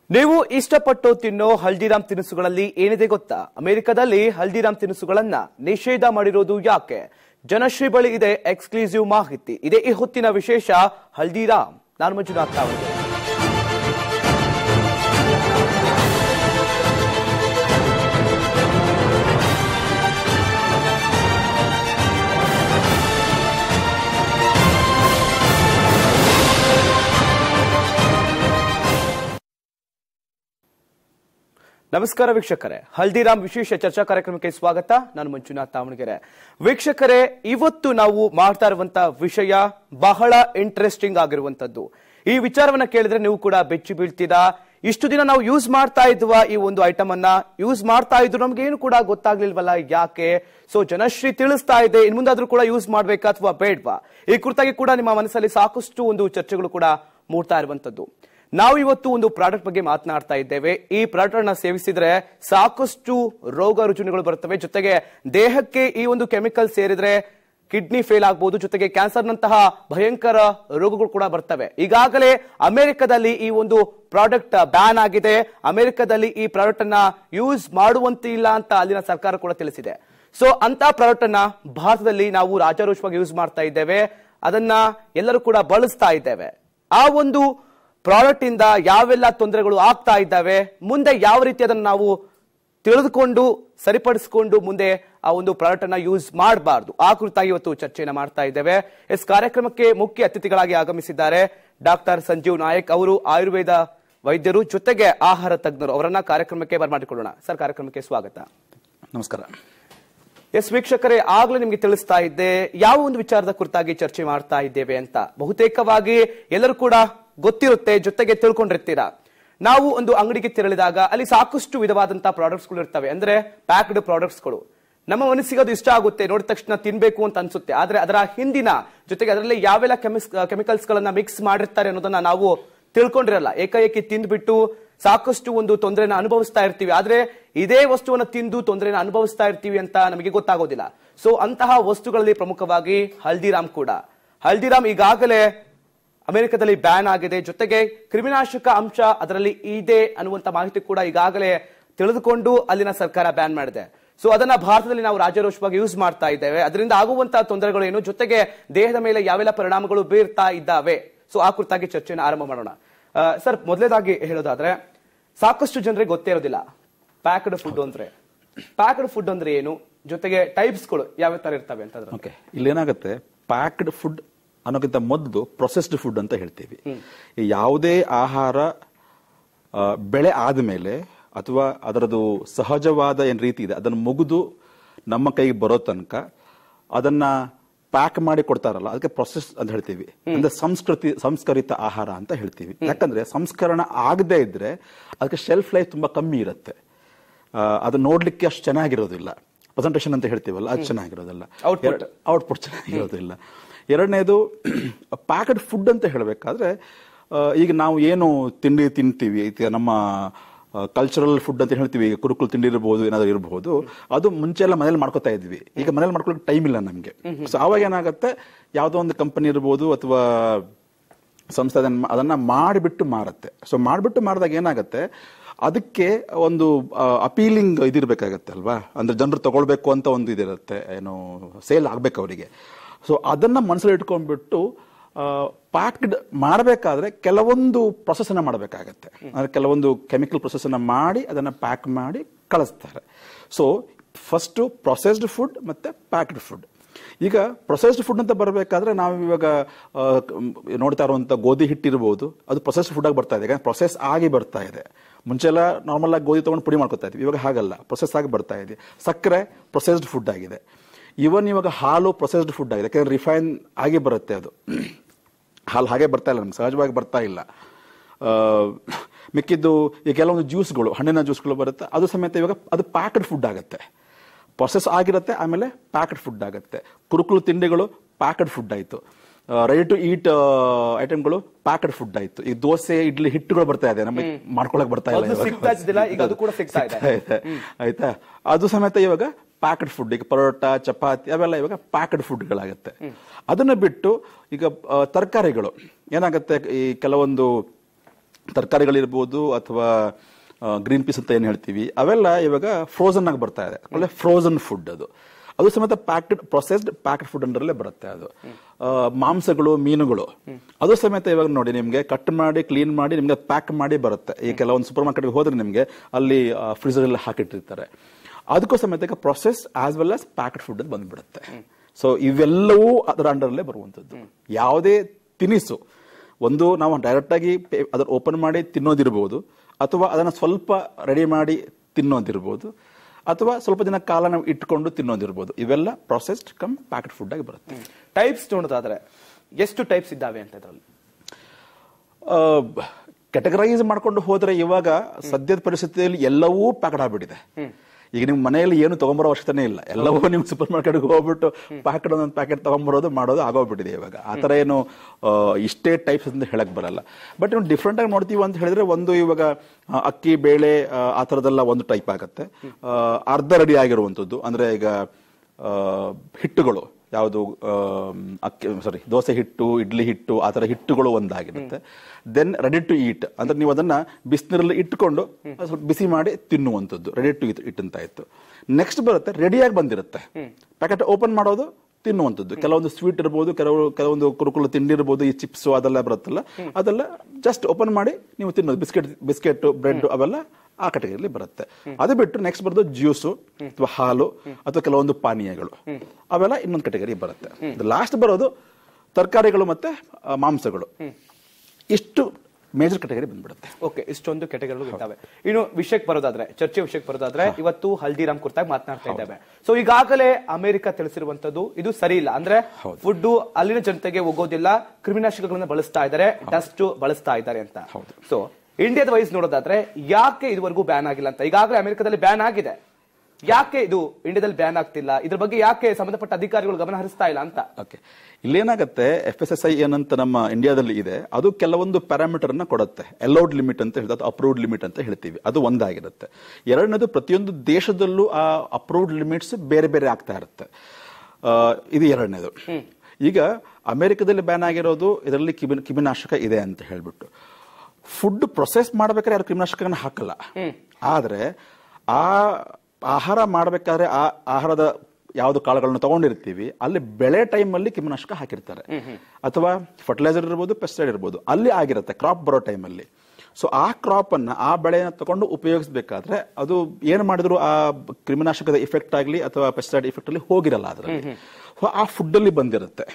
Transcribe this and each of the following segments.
ನೀವು ಇಷ್ಟಪಟ್ಟು ತಿನ್ನೋ ಹಲ್ದಿರಾಮ್ ತಿನಿಸುಗಳಲ್ಲಿ ಏನಿದೆ ಗೊತ್ತಾ? ಅಮೆರಿಕದಲ್ಲಿ ಹಲ್ದಿರಾಮ್ ತಿನಿಸುಗಳನ್ನ ನಿಷೇಧ ಮಾಡಿರೋದು ಯಾಕೆ? ಜನಶ್ರೀ ಬಳಿ ಇದೆ ಎಕ್ಸ್ಕ್ಲೂಸಿವ್ ಮಾಹಿತಿ. ಇದೇ ಈ ಹೊತ್ತಿನ ವಿಶೇಷ ಹಲ್ದಿರಾಮ್. ನಾನು ಮಂಜುನಾಥ್ ಅವರಿಗೆ ನಮಸ್ಕಾರ ವೀಕ್ಷಕರೇ, ಹಲ್ದಿರಾಮ್ ವಿಶೇಷ ಚರ್ಚಾ ಕಾರ್ಯಕ್ರಮಕ್ಕೆ ಸ್ವಾಗತ. ನಾನು ಮಂಜುನಾಥ್ ತಾವಣಗೆರೆ. ವೀಕ್ಷಕರೇ, ಇವತ್ತು ನಾವು ಮಾಡ್ತಾ ಇರುವಂತಹ ವಿಷಯ ಬಹಳ ಇಂಟ್ರೆಸ್ಟಿಂಗ್ ಆಗಿರುವಂತದ್ದು. ಈ ವಿಚಾರವನ್ನ ಕೇಳಿದ್ರೆ ನೀವು ಕೂಡ ಬೆಚ್ಚಿ ಬೀಳ್ತೀರಾ. ಇಷ್ಟು ದಿನ ನಾವು ಯೂಸ್ ಮಾಡ್ತಾ ಇದ್ವಾ ಈ ಒಂದು ಐಟಮ್ ಅನ್ನ ಯೂಸ್ ಮಾಡ್ತಾ ಇದ್ರು, ನಮ್ಗೆ ಏನು ಕೂಡ ಗೊತ್ತಾಗ್ಲಿಲ್ವಲ್ಲ ಯಾಕೆ? ಸೊ ಜನಶ್ರೀ ತಿಳಿಸ್ತಾ ಇದೆ, ಇನ್ ಮುಂದಾದ್ರೂ ಕೂಡ ಯೂಸ್ ಮಾಡ್ಬೇಕಾ ಅಥವಾ ಬೇಡ್ವಾ? ಈ ಕುರಿತಾಗಿ ಕೂಡ ನಿಮ್ಮ ಮನಸ್ಸಲ್ಲಿ ಸಾಕಷ್ಟು ಒಂದು ಚರ್ಚೆಗಳು ಕೂಡ ಮೂಡ್ತಾ ಇರುವಂತದ್ದು. ನಾವು ಇವತ್ತು ಒಂದು ಪ್ರಾಡಕ್ಟ್ ಬಗ್ಗೆ ಮಾತನಾಡ್ತಾ ಇದ್ದೇವೆ. ಈ ಪ್ರಾಡಕ್ಟ್ ಅನ್ನ ಸೇವಿಸಿದ್ರೆ ಸಾಕಷ್ಟು ರೋಗ ರುಜಿನಗಳು ಬರ್ತವೆ, ಜೊತೆಗೆ ದೇಹಕ್ಕೆ ಈ ಒಂದು ಕೆಮಿಕಲ್ ಸೇರಿದ್ರೆ ಕಿಡ್ನಿ ಫೇಲ್ ಆಗಬಹುದು, ಜೊತೆಗೆ ಕ್ಯಾನ್ಸರ್ ನಂತಹ ಭಯಂಕರ ರೋಗಗಳು ಕೂಡ ಬರ್ತವೆ. ಈಗಾಗಲೇ ಅಮೆರಿಕದಲ್ಲಿ ಈ ಒಂದು ಪ್ರಾಡಕ್ಟ್ ಬ್ಯಾನ್ ಆಗಿದೆ. ಅಮೆರಿಕದಲ್ಲಿ ಈ ಪ್ರಾಡಕ್ಟ್ ಅನ್ನ ಯೂಸ್ ಮಾಡುವಂತಿಲ್ಲ ಅಂತ ಅಲ್ಲಿನ ಸರ್ಕಾರ ಕೂಡ ತಿಳಿಸಿದೆ. ಸೊ ಅಂತ ಪ್ರಾಡಕ್ಟ್ ಅನ್ನ ಭಾರತದಲ್ಲಿ ನಾವು ರಾಜಾರೋಷವಾಗಿ ಯೂಸ್ ಮಾಡ್ತಾ ಇದ್ದೇವೆ, ಅದನ್ನ ಎಲ್ಲರೂ ಕೂಡ ಬಳಸ್ತಾ ಇದ್ದೇವೆ. ಆ ಒಂದು ಪ್ರಾಡಕ್ಟ್ ಇಂದ ಯಾವೆಲ್ಲ ತೊಂದರೆಗಳು ಆಗ್ತಾ ಇದ್ದಾವೆ, ಮುಂದೆ ಯಾವ ರೀತಿ ಅದನ್ನು ನಾವು ತಿಳಿದುಕೊಂಡು ಸರಿಪಡಿಸಿಕೊಂಡು ಮುಂದೆ ಆ ಒಂದು ಪ್ರಾಡಕ್ಟ್ ಅನ್ನ ಯೂಸ್ ಮಾಡಬಾರ್ದು, ಆ ಕುರಿತಾಗಿ ಇವತ್ತು ಚರ್ಚೆಯನ್ನು ಮಾಡ್ತಾ ಇದ್ದೇವೆ. ಕಾರ್ಯಕ್ರಮಕ್ಕೆ ಮುಖ್ಯ ಅತಿಥಿಗಳಾಗಿ ಆಗಮಿಸಿದ್ದಾರೆ ಡಾಕ್ಟರ್ ಸಂಜೀವ್ ನಾಯಕ್ ಅವರು, ಆಯುರ್ವೇದ ವೈದ್ಯರು, ಜೊತೆಗೆ ಆಹಾರ ತಜ್ಞರು. ಅವರನ್ನ ಕಾರ್ಯಕ್ರಮಕ್ಕೆ ಬರಮಾಡಿಕೊಳ್ಳೋಣ. ಸರ್, ಕಾರ್ಯಕ್ರಮಕ್ಕೆ ಸ್ವಾಗತ. ನಮಸ್ಕಾರ. ವೀಕ್ಷಕರೇ, ಆಗ್ಲೇ ನಿಮ್ಗೆ ತಿಳಿಸ್ತಾ ಇದ್ದೆ ಯಾವ ಒಂದು ವಿಚಾರದ ಕುರಿತಾಗಿ ಚರ್ಚೆ ಮಾಡ್ತಾ ಇದ್ದೇವೆ ಅಂತ. ಬಹುತೇಕವಾಗಿ ಎಲ್ಲರೂ ಕೂಡ ಗೊತ್ತಿರುತ್ತೆ, ಜೊತೆಗೆ ತಿಳ್ಕೊಂಡಿರ್ತೀರಾ. ನಾವು ಒಂದು ಅಂಗಡಿಗೆ ತೆರಳಿದಾಗ ಅಲ್ಲಿ ಸಾಕಷ್ಟು ವಿಧವಾದಂತಹ ಪ್ರಾಡಕ್ಟ್ಸ್ ಗಳು ಇರ್ತವೆ, ಅಂದ್ರೆ ಪ್ಯಾಕ್ಡ್ ಪ್ರಾಡಕ್ಟ್ಸ್ ಗಳು. ನಮ್ಮ ಮನಸ್ಸಿಗೆ ಅದು ಇಷ್ಟ ಆಗುತ್ತೆ, ನೋಡಿದ ತಕ್ಷಣ ತಿನ್ಬೇಕು ಅಂತ ಅನ್ಸುತ್ತೆ. ಆದ್ರೆ ಅದರ ಹಿಂದಿನ ಜೊತೆಗೆ ಅದರಲ್ಲಿ ಯಾವೆಲ್ಲ ಕೆಮಿಕಲ್ಸ್ ಗಳನ್ನ ಮಿಕ್ಸ್ ಮಾಡಿರ್ತಾರೆ ಅನ್ನೋದನ್ನ ನಾವು ತಿಳ್ಕೊಂಡಿರಲ್ಲ. ಏಕಾಏಕಿ ತಿಂದ್ಬಿಟ್ಟು ಸಾಕಷ್ಟು ಒಂದು ತೊಂದರೆನ ಅನುಭವಿಸ್ತಾ ಇರ್ತೀವಿ. ಆದ್ರೆ ಇದೇ ವಸ್ತುವನ್ನ ತಿಂದು ತೊಂದರೆನ ಅನುಭವಿಸ್ತಾ ಇರ್ತೀವಿ ಅಂತ ನಮಗೆ ಗೊತ್ತಾಗೋದಿಲ್ಲ. ಸೊ ಅಂತಹ ವಸ್ತುಗಳಲ್ಲಿ ಪ್ರಮುಖವಾಗಿ ಹಲ್ದಿರಾಮ್ ಕೂಡ. ಹಲ್ದಿರಾಮ್ ಈಗಾಗಲೇ ಅಮೆರಿಕದಲ್ಲಿ ಬ್ಯಾನ್ ಆಗಿದೆ, ಜೊತೆಗೆ ಕ್ರಿಮಿನಾಶಕ ಅಂಶ ಅದರಲ್ಲಿ ಇದೆ ಅನ್ನುವಂತ ಮಾಹಿತಿ ಕೂಡ ಈಗಾಗಲೇ ತಿಳಿದುಕೊಂಡು ಅಲ್ಲಿನ ಸರ್ಕಾರ ಬ್ಯಾನ್ ಮಾಡಿದೆ. ಸೊ ಅದನ್ನ ಭಾರತದಲ್ಲಿ ನಾವು ರಾಜಾರೋಷವಾಗಿ ಯೂಸ್ ಮಾಡ್ತಾ ಇದ್ದೇವೆ. ಅದರಿಂದ ಆಗುವಂತಹ ತೊಂದರೆಗಳು ಏನು, ಜೊತೆಗೆ ದೇಹದ ಮೇಲೆ ಯಾವೆಲ್ಲ ಪರಿಣಾಮಗಳು ಬೀರ್ತಾ ಇದ್ದಾವೆ, ಸೊ ಆ ಕುರಿತಾಗಿ ಚರ್ಚೆಯನ್ನು ಆರಂಭ ಮಾಡೋಣ. ಸರ್, ಮೊದಲೇದಾಗಿ ಹೇಳೋದಾದ್ರೆ ಸಾಕಷ್ಟು ಜನರಿಗೆ ಗೊತ್ತೇ ಇರೋದಿಲ್ಲ ಪ್ಯಾಕ್ಡ್ ಫುಡ್ ಅಂದ್ರೆ ಏನು, ಜೊತೆಗೆ ಟೈಪ್ಸ್ಗಳು ಯಾವ ತರ ಇರ್ತವೆ ಅಂತ. ಓಕೆ, ಇಲ್ಲಿ ಏನಾಗುತ್ತೆ, ಪ್ಯಾಕ್ಡ್ ಫುಡ್ ಅನ್ನೋಕ್ಕಿಂತ ಮೊದಲು ಪ್ರೊಸೆಸ್ಡ್ ಫುಡ್ ಅಂತ ಹೇಳ್ತೀವಿ. ಯಾವುದೇ ಆಹಾರ ಬೆಳೆ ಆದ್ಮೇಲೆ ಅಥವಾ ಅದರದು ಸಹಜವಾದ ಏನ್ ರೀತಿ ಇದೆ ಅದನ್ನು ಮುಗಿದು ನಮ್ಮ ಕೈಗೆ ಬರೋ ತನಕ ಅದನ್ನ ಪ್ಯಾಕ್ ಮಾಡಿ ಕೊಡ್ತಾರಲ್ಲ, ಅದಕ್ಕೆ ಪ್ರೊಸೆಸ್ ಅಂತ ಹೇಳ್ತೀವಿ. ಅಂದ್ರೆ ಸಂಸ್ಕರಿತ ಆಹಾರ ಅಂತ ಹೇಳ್ತೀವಿ. ಯಾಕಂದ್ರೆ ಸಂಸ್ಕರಣ ಆಗದೆ ಇದ್ರೆ ಅದಕ್ಕೆ ಶೆಲ್ಫ್ ಲೈಫ್ ತುಂಬಾ ಕಮ್ಮಿ ಇರುತ್ತೆ. ಅದು ನೋಡ್ಲಿಕ್ಕೆ ಅಷ್ಟು ಚೆನ್ನಾಗಿರೋದಿಲ್ಲ. ಪ್ರೆಸೆಂಟೇಷನ್ ಅಂತ ಹೇಳ್ತೀವಲ್ಲ, ಅದು ಚೆನ್ನಾಗಿರೋದಿಲ್ಲ, ಔಟ್ಪುಟ್ ಚೆನ್ನಾಗಿರೋದಿಲ್ಲ. ಎರಡನೇದು, ಪ್ಯಾಕ್ಡ್ ಫುಡ್ ಅಂತ ಹೇಳಬೇಕಾದ್ರೆ ಈಗ ನಾವು ಏನು ತಿಂಡಿ ತಿಂತೀವಿ, ನಮ್ಮ ಕಲ್ಚರಲ್ ಫುಡ್ ಅಂತ ಹೇಳ್ತೀವಿ, ಈಗ ಕುರುಕುಲು ತಿಂಡಿ ಇರಬಹುದು, ಏನಾದ್ರು ಇರಬಹುದು, ಅದು ಮುಂಚೆ ಎಲ್ಲ ಮನೇಲಿ ಮಾಡ್ಕೋತಾ ಇದ್ವಿ. ಈಗ ಮನೇಲಿ ಮಾಡ್ಕೊಳ್ಳೋಕೆ ಟೈಮ್ ಇಲ್ಲ ನಮಗೆ. ಸೊ ಆವಾಗ ಏನಾಗುತ್ತೆ, ಯಾವುದೋ ಒಂದು ಕಂಪನಿ ಇರಬಹುದು ಅಥವಾ ಸಂಸ್ಥೆ ಅದನ್ನ ಮಾಡಿಬಿಟ್ಟು ಮಾರುತ್ತೆ. ಸೊ ಮಾಡಿಬಿಟ್ಟು ಮಾಡಿದಾಗ ಏನಾಗುತ್ತೆ, ಅದಕ್ಕೆ ಒಂದು ಅಪೀಲಿಂಗ್ ಇದಿರ್ಬೇಕಾಗತ್ತೆ ಅಲ್ವಾ, ಅಂದ್ರೆ ಜನರು ತಗೊಳ್ಬೇಕು ಅಂತ ಒಂದು ಇದಿರುತ್ತೆ, ಏನು ಸೇಲ್ ಆಗ್ಬೇಕು ಅವರಿಗೆ. ಸೊ ಅದನ್ನ ಮನಸ್ಸಲ್ಲಿ ಇಟ್ಕೊಂಡ್ಬಿಟ್ಟು ಪ್ಯಾಕ್ಡ್ ಮಾಡಬೇಕಾದ್ರೆ ಕೆಲವೊಂದು ಪ್ರೊಸೆಸ್ ಅನ್ನ ಮಾಡಬೇಕಾಗತ್ತೆ. ಅಂದ್ರೆ ಕೆಲವೊಂದು ಕೆಮಿಕಲ್ ಪ್ರೊಸೆಸ್ ಅನ್ನ ಮಾಡಿ ಅದನ್ನ ಪ್ಯಾಕ್ ಮಾಡಿ ಕಳಿಸ್ತಾರೆ. ಸೊ ಫಸ್ಟ್ ಪ್ರೊಸೆಸ್ಡ್ ಫುಡ್ ಮತ್ತೆ ಪ್ಯಾಕ್ಡ್ ಫುಡ್. ಈಗ ಪ್ರೊಸೆಸ್ಡ್ ಫುಡ್ ಅಂತ ಬರಬೇಕಾದ್ರೆ ನಾವು ಇವಾಗ ನೋಡ್ತಾ ಇರುವಂತ ಗೋಧಿ ಹಿಟ್ಟಿರ್ಬೋದು, ಅದು ಪ್ರೊಸೆಸ್ಡ್ ಫುಡ್ ಆಗಿ ಬರ್ತಾ ಇದೆ. ಯಾಕಂದ್ರೆ ಪ್ರೊಸೆಸ್ ಆಗಿ ಬರ್ತಾ ಇದೆ. ಮುಂಚೆಲ್ಲ ನಾರ್ಮಲ್ ಆಗಿ ಗೋಧಿ ತಗೊಂಡು ಪುಡಿ ಮಾಡ್ಕೊತಾ ಇದ್ವಿ, ಇವಾಗ ಹಾಗಲ್ಲ, ಪ್ರೊಸೆಸ್ ಆಗಿ ಬರ್ತಾ ಇದೆ. ಸಕ್ಕರೆ ಪ್ರೊಸೆಸ್ಡ್ ಫುಡ್ ಆಗಿದೆ. ಇವನ್ ಇವಾಗ ಹಾಲು ಪ್ರೊಸೆಸ್ಡ್ ಫುಡ್ ಆಗಿದೆ, ಯಾಕಂದ್ರೆ ರಿಫೈನ್ ಆಗಿ ಬರುತ್ತೆ. ಅದು ಹಾಲು ಹಾಗೆ ಬರ್ತಾ ಇಲ್ಲ, ನಮ್ಗೆ ಸಹಜವಾಗಿ ಬರ್ತಾ ಇಲ್ಲ. ಮಿಕ್ಕಿದ್ದು ಈ ಕೆಲವೊಂದು ಜ್ಯೂಸ್ಗಳು, ಹಣ್ಣಿನ ಜ್ಯೂಸ್ಗಳು ಬರುತ್ತೆ, ಅದು ಸಮೇತ ಇವಾಗ ಅದು ಪ್ಯಾಕ್ಡ್ ಫುಡ್ ಆಗುತ್ತೆ. ಪ್ರೊಸೆಸ್ ಆಗಿರುತ್ತೆ, ಆಮೇಲೆ ಪ್ಯಾಕ್ಡ್ ಫುಡ್ ಆಗುತ್ತೆ. ಕುರುಕುಲು ತಿಂಡಿಗಳು ಪ್ಯಾಕ್ಡ್ ಫುಡ್ ಆಯ್ತು. ರೆಡಿ ಟು ಈಟ್ ಐಟಮ್ಗಳು ಪ್ಯಾಕ್ಡ್ ಫುಡ್ ಆಯ್ತು. ಈ ದೋಸೆ ಇಡ್ಲಿ ಹಿಟ್ಟುಗಳು ಬರ್ತಾ ಇದೆ, ನಮಗೆ ಮಾಡ್ಕೊಳಕ್ ಬರ್ತಾ ಇಲ್ಲ, ಆಯ್ತಾ. ಅದು ಸಮೇತ ಇವಾಗ ಪ್ಯಾಕ್ಡ್ ಫುಡ್. ಈಗ ಪರೋಟ, ಚಪಾತಿ ಅವೆಲ್ಲ ಇವಾಗ ಪ್ಯಾಕ್ಡ್ ಫುಡ್ಗಳಾಗುತ್ತೆ. ಅದನ್ನ ಬಿಟ್ಟು ಈಗ ತರಕಾರಿಗಳು ಏನಾಗುತ್ತೆ, ಈ ಕೆಲವೊಂದು ತರಕಾರಿಗಳಿರ್ಬೋದು ಅಥವಾ ಗ್ರೀನ್ ಪೀಸ್ ಅಂತ ಏನ್ ಹೇಳ್ತೀವಿ, ಅವೆಲ್ಲ ಇವಾಗ ಫ್ರೋಸನ್ ಆಗಿ ಬರ್ತಾ ಇದೆ. ಒಳ್ಳೆ ಫ್ರೋಸನ್ ಫುಡ್ ಅದು ಸಮೇತ ಪ್ರೊಸೆಸ್ಡ್ ಪ್ಯಾಕ್ಡ್ ಫುಡ್ ಅಂಡರಲ್ಲೇ ಬರುತ್ತೆ. ಅದು ಮಾಂಸಗಳು, ಮೀನುಗಳು ಅದು ಸಮೇತ ಇವಾಗ ನೋಡಿ ನಿಮ್ಗೆ ಕಟ್ ಮಾಡಿ ಕ್ಲೀನ್ ಮಾಡಿ ನಿಮ್ಗೆ ಪ್ಯಾಕ್ ಮಾಡಿ ಬರುತ್ತೆ. ಈ ಕೆಲವೊಂದು ಸೂಪರ್ ಮಾರ್ಕೆಟ್ಗೆ ಹೋದ್ರೆ ನಿಮ್ಗೆ ಅಲ್ಲಿ ಫ್ರೀಜರ್ ಎಲ್ಲ ಹಾಕಿಟ್ಟಿರ್ತಾರೆ. ಅದಕ್ಕೂ ಸಮೇತ process as well as packed food ಅಂತ ಬಂದ್ಬಿಡುತ್ತೆ. ಸೊ ಇವೆಲ್ಲವೂ ಅದರ ಅಂಡರಲ್ಲೇ ಬರುವಂತದ್ದು. ಯಾವುದೇ ತಿನಿಸು ಒಂದು ನಾವು ಡೈರೆಕ್ಟ್ ಆಗಿ ಅದನ್ನ ಓಪನ್ ಮಾಡಿ ತಿನ್ನೋದಿರ್ಬೋದು, ಅಥವಾ ಅದನ್ನ ಸ್ವಲ್ಪ ರೆಡಿ ಮಾಡಿ ತಿನ್ನೋದಿರ್ಬೋದು, ಅಥವಾ ಸ್ವಲ್ಪ ದಿನ ಕಾಲ ನಾವು ಇಟ್ಕೊಂಡು ತಿನ್ನೋದಿರ್ಬೋದು. ಇವೆಲ್ಲ ಪ್ರೊಸೆಸ್ಡ್ ಕಮ್ ಪ್ಯಾಕ್ಡ್ ಫುಡ್ ಆಗಿ ಬರುತ್ತೆ. ಟೈಪ್ಸ್ ನೋಡೋದಾದ್ರೆ ಎಷ್ಟು ಟೈಪ್ಸ್ ಇದ್ದಾವೆ ಅಂತ ಇದರಲ್ಲಿ ಕ್ಯಾಟಗರೈಸ್ ಮಾಡ್ಕೊಂಡು ಹೋದ್ರೆ ಇವಾಗ ಸದ್ಯದ ಪರಿಸ್ಥಿತಿಯಲ್ಲಿ ಎಲ್ಲವೂ ಪ್ಯಾಕ್ಡ್ ಆಗ್ಬಿಟ್ಟಿದೆ. ಈಗ ನಿಮ್ ಮನೆಯಲ್ಲಿ ಏನು ತಗೊಂಬರೋ ಅವಶ್ಯಕತೆ ಇಲ್ಲ, ಎಲ್ಲವೂ ನಿಮ್ ಸೂಪರ್ ಮಾರ್ಕೆಟ್ಗೆ ಹೋಗ್ಬಿಟ್ಟು ಪ್ಯಾಕೆಟ್ ಒಂದೊಂದು ಪ್ಯಾಕೆಟ್ ತಗೊಂಬರೋದು ಮಾಡೋದು ಆಗೋಗ್ಬಿಟ್ಟಿದೆ ಇವಾಗ. ಆತರ ಏನು ಇಷ್ಟೇ ಟೈಪ್ಸ್ ಅಂತ ಹೇಳಕ್ ಬರಲ್ಲ. ಬಟ್ ನೀವು ಡಿಫ್ರೆಂಟ್ ಆಗಿ ನೋಡ್ತೀವಿ ಅಂತ ಹೇಳಿದ್ರೆ, ಒಂದು ಇವಾಗ ಅಕ್ಕಿ ಬೇಳೆ ಆ ತರದೆಲ್ಲ ಒಂದು ಟೈಪ್ ಆಗುತ್ತೆ. ಅರ್ಧ ರೆಡಿ ಆಗಿರುವಂತದ್ದು ಅಂದ್ರೆ ಈಗ ಹಿಟ್ಟುಗಳು ಯಾವುದು ದೋಸೆ ಹಿಟ್ಟು, ಇಡ್ಲಿ ಹಿಟ್ಟು, ಆ ತರ ಹಿಟ್ಟುಗಳು ಒಂದಾಗಿರುತ್ತೆ. ದೆನ್ ರೆಡಿ ಟು ಈಟ್ ಅಂದ್ರೆ ನೀವು ಅದನ್ನ ಬಿಸಿನೀರಲ್ಲಿ ಇಟ್ಕೊಂಡು ಸ್ವಲ್ಪ ಬಿಸಿ ಮಾಡಿ ತಿನ್ನುವಂಥದ್ದು ರೆಡಿ ಟು ಈಟ್ ಅಂತ ಇತ್ತು. ನೆಕ್ಸ್ಟ್ ಬರುತ್ತೆ ರೆಡಿಯಾಗಿ ಬಂದಿರುತ್ತೆ, ಪ್ಯಾಕೆಟ್ ಓಪನ್ ಮಾಡೋದು, ತಿನ್ನುವಂಥದ್ದು. ಕೆಲವೊಂದು ಸ್ವೀಟ್ ಇರ್ಬೋದು, ಕೆಲವೊಂದು ಕುರುಕುಲು ತಿಂಡಿ ಇರ್ಬೋದು, ಈ ಚಿಪ್ಸ್ ಅದೆಲ್ಲ ಬರುತ್ತಲ್ಲ, ಅದೆಲ್ಲ ಜಸ್ಟ್ ಓಪನ್ ಮಾಡಿ ನೀವು ತಿನ್ನೋದು. ಬಿಸ್ಕೆಟ್ ಬ್ರೆಡ್ ಅವೆಲ್ಲ ಆ ಕಟಗರಿಯಲ್ಲಿ ಬರುತ್ತೆ. ಅದು ಬಿಟ್ಟು ನೆಕ್ಸ್ಟ್ ಬರೋದು ಜ್ಯೂಸು ಅಥವಾ ಹಾಲು ಅಥವಾ ಕೆಲವೊಂದು ಪಾನೀಯಗಳು, ಅವೆಲ್ಲ ಇನ್ನೊಂದು ಕಟಗರಿ ಬರುತ್ತೆ. ಲಾಸ್ಟ್ ಬರೋದು ತರಕಾರಿಗಳು ಮತ್ತೆ ಮಾಂಸಗಳು. ಇಷ್ಟು ಮೇಜರ್ ಕೆಟಗರಿ ಬಂದ್ಬಿಡುತ್ತೆ. ಓಕೆ, ಇಷ್ಟೊಂದು ಕೆಟಗರಿಗಳು ಇದ್ದಾವೆ. ಇನ್ನು ವಿಷಯಕ್ಕೆ ಬರೋದಾದ್ರೆ, ಚರ್ಚೆ ವಿಷಯಕ್ಕೆ ಬರೋದಾದ್ರೆ, ಇವತ್ತು ಹಲ್ದಿರಾಮ್ ಕುರಿತಾಗಿ ಮಾತನಾಡ್ತಾ ಇದ್ದೇವೆ. ಸೊ ಈಗಾಗಲೇ ಅಮೆರಿಕ ತಿಳಿಸಿರುವಂತದ್ದು ಇದು ಸರಿ ಇಲ್ಲ, ಅಂದ್ರೆ ಫುಡ್ ಅಲ್ಲಿನ ಜನತೆಗೆ ಹೋಗೋದಿಲ್ಲ, ಕ್ರಿಮಿನಾಶಕಗಳನ್ನ ಬಳಸ್ತಾ ಇದ್ದಾರೆ, ಡಸ್ಟ್ ಬಳಸ್ತಾ ಇದ್ದಾರೆ ಅಂತ. ಸೊ ಇಂಡಿಯಾದ ವೈಸ್ ನೋಡೋದಾದ್ರೆ ಯಾಕೆ ಇದುವರೆಗೂ ಬ್ಯಾನ್ ಆಗಿಲ್ಲ ಅಂತ? ಈಗಾಗಲೇ ಅಮೆರಿಕದಲ್ಲಿ ಬ್ಯಾನ್ ಆಗಿದೆ, ಯಾಕೆ ಇದು ಇಂಡಿಯಾದಲ್ಲಿ ಬ್ಯಾನ್ ಆಗ್ತಿಲ್ಲ? ಇದ್ರ ಬಗ್ಗೆ ಯಾಕೆ ಸಂಬಂಧಪಟ್ಟ ಅಧಿಕಾರಿಗಳು ಗಮನ ಹರಿಸ್ತಾ ಇಲ್ಲ ಅಂತ? ಓಕೆ, ಇಲ್ಲೇನಾಗುತ್ತೆ, FSSAI ಏನಂತ ನಮ್ಮ ಇಂಡಿಯಾದಲ್ಲಿ ಇದೆ, ಅದು ಕೆಲವೊಂದು ಪ್ಯಾರಾಮೀಟರ್ ಅನ್ನ ಕೊಡುತ್ತೆ. ಅಲೌಡ್ ಲಿಮಿಟ್ ಅಂತ ಹೇಳ್ತಾರೆ, ಅಪ್ರೂವ್ಡ್ ಲಿಮಿಟ್ ಅಂತ ಹೇಳ್ತೀವಿ, ಅದು ಒಂದಾಗಿರುತ್ತೆ. ಎರಡನೇದು, ಪ್ರತಿಯೊಂದು ದೇಶದಲ್ಲೂ ಆ ಅಪ್ರೂವ್ಡ್ ಲಿಮಿಟ್ಸ್ ಬೇರೆ ಬೇರೆ ಆಗ್ತಾ ಇರುತ್ತೆ. ಇದು ಎರಡನೇದು. ಈಗ ಅಮೆರಿಕದಲ್ಲಿ ಬ್ಯಾನ್ ಆಗಿರೋದು ಇದರಲ್ಲಿ ಕ್ರಿಮಿನಾಶಕ ಇದೆ ಅಂತ ಹೇಳ್ಬಿಟ್ಟು, ಫುಡ್ ಪ್ರೊಸೆಸ್ ಮಾಡ್ಬೇಕಾದ್ರೆ ಯಾರು ಕ್ರಿಮಿನಾಶಕಗಳನ್ನ ಹಾಕಲ್ಲ. ಆದ್ರೆ ಆ ಆಹಾರ ಮಾಡ್ಬೇಕಾದ್ರೆ ಆ ಆಹಾರದ ಯಾವ್ದು ಕಾಳುಗಳನ್ನ ತಗೊಂಡಿರ್ತೀವಿ ಅಲ್ಲಿ ಬೆಳೆ ಟೈಮ್ ಅಲ್ಲಿ ಕ್ರಿಮಿನಾಶಕ ಹಾಕಿರ್ತಾರೆ, ಅಥವಾ ಫರ್ಟಿಲೈಸರ್ ಇರ್ಬೋದು, ಪೆಸ್ಟಿಸೈಡ್ ಇರ್ಬೋದು, ಅಲ್ಲಿ ಆಗಿರುತ್ತೆ ಕ್ರಾಪ್ ಬರೋ ಟೈಮ್ ಅಲ್ಲಿ. ಸೊ ಆ ಕ್ರಾಪ್ ಅನ್ನ, ಆ ಬೆಳೆನ ತಗೊಂಡು ಉಪಯೋಗಿಸಬೇಕಾದ್ರೆ ಅದು ಏನ್ ಮಾಡಿದ್ರು ಆ ಕ್ರಿಮಿನಾಶಕದ ಇಫೆಕ್ಟ್ ಆಗಲಿ ಅಥವಾ ಪೆಸ್ಟಿಸೈಡ್ ಇಫೆಕ್ಟ್ ಅಲ್ಲಿ ಹೋಗಿರಲ್ಲ ಅದರಲ್ಲಿ, ಆ ಫುಡ್ ಅಲ್ಲಿ ಬಂದಿರುತ್ತೆ.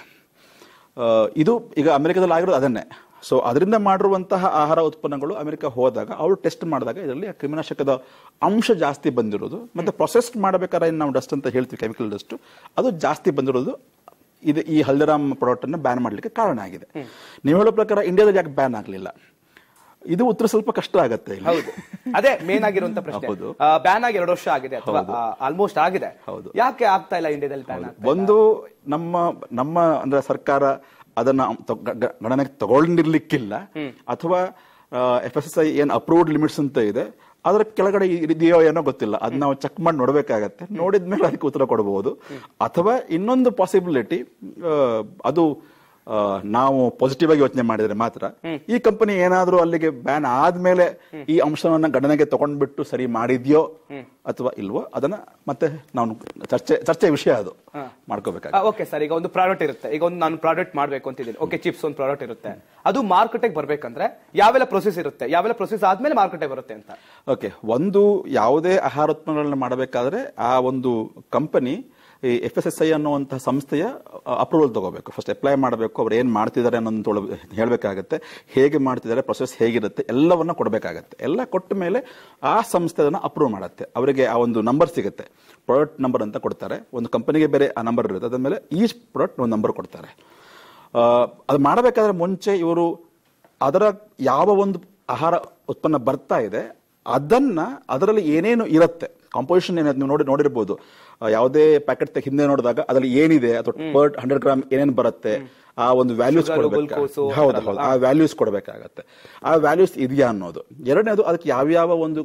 ಇದು ಈಗ ಅಮೆರಿಕದಲ್ಲಿ ಆಗಿರೋದು ಅದನ್ನೇ. ಸೊ ಅದರಿಂದ ಮಾಡಿರುವಂತಹ ಆಹಾರ ಉತ್ಪನ್ನಗಳು ಅಮೆರಿಕ ಹೋದಾಗ ಅವರು ಟೆಸ್ಟ್ ಮಾಡಿದಾಗ ಇದರಲ್ಲಿ ಕ್ರಿಮಿನಾಶಕದ ಅಂಶ ಜಾಸ್ತಿ ಬಂದಿರೋದು, ಮತ್ತೆ ಪ್ರೊಸೆಸ್ ಮಾಡಬೇಕಾದ್ರೆ ನಾವು ಡಸ್ಟ್ ಅಂತ ಹೇಳ್ತೀವಿ, ಕೆಮಿಕಲ್ ಡಸ್ಟ್, ಅದು ಜಾಸ್ತಿ ಬಂದಿರೋದು ಇದು ಈ ಹಲ್ದಿರಾಮ್ ಪ್ರಾಡಕ್ಟ್ ಅನ್ನು ಬ್ಯಾನ್ ಮಾಡಲಿಕ್ಕೆ ಕಾರಣ ಆಗಿದೆ. ನೀವು ಹೇಳೋ ಪ್ರಕಾರ ಇಂಡಿಯಾದಲ್ಲಿ ಯಾಕೆ ಬ್ಯಾನ್ ಆಗಲಿಲ್ಲ? ಇದು ಉತ್ತರ ಸ್ವಲ್ಪ ಕಷ್ಟ ಆಗುತ್ತೆ. ಹೌದು, ಅದೇ ಮೇನ್ ಆಗಿರುವಂತ ಪ್ರಶ್ನೆ. ಬ್ಯಾನ್ ಆಗಿ 2 ವರ್ಷ ಆಗಿದೆ ಅಥವಾ ಆಲ್ಮೋಸ್ಟ್ ಆಗಿದೆ. ಹೌದು, ಯಾಕೆ ಆಗ್ತಾ ಇಲ್ಲ ಇಂಡಿಯಾದಲ್ಲಿ ಬ್ಯಾನ್? ಒಂದು ನಮ್ಮ ಅಂದ್ರೆ ಸರ್ಕಾರ ಅದನ್ನ ಗಣನೆಗೆ ತಗೊಂಡಿರ್ಲಿಕ್ಕಿಲ್ಲ, ಅಥವಾ FSSAI ಏನ್ ಅಪ್ರೂವ್ಡ್ ಲಿಮಿಟ್ಸ್ ಅಂತ ಇದೆ ಅದರ ಕೆಳಗಡೆ ಇದೆಯೋ ಏನೋ ಗೊತ್ತಿಲ್ಲ, ಅದನ್ನ ನಾವು ಚೆಕ್ ಮಾಡಿ ನೋಡ್ಬೇಕಾಗತ್ತೆ. ನೋಡಿದ್ಮೇಲೆ ಅದಕ್ಕೆ ಉತ್ತರ ಕೊಡಬಹುದು. ಅಥವಾ ಇನ್ನೊಂದು ಪಾಸಿಬಿಲಿಟಿ, ಅದು ನಾವು ಪಾಸಿಟಿವ್ ಆಗಿ ಯೋಚನೆ ಮಾಡಿದ್ರೆ ಮಾತ್ರ, ಈ ಕಂಪನಿ ಏನಾದ್ರೂ ಅಲ್ಲಿಗೆ ಬ್ಯಾನ್ ಆದ್ಮೇಲೆ ಈ ಅಂಶವನ್ನ ಗಣನೆಗೆ ತಗೊಂಡ್ಬಿಟ್ಟು ಸರಿ ಮಾಡಿದ್ಯೋ ಅಥವಾ ಇಲ್ವೋ ಅದನ್ನ ಮತ್ತೆ ನಾವು ಚರ್ಚೆ ವಿಷಯ ಅದು ಮಾಡ್ಕೋಬೇಕಾಗುತ್ತೆ. ಓಕೆ ಸರ್, ಈಗ ಒಂದು ಪ್ರಾಡಕ್ಟ್ ಇರುತ್ತೆ, ಈಗ ಒಂದು ನಾನು ಪ್ರಾಡಕ್ಟ್ ಮಾಡ್ಬೇಕು ಅಂತಿದ್ದೀನಿ. ಓಕೆ, ಚಿಪ್ಸ್ ಒಂದು ಪ್ರಾಡಕ್ಟ್ ಇರುತ್ತೆ, ಅದು ಮಾರ್ಕೆಟ್ಗೆ ಬರ್ಬೇಕಂದ್ರೆ ಯಾವೆಲ್ಲ ಪ್ರೊಸೆಸ್ ಇರುತ್ತೆ, ಯಾವೆಲ್ಲ ಪ್ರೊಸೆಸ್ ಆದ್ಮೇಲೆ ಮಾರ್ಕೆಟ್ಗೆ ಬರುತ್ತೆ ಅಂತ? ಓಕೆ, ಒಂದು ಯಾವುದೇ ಆಹಾರ ಉತ್ಪನ್ನಗಳನ್ನ ಮಾಡಬೇಕಾದ್ರೆ ಆ ಒಂದು ಕಂಪನಿ ಈ FSSAI ಅನ್ನುವಂತಹ ಸಂಸ್ಥೆಯ ಅಪ್ರೂವಲ್ ತಗೋಬೇಕು. ಫಸ್ಟ್ ಅಪ್ಲೈ ಮಾಡಬೇಕು, ಅವ್ರು ಏನ್ ಮಾಡ್ತಿದ್ದಾರೆ ಅನ್ನೋದು ಹೇಳ್ಬೇಕಾಗತ್ತೆ, ಹೇಗೆ ಮಾಡ್ತಿದ್ದಾರೆ, ಪ್ರೊಸೆಸ್ ಹೇಗಿರುತ್ತೆ, ಎಲ್ಲವನ್ನ ಕೊಡಬೇಕಾಗತ್ತೆ. ಎಲ್ಲ ಕೊಟ್ಟ ಮೇಲೆ ಆ ಸಂಸ್ಥೆ ಅದನ್ನ ಅಪ್ರೂವ್ ಮಾಡುತ್ತೆ. ಅವರಿಗೆ ಆ ಒಂದು ನಂಬರ್ ಸಿಗುತ್ತೆ, ಪ್ರಾಡಕ್ಟ್ ನಂಬರ್ ಅಂತ ಕೊಡ್ತಾರೆ. ಒಂದು ಕಂಪನಿಗೆ ಬೇರೆ ಆ ನಂಬರ್ ಇರುತ್ತೆ, ಅದಾದ್ಮೇಲೆ ಈ ಪ್ರಾಡಕ್ಟ್ ಒಂದು ನಂಬರ್ ಕೊಡ್ತಾರೆ. ಅದು ಮಾಡಬೇಕಾದ್ರೆ ಮುಂಚೆ ಇವರು ಅದರ ಯಾವ ಒಂದು ಆಹಾರ ಉತ್ಪನ್ನ ಬರ್ತಾ ಇದೆ ಅದನ್ನ, ಅದರಲ್ಲಿ ಏನೇನು ಇರುತ್ತೆ, ಕಾಂಪೋಸಿಷನ್ ಏನಾದ್ರು ನೀವು ನೋಡಿರ್ಬೋದು, ಯಾವುದೇ ಪ್ಯಾಕೆಟ್ ಹಿಂದೆ ನೋಡಿದಾಗ ಅದರಲ್ಲಿ ಏನಿದೆ ಅಥವಾ ಪರ್ 100 ಗ್ರಾಮ್ ಏನೇನು ಬರುತ್ತೆ, ಆ ಒಂದು ವ್ಯಾಲ್ಯೂಸ್ ಕೊಡಬೇಕು. ಹೌದು, ಆ ವ್ಯಾಲ್ಯೂಸ್ ಕೊಡಬೇಕಾಗತ್ತೆ. ಆ ವ್ಯಾಲ್ಯೂಸ್ ಇದೆಯಾ ಅನ್ನೋದು. ಎರಡನೇದು, ಅದಕ್ಕೆ ಯಾವ್ಯಾವ ಒಂದು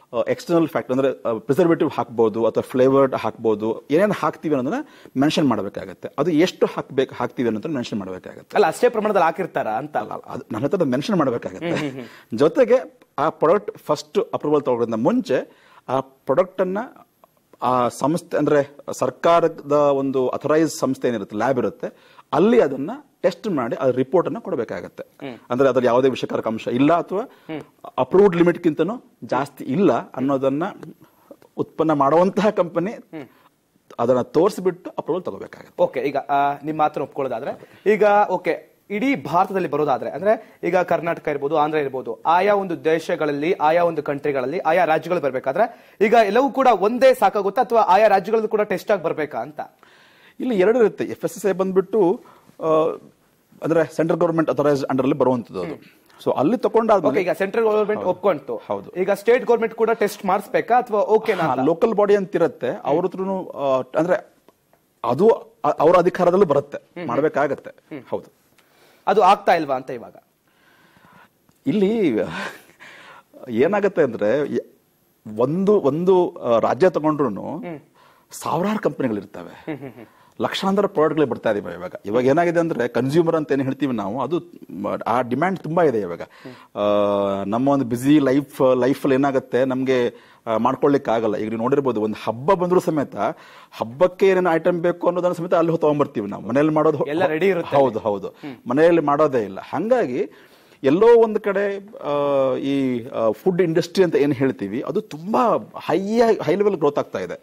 ಎಕ್ಸ್ಟರ್ನಲ್ ಫ್ಯಾಕ್ಟರ್ ಅಂದ್ರೆ ಪ್ರಿಸರ್ವೇಟಿವ್ ಹಾಕ್ಬೋದು ಅಥವಾ ಫ್ಲೇವರ್ಡ್ ಹಾಕ್ಬೋದು, ಏನೇನು ಹಾಕ್ತೀವಿ ಅನ್ನೋದನ್ನ ಮೆನ್ಷನ್ ಮಾಡಬೇಕಾಗತ್ತೆ. ಅದು ಎಷ್ಟು ಹಾಕ್ತೀವಿ ಅನ್ನೋದನ್ನ ಮೆನ್ಷನ್ ಮಾಡಬೇಕಾಗತ್ತೆ. ಅಲ್ಲ, ಅಷ್ಟೇ ಪ್ರಮಾಣದಲ್ಲಿ ಹಾಕಿರ್ತಾರ ಅಂತ ಅಲ್ಲ, ಅದು ನನ್ನ ಹತ್ರ ಮೆನ್ಷನ್ ಮಾಡಬೇಕಾಗತ್ತೆ. ಜೊತೆಗೆ ಆ ಪ್ರಾಡಕ್ಟ್ ಫಸ್ಟ್ ಅಪ್ರೂವಲ್ ತಗೊಳ್ಳೋದ್ರಿಂದ ಮುಂಚೆ ಆ ಪ್ರಾಡಕ್ಟ್ ಅನ್ನ ಆ ಸಂಸ್ಥೆ ಅಂದ್ರೆ ಸರ್ಕಾರದ ಒಂದು ಅಥರೈಸ್ ಸಂಸ್ಥೆ ಏನಿರುತ್ತೆ, ಲ್ಯಾಬ್ ಇರುತ್ತೆ, ಅಲ್ಲಿ ಅದನ್ನ ಟೆಸ್ಟ್ ಮಾಡಿ ಅದ್ರ ರಿಪೋರ್ಟ್ ಅನ್ನ ಕೊಡಬೇಕಾಗತ್ತೆ. ಅಂದ್ರೆ ಅದ್ರ ಯಾವುದೇ ವಿಷಕಾರಕ ಅಂಶ ಇಲ್ಲ ಅಥವಾ ಅಪ್ರೂವ್ಡ್ ಲಿಮಿಟ್ ಗಿಂತನೂ ಜಾಸ್ತಿ ಇಲ್ಲ ಅನ್ನೋದನ್ನ ಉತ್ಪನ್ನ ಮಾಡುವಂತಹ ಕಂಪನಿ ಅದನ್ನ ತೋರಿಸ್ಬಿಟ್ಟು ಅಪ್ರೂವಲ್ ತಗೋಬೇಕಾಗತ್ತೆ. ಓಕೆ, ಈಗ ನಿಮ್ಮ ಮಾತನ್ನು ಒಪ್ಕೊಳ್ಳೋದಾದ್ರೆ, ಈಗ ಓಕೆ ಇಡೀ ಭಾರತದಲ್ಲಿ ಬರೋದಾದ್ರೆ, ಅಂದ್ರೆ ಈಗ ಕರ್ನಾಟಕ ಇರ್ಬೋದು, ಆಂಧ್ರ ಇರ್ಬೋದು, ಆಯಾ ಒಂದು ದೇಶಗಳಲ್ಲಿ, ಆಯಾ ಒಂದು ಕಂಟ್ರಿಗಳಲ್ಲಿ, ಆಯಾ ರಾಜ್ಯಗಳು ಬರ್ಬೇಕಾದ್ರೆ ಈಗ ಎಲ್ಲವೂ ಕೂಡ ಒಂದೇ ಸಾಕಾಗುತ್ತಾ ಅಥವಾ ಆಯಾ ರಾಜ್ಯಗಳಲ್ಲೂ ಕೂಡ ಟೆಸ್ಟ್ ಆಗಿ ಬರ್ಬೇಕಾ ಅಂತ? ಇಲ್ಲಿ ಎರಡು ಇರುತ್ತೆ. FSSAI ಬಂದ್ಬಿಟ್ಟು ಅಂದ್ರೆ ಸೆಂಟ್ರಲ್ ಗವರ್ಮೆಂಟ್ ಅಥರೈಸ್ ಅಂಡರ್ ಅಲ್ಲಿ ಬರುವಂತದ್ದು ಅದು. ಸೊ ಅಲ್ಲಿ ತಗೊಂಡಾದ್ಮೇಲೆ ಈಗ ಸೆಂಟ್ರಲ್ ಗವರ್ಮೆಂಟ್ ಒಪ್ಕೊಂತು, ಹೌದು. ಈಗ ಸ್ಟೇಟ್ ಗವರ್ಮೆಂಟ್ ಕೂಡ ಟೆಸ್ಟ್ ಮಾಡಿಸ್ಬೇಕಾ ಅಥವಾ ಓಕೆ? ಲೋಕಲ್ ಬಾಡಿ ಅಂತ ಇರುತ್ತೆ, ಅವ್ರ ಹತ್ರನು ಅಂದ್ರೆ ಅದು ಅವರ ಅಧಿಕಾರದಲ್ಲೂ ಬರುತ್ತೆ, ಮಾಡ್ಬೇಕಾಗತ್ತೆ. ಹೌದು. ಅದು ಆಗ್ತಾ ಇಲ್ವಾ ಅಂತ ಇವಾಗ ಇಲ್ಲಿ ಏನಾಗತ್ತೆ ಅಂದ್ರೆ ಒಂದು ರಾಜ್ಯ ತಗೊಂಡ್ರು ಸಾವಿರಾರು ಕಂಪನಿಗಳಿರ್ತವೆ, ಲಕ್ಷಾಂತರ ಪ್ರಾಡಕ್ಟ್ಗಳು ಬರ್ತಾ ಇದಾವೆ. ಇವಾಗ ಏನಾಗಿದೆ ಅಂದ್ರೆ ಕನ್ಸ್ಯೂಮರ್ ಅಂತ ಏನ್ ಹೇಳ್ತೀವಿ ನಾವು, ಅದು ಆ ಡಿಮ್ಯಾಂಡ್ ತುಂಬಾ ಇದೆ ಇವಾಗ. ನಮ್ಮ ಒಂದು ಬಿಸಿ ಲೈಫಲ್ಲಿ ಏನಾಗುತ್ತೆ, ನಮ್ಗೆ ಮಾಡ್ಕೊಳ್ಳಿಕ್ಕೆ ಆಗಲ್ಲ. ಈಗ ನೀವು ನೋಡಿರ್ಬೋದು, ಒಂದು ಹಬ್ಬ ಬಂದ್ರು ಸಮೇತ ಹಬ್ಬಕ್ಕೆ ಏನೇನು ಐಟಮ್ ಬೇಕು ಅನ್ನೋದನ್ನ ಸಮೇತ ಅಲ್ಲಿ ತಗೊಂಡ್ಬರ್ತೀವಿ ನಾವು. ಮನೆಯಲ್ಲಿ ಮಾಡೋದು ಎಲ್ಲ ರೆಡಿ ಇರುತ್ತೆ. ಹೌದು, ಮನೆಯಲ್ಲಿ ಮಾಡೋದೇ ಇಲ್ಲ. ಹಂಗಾಗಿ ಎಲ್ಲೋ ಒಂದು ಕಡೆ ಈ ಫುಡ್ ಇಂಡಸ್ಟ್ರಿ ಅಂತ ಏನ್ ಹೇಳ್ತೀವಿ, ಅದು ತುಂಬಾ ಹೈ ಲೆವೆಲ್ ಗ್ರೋತ್ ಆಗ್ತಾ ಇದೆ.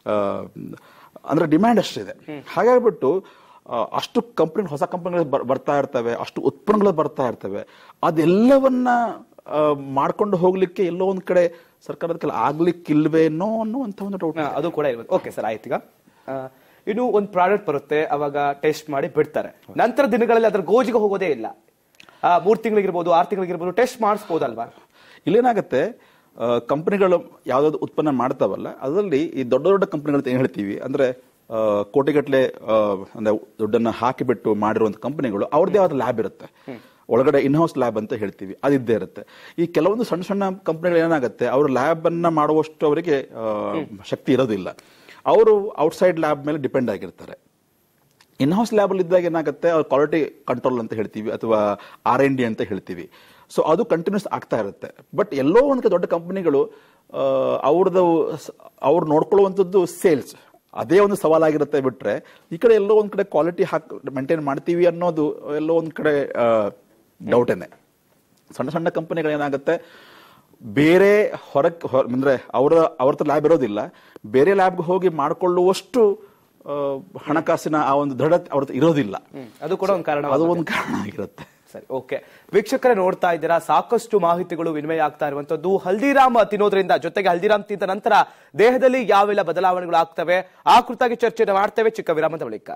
ಅಂದ್ರೆ ಡಿಮ್ಯಾಂಡ್ ಅಷ್ಟಿದೆ. ಹಾಗಾಗ್ಬಿಟ್ಟು ಅಷ್ಟು ಕಂಪನಿ, ಹೊಸ ಕಂಪನಿಗಳು ಬರ್ತಾ ಇರ್ತವೆ, ಅಷ್ಟು ಉತ್ಪನ್ನಗಳು ಬರ್ತಾ ಇರ್ತವೆ. ಅದೆಲ್ಲವನ್ನ ಮಾಡ್ಕೊಂಡು ಹೋಗ್ಲಿಕ್ಕೆ ಎಲ್ಲೋ ಒಂದ್ ಕಡೆ ಸರ್ಕಾರದ ಕೆಲ ಆಗ್ಲಿಕ್ಕಿಲ್ವೇನೋ ಅನ್ನುವಂತ ಒಂದು ಡೌಟ್ ಅದು ಕೂಡ ಇರ್ಬೋದು. ಓಕೆ ಸರ್, ಆಯ್ತು. ಈಗ ಇನ್ನು ಒಂದು ಪ್ರಾಡಕ್ಟ್ ಬರುತ್ತೆ, ಅವಾಗ ಟೆಸ್ಟ್ ಮಾಡಿ ಬಿಡ್ತಾರೆ. ನಂತರ ದಿನಗಳಲ್ಲಿ ಅದ್ರ ಗೋಜಿಗೆ ಹೋಗೋದೇ ಇಲ್ಲ. 3 ತಿಂಗಳಿಗಿರ್ಬೋದು, 6 ತಿಂಗಳಿಗಿರ್ಬೋದು, ಟೆಸ್ಟ್ ಮಾಡಿಸ್ಬೋದಲ್ವಾ? ಇಲ್ಲೇನಾಗತ್ತೆ, ಕಂಪನಿಗಳು ಯಾವ್ದಾದ್ರು ಉತ್ಪನ್ನ ಮಾಡ್ತಾವಲ್ಲ, ಅದರಲ್ಲಿ ಈ ದೊಡ್ಡ ದೊಡ್ಡ ಕಂಪನಿಗಳು ಏನ್ ಹೇಳ್ತೀವಿ ಅಂದ್ರೆ ಕೋಟಿಗಟ್ಟಲೆ ಅಂದ್ರೆ ದುಡ್ಡನ್ನ ಹಾಕಿಬಿಟ್ಟು ಮಾಡಿರುವಂತ ಕಂಪನಿಗಳು, ಅವ್ರದ್ದೇ ಆದ ಲ್ಯಾಬ್ ಇರುತ್ತೆ ಒಳಗಡೆ, ಇನ್ಹೌಸ್ ಲ್ಯಾಬ್ ಅಂತ ಹೇಳ್ತೀವಿ, ಅದಿದ್ದೇ ಇರುತ್ತೆ. ಈ ಕೆಲವೊಂದು ಸಣ್ಣ ಸಣ್ಣ ಕಂಪನಿಗಳು ಏನಾಗುತ್ತೆ, ಅವರು ಲ್ಯಾಬ್ ಅನ್ನ ಮಾಡುವಷ್ಟು ಅವರಿಗೆ ಶಕ್ತಿ ಇರೋದಿಲ್ಲ. ಅವರು ಔಟ್ಸೈಡ್ ಲ್ಯಾಬ್ ಮೇಲೆ ಡಿಪೆಂಡ್ ಆಗಿರ್ತಾರೆ. ಇನ್ಹೌಸ್ ಲ್ಯಾಬ್ ಅಲ್ಲಿ ಇದ್ದಾಗ ಏನಾಗುತ್ತೆ, ಅವ್ರ ಕ್ವಾಲಿಟಿ ಕಂಟ್ರೋಲ್ ಅಂತ ಹೇಳ್ತೀವಿ ಅಥವಾ R&D ಅಂತ ಹೇಳ್ತೀವಿ. ಸೊ ಅದು ಕಂಟಿನ್ಯೂಸ್ ಆಗ್ತಾ ಇರುತ್ತೆ. ಬಟ್ ಎಲ್ಲೋ ಒಂದು ದೊಡ್ಡ ಕಂಪನಿಗಳು ಅವ್ರು ನೋಡ್ಕೊಳ್ಳುವಂಥದ್ದು ಸೇಲ್ಸ್, ಅದೇ ಒಂದು ಸವಾಲಾಗಿರುತ್ತೆ. ಬಿಟ್ರೆ ಈ ಕಡೆ ಎಲ್ಲೋ ಒಂದ್ ಕಡೆ ಕ್ವಾಲಿಟಿ ಮೇಂಟೈನ್ ಮಾಡ್ತೀವಿ ಅನ್ನೋದು ಎಲ್ಲೋ ಒಂದ್ ಕಡೆ ಡೌಟೇನೆ. ಸಣ್ಣ ಸಣ್ಣ ಕಂಪನಿಗಳು ಏನಾಗುತ್ತೆ, ಬೇರೆ ಅಂದ್ರೆ ಅವ್ರ ಲ್ಯಾಬ್ ಇರೋದಿಲ್ಲ, ಬೇರೆ ಲ್ಯಾಬ್ಗೆ ಹೋಗಿ ಮಾಡ್ಕೊಳ್ಳುವಷ್ಟು ಹಣಕಾಸಿನ ಆ ಒಂದು ದೃಢತೆ ಅವ್ರ ಇರೋದಿಲ್ಲ. ಅದು ಕೂಡ ಒಂದು ಕಾರಣ, ಅದು ಒಂದು ಕಾರಣ ಆಗಿರುತ್ತೆ. ಸರಿ, ಓಕೆ. ವೀಕ್ಷಕರೇ ನೋಡ್ತಾ ಇದ್ದೀರಾ, ಸಾಕಷ್ಟು ಮಾಹಿತಿಗಳು ವಿನಿಮಯ ಆಗ್ತಾ ಇರುವಂತದ್ದು ಹಲ್ದಿರಾಮ್ ತಿನ್ನೋದ್ರಿಂದ. ಜೊತೆಗೆ ಹಲ್ದಿರಾಮ್ ತಿಂದ ನಂತರ ದೇಹದಲ್ಲಿ ಯಾವೆಲ್ಲ ಬದಲಾವಣೆಗಳು ಆಗ್ತವೆ, ಆ ಕುರಿತಾಗಿ ಚರ್ಚೆ ಮಾಡ್ತೇವೆ ಚಿಕ್ಕ ವಿರಾಮದ ಬಳಿಕ.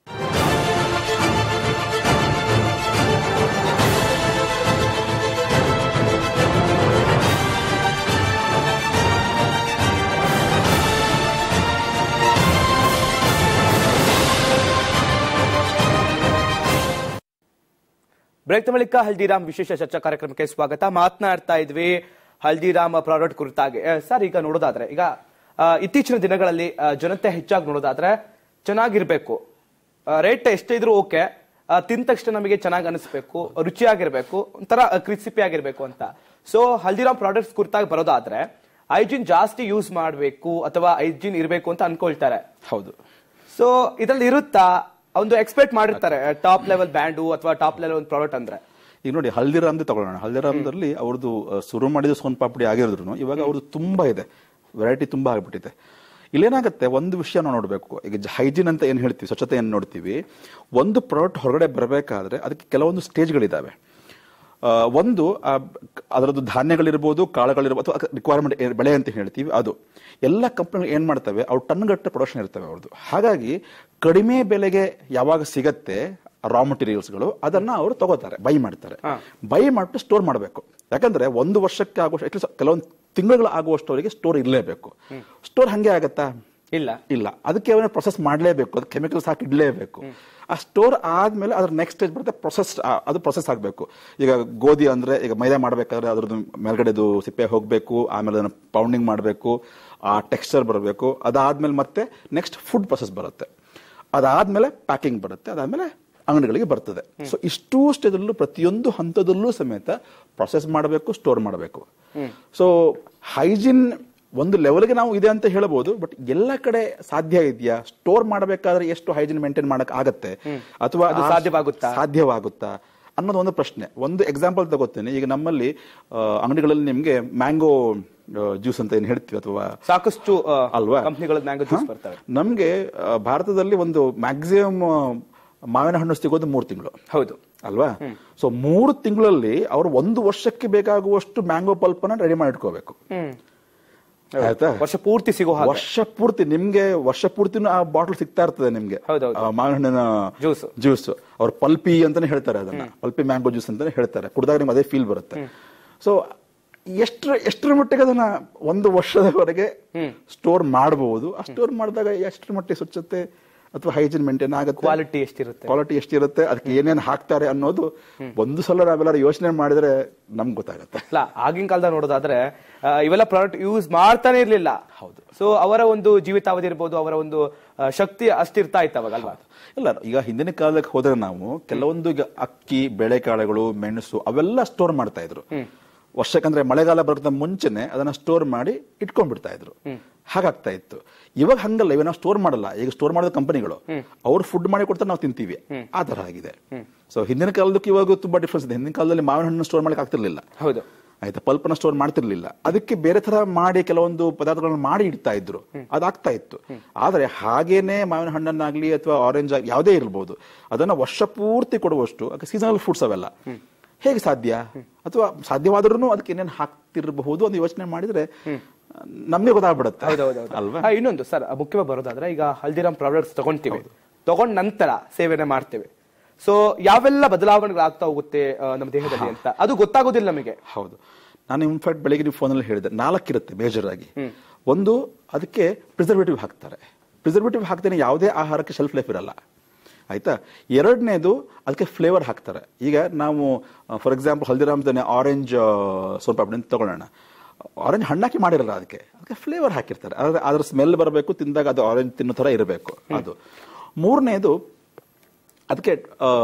ಬ್ರೇಕ್ ಬಳಿಕ ಹಲ್ದಿರಾಮ್ ವಿಶೇಷ ಚರ್ಚಾ ಕಾರ್ಯಕ್ರಮಕ್ಕೆ ಸ್ವಾಗತ. ಮಾತನಾಡ್ತಾ ಇದ್ವಿ ಹಲ್ದಿರಾಮ್ ಪ್ರಾಡಕ್ಟ್ ಕುರಿತಾಗಿ. ಸರ್, ಈಗ ನೋಡೋದಾದ್ರೆ, ಈಗ ಇತ್ತೀಚಿನ ದಿನಗಳಲ್ಲಿ ಜನತೆ ಹೆಚ್ಚಾಗಿ ನೋಡೋದಾದ್ರೆ ಚೆನ್ನಾಗಿರ್ಬೇಕು, ರೇಟ್ ಎಷ್ಟೇ ಇದ್ರೂ ಓಕೆ, ತಿಂದ ತಕ್ಷಣ ನಮಗೆ ಚೆನ್ನಾಗಿ ಅನಿಸ್ಬೇಕು, ರುಚಿಯಾಗಿರ್ಬೇಕು, ಒಂಥರ ಕ್ರಿಸ್ಪಿ ಆಗಿರ್ಬೇಕು ಅಂತ. ಸೊ ಹಲ್ದಿರಾಮ್ ಪ್ರಾಡಕ್ಟ್ಸ್ ಕುರಿತಾಗಿ ಬರೋದಾದ್ರೆ ಹೈಜೀನ್ ಜಾಸ್ತಿ ಯೂಸ್ ಮಾಡಬೇಕು ಅಥವಾ ಹೈಜೀನ್ ಇರಬೇಕು ಅಂತ ಅನ್ಕೊಳ್ತಾರೆ. ಹೌದು. ಸೊ ಇದ್ರಲ್ಲಿ ಇರುತ್ತಾ, ಒಂದು ಎಕ್ಸ್ಪೆಕ್ಟ್ ಮಾಡಿರ್ತಾರೆ ಟಾಪ್ ಲೆವೆಲ್ ಬ್ರ್ಯಾಂಡು ಅಥವಾ ಟಾಪ್ ಲೆವೆಲ್ ಒಂದು ಪ್ರಾಡಕ್ಟ್ ಅಂದ್ರೆ. ಈಗ ನೋಡಿ, ಹಲ್ದಿರಾಮ್ದೇ ತಗೊಳ್ಳೋಣ. ಹಲ್ದಿರಾಮ್ದಲ್ಲಿ ಅವ್ರದ್ದು ಶುರು ಮಾಡಿದ ಸೋನ್ ಪಾಪಡಿ ಆಗಿರೋದ್ರು ಇವಾಗ ಅವ್ರದ್ದು ತುಂಬಾ ಇದೆ, ವೆರೈಟಿ ತುಂಬಾ ಆಗ್ಬಿಟ್ಟಿದೆ. ಇಲ್ಲೇನಾಗುತ್ತೆ, ಒಂದು ವಿಷಯ ನಾವು ನೋಡ್ಬೇಕು. ಈಗ ಹೈಜೀನ್ ಅಂತ ಏನ್ ಹೇಳ್ತೀವಿ, ಸ್ವಚ್ಛತೆ ಏನ್ ನೋಡ್ತೀವಿ, ಒಂದು ಪ್ರಾಡಕ್ಟ್ ಹೊರಗಡೆ ಬರಬೇಕಾದ್ರೆ ಅದಕ್ಕೆ ಕೆಲವೊಂದು ಸ್ಟೇಜ್ಗಳಿದಾವೆ. ಒಂದು ಅದರದ್ದು ಧಾನ್ಯಗಳಿರ್ಬೋದು, ಕಾಳುಗಳಿರ್ಬೋದು, ಅಥವಾ ರಿಕ್ವೈರ್ಮೆಂಟ್ ಬೆಳೆ ಅಂತ ಹೇಳ್ತೀವಿ, ಅದು ಎಲ್ಲ ಕಂಪನಿಗಳು ಏನ್ ಮಾಡ್ತವೆ, ಅವ್ರು ಟನ್ಗಟ್ಟೆ ಪ್ರೊಡಕ್ಷನ್ ಇರ್ತವೆ ಅವ್ರದ್ದು. ಹಾಗಾಗಿ ಕಡಿಮೆ ಬೆಲೆಗೆ ಯಾವಾಗ ಸಿಗತ್ತೆ ರಾ ಮಟೀರಿಯಲ್ಸ್ಗಳು, ಅದನ್ನ ಅವರು ತಗೋತಾರೆ, ಬೈ ಮಾಡ್ತಾರೆ. ಬೈ ಮಾಡಿಬಿಟ್ಟು ಸ್ಟೋರ್ ಮಾಡಬೇಕು. ಯಾಕಂದ್ರೆ ಒಂದು ವರ್ಷಕ್ಕೆ ಆಗುವಷ್ಟು, ಕೆಲವೊಂದು ತಿಂಗಳು ಆಗುವಷ್ಟು ಅವರಿಗೆ ಸ್ಟೋರ್ ಇರಲೇಬೇಕು. ಸ್ಟೋರ್ ಹಂಗೆ ಆಗತ್ತಾ, ಇಲ್ಲ. ಅದಕ್ಕೆ ಅವನ್ನ ಪ್ರೊಸೆಸ್ ಮಾಡಲೇಬೇಕು, ಅದು ಕೆಮಿಕಲ್ಸ್ ಹಾಕಿ ಇಡಲೇಬೇಕು. ಆ ಸ್ಟೋರ್ ಆದ್ಮೇಲೆ ಅದ್ರ ನೆಕ್ಸ್ಟ್ ಸ್ಟೇಜ್ ಬರುತ್ತೆ ಅದು ಪ್ರೊಸೆಸ್ ಆಗಬೇಕು. ಈಗ ಗೋಧಿ ಅಂದ್ರೆ ಈಗ ಮೈದಾ ಮಾಡ್ಬೇಕಾದ್ರೆ ಅದ್ರದ್ದು ಮೇಲ್ಗಡೆದು ಸಿಪ್ಪೆ ಹೋಗ್ಬೇಕು, ಆಮೇಲೆ ಅದನ್ನ ಪೌಂಡಿಂಗ್ ಮಾಡಬೇಕು, ಆ ಟೆಕ್ಸ್ಚರ್ ಬರಬೇಕು. ಅದಾದ್ಮೇಲೆ ಮತ್ತೆ ನೆಕ್ಸ್ಟ್ ಫುಡ್ ಪ್ರೊಸೆಸ್ ಬರುತ್ತೆ, ಅದಾದ್ಮೇಲೆ ಪ್ಯಾಕಿಂಗ್ ಬರುತ್ತೆ, ಅದಾದ್ಮೇಲೆ ಅಂಗಡಿಗಳಿಗೆ ಬರ್ತದೆ. ಸೊ ಇಷ್ಟೂ ಸ್ಟೇಜಲ್ಲೂ ಪ್ರತಿಯೊಂದು ಹಂತದಲ್ಲೂ ಸಮೇತ ಪ್ರೊಸೆಸ್ ಮಾಡಬೇಕು, ಸ್ಟೋರ್ ಮಾಡಬೇಕು. ಸೊ ಹೈಜಿನ್ ಒಂದು ಲೆವೆಲ್ಗೆ ನಾವು ಇದೆ ಅಂತ ಹೇಳಬಹುದು, ಬಟ್ ಎಲ್ಲ ಕಡೆ ಸಾಧ್ಯ ಇದೆಯಾ? ಸ್ಟೋರ್ ಮಾಡಬೇಕಾದ್ರೆ ಎಷ್ಟು ಹೈಜಿನ್ ಮೇಂಟೈನ್ ಮಾಡಕ್ ಆಗತ್ತೆ, ಅಥವಾ ಸಾಧ್ಯವಾಗುತ್ತಾ ಅನ್ನೋದು ಒಂದು ಪ್ರಶ್ನೆ. ಒಂದು ಎಕ್ಸಾಂಪಲ್ ತಗೋತೇನೆ. ಈಗ ನಮ್ಮಲ್ಲಿ ಅಂಗಡಿಗಳಲ್ಲಿ ನಿಮ್ಗೆ ಮ್ಯಾಂಗೋ ಜ್ಯೂಸ್ ಅಂತ ಏನ್ ಹೇಳ್ತೀವಿ, ಅಥವಾ ಸಾಕಷ್ಟು ಅಲ್ವಾ ಮ್ಯಾಂಗೋ ಜ್ಯೂಸ್ ಬರ್ತವೆ. ನಮ್ಗೆ ಭಾರತದಲ್ಲಿ ಒಂದು ಮ್ಯಾಕ್ಸಿಮಮ್ ಮಾವಿನ ಹಣ್ಣು ಸಿಗೋದು 3 ತಿಂಗಳು. ಹೌದು ಅಲ್ವಾ? ಸೊ 3 ತಿಂಗಳಲ್ಲಿ ಅವರು 1 ವರ್ಷಕ್ಕೆ ಬೇಕಾಗುವಷ್ಟು ಮ್ಯಾಂಗೋ ಪಲ್ಪ್ ಅನ್ನ ರೆಡಿ ಮಾಡಿ ಇಟ್ಕೋಬೇಕು. ಆಯ್ತಾ? ವರ್ಷ ಪೂರ್ತಿ ಸಿಗೋ ಹಾಗೆ. ವರ್ಷ ಪೂರ್ತಿನೂ ಆ ಬಾಟಲ್ ಸಿಗ್ತಾ ಇರ್ತದೆ ನಿಮ್ಗೆ, ಮಾವಿನ ಹಣ್ಣಿನ ಜ್ಯೂಸ್. ಅವ್ರು ಪಲ್ಪಿ ಅಂತಾನೆ ಹೇಳ್ತಾರೆ, ಅದನ್ನ ಪಲ್ಪಿ ಮ್ಯಾಂಗೋ ಜ್ಯೂಸ್ ಅಂತಾನೆ ಹೇಳ್ತಾರೆ. ಕುಡಿದಾಗ ನಿಮ್ಗೆ ಅದೇ ಫೀಲ್ ಬರುತ್ತೆ. ಸೊ ಎಷ್ಟರ ಮಟ್ಟಿಗೆ ಅದನ್ನ 1 ವರ್ಷದವರೆಗೆ ಸ್ಟೋರ್ ಮಾಡಬಹುದು. ಆ ಸ್ಟೋರ್ ಮಾಡಿದಾಗ ಎಷ್ಟರ ಮಟ್ಟಿಗೆ ಸ್ವಚ್ಛತೆ ಅಥವಾ ಹೈಜಿನ್ ಮೇಂಟೈನ್ ಆಗುತ್ತೆ, ಕ್ವಾಲಿಟಿ ಎಷ್ಟಿರುತ್ತೆ, ಅದಕ್ಕೆ ಏನೇನು ಹಾಕ್ತಾರೆ ಅನ್ನೋದು ಒಂದು ಸಲ ನಾವೆಲ್ಲರೂ ಯೋಚನೆ ಮಾಡಿದ್ರೆ ನಮ್ಗೆ ಗೊತ್ತಾಗುತ್ತೆ. ಆಗಿನ ಕಾಲದಲ್ಲಿ ನೋಡೋದಾದ್ರೆ ಇವೆಲ್ಲ ಪ್ರಾಡಕ್ಟ್ ಯೂಸ್ ಮಾಡ್ತಾನೆ ಇರ್ಲಿಲ್ಲ. ಹೌದು. ಸೊ ಅವರ ಒಂದು ಜೀವಿತಾವಧಿ ಇರ್ಬೋದು, ಅವರ ಒಂದು ಶಕ್ತಿ ಅಷ್ಟಿರ್ತಾ ಇತ್ತು ಅವಾಗ ಅಲ್ವಾ? ಇಲ್ಲ, ಈಗ ಹಿಂದಿನ ಕಾಲಕ್ಕೆ ಹೋದ್ರೆ ನಾವು ಕೆಲವೊಂದು ಈಗ ಅಕ್ಕಿ, ಬೇಳೆಕಾಳುಗಳು, ಮೆಣಸು ಅವೆಲ್ಲ ಸ್ಟೋರ್ ಮಾಡ್ತಾ ಇದ್ರು. ವರ್ಷಕ್ಕಂದ್ರೆ ಮಳೆಗಾಲ ಬರೋದ ಮುಂಚೆನೆ ಅದನ್ನ ಸ್ಟೋರ್ ಮಾಡಿ ಇಟ್ಕೊಂಡ್ಬಿಡ್ತಾ ಇದ್ರು. ಹಾಗಾಗ್ತಾ ಇತ್ತು. ಇವಾಗ ಹಂಗಲ್ಲ, ಇವಾಗ ನಾವು ಸ್ಟೋರ್ ಮಾಡಲ್ಲ. ಈಗ ಸ್ಟೋರ್ ಮಾಡೋದು ಕಂಪನಿಗಳು, ಅವ್ರು ಫುಡ್ ಮಾಡಿ ಕೊಡ್ತಾರೆ, ನಾವು ತಿಂತೀವಿ. ಆ ತರ ಆಗಿದೆ. ಸೊ ಹಿಂದಿನ ಕಾಲದಕ್ಕೆ ಇವಾಗ ತುಂಬಾ ಡಿಫ್ರೆನ್ಸ್ ಇದೆ. ಹಿಂದಿನ ಕಾಲದಲ್ಲಿ ಮಾವಿನ ಹಣ್ಣು ಸ್ಟೋರ್ ಮಾಡಕ್ಕೆ ಆಗ್ತಿರ್ಲಿಲ್ಲ. ಹೌದು, ಆಯ್ತಾ? ಪಲ್ಪನ ಸ್ಟೋರ್ ಮಾಡ್ತಿರ್ಲಿಲ್ಲ. ಅದಕ್ಕೆ ಬೇರೆ ತರ ಮಾಡಿ ಕೆಲವೊಂದು ಪದಾರ್ಥಗಳನ್ನ ಮಾಡಿ ಇಡ್ತಾ ಇದ್ರು, ಅದಾಗ್ತಾ ಇತ್ತು. ಆದ್ರೆ ಹಾಗೇನೆ ಮಾವಿನ ಹಣ್ಣನ್ನಾಗ್ಲಿ ಅಥವಾ ಆರೆಂಜ್ ಆಗಿ ಯಾವುದೇ ಇರ್ಬೋದು, ಅದನ್ನ ವರ್ಷ ಪೂರ್ತಿ ಕೊಡುವಷ್ಟು ಸೀಸನಲ್ ಫ್ರೂಟ್ಸ್ ಅವೆಲ್ಲ ಹೇಗೆ ಸಾಧ್ಯ? ಅಥವಾ ಸಾಧ್ಯವಾದ್ರೂ ಅದಕ್ಕೆ ಏನೇನು ಹಾಕ್ತಿರಬಹುದು ಅಂತ ಯೋಚನೆ ಮಾಡಿದ್ರೆ ನಮ್ಗೆ ಗೊತ್ತಾಗ್ಬಿಡುತ್ತೆ ಅಲ್ವಾ? ಇನ್ನೊಂದು ಸರ್, ಮುಖ್ಯವಾಗಿ ಬರೋದಾದ್ರೆ ಈಗ ಹಲ್ದಿರಾಮ್ ಪ್ರಾಡಕ್ಟ್ಸ್ ತಗೊಂತೀವಿ, ತಗೊಂಡ್ ನಂತರ ಸೇವನೆ ಮಾಡ್ತೇವೆ. ಸೊ ಯಾವೆಲ್ಲ ಬದಲಾವಣೆಗಳಾಗ್ತಾ ಹೋಗುತ್ತೆ ನಮ್ಮ ದೇಹದಲ್ಲಿ ಅಂತ ಅದು ಗೊತ್ತಾಗೋದಿಲ್ಲ ನಮಗೆ. ಹೌದು, ನಾನು ಇನ್ಫ್ಯಾಕ್ಟ್ ಬೆಳಿಗ್ಗೆ ನೀವು ಫೋನಲ್ಲಿ ಹೇಳಿದೆ 4 ಇರುತ್ತೆ ಮೇಜರ್ ಆಗಿ. ಒಂದು, ಅದಕ್ಕೆ ಪ್ರಿಸರ್ವೇಟಿವ್ ಹಾಕ್ತಾರೆ. ಪ್ರಿಸರ್ವೇಟಿವ್ ಹಾಕ್ತೇನೆ ಯಾವುದೇ ಆಹಾರಕ್ಕೆ ಶೆಲ್ಫ್ ಲೈಫ್ ಇರಲ್ಲ. ಆಯ್ತಾ? ಎರಡನೇದು, ಅದಕ್ಕೆ ಫ್ಲೇವರ್ ಹಾಕ್ತಾರೆ. ಈಗ ನಾವು ಫಾರ್ ಎಕ್ಸಾಂಪಲ್ ಹಲ್ದಿರಾಮ್ದಾನೆ ಆರೆಂಜ್ ಸೋನ್ ಪಾಪಡಿ ಅಂತ ತಗೊಳ್ಳೋಣ. ಆರೆಂಜ್ ಹಣ್ಣಾಕಿ ಮಾಡಿರಲ್ಲ, ಅದಕ್ಕೆ ಫ್ಲೇವರ್ ಹಾಕಿರ್ತಾರೆ. ಅದ್ರ ಸ್ಮೆಲ್ ಬರಬೇಕು, ತಿಂದಾಗ ಅದು ಆರೆಂಜ್ ತಿನ್ನೋ ತರ ಇರಬೇಕು ಅದು. ಮೂರನೇದು, ಅದಕ್ಕೆ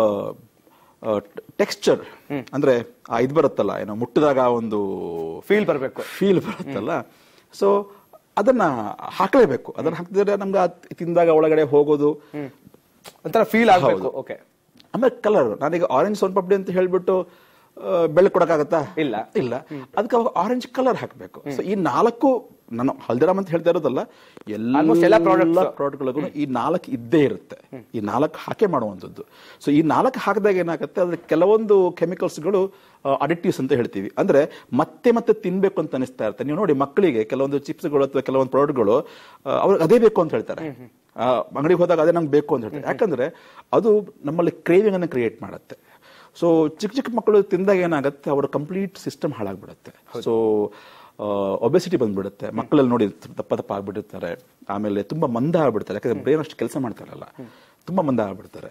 ಟೆಕ್ಸ್ಚರ್ ಅಂದ್ರೆ ಇದು ಬರುತ್ತಲ್ಲ, ಏನೋ ಮುಟ್ಟಿದಾಗ ಒಂದು ಫೀಲ್ ಬರುತ್ತಲ್ಲ. ಸೊ ಅದನ್ನ ಹಾಕಲೇಬೇಕು. ಅದನ್ನ ಹಾಕಿದ್ರೆ ನಮ್ಗೆ ತಿಂದಾಗ ಒಳಗಡೆ ಹೋಗೋದು ಒಂಥರ ಫೀಲ್ ಆಗಬೇಕು. ಓಕೆ. ಆಮೇಲೆ ಕಲರ್, ನಾನೀಗ ಆರೆಂಜ್ ಸೋನ್ ಪಾಪಡಿ ಅಂತ ಹೇಳ್ಬಿಟ್ಟು ಬೆಳಕು ಕೊಡಕ್ಕಾಗತ್ತಾ? ಇಲ್ಲ. ಅದಕ್ಕೆ ಅವಾಗ ಆರೆಂಜ್ ಕಲರ್ ಹಾಕಬೇಕು. ಸೊ ಈ 4 ನಾನು ಹಲ್ದಿರಾಮ್ ಅಂತ ಹೇಳ್ತಾ ಇರೋದಲ್ಲ, ಎಲ್ಲ ಪ್ರಾಡಕ್ಟ್ಗಳಿಗೂ ಈ 4 ಇದ್ದೇ ಇರುತ್ತೆ. ಈ 4 ಹಾಕೇ ಮಾಡುವಂಥದ್ದು. ಸೊ ಈ 4 ಹಾಕಿದಾಗ ಏನಾಗುತ್ತೆ, ಅದ್ರ ಕೆಲವೊಂದು ಕೆಮಿಕಲ್ಸ್ಗಳು ಅಡಿಕ್ಟಿವ್ಸ್ ಅಂತ ಹೇಳ್ತೀವಿ. ಅಂದ್ರೆ ಮತ್ತೆ ಮತ್ತೆ ತಿನ್ಬೇಕು ಅಂತ ಅನಿಸ್ತಾ ಇರುತ್ತೆ. ನೀವು ನೋಡಿ, ಮಕ್ಕಳಿಗೆ ಕೆಲವೊಂದು ಚಿಪ್ಸ್ಗಳು ಅಥವಾ ಕೆಲವೊಂದು ಪ್ರಾಡಕ್ಟ್ಗಳು ಅವ್ರಿಗೆ ಅದೇ ಬೇಕು ಅಂತ ಹೇಳ್ತಾರೆ. ಅಂಗಡಿಗೆ ಹೋದಾಗ ಅದೇ ನಮ್ಗೆ ಬೇಕು ಅಂತ ಹೇಳ್ತಾರೆ. ಯಾಕಂದ್ರೆ ಅದು ನಮ್ಮಲ್ಲಿ ಕ್ರೇವಿಂಗ್ ಅನ್ನು ಕ್ರಿಯೇಟ್ ಮಾಡುತ್ತೆ. ಸೊ ಚಿಕ್ಕ ಮಕ್ಕಳು ತಿಂದಾಗ ಏನಾಗುತ್ತೆ, ಅವರ ಕಂಪ್ಲೀಟ್ ಸಿಸ್ಟಮ್ ಹಾಳಾಗ್ಬಿಡುತ್ತೆ. ಸೊ ಒಬೆಸಿಟಿ ಬಂದ್ಬಿಡುತ್ತೆ. ಮಕ್ಕಳಲ್ಲಿ ನೋಡಿ ದಪ್ಪ ಆಗ್ಬಿಟ್ಟಿರ್ತಾರೆ. ಆಮೇಲೆ ತುಂಬಾ ಮಂದ ಆಗ್ಬಿಡ್ತಾರೆ, ಯಾಕಂದ್ರೆ ಬ್ರೈನ್ ಅಷ್ಟು ಕೆಲಸ ಮಾಡ್ತಾರಲ್ಲ, ತುಂಬಾ ಮಂದ ಆಗ್ಬಿಡ್ತಾರೆ.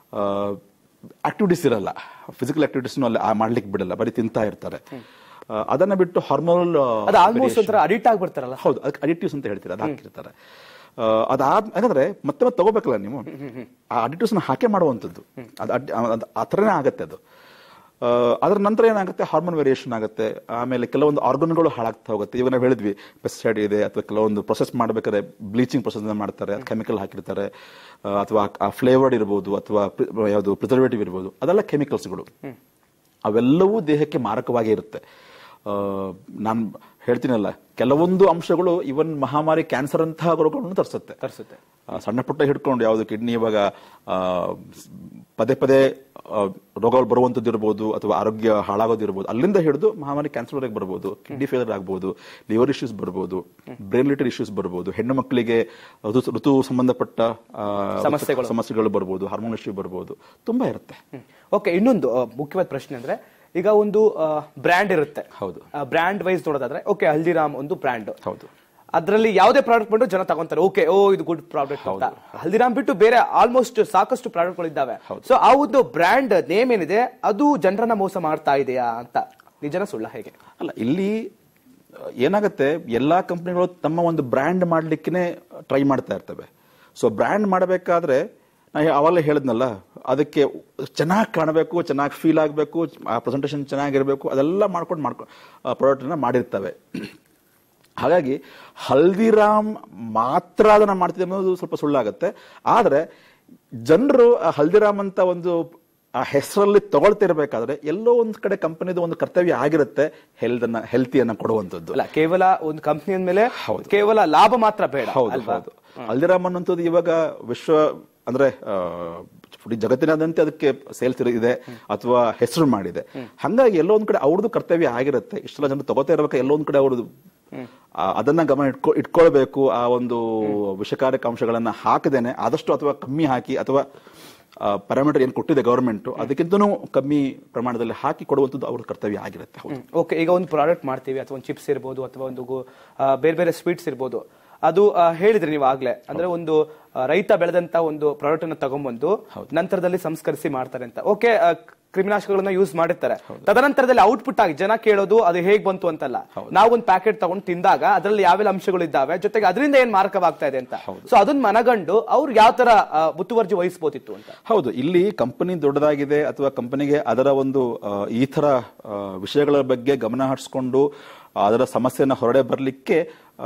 ಆಕ್ಟಿವಿಟೀಸ್ ಇರಲ್ಲ, ಫಿಸಿಕಲ್ ಆಕ್ಟಿವಿಟೀಸ್ ಅಲ್ಲಿ ಮಾಡ್ಲಿಕ್ಕೆ ಬಿಡಲ್ಲ, ಬರೀ ತಿಂತಾ ಇರ್ತಾರೆ. ಅದನ್ನ ಬಿಟ್ಟು ಹಾರ್ಮೋನಲ್ ಅಡಿಕ್ಟ್ ಆಗ್ಬಿಡ್ತಾರಲ್ಲ. ಹೌದು, ಅದಕ್ಕೆ ಅಡಿಕ್ಟಿವ್ಸ್ ಅಂತ ಹೇಳ್ತಾರೆ, ಅದು ಹಾಕಿರ್ತಾರೆ. ಯಾಕಂದ್ರೆ ಮತ್ತೆ ತಗೋಬೇಕಲ್ಲ ನೀವು, ಆ ಅಡಿಕ್ಟಿವ್ಸ್ ಹಾಕೇ ಮಾಡುವಂಥದ್ದು. ಆ ಥರನೇ ಆಗತ್ತೆ ಅದು. ಅದರ ನಂತರ ಏನಾಗುತ್ತೆ, ಹಾರ್ಮೋನ್ ವೇರಿಯೇಷನ್ ಆಗುತ್ತೆ. ಆಮೇಲೆ ಕೆಲವೊಂದು ಆರ್ಗನ್ಗಳು ಹಾಳಾಗ್ತಾ ಹೋಗುತ್ತೆ. ಇವಾಗ ನಾವು ಹೇಳಿದ್ವಿ ಪೆಸ್ಟಿಸೈಡ್ ಇದೆ, ಅಥವಾ ಕೆಲವೊಂದು ಪ್ರೊಸೆಸ್ ಮಾಡಬೇಕಾದ್ರೆ ಬ್ಲೀಚಿಂಗ್ ಪ್ರೊಸೆಸ್ ಮಾಡ್ತಾರೆ, ಅದು ಕೆಮಿಕಲ್ ಹಾಕಿರ್ತಾರೆ, ಅಥವಾ ಆ ಫ್ಲೇವರ್ಡ್ ಇರ್ಬೋದು, ಅಥವಾ ಯಾವುದು ಪ್ರಿಸರ್ವೇಟಿವ್ ಇರ್ಬೋದು, ಅದೆಲ್ಲ ಕೆಮಿಕಲ್ಸ್ಗಳು. ಅವೆಲ್ಲವೂ ದೇಹಕ್ಕೆ ಮಾರಕವಾಗಿ ಇರುತ್ತೆ. ನಾನು ಹೇಳ್ತೀನಲ್ಲ, ಕೆಲವೊಂದು ಅಂಶಗಳು ಇವನ್ ಮಹಾಮಾರಿ ಕ್ಯಾನ್ಸರ್ ಅಂತಹ ರೋಗಗಳನ್ನು ತರಿಸುತ್ತೆ. ಸಣ್ಣ ಪುಟ್ಟ ಹಿಡ್ಕೊಂಡು ಯಾವುದು ಕಿಡ್ನಿ ಇವಾಗ ಪದೇ ರೋಗಗಳು ಬರುವಂತದ್ದು ಇರ್ಬೋದು, ಅಥವಾ ಆರೋಗ್ಯ ಹಾಳಾಗೋದಿರ್ಬೋದು, ಅಲ್ಲಿಂದ ಹಿಡಿದು ಮಹಾಮಾರಿ ಕ್ಯಾನ್ಸರ್ ವರೆಗೆ ಬರ್ಬೋದು, ಕಿಡ್ನಿ ಫೇಲರ್ ಆಗ್ಬೋದು, ಲಿವರ್ ಇಶ್ಯೂಸ್ ಬರ್ಬೋದು, ಬ್ರೈನ್ ರಿಲೇಟೆಡ್ ಇಶ್ಯೂಸ್ ಬರ್ಬೋದು, ಹೆಣ್ಣು ಮಕ್ಕಳಿಗೆ ಋತು ಸಂಬಂಧಪಟ್ಟ ಸಮಸ್ಯೆಗಳು ಬರ್ಬೋದು, ಹಾರ್ಮೋನ್ ಇಶ್ಯೂ ಬರ್ಬೋದು, ತುಂಬಾ ಇರುತ್ತೆ. ಓಕೆ, ಇನ್ನೊಂದು ಮುಖ್ಯವಾದ ಪ್ರಶ್ನೆ ಅಂದ್ರೆ, ಈಗ ಒಂದು ಬ್ರ್ಯಾಂಡ್ ಇರುತ್ತೆ. ಹೌದು. ಬ್ರ್ಯಾಂಡ್ ವೈಸ್ ನೋಡೋದಾದ್ರೆ ಓಕೆ, ಹಲ್ದಿರಾಮ್ ಒಂದು ಬ್ರ್ಯಾಂಡ್. ಹೌದು. ಅದರಲ್ಲಿ ಯಾವುದೇ ಪ್ರಾಡಕ್ಟ್ ಬಂದು ಜನ ತಗೊಂತಾರೆ, ಓಕೆ ಇದು ಗುಡ್ ಪ್ರಾಡಕ್ಟ್ ಅಂತ. ಹಲ್ದಿರಾಮ್ ಬಿಟ್ಟು ಬೇರೆ ಆಲ್ಮೋಸ್ಟ್ ಸಾಕಷ್ಟು ಪ್ರಾಡಕ್ಟ್ ಗಳಿದ್ದಾವೆ. ಸೊ ಆ ಒಂದು ಬ್ರ್ಯಾಂಡ್ ನೇಮ್ ಏನಿದೆ ಅದು ಜನರನ್ನ ಮೋಸ ಮಾಡ್ತಾ ಇದೆಯಾ ಅಂತ, ನಿಜನ ಸುಳ್ಳ ಹೇಗೆ? ಅಲ್ಲ, ಇಲ್ಲಿ ಏನಾಗುತ್ತೆ, ಎಲ್ಲಾ ಕಂಪನಿಗಳು ತಮ್ಮ ಒಂದು ಬ್ರ್ಯಾಂಡ್ ಮಾಡ್ಲಿಕ್ಕೆ ಟ್ರೈ ಮಾಡ್ತಾ ಇರ್ತವೆ. ಸೊ ಬ್ರ್ಯಾಂಡ್ ಮಾಡಬೇಕಾದ್ರೆ ನಾ ಅವಾಗಲೇ ಹೇಳಿದ್ನಲ್ಲ, ಅದಕ್ಕೆ ಚೆನ್ನಾಗಿ ಕಾಣಬೇಕು, ಚೆನ್ನಾಗಿ ಫೀಲ್ ಆಗಬೇಕು, ಆ ಪ್ರೆಸೆಂಟೇಷನ್ ಚೆನ್ನಾಗಿರ್ಬೇಕು, ಅದೆಲ್ಲ ಮಾಡ್ಕೊಂಡು ಪ್ರಾಡಕ್ಟ್ ಮಾಡಿರ್ತವೆ. ಹಾಗಾಗಿ ಹಲ್ದಿರಾಮ್ ಮಾತ್ರ ಅದನ್ನ ಮಾಡ್ತಿದೆ ಅನ್ನೋದು ಸ್ವಲ್ಪ ಸುಳ್ಳಾಗತ್ತೆ. ಆದ್ರೆ ಜನರು ಹಲ್ದಿರಾಮ್ ಅಂತ ಒಂದು ಆ ಹೆಸರಲ್ಲಿ ತಗೊಳ್ತಿರ್ಬೇಕಾದ್ರೆ ಎಲ್ಲೋ ಒಂದ್ ಕಡೆ ಕಂಪನಿದು ಒಂದು ಕರ್ತವ್ಯ ಆಗಿರುತ್ತೆ ಹೆಲ್ತಿಯನ್ನ ಕೊಡುವಂತದ್ದು. ಅಲ್ಲ, ಕೇವಲ ಒಂದು ಕಂಪನಿ ಅಂದ್ಮೇಲೆ ಕೇವಲ ಲಾಭ ಮಾತ್ರ ಬೇಡ. ಹೌದು. ಹಲ್ದಿರಾಮ್ ಅನ್ನೋಂಥದ್ದು ಇವಾಗ ವಿಶ್ವ ಅಂದ್ರೆ ಜಗತ್ತಿನಾದ್ಯಂತ ಅದಕ್ಕೆ ಸೇಲ್ಸ್ ಇದೆ ಅಥವಾ ಹೆಸರು ಮಾಡಿದೆ. ಹಂಗಾಗಿ ಎಲ್ಲೋ ಒಂದ್ ಕಡೆ ಅವ್ರದ್ದು ಕರ್ತವ್ಯ ಆಗಿರುತ್ತೆ. ಇಷ್ಟೆಲ್ಲ ಜನರು ತಗೋತಾ ಇರ್ಬೇಕು, ಎಲ್ಲೋ ಒಂದ್ ಕಡೆ ಅವ್ರದ್ದು ಅದನ್ನ ಗಮನ ಇಟ್ಕೊಳ್ಬೇಕು. ಆ ಒಂದು ವಿಷಕಾರಕ ಅಂಶಗಳನ್ನ ಹಾಕದೇನೆ ಆದಷ್ಟು ಅಥವಾ ಕಮ್ಮಿ ಹಾಕಿ, ಅಥವಾ ಪ್ಯಾರಾಮೀಟರ್ ಏನ್ ಕೊಟ್ಟಿದೆ ಗವರ್ಮೆಂಟ್ ಅದಕ್ಕಿಂತನೂ ಕಮ್ಮಿ ಪ್ರಮಾಣದಲ್ಲಿ ಹಾಕಿ ಕೊಡುವಂಥದ್ದು ಅವ್ರ ಕರ್ತವ್ಯ ಆಗಿರುತ್ತೆ. ಓಕೆ, ಈಗ ಒಂದು ಪ್ರಾಡಕ್ಟ್ ಮಾಡ್ತೀವಿ, ಅಥವಾ ಒಂದು ಚಿಪ್ಸ್ ಇರ್ಬೋದು, ಅಥವಾ ಒಂದು ಬೇರೆ ಬೇರೆ ಸ್ವೀಟ್ಸ್ ಇರ್ಬೋದು, ಅದು ಹೇಳಿದ್ರಿ ನೀವು ಆಗ್ಲೇ, ಅಂದ್ರೆ ಒಂದು ರೈತ ಬೆಳೆದಂತ ಒಂದು ಪ್ರಾಡಕ್ಟ್ ಅನ್ನ ತಗೊಂಡ್ಬಂದು ನಂತರದಲ್ಲಿ ಸಂಸ್ಕರಿಸಿ ಮಾಡ್ತಾರೆ ಅಂತ. ಓಕೆ, ಕ್ರಿಮಿನಾಶಕಗಳನ್ನ ಯೂಸ್ ಮಾಡಿರ್ತಾರೆ. ತದನಂತರದಲ್ಲಿ ಔಟ್ಪುಟ್ ಆಗಿ ಜನ ಕೇಳೋದು ಅದು ಹೇಗ್ ಬಂತು ಅಂತಲ್ಲ, ನಾವು ಒಂದು ಪ್ಯಾಕೆಟ್ ತಗೊಂಡು ತಿಂದಾಗ ಅದರಲ್ಲಿ ಯಾವೆಲ್ಲ ಅಂಶಗಳು ಇದ್ದಾವೆ, ಜೊತೆಗೆ ಅದರಿಂದ ಏನ್ ಮಾರಕವಾಗ್ತಾ ಇದೆ ಅಂತ. ಸೊ ಅದನ್ನ ಮನಗಂಡು ಅವ್ರು ಯಾವ ತರ ಮುತುವರ್ಜಿ ವಹಿಸಬಹುದಿತ್ತು ಅಂತ. ಹೌದು, ಇಲ್ಲಿ ಕಂಪನಿ ದೊಡ್ಡದಾಗಿದೆ ಅಥವಾ ಕಂಪನಿಗೆ ಅದರ ಒಂದು ಈ ತರ ವಿಷಯಗಳ ಬಗ್ಗೆ ಗಮನ ಹರಿಸಿಕೊಂಡು ಅದರ ಸಮಸ್ಯೆನ ಹೊರಡೆ ಬರ್ಲಿಕ್ಕೆ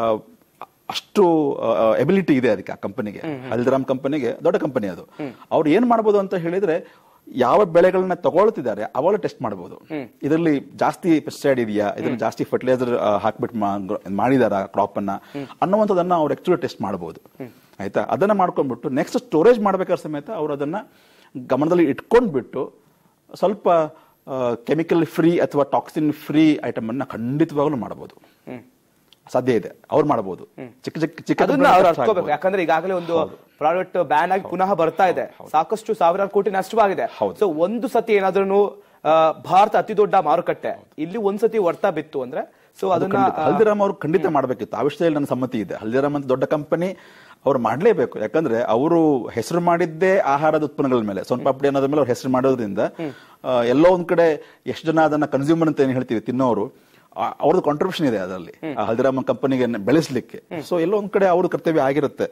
ಅಷ್ಟು ಎಬಿಲಿಟಿ ಇದೆ ಅದಕ್ಕೆ. ಆ ಕಂಪನಿಗೆ, ಹಲ್ದಿರಾಮ್ ಕಂಪನಿಗೆ ದೊಡ್ಡ ಕಂಪನಿ ಅದು. ಅವ್ರು ಏನ್ ಮಾಡ್ಬೋದು ಅಂತ ಹೇಳಿದ್ರೆ, ಯಾವ ಬೆಳೆಗಳನ್ನ ತಗೊಳ್ತಿದ್ದಾರೆ ಅವಾಗ ಟೆಸ್ಟ್ ಮಾಡಬಹುದು. ಇದರಲ್ಲಿ ಜಾಸ್ತಿ ಪೆಸ್ಟಿಸೈಡ್ ಇದೆಯಾ, ಇದರಲ್ಲಿ ಜಾಸ್ತಿ ಫರ್ಟಿಲೈಸರ್ ಹಾಕ್ಬಿಟ್ಟು ಮಾಡಿದಾರ ಕ್ರಾಪ್ ಅನ್ನ ಅನ್ನುವಂಥದ್ದನ್ನ ಅವ್ರು ಆಕ್ಚುಲಿ ಟೆಸ್ಟ್ ಮಾಡಬಹುದು. ಆಯ್ತಾ, ಅದನ್ನ ಮಾಡ್ಕೊಂಡ್ಬಿಟ್ಟು ನೆಕ್ಸ್ಟ್ ಸ್ಟೋರೇಜ್ ಮಾಡ್ಬೇಕಾದ್ರೆ ಸಮೇತ ಅವ್ರು ಅದನ್ನ ಗಮನದಲ್ಲಿ ಇಟ್ಕೊಂಡ್ಬಿಟ್ಟು ಸ್ವಲ್ಪ ಕೆಮಿಕಲ್ ಫ್ರೀ ಅಥವಾ ಟಾಕ್ಸಿನ್ ಫ್ರೀ ಐಟಮ್ ಅನ್ನ ಖಂಡಿತವಾಗ್ಲೂ ಮಾಡಬಹುದು. ಸಾಧ್ಯ ಇದೆ, ಅವ್ರು ಮಾಡಬಹುದು. ಚಿಕ್ಕ ಯಾಕಂದ್ರೆ ಈಗಾಗಲೇ ಒಂದು ಪ್ರಾಡಕ್ಟ್ ಬ್ಯಾನ್ ಆಗಿ ಪುನಃ ಬರ್ತಾ ಇದೆ, ಸಾಕಷ್ಟು ಸಾವಿರಾರು ಕೋಟಿ ನಷ್ಟವಾಗಿದೆ. ಸೊ ಒಂದು ಸತಿ ಏನಾದ್ರೂ ಭಾರತ ಅತಿ ದೊಡ್ಡ ಮಾರುಕಟ್ಟೆ, ಇಲ್ಲಿ ಒಂದ್ಸತಿ ಹೊರ್ತಾ ಬಿತ್ತು ಅಂದ್ರೆ ಸೊ ಅದನ್ನ ಹಲ್ದಿರಾಮ್ ಅವ್ರು ಖಂಡಿತ ಮಾಡ್ಬೇಕಿತ್ತು. ಆ ವಿಷಯದಲ್ಲಿ ನನ್ನ ಸಮ್ಮತಿ ಇದೆ. ಹಲ್ದಿರಾಮ್ ಅಂತ ದೊಡ್ಡ ಕಂಪನಿ, ಅವ್ರು ಮಾಡ್ಲೇಬೇಕು. ಯಾಕಂದ್ರೆ ಅವರು ಹೆಸರು ಮಾಡಿದ್ದೇ ಆಹಾರದ ಉತ್ಪನ್ನಗಳ ಮೇಲೆ, ಸೋನ್ ಪಾಪಡಿ ಅನ್ನೋದ್ರ ಮೇಲೆ ಅವ್ರು ಹೆಸರು ಮಾಡೋದ್ರಿಂದ ಎಲ್ಲೋ ಒಂದ್ ಕಡೆ ಎಷ್ಟು ಜನ ಅದನ್ನ ಕನ್ಸ್ಯೂಮರ್ ಅಂತ ಏನ್ ಹೇಳ್ತೀವಿ, ತಿನ್ನೋರು, ಅವ್ರದ್ದು ಕಾಂಟ್ರಿಬ್ಯೂಷನ್ ಇದೆ ಅದರಲ್ಲಿ ಹಲ್ದಿರಾಮ್ ಕಂಪನಿಗೆ ಬೆಳೆಸಲಿಕ್ಕೆ. ಸೊ ಎಲ್ಲೋ ಒಂದ್ ಕಡೆ ಅವ್ರ ಕರ್ತವ್ಯ ಆಗಿರುತ್ತೆ.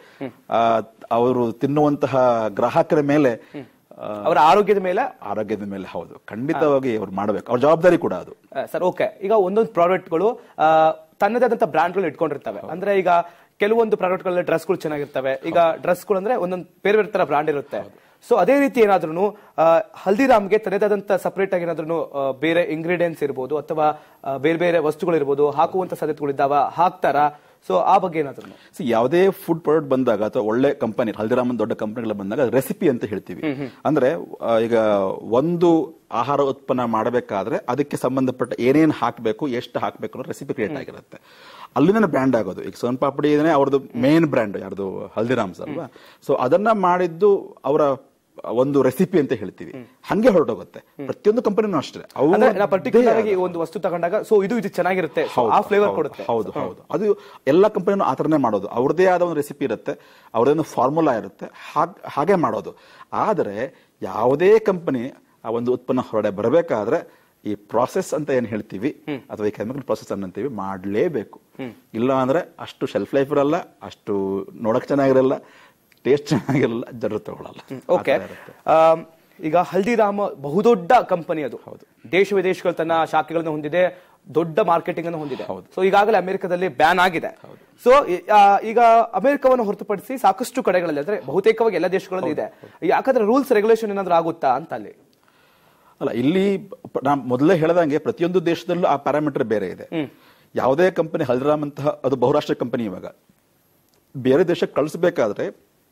ಅವರು ತಿನ್ನುವಂತಹ ಗ್ರಾಹಕರ ಮೇಲೆ, ಅವರ ಆರೋಗ್ಯದ ಮೇಲೆ ಹೌದು, ಖಂಡಿತವಾಗಿ ಅವ್ರು ಮಾಡಬೇಕು, ಅವ್ರ ಜವಾಬ್ದಾರಿ ಕೂಡ ಅದು. ಸರ್, ಓಕೆ, ಈಗ ಒಂದೊಂದು ಪ್ರಾಡಕ್ಟ್ಗಳು ತನ್ನದೇ ಆದಂತ ಬ್ರ್ಯಾಂಡ್ಗಳು ಇಟ್ಕೊಂಡಿರ್ತವೆ. ಅಂದ್ರೆ ಈಗ ಕೆಲವೊಂದು ಪ್ರಾಡಕ್ಟ್ಗಳಲ್ಲಿ ಡ್ರೆಸ್ಗಳು ಚೆನ್ನಾಗಿರ್ತವೆ. ಈಗ ಡ್ರೆಸ್ಗಳು ಅಂದ್ರೆ ಒಂದೊಂದು ಬೇರೆ ಬೇರೆ ತರ ಬ್ರಾಂಡ್ ಇರುತ್ತೆ. ಸೊ ಅದೇ ರೀತಿ ಏನಾದ್ರೂ ಹಲ್ದಿರಾಮ್ಗೆ ತನ್ನದಾದಂತ ಸಪರೇಟ್ ಆಗಿ ಏನಾದ್ರೂ ಬೇರೆ ಇಂಗ್ರೀಡಿಯೆಂಟ್ಸ್ ಇರ್ಬೋದು ಅಥವಾ ಬೇರೆ ಬೇರೆ ವಸ್ತುಗಳು ಇರ್ಬೋದು ಹಾಕುವಂತ ಸಾಧ್ಯತೆಗಳಿದ್ದಾವ, ಹಾಕ್ತಾರಾ? ಸೊ ಆ ಬಗ್ಗೆ ಏನಾದ್ರು ಯಾವುದೇ ಫುಡ್ ಪ್ರಾಡಕ್ಟ್ ಬಂದಾಗ ಅಥವಾ ಒಳ್ಳೆ ಕಂಪನಿ, ಹಲ್ದಿರಾಮ್ ದೊಡ್ಡ ಕಂಪನಿಗಳ ಬಂದಾಗ ರೆಸಿಪಿ ಅಂತ ಹೇಳ್ತೀವಿ. ಅಂದ್ರೆ ಈಗ ಒಂದು ಆಹಾರ ಉತ್ಪನ್ನ ಮಾಡಬೇಕಾದ್ರೆ ಅದಕ್ಕೆ ಸಂಬಂಧಪಟ್ಟ ಏನೇನು ಹಾಕಬೇಕು, ಎಷ್ಟು ಹಾಕಬೇಕು ಅನ್ನೋ ರೆಸಿಪಿ ಕ್ರಿಯೇಟ್ ಆಗಿರುತ್ತೆ. ಅಲ್ಲಿಂದ ಬ್ರ್ಯಾಂಡ್ ಆಗೋದು. ಈಗ ಸೋನ್ ಪಾಪಡಿ ಅವ್ರದ್ದು ಮೇನ್ ಬ್ರ್ಯಾಂಡ್ ಯಾರ್ದು, ಹಲ್ದಿರಾಮ್ಸ್ ಅಲ್ವಾ. ಸೊ ಅದನ್ನ ಮಾಡಿದ್ದು ಅವರ ಒಂದು ರೆಸಿಪಿ ಅಂತ ಹೇಳ್ತೀವಿ, ಹಂಗೆ ಹೊರಟೋಗುತ್ತೆ. ಪ್ರತಿಯೊಂದು ಕಂಪನಿನೂ ಅಷ್ಟೇ. ಪರ್ಟಿಕ್ಯುಲರ್ ಆಗಿ ಒಂದು ವಸ್ತು ತಗೊಂಡಾಗ ಸೊ ಇದು ಚೆನ್ನಾಗಿರುತ್ತೆ, ಆ ಫ್ಲೇವರ್ ಕೊಡುತ್ತೆ. ಹೌದು, ಅದು ಎಲ್ಲ ಕಂಪನಿನೂ ಆ ತರನೇ ಮಾಡೋದು. ಅವ್ರದೇ ಆದ ಒಂದು ರೆಸಿಪಿ ಇರುತ್ತೆ, ಅವ್ರದೇನು ಫಾರ್ಮುಲಾ ಇರುತ್ತೆ, ಹಾಗೆ ಮಾಡೋದು. ಆದರೆ ಯಾವುದೇ ಕಂಪನಿ ಆ ಒಂದು ಉತ್ಪನ್ನ ಹೊರಡೆ ಬರಬೇಕಾದ್ರೆ ಈ ಪ್ರಾಸೆಸ್ ಅಂತ ಏನ್ ಹೇಳ್ತೀವಿ ಅಥವಾ ಈ ಕೆಮಿಕಲ್ ಪ್ರಾಸೆಸ್ ಅನ್ನಂತೀವಿ ಮಾಡಲೇಬೇಕು. ಇಲ್ಲ ಅಂದ್ರೆ ಅಷ್ಟು ಶೆಲ್ಫ್ ಲೈಫ್ ಇರಲ್ಲ, ಅಷ್ಟು ನೋಡಕ್ ಚೆನ್ನಾಗಿರಲ್ಲ, ಟೇಸ್ಟ್ ಚೆನ್ನಾಗಿರಲ್ಲ, ಜನರು ತಗೊಳ್ಳಲ್ಲ. ಓಕೆ, ಈಗ ಹಲ್ದಿರಾಮ್ ಬಹುದೊಡ್ಡ ಕಂಪನಿ, ಅದು ದೇಶ ವಿದೇಶಗಳು ತನ್ನ ಶಾಖೆಗಳನ್ನ ಹೊಂದಿದೆ, ದೊಡ್ಡ ಮಾರ್ಕೆಟಿಂಗ್ ಅನ್ನು ಹೊಂದಿದೆ. ಸೊ ಈಗಾಗಲೇ ಅಮೆರಿಕದಲ್ಲಿ ಬ್ಯಾನ್ ಆಗಿದೆ. ಸೊ ಈಗ ಅಮೆರಿಕವನ್ನು ಹೊರತುಪಡಿಸಿ ಸಾಕಷ್ಟು ಕಡೆಗಳಲ್ಲಿ, ಅಂದ್ರೆ ಬಹುತೇಕವಾಗಿ ಎಲ್ಲ ದೇಶಗಳಲ್ಲಿ ಇದೆ. ಯಾಕಂದ್ರೆ ರೂಲ್ಸ್ ರೆಗ್ಯುಲೇಷನ್ ಏನಾದ್ರು ಆಗುತ್ತಾ ಅಂತ ಅಲ್ಲಿ? ಅಲ್ಲ, ಇಲ್ಲಿ ನಾ ಮೊದಲೇ ಹೇಳ್ದಂಗೆ ಪ್ರತಿಯೊಂದು ದೇಶದಲ್ಲೂ ಆ ಪ್ಯಾರಾಮೀಟರ್ ಬೇರೆ ಇದೆ. ಯಾವುದೇ ಕಂಪನಿ, ಹಲ್ದಿರಾಮ್ ಅಂತಹ ಅದು ಬಹುರಾಷ್ಟ್ರ ಕಂಪನಿ, ಇವಾಗ ಬೇರೆ ದೇಶಕ್ಕೆ ಕಳಿಸಬೇಕಾದ್ರೆ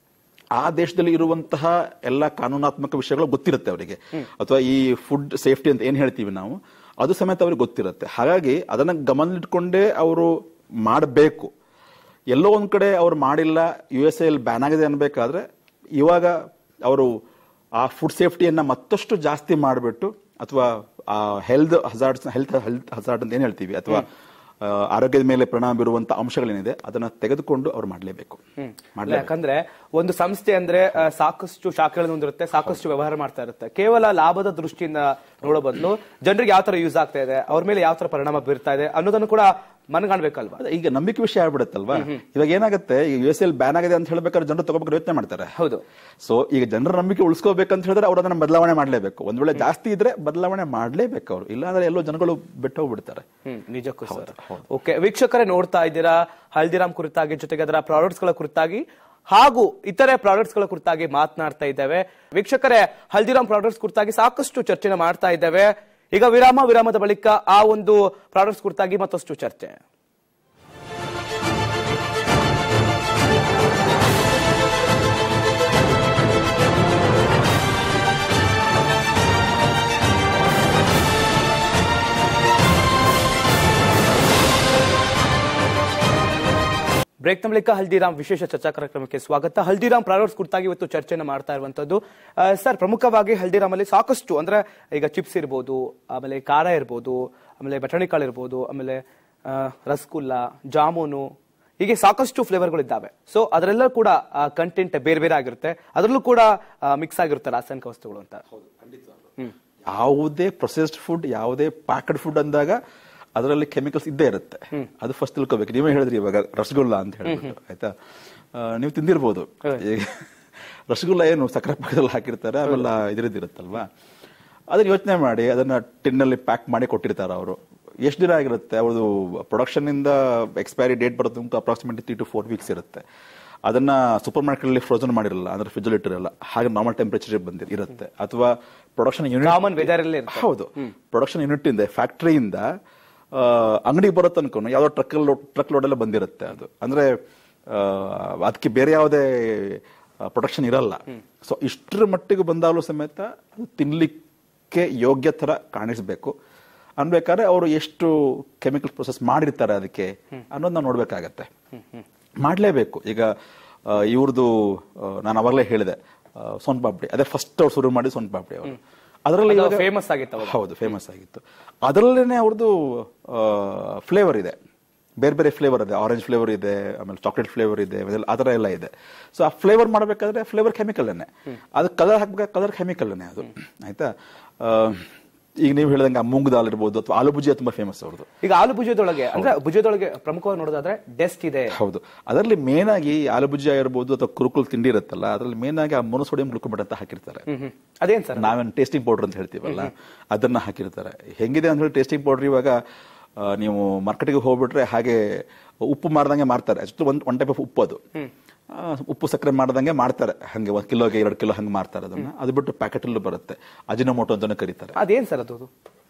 ಆ ದೇಶದಲ್ಲಿ ಇರುವಂತಹ ಎಲ್ಲ ಕಾನೂನಾತ್ಮಕ ವಿಷಯಗಳು ಗೊತ್ತಿರುತ್ತೆ ಅವರಿಗೆ, ಅಥವಾ ಈ ಫುಡ್ ಸೇಫ್ಟಿ ಅಂತ ಏನ್ ಹೇಳ್ತೀವಿ ನಾವು, ಅದು ಸಮೇತ ಅವ್ರಿಗೆ ಗೊತ್ತಿರುತ್ತೆ. ಹಾಗಾಗಿ ಅದನ್ನ ಗಮನದಲ್ಲಿಟ್ಕೊಂಡೇ ಅವರು ಮಾಡಬೇಕು. ಎಲ್ಲೋ ಒಂದ್ ಕಡೆ ಅವ್ರು ಮಾಡಿಲ್ಲ, USA ಬ್ಯಾನ್ ಆಗಿದೆ ಅನ್ಬೇಕಾದ್ರೆ ಇವಾಗ ಅವರು ಆ ಫುಡ್ ಸೇಫ್ಟಿಯನ್ನ ಮತ್ತಷ್ಟು ಜಾಸ್ತಿ ಮಾಡಿಬಿಟ್ಟು, ಅಥವಾ ಹೆಲ್ತ್ ಹಜಾರ್ಡ್ ಅಂತ ಏನ್ ಹೇಳ್ತೀವಿ, ಅಥವಾ ಆರೋಗ್ಯದ ಮೇಲೆ ಪರಿಣಾಮ ಬೀರುವಂತ ಅಂಶಗಳೇನಿದೆ ಅದನ್ನ ತೆಗೆದುಕೊಂಡು ಅವ್ರು ಮಾಡಲೇಬೇಕು. ಯಾಕಂದ್ರೆ ಒಂದು ಸಂಸ್ಥೆ ಅಂದ್ರೆ ಸಾಕಷ್ಟು ಶಾಖೆಗಳನ್ನು ಹೊಂದಿರುತ್ತೆ, ಸಾಕಷ್ಟು ವ್ಯವಹಾರ ಮಾಡ್ತಾ ಇರುತ್ತೆ. ಕೇವಲ ಲಾಭದ ದೃಷ್ಟಿಯಿಂದ ನೋಡೋ ಬದಲು ಜನರಿಗೆ ಯಾವ ತರ ಯೂಸ್ ಆಗ್ತಾ ಇದೆ, ಅವ್ರ ಮೇಲೆ ಯಾವ ತರ ಪರಿಣಾಮ ಬೀರ್ತಾ ಇದೆ ಅನ್ನೋದನ್ನು ಕೂಡ ಮನಗಾಣ್ಬೇಕಲ್ವಾ? ಈಗ ನಂಬಿಕೆ ವಿಷಯ ಆಗ್ಬಿಡುತ್ತಲ್ವಾ. ಇವಾಗ ಏನಾಗುತ್ತೆ, ಈಗ US ಬ್ಯಾನ್ ಆಗಿದೆ ಅಂತ ಹೇಳ್ಬೇಕಾದ್ರೆ ಜನರು ತಗೋಬೇಕು ಯೋಚನೆ ಮಾಡ್ತಾರೆ. ಹೌದು. ಸೊ ಈಗ ಜನರ ನಂಬಿಕೆ ಉಳಿಸ್ಕೋಬೇಕಂತ ಹೇಳಿದ್ರೆ ಅವ್ರು ಅದನ್ನ ಬದಲಾವಣೆ ಮಾಡಲೇಬೇಕು. ಒಂದ್ ವೇಳೆ ಜಾಸ್ತಿ ಇದ್ರೆ ಬದಲಾವಣೆ ಮಾಡಲೇಬೇಕು ಅವರು, ಇಲ್ಲಾಂದ್ರೆ ಎಲ್ಲೋ ಜನಗಳು ಬಿಟ್ಟು ಹೋಗ್ಬಿಡ್ತಾರೆ. ನಿಜಕ್ಕೂ ಸರ್. ಓಕೆ ವೀಕ್ಷಕರೇ, ನೋಡ್ತಾ ಇದ್ದೀರಾ ಹಲ್ದಿರಾಮ್ ಕುರಿತಾಗಿ, ಜೊತೆಗೆ ಅದರ ಪ್ರಾಡಕ್ಟ್ಸ್ ಗಳ ಕುರಿತಾಗಿ ಹಾಗೂ ಇತರೆ ಪ್ರಾಡಕ್ಟ್ಸ್ ಗಳ ಕುರಿತಾಗಿ ಮಾತನಾಡ್ತಾ ಇದ್ದೇವೆ. ವೀಕ್ಷಕರೇ, ಹಲ್ದಿರಾಮ್ ಪ್ರಾಡಕ್ಟ್ಸ್ ಕುರಿತಾಗಿ ಸಾಕಷ್ಟು ಚರ್ಚೆನ ಮಾಡ್ತಾ ಇದ್ದೇವೆ. ಈಗ ವಿರಾಮದ ಬಳಿಕ ಆ ಒಂದು ಪ್ರಾಡಕ್ಟ್ಸ್ ಕುರಿತಾಗಿ ಮತ್ತಷ್ಟು ಚರ್ಚೆ. ಬ್ರೇಕ್ ನ ಬಳಿಕ ಹಲ್ದಿರಾಮ್ ವಿಶೇಷ ಚರ್ಚಾ ಕಾರ್ಯಕ್ರಮಕ್ಕೆ ಸ್ವಾಗತ. ಹಲ್ದಿರಾಮ್ ಪ್ರಾಡಕ್ಟ್ಸ್ ಕುರಿತಾಗಿ ಇವತ್ತು ಚರ್ಚೆನ ಮಾಡ್ತಾ ಇರುವಂತದ್ದು. ಸರ್, ಪ್ರಮುಖವಾಗಿ ಹಲ್ದಿರಾಮ್ ಅಲ್ಲಿ ಸಾಕಷ್ಟು ಅಂದ್ರೆ ಈಗ ಚಿಪ್ಸ್ ಇರ್ಬೋದು, ಆಮೇಲೆ ಖಾರ ಇರ್ಬೋದು, ಆಮೇಲೆ ಬಟಾಣಿಕಾಳು ಇರ್ಬೋದು, ಆಮೇಲೆ ರಸಗುಲ್ಲ, ಜಾಮೂನು, ಹೀಗೆ ಸಾಕಷ್ಟು ಫ್ಲೇವರ್ಗಳು ಇದ್ದಾವೆ. ಸೊ ಅದರೆಲ್ಲ ಕೂಡ ಕಂಟೆಂಟ್ ಬೇರೆ ಬೇರೆ ಆಗಿರುತ್ತೆ, ಅದರಲ್ಲೂ ಕೂಡ ಮಿಕ್ಸ್ ಆಗಿರುತ್ತೆ ರಾಸಾಯನಿಕ ವಸ್ತುಗಳು ಅಂತ. ಯಾವುದೇ ಪ್ರೊಸೆಸ್ಡ್ ಫುಡ್, ಯಾವುದೇ ಪ್ಯಾಕ್ಡ್ ಫುಡ್ ಅಂದಾಗ ಅದರಲ್ಲಿ ಕೆಮಿಕಲ್ಸ್ ಇದ್ದೇ ಇರುತ್ತೆ. ಅದು ಫಸ್ಟ್ ತಿಳ್ಕೊಬೇಕು. ನೀವೇ ಹೇಳಿದ್ರಿ ಇವಾಗ ರಸಗುಲ್ಲ ಅಂತ ಹೇಳ್ಬಿಟ್ಟು, ಆಯ್ತಾ? ನೀವು ತಿಂದಿರ್ಬೋದು. ರಸಗುಲ್ಲ ಏನು ಸಕ್ಕರೆ ಪಾಕದಲ್ಲಿ ಹಾಕಿರ್ತಾರೆ, ಆಮೇಲೆ ಇದ್ರದ್ದಿರುತ್ತಲ್ವಾ, ಅದನ್ನ ಯೋಚನೆ ಮಾಡಿ ಅದನ್ನ ಟಿನ್ನಲ್ಲಿ ಪ್ಯಾಕ್ ಮಾಡಿ ಕೊಟ್ಟಿರ್ತಾರೆ ಅವರು. ಎಷ್ಟು ದಿನ ಆಗಿರುತ್ತೆ ಅವ್ರದ್ದು ಪ್ರೊಡಕ್ಷನ್ ಇಂದ ಎಕ್ಸ್ಪೈರಿ ಡೇಟ್ ಬರೋದು ಅಪ್ರಾಕ್ಸಿಮೇಟ್ಲಿ 3 to 4 weeks ಇರುತ್ತೆ. ಅದನ್ನ ಸೂಪರ್ ಮಾರ್ಕೆಟ್ ಅಲ್ಲಿ ಫ್ರೋಸನ್ ಮಾಡಿರಲ್ಲ, ಅಂದ್ರೆ ಫ್ರಿಜ್ ಅಲ್ಲಿ ಇಟ್ಟಿರಲ್ಲ, ಹಾಗೆ ನಾರ್ಮಲ್ ಟೆಂಪರೇಚರ್ ಇರುತ್ತೆ. ಅಥವಾ ಪ್ರೊಡಕ್ಷನ್ ಯೂನಿಟ್, ಹೌದು, ಪ್ರೊಡಕ್ಷನ್ ಯೂನಿಟ್ ಇಂದ ಫ್ಯಾಕ್ಟರಿಯಿಂದ ಅಂಗಡಿಗೆ ಬರೋ ತನಕ ಯಾವ್ದೋ ಟ್ರಕ್ ಲೋಡ್ ಎಲ್ಲ ಬಂದಿರುತ್ತೆ. ಅದು ಅಂದ್ರೆ ಅದಕ್ಕೆ ಬೇರೆ ಯಾವುದೇ ಪ್ರೊಡಕ್ಷನ್ ಇರಲ್ಲ. ಸೊ ಇಷ್ಟರ ಮಟ್ಟಿಗೆ ಬಂದಾಗಲೂ ಸಮೇತ ಅದು ತಿನ್ಲಿಕ್ಕೆ ಯೋಗ್ಯ ತರ ಕಾಣಿಸ್ಬೇಕು ಅನ್ಬೇಕಾದ್ರೆ ಅವರು ಎಷ್ಟು ಕೆಮಿಕಲ್ ಪ್ರೊಸೆಸ್ ಮಾಡಿರ್ತಾರೆ ಅದಕ್ಕೆ ಅನ್ನೋದು ನಾವು ನೋಡ್ಬೇಕಾಗತ್ತೆ. ಮಾಡ್ಲೇಬೇಕು. ಈಗ ಇವ್ರದ್ದು ನಾನು ಅವಾಗಲೇ ಹೇಳಿದೆ, ಸೋನ್ ಪಾಪಡಿ, ಅದೇ ಫಸ್ಟ್ ಅವ್ರು ಶುರು ಮಾಡಿ ಸೋನ್ ಪಾಪಡಿ ಅವರು, ಅದರಲ್ಲಿ ಫೇಮಸ್ ಆಗಿತ್ತು. ಹೌದು, ಫೇಮಸ್ ಆಗಿತ್ತು. ಅದರಲ್ಲೇನೆ ಅವ್ರದ್ದು ಫ್ಲೇವರ್ ಇದೆ, ಬೇರೆ ಬೇರೆ ಫ್ಲೇವರ್ ಇದೆ. ಆರೆಂಜ್ ಫ್ಲೇವರ್ ಇದೆ, ಆಮೇಲೆ ಚಾಕ್ಲೇಟ್ ಫ್ಲೇವರ್ ಇದೆ, ಆ ಥರ ಎಲ್ಲ ಇದೆ. ಸೊ ಆ ಫ್ಲೇವರ್ ಮಾಡಬೇಕಾದ್ರೆ ಫ್ಲೇವರ್ ಕೆಮಿಕಲ್ನೇ, ಅದು ಕಲರ್ ಹಾಕ್ಬೇಕಾದ್ರೆ ಕಲರ್ ಕೆಮಿಕಲ್ನೇ ಅದು, ಆಯ್ತಾ? ಈಗ ನೀವು ಹೇಳಿದಂಗೆ ಮೂಂಗ್ ದಾಲ್ ಇರ್ಬೋದು, ಅಥವಾ ಆಲೂ ಭುಜಿಯಾ ತುಂಬಾ ಫೇಮಸ್ ಅವ್ರದ್ದು. ಈಗ ಆಲೂ ಭುಜಿಯಾದೊಳಗೆ ಅಂದ್ರೆ ಭುಜಿಯಾದೊಳಗೆ ಪ್ರಮುಖವಾಗಿ ನೋಡೋದಾದ್ರೆ ಡೆಸ್ಟ್ ಇದೆ. ಹೌದು, ಅದರಲ್ಲಿ ಮೇನ್ ಆಗಿ ಆಲೂ ಭುಜಿಯಾ ಇರ್ಬೋದು ಅಥವಾ ಕುರುಕುಲ್ ತಿಂಡಿ ಇರುತ್ತಲ್ಲ, ಅದ್ರಲ್ಲಿ ಮೇನ್ ಆಗಿ ಆ ಮೊನೋಸೋಡಿಯಂ ಗ್ಲುಕೋಮೇಟ್ ಅಂತ ಹಾಕಿರ್ತಾರೆ. ಅದೇನ್ ಸರ್, ನಾವೇನು ಟೇಸ್ಟಿಂಗ್ ಪೌಡರ್ ಅಂತ ಹೇಳ್ತೀವಲ್ಲ, ಅದನ್ನ ಹಾಕಿರ್ತಾರೆ. ಹೆಂಗಿದೆ ಅಂತ ಹೇಳಿ ಟೇಸ್ಟಿಂಗ್ ಪೌಡರ್ ಇವಾಗ ನೀವು ಮಾರ್ಕೆಟ್ಗೆ ಹೋಗ್ಬಿಟ್ರೆ ಹಾಗೆ ಉಪ್ಪು ಮಾರ್ದಂಗೆ ಮಾರ್ತಾರೆ. ಒನ್ ಟೈಪ್ ಆಫ್ ಉಪ್ಪು, ಅದು ಉಪ್ಪು ಸಕ್ಕರೆ ಮಾಡ್ದಂಗೆ ಮಾಡ್ತಾರೆ. ಹಂಗೆ 1 ಕಿಲೋಗೆ 2 ಕಿಲೋ ಹಂಗೆ ಮಾಡ್ತಾರೆ ಅದನ್ನ. ಅದು ಬಿಟ್ಟು ಪ್ಯಾಕೆಟ್ ಅಲ್ಲೂ ಬರುತ್ತೆ, ಅಜಿನೋಮೋಟೋ ಅಂತಾನೆ ಕರೀತಾರೆ. ಅದೇನ್ ಸರ್ ಅದು?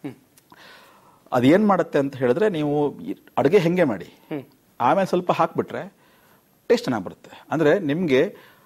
ಅದೇನ್ ಮಾಡುತ್ತೆ ಅಂತ ಹೇಳಿದ್ರೆ, ನೀವು ಅಡುಗೆ ಹೆಂಗೆ ಮಾಡಿ ಆಮೇಲೆ ಸ್ವಲ್ಪ ಹಾಕ್ಬಿಟ್ರೆ ಟೇಸ್ಟ್ ಚೆನ್ನಾಗಿ ಬರುತ್ತೆ. ಅಂದ್ರೆ ನಿಮ್ಗೆ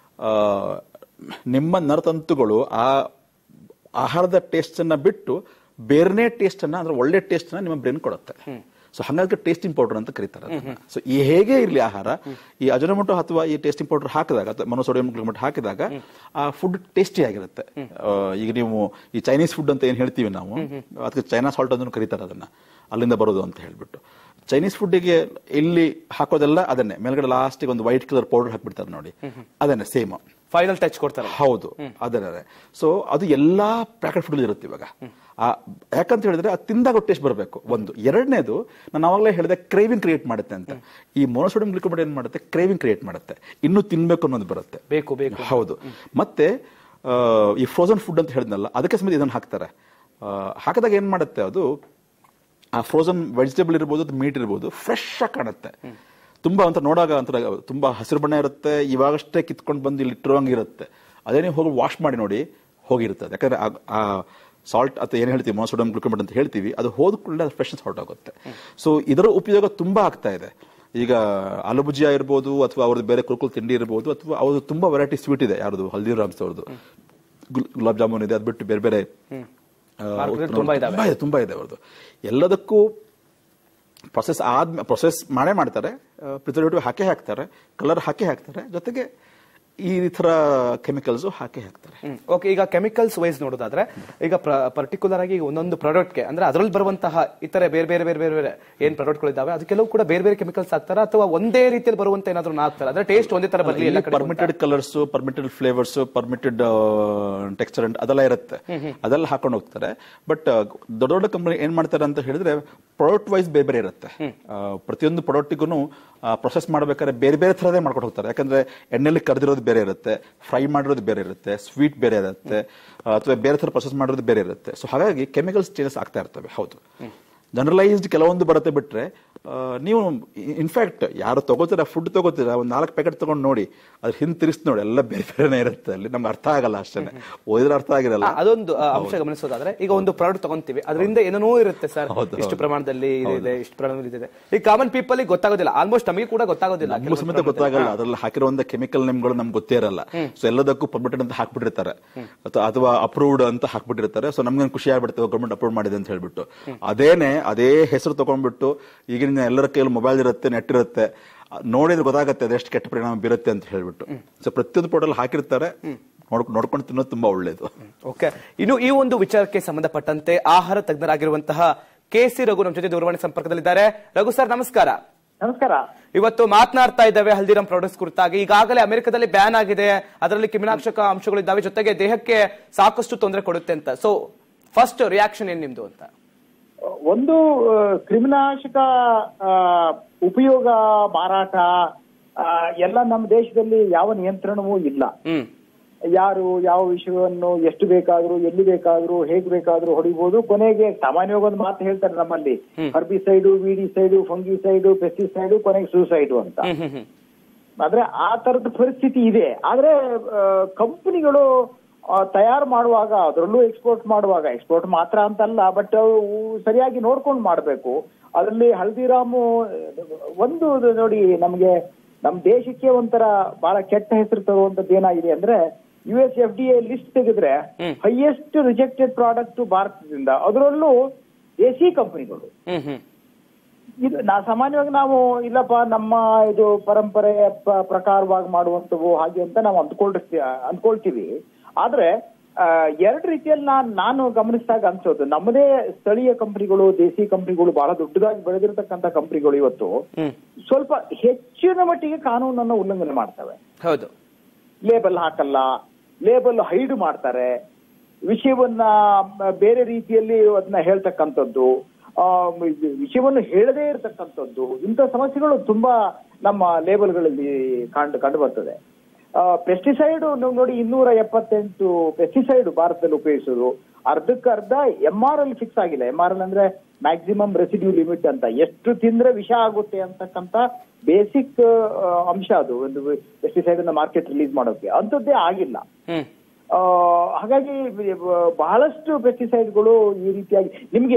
ನಿಮ್ಮ ನರತಂತುಗಳು ಆ ಆಹಾರದ ಟೇಸ್ಟ್ ಅನ್ನ ಬಿಟ್ಟು ಬೇರೆನೇ ಟೇಸ್ಟ್ ಅನ್ನ, ಅಂದ್ರೆ ಒಳ್ಳೆ ಟೇಸ್ಟ್ ಅನ್ನ ನಿಮ್ಮ ಬ್ರೈನ್ ಕೊಡುತ್ತೆ. ಸೊ ಹಾಗಾಗಿ ಟೇಸ್ಟಿಂಗ್ ಪೌಡರ್ ಅಂತ ಕರೀತಾರೆ. ಸೊ ಈ ಹೇಗೆ ಇರಲಿ ಆಹಾರ, ಈ ಅಜಿನೋಮೋಟೋ ಅಥವಾ ಈ ಟೇಸ್ಟಿಂಗ್ ಪೌಡರ್ ಹಾಕಿದಾಗ, ಮೊನೋಸೋಡಿಯಂ ಗ್ಲುಕೋಮೇಟ್ ಹಾಕಿದಾಗ ಆ ಫುಡ್ ಟೇಸ್ಟಿ ಆಗಿರುತ್ತೆ. ಈಗ ನೀವು ಈ ಚೈನೀಸ್ ಫುಡ್ ಅಂತ ಏನ್ ಹೇಳ್ತೀವಿ ನಾವು, ಅದಕ್ಕೆ ಚೈನಾ ಸಾಲ್ಟ್ ಅಂತ ಕರೀತಾರೆ ಅದನ್ನ, ಅಲ್ಲಿಂದ ಬರೋದು ಅಂತ ಹೇಳ್ಬಿಟ್ಟು. ಚೈನೀಸ್ ಫುಡ್ಗೆ ಇಲ್ಲಿ ಹಾಕೋದೆಲ್ಲ ಅದನ್ನೇ, ಮೇಲ್ಗಡೆ ಲಾಸ್ಟಿಗೆ ಒಂದು ವೈಟ್ ಕಲರ್ ಪೌಡರ್ ಹಾಕ್ಬಿಡ್ತಾರೆ ನೋಡಿ, ಅದನ್ನೇ ಸೇಮ್ ಫೈನಲ್ ಟಚ್ ಕೊಡ್ತಾರೆ. ಹೌದು, ಅದನ್ನೇ. ಸೊ ಅದು ಎಲ್ಲಾ ಪ್ಯಾಕೆಟ್ ಫುಡ್ ಇರುತ್ತೆ ಇವಾಗ. ಯಾಕಂತ ಹೇಳಿದ್ರೆ ಅದು ತಿಂದಾಗ ಟೇಸ್ಟ್ ಬರಬೇಕು, ಒಂದು. ಎರಡನೇದು, ನಾನು ಅವಾಗಲೇ ಹೇಳಿದೆ ಕ್ರೇವಿಂಗ್ ಕ್ರಿಯೇಟ್ ಮಾಡುತ್ತೆ ಅಂತ. ಈ ಮೊನೋಸೋಡಿಯಂ ಗ್ಲುಕೋಮೇಟ್ ಏನ್ ಮಾಡುತ್ತೆ, ಕ್ರೇವಿಂಗ್ ಕ್ರಿಯೇಟ್ ಮಾಡುತ್ತೆ, ಇನ್ನೂ ತಿನ್ಬೇಕು ಅನ್ನೋದು ಬರುತ್ತೆ. ಬೇಕು ಬೇಕು. ಹೌದು. ಮತ್ತೆ ಈ ಫ್ರೋಸನ್ ಫುಡ್ ಅಂತ ಹೇಳಿದ್ನಲ್ಲ, ಅದಕ್ಕೆ ಸಮೇತ ಇದನ್ನು ಹಾಕ್ತಾರೆ. ಹಾಕಿದಾಗ ಏನ್ ಮಾಡುತ್ತೆ, ಅದು ಆ ಫ್ರೋಸನ್ ವೆಜಿಟೇಬಲ್ ಇರ್ಬೋದು, ಮೀಟ್ ಇರ್ಬೋದು, ಫ್ರೆಶ್ ಆಗಿ ಕಾಣುತ್ತೆ. ತುಂಬಾ ಅಂತ ನೋಡಾಗ ಅಂತ ತುಂಬಾ ಹಸಿರು ಬಣ್ಣ ಇರುತ್ತೆ, ಇವಾಗಷ್ಟೇ ಕಿತ್ಕೊಂಡು ಬಂದು ಇಲ್ಲಿ ಇಟ್ಟಿರೋಂಗಿರುತ್ತೆ. ಅದೇ ನೀವು ಹೋಗಿ ವಾಶ್ ಮಾಡಿ ನೋಡಿ, ಹೋಗಿರ್ತದೆ. ಯಾಕಂದ್ರೆ ಆ ಸಾಲ್ಟ್ ಅಥವಾ ಏನ್ ಹೇಳ್ತೀವಿ ಮೊನೋಸೋಡಿಯಂ ಗ್ಲುಕೋಮೇಟ್ ಅಂತ ಹೇಳ್ತೀವಿ, ಅದು ಹೋದ ಕೂಡಲೇ ಅದು ಫ್ರೆಶ್ನೆಸ್ ಹೊರಟ್ ಆಗುತ್ತೆ. ಸೊ ಇದರ ಉಪಯೋಗ ತುಂಬಾ ಆಗ್ತಾ ಇದೆ. ಈಗ ಆಲೂ ಭುಜಿಯಾ ಇರ್ಬೋದು, ಅಥವಾ ಅವ್ರದ್ದು ಬೇರೆ ಕುರುಕುಲ್ ತಿಂಡಿ ಇರ್ಬೋದು, ಅಥವಾ ಅವ್ರದ್ದು ತುಂಬಾ ವೆರೈಟಿ ಸ್ವೀಟ್ ಇದೆ. ಯಾರ್ದು ಹಲ್ದಿರಾಮ್ಸ್ ಅವ್ರದ್ದು ಗುಲಾಬ್ ಜಾಮೂನ್ ಇದೆ, ಅದು ಬಿಟ್ಟು ಬೇರೆ ಬೇರೆ ತುಂಬಾ ಇದೆ ಅವ್ರದ್ದು. ಎಲ್ಲದಕ್ಕೂ ಪ್ರೊಸೆಸ್ ಮಾಡೇ ಮಾಡ್ತಾರೆ, ಪ್ರಿಸರ್ವೇಟಿವ್ ಹಾಕಿ ಹಾಕ್ತಾರೆ, ಕಲರ್ ಹಾಕಿ ಹಾಕ್ತಾರೆ, ಜೊತೆಗೆ ಈ ತರ ಕೆಮಿಕಲ್ಸ್ ಹಾಕ್ತಾರೆ. ಓಕೆ, ಈಗ ಕೆಮಿಕಲ್ಸ್ ವೈಸ್ ನೋಡೋದಾದ್ರೆ ಈಗ ಪರ್ಟಿಕ್ಯುಲರ್ ಆಗಿ ಒಂದೊಂದು ಪ್ರಾಡಕ್ಟ್ಗೆ ಅಂದ್ರೆ ಅದರಲ್ಲಿ ಬರುವಂತಹ ಇತರ ಬೇರೆ ಬೇರೆ ಬೇರೆ ಬೇರೆ ಬೇರೆ ಏನ್ ಪ್ರಾಡಕ್ಟ್ಗಳಿದಾವೆ ಅದಕ್ಕೆಲ್ಲವೂ ಕೂಡ ಬೇರೆ ಬೇರೆ ಕೆಮಿಕಲ್ಸ್ ಹಾಕ್ತಾರ ಅಥವಾ ಒಂದೇ ರೀತಿಯಲ್ಲಿ ಬರುವಂತ ಏನಾದ್ರು ಹಾಕ್ತಾರೆ? ಅಂದ್ರೆ ಟೇಸ್ಟ್ ಒಂದೇ ತರ ಬರಲಿ, permitted colours, permitted flavours, permitted texture ಅದೆಲ್ಲ ಇರುತ್ತೆ, ಅದೆಲ್ಲ ಹಾಕೊಂಡು ಹೋಗ್ತಾರೆ. ಬಟ್ ದೊಡ್ಡ ದೊಡ್ಡ ಕಂಪನಿ ಏನ್ ಮಾಡ್ತಾರೆ ಅಂತ ಹೇಳಿದ್ರೆ ಪ್ರಾಡಕ್ಟ್ ವೈಸ್ ಬೇರೆ ಬೇರೆ ಇರುತ್ತೆ. ಪ್ರತಿಯೊಂದು ಪ್ರಾಡಕ್ಟಿಗೂ ಪ್ರೊಸೆಸ್ ಮಾಡ್ಬೇಕಾದ್ರೆ ಬೇರೆ ಬೇರೆ ತರದೇ ಮಾಡ್ಕೊಂಡು ಹೋಗ್ತಾರೆ. ಯಾಕಂದ್ರೆ ಎಣ್ಣೆಲಿ ಕರೆದಿರೋದು ಬೇರೆ ಇರುತ್ತೆ, ಫ್ರೈ ಮಾಡಿರೋದು ಬೇರೆ ಇರುತ್ತೆ, ಸ್ವೀಟ್ ಬೇರೆ ಇರುತ್ತೆ, ಅಥವಾ ಬೇರೆ ತರ ಪ್ರೊಸೆಸ್ ಮಾಡಿರೋದು ಬೇರೆ ಇರುತ್ತೆ. ಸೊ ಹಾಗಾಗಿ ಕೆಮಿಕಲ್ಸ್ ಚೇಂಜಸ್ ಆಗ್ತಾ ಇರ್ತವೆ. ಹೌದು, ಜನರಲೈಸ್ಡ್ ಕೆಲವೊಂದು ಬರುತ್ತೆ, ಬಿಟ್ರೆ ನೀವು ಇನ್ಫ್ಯಾಕ್ಟ್ ಯಾರು ತಗೋತೀರಾ, ಫುಡ್ ತಗೋತೀರಾ, ಒಂದು 4 ಪ್ಯಾಕೆಟ್ ತಗೊಂಡು ನೋಡಿ, ಅದ್ರ ಹಿಂದೆ ತಿರ್ಸಿ ನೋಡಿ, ಎಲ್ಲ ಬೇರೆ ಬೇರೆನೇ ಇರುತ್ತೆ. ಅಲ್ಲಿ ನಮ್ಗೆ ಅರ್ಥ ಆಗಲ್ಲ, ಅಷ್ಟೇ ಓದಿದ್ರೆ ಅರ್ಥ ಆಗಿರಲ್ಲ. ಅದೊಂದು ಅಂಶ ಗಮನಿಸೋದಾದ್ರೆ ಈಗ ಒಂದು ಪ್ರಾಡಕ್ಟ್ ತಗೊಂತೀವಿ, ಅದರಿಂದ ಏನೇನೋ ಇರುತ್ತೆ ಸರ್, ಇಷ್ಟು ಪ್ರಮಾಣದಲ್ಲಿ ಇದೆ, ಇಷ್ಟು ಪ್ರಮಾಣದಲ್ಲಿ ಇದೆ. ಈ ಕಾಮನ್ ಪೀಪಲ್ ಗೊತ್ತಾಗೋದಿಲ್ಲ, ಆಲ್ಮೋಸ್ಟ್ ನಮಗೆ ಕೂಡ ಗೊತ್ತಾಗೋದಿಲ್ಲ, ನಮಗೂ ಸಮೇತ ಗೊತ್ತಾಗಲ್ಲ. ಅದ್ರಲ್ಲಿ ಹಾಕಿರುವಂತ ಕೆಮಿಕಲ್ ನೇಮ್ಗಳು ನಮ್ಗೆ ಗೊತ್ತೇ ಇರಲ್ಲ. ಸೊ ಎಲ್ಲದಕ್ಕೂ ಪರ್ಮಿಟೆಡ್ ಅಂತ ಹಾಕ್ಬಿಟ್ಟಿರ್ತಾರೆ, ಅಥವಾ ಅಪ್ರೂವ್ಡ್ ಅಂತ ಹಾಕ್ಬಿಟ್ಟಿರ್ತಾರೆ. ಸೊ ನಮ್ಗೆ ಖುಷಿ ಆಗ್ಬಿಡ್ತೇವೆ ಗೌರ್ಮೆಂಟ್ ಅಪ್ರೂವ್ ಮಾಡಿದೆ ಅಂತ ಹೇಳ್ಬಿಟ್ಟು. ಅದೇ ಹೆಸರು ತಗೊಂಡ್ಬಿಟ್ಟು ಈಗಿನ ಎಲ್ಲರ ಕೈಯಲ್ಲಿ ಮೊಬೈಲ್ ಇರುತ್ತೆ, ನೆಟ್ ಇರುತ್ತೆ, ನೋಡಿದ್ರೆ ಗೊತ್ತಾಗುತ್ತೆ ಅದೆಷ್ಟು ಕೆಟ್ಟ ಪರಿಣಾಮ ಬೀರುತ್ತೆ ಅಂತ ಹೇಳ್ಬಿಟ್ಟು. ಸೊ ಪ್ರತಿಯೊಂದು ಪ್ರಾಡಕ್ಟ್ ಹಾಕಿರ್ತಾರೆ, ನೋಡ್ಕೊಂಡು ತಿನ್ನೋದು ತುಂಬಾ ಒಳ್ಳೇದು. ಓಕೆ, ಇನ್ನು ಈ ಒಂದು ವಿಚಾರಕ್ಕೆ ಸಂಬಂಧಪಟ್ಟಂತೆ ಆಹಾರ ತಜ್ಞರಾಗಿರುವಂತಹ ಕೆ.ಸಿ. ರಘು ನಮ್ಮ ಜೊತೆ ದೂರವಾಣಿ ಸಂಪರ್ಕದಲ್ಲಿದ್ದಾರೆ. ರಘು ಸರ್, ನಮಸ್ಕಾರ. ನಮಸ್ಕಾರ. ಇವತ್ತು ಮಾತನಾಡ್ತಾ ಇದ್ದಾವೆ ಹಲ್ದಿರಾಮ್ ಪ್ರಾಡಕ್ಟ್ಸ್ ಕುರಿತಾಗಿ. ಈಗಾಗಲೇ ಅಮೆರಿಕದಲ್ಲಿ ಬ್ಯಾನ್ ಆಗಿದೆ, ಅದರಲ್ಲಿ ಕ್ರಿಮಿನಾಶಕ ಅಂಶಗಳಿದ್ದಾವೆ, ಜೊತೆಗೆ ದೇಹಕ್ಕೆ ಸಾಕಷ್ಟು ತೊಂದರೆ ಕೊಡುತ್ತೆ ಅಂತ. ಸೊ ಫಸ್ಟ್ ರಿಯಾಕ್ಷನ್ ಏನ್ ನಿಮ್ದು ಅಂತ? ಒಂದು, ಕ್ರಿಮಿನಾಶಕ ಉಪಯೋಗ, ಮಾರಾಟ ಎಲ್ಲ ನಮ್ಮ ದೇಶದಲ್ಲಿ ಯಾವ ನಿಯಂತ್ರಣವೂ ಇಲ್ಲ. ಯಾರು ಯಾವ ವಿಷಯವನ್ನು ಎಷ್ಟು ಬೇಕಾದ್ರೂ, ಎಲ್ಲಿ ಬೇಕಾದ್ರೂ, ಹೇಗ್ ಬೇಕಾದ್ರೂ ಹೊಡಿಬಹುದು. ಕೊನೆಗೆ ಸಾಮಾನ್ಯವಾಗಿ ಒಂದು ಮಾತು ಹೇಳ್ತಾರೆ ನಮ್ಮಲ್ಲಿ, ಹರ್ಬಿಸೈಡು, ವೀಡಿಸೈಡು, ಫಂಗಿಸೈಡು, ಪೆಸ್ಟಿಸೈಡು, ಕೊನೆಗೆ ಸೂಸೈಡು ಅಂತ. ಆದ್ರೆ ಆ ತರದ ಪರಿಸ್ಥಿತಿ ಇದೆ. ಆದ್ರೆ ಕಂಪನಿಗಳು ತಯಾರು ಮಾಡುವಾಗ, ಅದರಲ್ಲೂ ಎಕ್ಸ್ಪೋರ್ಟ್ ಮಾತ್ರ ಅಂತಲ್ಲ, ಬಟ್ ಸರಿಯಾಗಿ ನೋಡ್ಕೊಂಡು ಮಾಡ್ಬೇಕು. ಅದರಲ್ಲಿ ಹಲ್ದಿರಾಮು ಒಂದು ನೋಡಿ, ನಮ್ ದೇಶಕ್ಕೆ ಒಂಥರ ಬಹಳ ಕೆಟ್ಟ ಹೆಸರು ತರುವಂತದ್ದು ಏನಾಗಿದೆ ಅಂದ್ರೆ, US FDA ಲಿಸ್ಟ್ ತೆಗೆದ್ರೆ ಹೈಯೆಸ್ಟ್ ರಿಜೆಕ್ಟೆಡ್ ಪ್ರಾಡಕ್ಟ್ ಭಾರತದಿಂದ, ಅದರಲ್ಲೂ ದೇಸಿ ಕಂಪನಿಗಳು. ಇದು ಸಾಮಾನ್ಯವಾಗಿ ನಾವು ಇಲ್ಲಪ್ಪ ನಮ್ಮ ಇದು ಪರಂಪರೆ ಪ್ರಕಾರವಾಗಿ ಮಾಡುವಂತವು ಹಾಗೆ ಅಂತ ನಾವು ಅಂದ್ಕೊಳ್ತೀವಿ. ಆದ್ರೆ ಎರಡು ರೀತಿಯಲ್ಲಿ ನಾನು ಗಮನಿಸಿದಾಗ ಅನ್ಸೋದು, ನಮ್ಮದೇ ಸ್ಥಳೀಯ ಕಂಪನಿಗಳು, ದೇಸಿ ಕಂಪನಿಗಳು, ಬಹಳ ದೊಡ್ಡದಾಗಿ ಬೆಳೆದಿರತಕ್ಕಂತ ಕಂಪನಿಗಳು ಇವತ್ತು ಸ್ವಲ್ಪ ಹೆಚ್ಚಿನ ಮಟ್ಟಿಗೆ ಕಾನೂನನ್ನು ಉಲ್ಲಂಘನೆ ಮಾಡ್ತವೆ. ಹೌದು, ಲೇಬಲ್ ಹಾಕಲ್ಲ, ಲೇಬಲ್ ಹೈಡ್ ಮಾಡ್ತಾರೆ, ವಿಷಯವನ್ನ ಬೇರೆ ರೀತಿಯಲ್ಲಿ ಅದನ್ನ ಹೇಳ್ತಕ್ಕಂಥದ್ದು, ವಿಷಯವನ್ನು ಹೇಳದೇ ಇರತಕ್ಕಂಥದ್ದು, ಇಂಥ ಸಮಸ್ಯೆಗಳು ತುಂಬಾ ನಮ್ಮ ಲೇಬಲ್ಗಳಲ್ಲಿ ಕಂಡು ಬರ್ತದೆ. ಪೆಸ್ಟಿಸೈಡ್ ನೋಡಿ, 278 ಪೆಸ್ಟಿಸೈಡ್ ಭಾರತದಲ್ಲಿ ಉಪಯೋಗಿಸೋದು, ಅರ್ಧಕ್ಕರ್ಧ MRL ಫಿಕ್ಸ್ ಆಗಿಲ್ಲ. MRL ಅಂದ್ರೆ ಮ್ಯಾಕ್ಸಿಮಮ್ ರೆಸಿಡ್ಯೂ ಲಿಮಿಟ್ ಅಂತ, ಎಷ್ಟು ತಿಂದ್ರೆ ವಿಷ ಆಗುತ್ತೆ ಅಂತಕ್ಕಂತ ಬೇಸಿಕ್ ಅಂಶ ಅದು ಒಂದು ಪೆಸ್ಟಿಸೈಡ್ ಅನ್ನ ಮಾರ್ಕೆಟ್ ರಿಲೀಸ್ ಮಾಡೋಕೆ, ಅಂಥದ್ದೇ ಆಗಿಲ್ಲ. ಹಾಗಾಗಿ ಬಹಳಷ್ಟು ಪೆಸ್ಟಿಸೈಡ್ಗಳು ಈ ರೀತಿಯಾಗಿ ನಿಮ್ಗೆ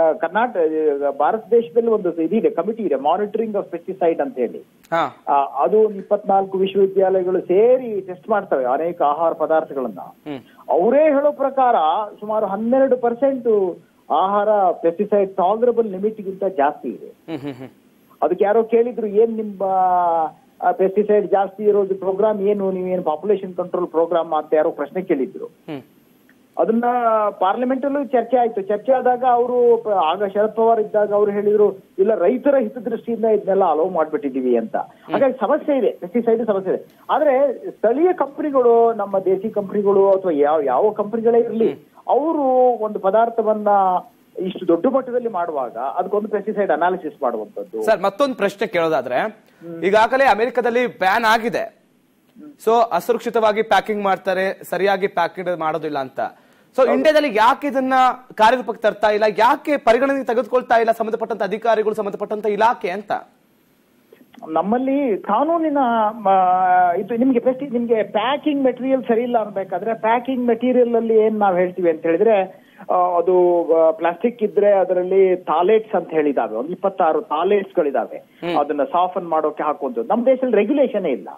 ಭಾರತ ದೇಶದಲ್ಲಿ ಒಂದು ಇದಿದೆ, ಕಮಿಟಿ ಇದೆ, ಮಾನಿಟರಿಂಗ್ ಆಫ್ ಪೆಸ್ಟಿಸೈಡ್ ಅಂತ ಹೇಳಿ. ಅದು 24 ವಿಶ್ವವಿದ್ಯಾಲಯಗಳು ಸೇರಿ ಟೆಸ್ಟ್ ಮಾಡ್ತವೆ ಅನೇಕ ಆಹಾರ ಪದಾರ್ಥಗಳನ್ನ. ಅವರೇ ಹೇಳೋ ಪ್ರಕಾರ ಸುಮಾರು 12% ಆಹಾರ ಪೆಸ್ಟಿಸೈಡ್ ಟಾಲರಬಲ್ ಲಿಮಿಟ್ ಗಿಂತ ಜಾಸ್ತಿ ಇದೆ. ಅದಕ್ಕೆ ಯಾರೋ ಕೇಳಿದ್ರು, ಏನ್ ನಿಮ್ಮ ಪೆಸ್ಟಿಸೈಡ್ ಜಾಸ್ತಿ ಇರೋದು ಪ್ರೋಗ್ರಾಮ್ ಏನು, ನೀವೇನು ಪಾಪ್ಯುಲೇಷನ್ ಕಂಟ್ರೋಲ್ ಪ್ರೋಗ್ರಾಮ್ ಅಂತ ಯಾರೋ ಪ್ರಶ್ನೆ ಕೇಳಿದ್ರು. ಅದನ್ನ ಪಾರ್ಲಿಮೆಂಟ್ ಅಲ್ಲೂ ಚರ್ಚೆ ಆಯ್ತು. ಚರ್ಚೆ ಆದಾಗ ಅವರು, ಆಗ ಶರದ್ ಪವಾರ್ ಇದ್ದಾಗ ಅವ್ರು ಹೇಳಿದ್ರು, ಇಲ್ಲ ರೈತರ ಹಿತದೃಷ್ಟಿಯಿಂದ ಇದನ್ನೆಲ್ಲ ಅಲೋ ಮಾಡ್ಬಿಟ್ಟಿದೀವಿ ಅಂತ. ಹಾಗಾಗಿ ಸಮಸ್ಯೆ ಇದೆ, ಪೆಸ್ಟಿಸೈಡ್ ಸಮಸ್ಯೆ ಇದೆ. ಆದ್ರೆ ಸ್ಥಳೀಯ ಕಂಪನಿಗಳು, ನಮ್ಮ ದೇಸಿ ಕಂಪನಿಗಳು ಅಥವಾ ಯಾವ ಕಂಪನಿಗಳೇ ಇರಲಿ, ಅವರು ಒಂದು ಪದಾರ್ಥವನ್ನ ಇಷ್ಟು ದೊಡ್ಡ ಮಟ್ಟದಲ್ಲಿ ಮಾಡುವಾಗ ಅದಕ್ಕೊಂದು ಪೆಸ್ಟಿಸೈಡ್ ಅನಾಲಿಸಿಸ್ ಮಾಡುವಂತದ್ದು. ಸರ್, ಮತ್ತೊಂದು ಪ್ರಶ್ನೆ ಕೇಳೋದಾದ್ರೆ, ಈಗಾಗಲೇ ಅಮೆರಿಕದಲ್ಲಿ ಬ್ಯಾನ್ ಆಗಿದೆ, ಸೊ ಅಸುರಕ್ಷಿತವಾಗಿ ಪ್ಯಾಕಿಂಗ್ ಮಾಡ್ತಾರೆ, ಸರಿಯಾಗಿ ಪ್ಯಾಕಿಂಗ್ ಮಾಡೋದಿಲ್ಲ ಅಂತ. ಸೊ ಇಂಡಿಯಾದಲ್ಲಿ ಯಾಕೆ ಇದನ್ನ ಕಾರ್ಯರೂಪಕ್ಕೆ ತರ್ತಾ ಇಲ್ಲ, ಯಾಕೆ ಪರಿಗಣನೆಗೆ ತೆಗೆದುಕೊಳ್ತಾ ಇಲ್ಲ ಸಂಬಂಧಪಟ್ಟಂತ ಅಧಿಕಾರಿಗಳು, ಸಂಬಂಧಪಟ್ಟಂತ ಇಲಾಖೆ ಅಂತ? ನಮ್ಮಲ್ಲಿ ಕಾನೂನಿನ ಇದು ನಿಮ್ಗೆ ಪ್ಯಾಕಿಂಗ್ ಮೆಟೀರಿಯಲ್ ಸರಿ ಇಲ್ಲ ಅನ್ಬೇಕಾದ್ರೆ, ಪ್ಯಾಕಿಂಗ್ ಮೆಟೀರಿಯಲ್ ಅಲ್ಲಿ ಏನ್ ನಾವ್ ಹೇಳ್ತೀವಿ ಅಂತ ಹೇಳಿದ್ರೆ, ಅದು ಪ್ಲಾಸ್ಟಿಕ್ ಇದ್ರೆ ಅದರಲ್ಲಿ ಥಾಲೇಟ್ಸ್ ಅಂತ ಹೇಳಿದಾವೆ, ಒಂದು 26 ಥಾಲೇಟ್ಸ್ ಗಳಿದಾವೆ, ಅದನ್ನ ಸಾಫನ್ ಮಾಡೋಕೆ ಹಾಕುವಂತ. ನಮ್ಮ ದೇಶದಲ್ಲಿ ರೆಗ್ಯುಲೇಷನ್ ಇಲ್ಲ.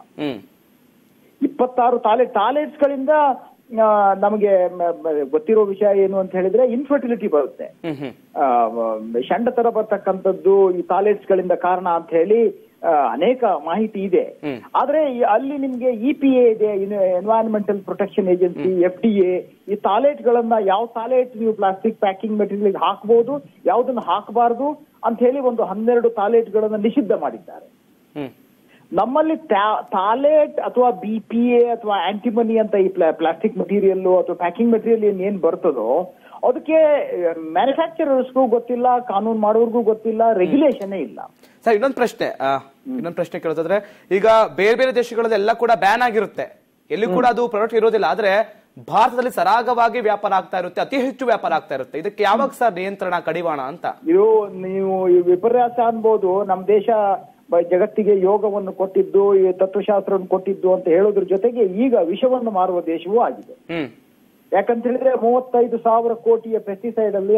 26 ಥಾಲೇಟ್ಸ್ ಗಳಿಂದ ನಮಗೆ ಗೊತ್ತಿರೋ ವಿಷಯ ಏನು ಅಂತ ಹೇಳಿದ್ರೆ, ಇನ್ಫರ್ಟಿಲಿಟಿ ಬರುತ್ತೆ, ಷಂಡ ತರ ಬರ್ತಕ್ಕಂಥದ್ದು ಈ ಥಾಲೇಟ್ಸ್ ಗಳಿಂದ ಕಾರಣ ಅಂತ ಹೇಳಿ ಅನೇಕ ಮಾಹಿತಿ ಇದೆ. ಆದ್ರೆ ಅಲ್ಲಿ ನಿಮ್ಗೆ EPA ಇದೆ, ಎನ್ವೈರನ್ಮೆಂಟಲ್ ಪ್ರೊಟೆಕ್ಷನ್ ಏಜೆನ್ಸಿ, FDA, ಈ ಟಾಯ್ಲೆಟ್ಗಳನ್ನ ಯಾವ ಟಾಯ್ಲೆಟ್ ನೀವು ಪ್ಲಾಸ್ಟಿಕ್ ಪ್ಯಾಕಿಂಗ್ ಮೆಟೀರಿಯಲ್ ಹಾಕಬಹುದು, ಯಾವ್ದನ್ನ ಹಾಕಬಾರ್ದು ಅಂತ ಹೇಳಿ ಒಂದು 12 ಟಾಯ್ಲೆಟ್ಗಳನ್ನ ನಿಷಿದ್ಧ ಮಾಡಿದ್ದಾರೆ. ನಮ್ಮಲ್ಲಿ ಟಾಯ್ಲೆಟ್ ಅಥವಾ BPA ಅಥವಾ ಆಂಟಿಮನಿ ಅಂತ ಈ ಪ್ಲಾಸ್ಟಿಕ್ ಮೆಟೀರಿಯಲ್ ಅಥವಾ ಪ್ಯಾಕಿಂಗ್ ಮೆಟೀರಿಯಲ್ ಏನ್ ಬರ್ತದೋ ಅದಕ್ಕೆ ಮ್ಯಾನುಫ್ಯಾಕ್ಚರರ್ಸ್ಗೂ ಗೊತ್ತಿಲ್ಲ, ಕಾನೂನು ಮಾಡೋರ್ಗೂ ಗೊತ್ತಿಲ್ಲ, ರೆಗ್ಯುಲೇಷನ್ ಇಲ್ಲ. ಸರ್, ಇನ್ನೊಂದು ಪ್ರಶ್ನೆ ಕೇಳೋದಾದ್ರೆ, ಈಗ ಬೇರೆ ಬೇರೆ ದೇಶಗಳಲ್ಲಿ ಎಲ್ಲ ಕೂಡ ಬ್ಯಾನ್ ಆಗಿರುತ್ತೆ, ಎಲ್ಲಿ ಕೂಡ ಅದು ಪ್ರಾಡಕ್ಟ್ ಇರೋದಿಲ್ಲ. ಆದ್ರೆ ಭಾರತದಲ್ಲಿ ಸರಾಗವಾಗಿ ವ್ಯಾಪಾರ ಆಗ್ತಾ ಇರುತ್ತೆ, ಅತಿ ಹೆಚ್ಚು ವ್ಯಾಪಾರ ಆಗ್ತಾ ಇರುತ್ತೆ. ಇದಕ್ಕೆ ಯಾವಾಗ ಸರ್ ನಿಯಂತ್ರಣ, ಕಡಿವಾಣ ಅಂತ? ಇದು ನೀವು ವಿಪರ್ಯಾಸ ಅನ್ಬೋದು. ನಮ್ ದೇಶ ಜಗತ್ತಿಗೆ ಯೋಗವನ್ನು ಕೊಟ್ಟಿದ್ದು, ಈ ತತ್ವಶಾಸ್ತ್ರವನ್ನು ಕೊಟ್ಟಿದ್ದು ಅಂತ ಹೇಳೋದ್ರ ಜೊತೆಗೆ ಈಗ ವಿಷವನ್ನು ಮಾರುವ ದೇಶವೂ ಆಗಿದೆ. ಯಾಕಂತ ಹೇಳಿದ್ರೆ 35,000 ಕೋಟಿಯ ಪೆಸ್ಟಿಸೈಡ್ ಅಲ್ಲಿ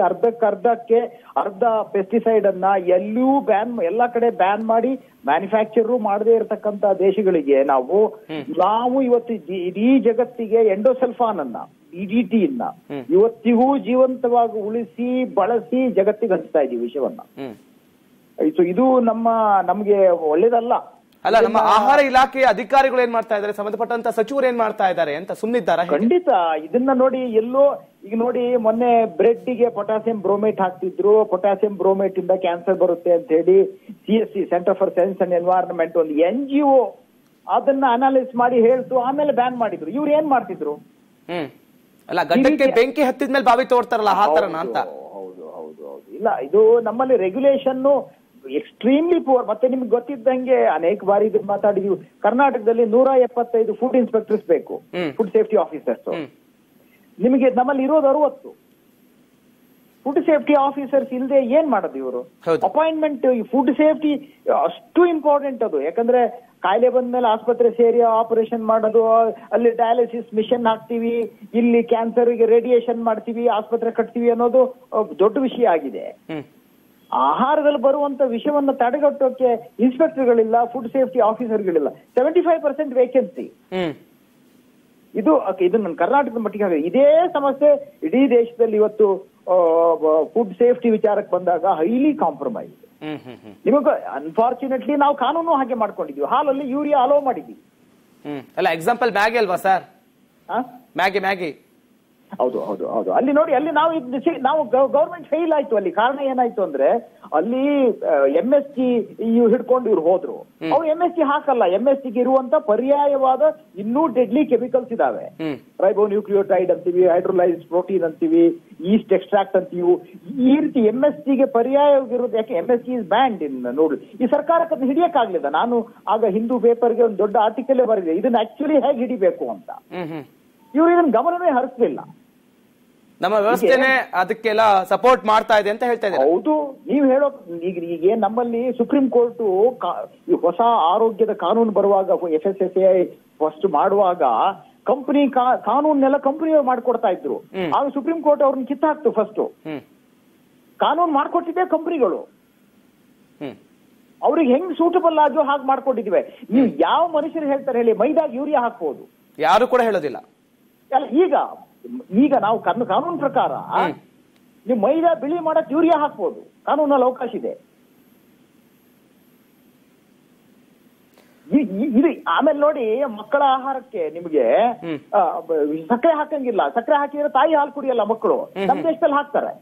ಅರ್ಧ ಪೆಸ್ಟಿಸೈಡ್ ಅನ್ನ ಎಲ್ಲಾ ಕಡೆ ಬ್ಯಾನ್ ಮಾಡಿ ಮ್ಯಾನುಫ್ಯಾಕ್ಚರ್ ಮಾಡದೇ ಇರತಕ್ಕಂತ ದೇಶಗಳಿಗೆ ನಾವು ಇವತ್ತು ಇಡೀ ಜಗತ್ತಿಗೆ ಎಂಡೋಸಲ್ಫಾನ್ ಅನ್ನ, DDT ಅನ್ನ ಇವತ್ತಿಗೂ ಜೀವಂತವಾಗಿ ಉಳಿಸಿ ಬಳಸಿ ಜಗತ್ತಿಗೆ ಹಂಚ್ತಾ ಇದೀವಿ ವಿಷಯವನ್ನ. ಇದು ನಮ್ಗೆ ಒಳ್ಳೇದಲ್ಲ. ಅಲ್ಲ, ನಮ್ಮ ಆಹಾರ ಇಲಾಖೆಯ ಅಧಿಕಾರಿಗಳು ಏನ್ ಮಾಡ್ತಾ ಇದ್ದಾರೆ, ಸಂಬಂಧಪಟ್ಟಂತ ಸಚಿವರು ಏನ್ ಮಾಡ್ತಾ ಇದ್ದಾರೆ ಅಂತ ಸುಮ್ಮನಿದ್ದಾರಾ? ಖಂಡಿತ ಇದನ್ನ ನೋಡಿ. ಈಗ ನೋಡಿ, ಮೊನ್ನೆ ಬ್ರೆಡ್ಗೆ ಪೊಟ್ಯಾಸಿಯಂ ಬ್ರೋಮೇಟ್ ಹಾಕ್ತಿದ್ರು. ಪೊಟ್ಯಾಸಿಯಂ ಬ್ರೋಮೇಟ್ ಇಂದ ಕ್ಯಾನ್ಸರ್ ಬರುತ್ತೆ ಅಂತ ಹೇಳಿ CSE, centre for science and environment, ಒಂದು NGO ಅದನ್ನ ಅನಾಲಿಸ್ ಮಾಡಿ ಹೇಳ್ತು, ಆಮೇಲೆ ಬ್ಯಾನ್ ಮಾಡಿದ್ರು. ಇವ್ರು ಏನ್ ಮಾಡ್ತಿದ್ರು? ಅಲ್ಲ, ಗಡ್ಡಕ್ಕೆ ಬೆಂಕಿ ಹತ್ತಿದ್ಮೇಲೆ ಬಾವಿ ತೋಡ್ತಾರಲ್ಲ, ಆ ತರನ ಅಂತ. ಹೌದು. ಇಲ್ಲ, ಇದು ನಮ್ಮಲ್ಲಿ ರೆಗ್ಯುಲೇಷನ್ ಎಕ್ಸ್ಟ್ರೀಮ್ಲಿ ಪುವರ್. ಮತ್ತೆ ನಿಮ್ಗೆ ಗೊತ್ತಿದ್ದಂಗೆ ಅನೇಕ ಬಾರಿ ಇದು ಮಾತಾಡಿದೀವಿ, ಕರ್ನಾಟಕದಲ್ಲಿ 175 ಫುಡ್ ಇನ್ಸ್ಪೆಕ್ಟರ್ಸ್ ಬೇಕು, ಫುಡ್ ಸೇಫ್ಟಿ ಆಫೀಸರ್ಸ್. ನಿಮಗೆ ನಮ್ಮಲ್ಲಿ ಇರೋದು 60. ಫುಡ್ ಸೇಫ್ಟಿ ಆಫೀಸರ್ಸ್ ಇಲ್ಲದೆ ಏನ್ ಮಾಡೋದು ಇವರು? ಅಪಾಯಿಂಟ್ಮೆಂಟ್. ಫುಡ್ ಸೇಫ್ಟಿ ಅಷ್ಟು ಇಂಪಾರ್ಟೆಂಟ್ ಅದು. ಯಾಕಂದ್ರೆ ಕಾಯಿಲೆ ಬಂದ್ಮೇಲೆ ಆಸ್ಪತ್ರೆ ಸೇರಿ ಆಪರೇಷನ್ ಮಾಡೋದು, ಅಲ್ಲಿ ಡಯಾಲಿಸಿಸ್ ಮಿಷನ್ ಹಾಕ್ತಿವಿ, ಇಲ್ಲಿ ಕ್ಯಾನ್ಸರ್ಗೆ ರೇಡಿಯೇಷನ್ ಮಾಡ್ತೀವಿ, ಆಸ್ಪತ್ರೆ ಕಟ್ತೀವಿ ಅನ್ನೋದು ದೊಡ್ಡ ವಿಷಯ ಆಗಿದೆ. ಆಹಾರದಲ್ಲಿ ಬರುವಂತ ವಿಷಯವನ್ನ ತಡೆಗಟ್ಟೋಕೆ ಇನ್ಸ್ಪೆಕ್ಟರ್ಗಳಿಲ್ಲ, ಫುಡ್ ಸೇಫ್ಟಿ ಆಫೀಸರ್ಗಳಿಲ್ಲ. 75% ವೇಕೆನ್ಸಿ. ಇದು ನನ್ನ ಕರ್ನಾಟಕದ ಮಟ್ಟಿಗೆ ಆಗಿದೆ. ಇದೇ ಸಮಸ್ಯೆ ಇಡೀ ದೇಶದಲ್ಲಿ ಇವತ್ತು ಫುಡ್ ಸೇಫ್ಟಿ ವಿಚಾರಕ್ಕೆ ಬಂದಾಗ ಹೈಲಿ ಕಾಂಪ್ರಮೈಸ್. ನಿಮಗೆ ಅನ್ಫಾರ್ಚುನೇಟ್ಲಿ ನಾವು ಕಾನೂನು ಹಾಗೆ ಮಾಡ್ಕೊಂಡಿದ್ವಿ. ಹಾಲಲ್ಲಿ ಯೂರಿಯಾ ಅಲೋ ಮಾಡಿದ್ವಿ. ಅಲ್ಲ, ಎಕ್ಸಾಂಪಲ್ ಮ್ಯಾಗಿ ಅಲ್ವಾ ಸರ್? ಮ್ಯಾಗಿ ಹೌದು. ಅಲ್ಲಿ ನೋಡಿ, ಅಲ್ಲಿ ನಾವು ಗವರ್ಮೆಂಟ್ ಫೇಲ್ ಆಯ್ತು. ಅಲ್ಲಿ ಕಾರಣ ಏನಾಯ್ತು ಅಂದ್ರೆ, ಅಲ್ಲಿ MSG ಹಿಡ್ಕೊಂಡು ಇವ್ರು ಹೋದ್ರು. ಅವ್ರು MSG ಹಾಕಲ್ಲ. MSG ಇರುವಂತ ಪರ್ಯಾಯವಾದ ಇನ್ನೂ ಡೆಡ್ಲಿ ಕೆಮಿಕಲ್ಸ್ ಇದಾವೆ. ರೈಬೋನ್ಯೂಕ್ಲಿಯೋಟೈಡ್ ಅಂತೀವಿ, ಹೈಡ್ರೋಲೈಸ್ ಪ್ರೋಟೀನ್ ಅಂತೀವಿ, ಈಸ್ಟ್ ಎಕ್ಸ್ಟ್ರಾಕ್ಟ್ ಅಂತೀವಿ. ಈ ರೀತಿ MSGಗೆ ಪರ್ಯಾಯವಾಗಿರೋದು. ಯಾಕೆ MSG ಇಸ್ ಬ್ಯಾನ್ಡ್ ಇನ್ ನೋಡಿ. ಈ ಸರ್ಕಾರಕ್ಕೆ ಅದನ್ನ ಹಿಡಿಯಕ್ಕಾಗ್ಲಿಲ್ಲ. ನಾನು ಆಗ ಹಿಂದೂ ಪೇಪರ್ಗೆ ಒಂದು ದೊಡ್ಡ ಆರ್ಟಿಕಲ್ ಬರೆದಿದೆ, ಇದನ್ನ ಆಕ್ಚುಲಿ ಹೇಗೆ ಹಿಡಿಬೇಕು ಅಂತ. ಇವ್ರು ಇದನ್ನ ಗಮನವೇ ಹರಿಸಲಿಲ್ಲ. ನಮ್ಮ ವ್ಯವಸ್ಥೆನೆ ಅದಕ್ಕೆಲ್ಲ ಸಪೋರ್ಟ್ ಮಾಡ್ತಾ ಇದೆ ಅಂತ ಹೇಳ್ತಾ ಇದ್ದಾರೆ. ಹೌದು. ನೀವು ಹೇಳೋ ಈಗ ನಮ್ಮಲ್ಲಿ ಸುಪ್ರೀಂ ಕೋರ್ಟ್ ಹೊಸ ಆರೋಗ್ಯದ ಕಾನೂನು ಬರುವಾಗ, FSSAI ಫಸ್ಟ್ ಮಾಡುವಾಗ ಕಂಪನಿ ಕಾನೂನೆಲ್ಲ ಕಂಪನಿಯವರು ಮಾಡ್ಕೊಡ್ತಾ ಇದ್ರು. ಆಗ ಸುಪ್ರೀಂ ಕೋರ್ಟ್ ಅವ್ರನ್ನ ಕಿತ್ತಾಕ್ತು. ಫಸ್ಟ್ ಕಾನೂನು ಮಾಡ್ಕೊಟ್ಟಿದ್ದೆ ಕಂಪನಿಗಳು. ಅವ್ರಿಗೆ ಹೆಂಗ್ ಸೂಟಬಲ್ ಆದ್ಯೋ ಹಾಗೆ ಮಾಡ್ಕೊಟ್ಟಿದ್ವಿ. ನೀವು ಯಾವ ಮನುಷ್ಯರು ಹೇಳ್ತಾರೆ ಹೇಳಿ ಮೈದಾಗ ಯೂರಿಯಾ ಹಾಕ್ಬೋದು? ಯಾರು ಕೂಡ ಹೇಳೋದಿಲ್ಲ. ಅಲ್ಲ, ಈಗ ನಾವು ಕಾನೂನು ಪ್ರಕಾರ ನೀವು ಮೈದಾ ಬಿಳಿ ಮಾಡಕ್ ಯೂರಿಯಾ ಹಾಕ್ಬೋದು, ಕಾನೂನಲ್ಲಿ ಅವಕಾಶ ಇದೆ. ಆಮೇಲೆ ನೋಡಿ, ಮಕ್ಕಳ ಆಹಾರಕ್ಕೆ ನಿಮಗೆ ಸಕ್ಕರೆ ಹಾಕಂಗಿಲ್ಲ. ಸಕ್ಕರೆ ಹಾಕಿದ್ರೆ ತಾಯಿ ಹಾಲು ಕುಡಿಯಲ್ಲ ಮಕ್ಕಳು. ನಮ್ಮ ದೇಶದಲ್ಲಿ ಹಾಕ್ತಾರೆ.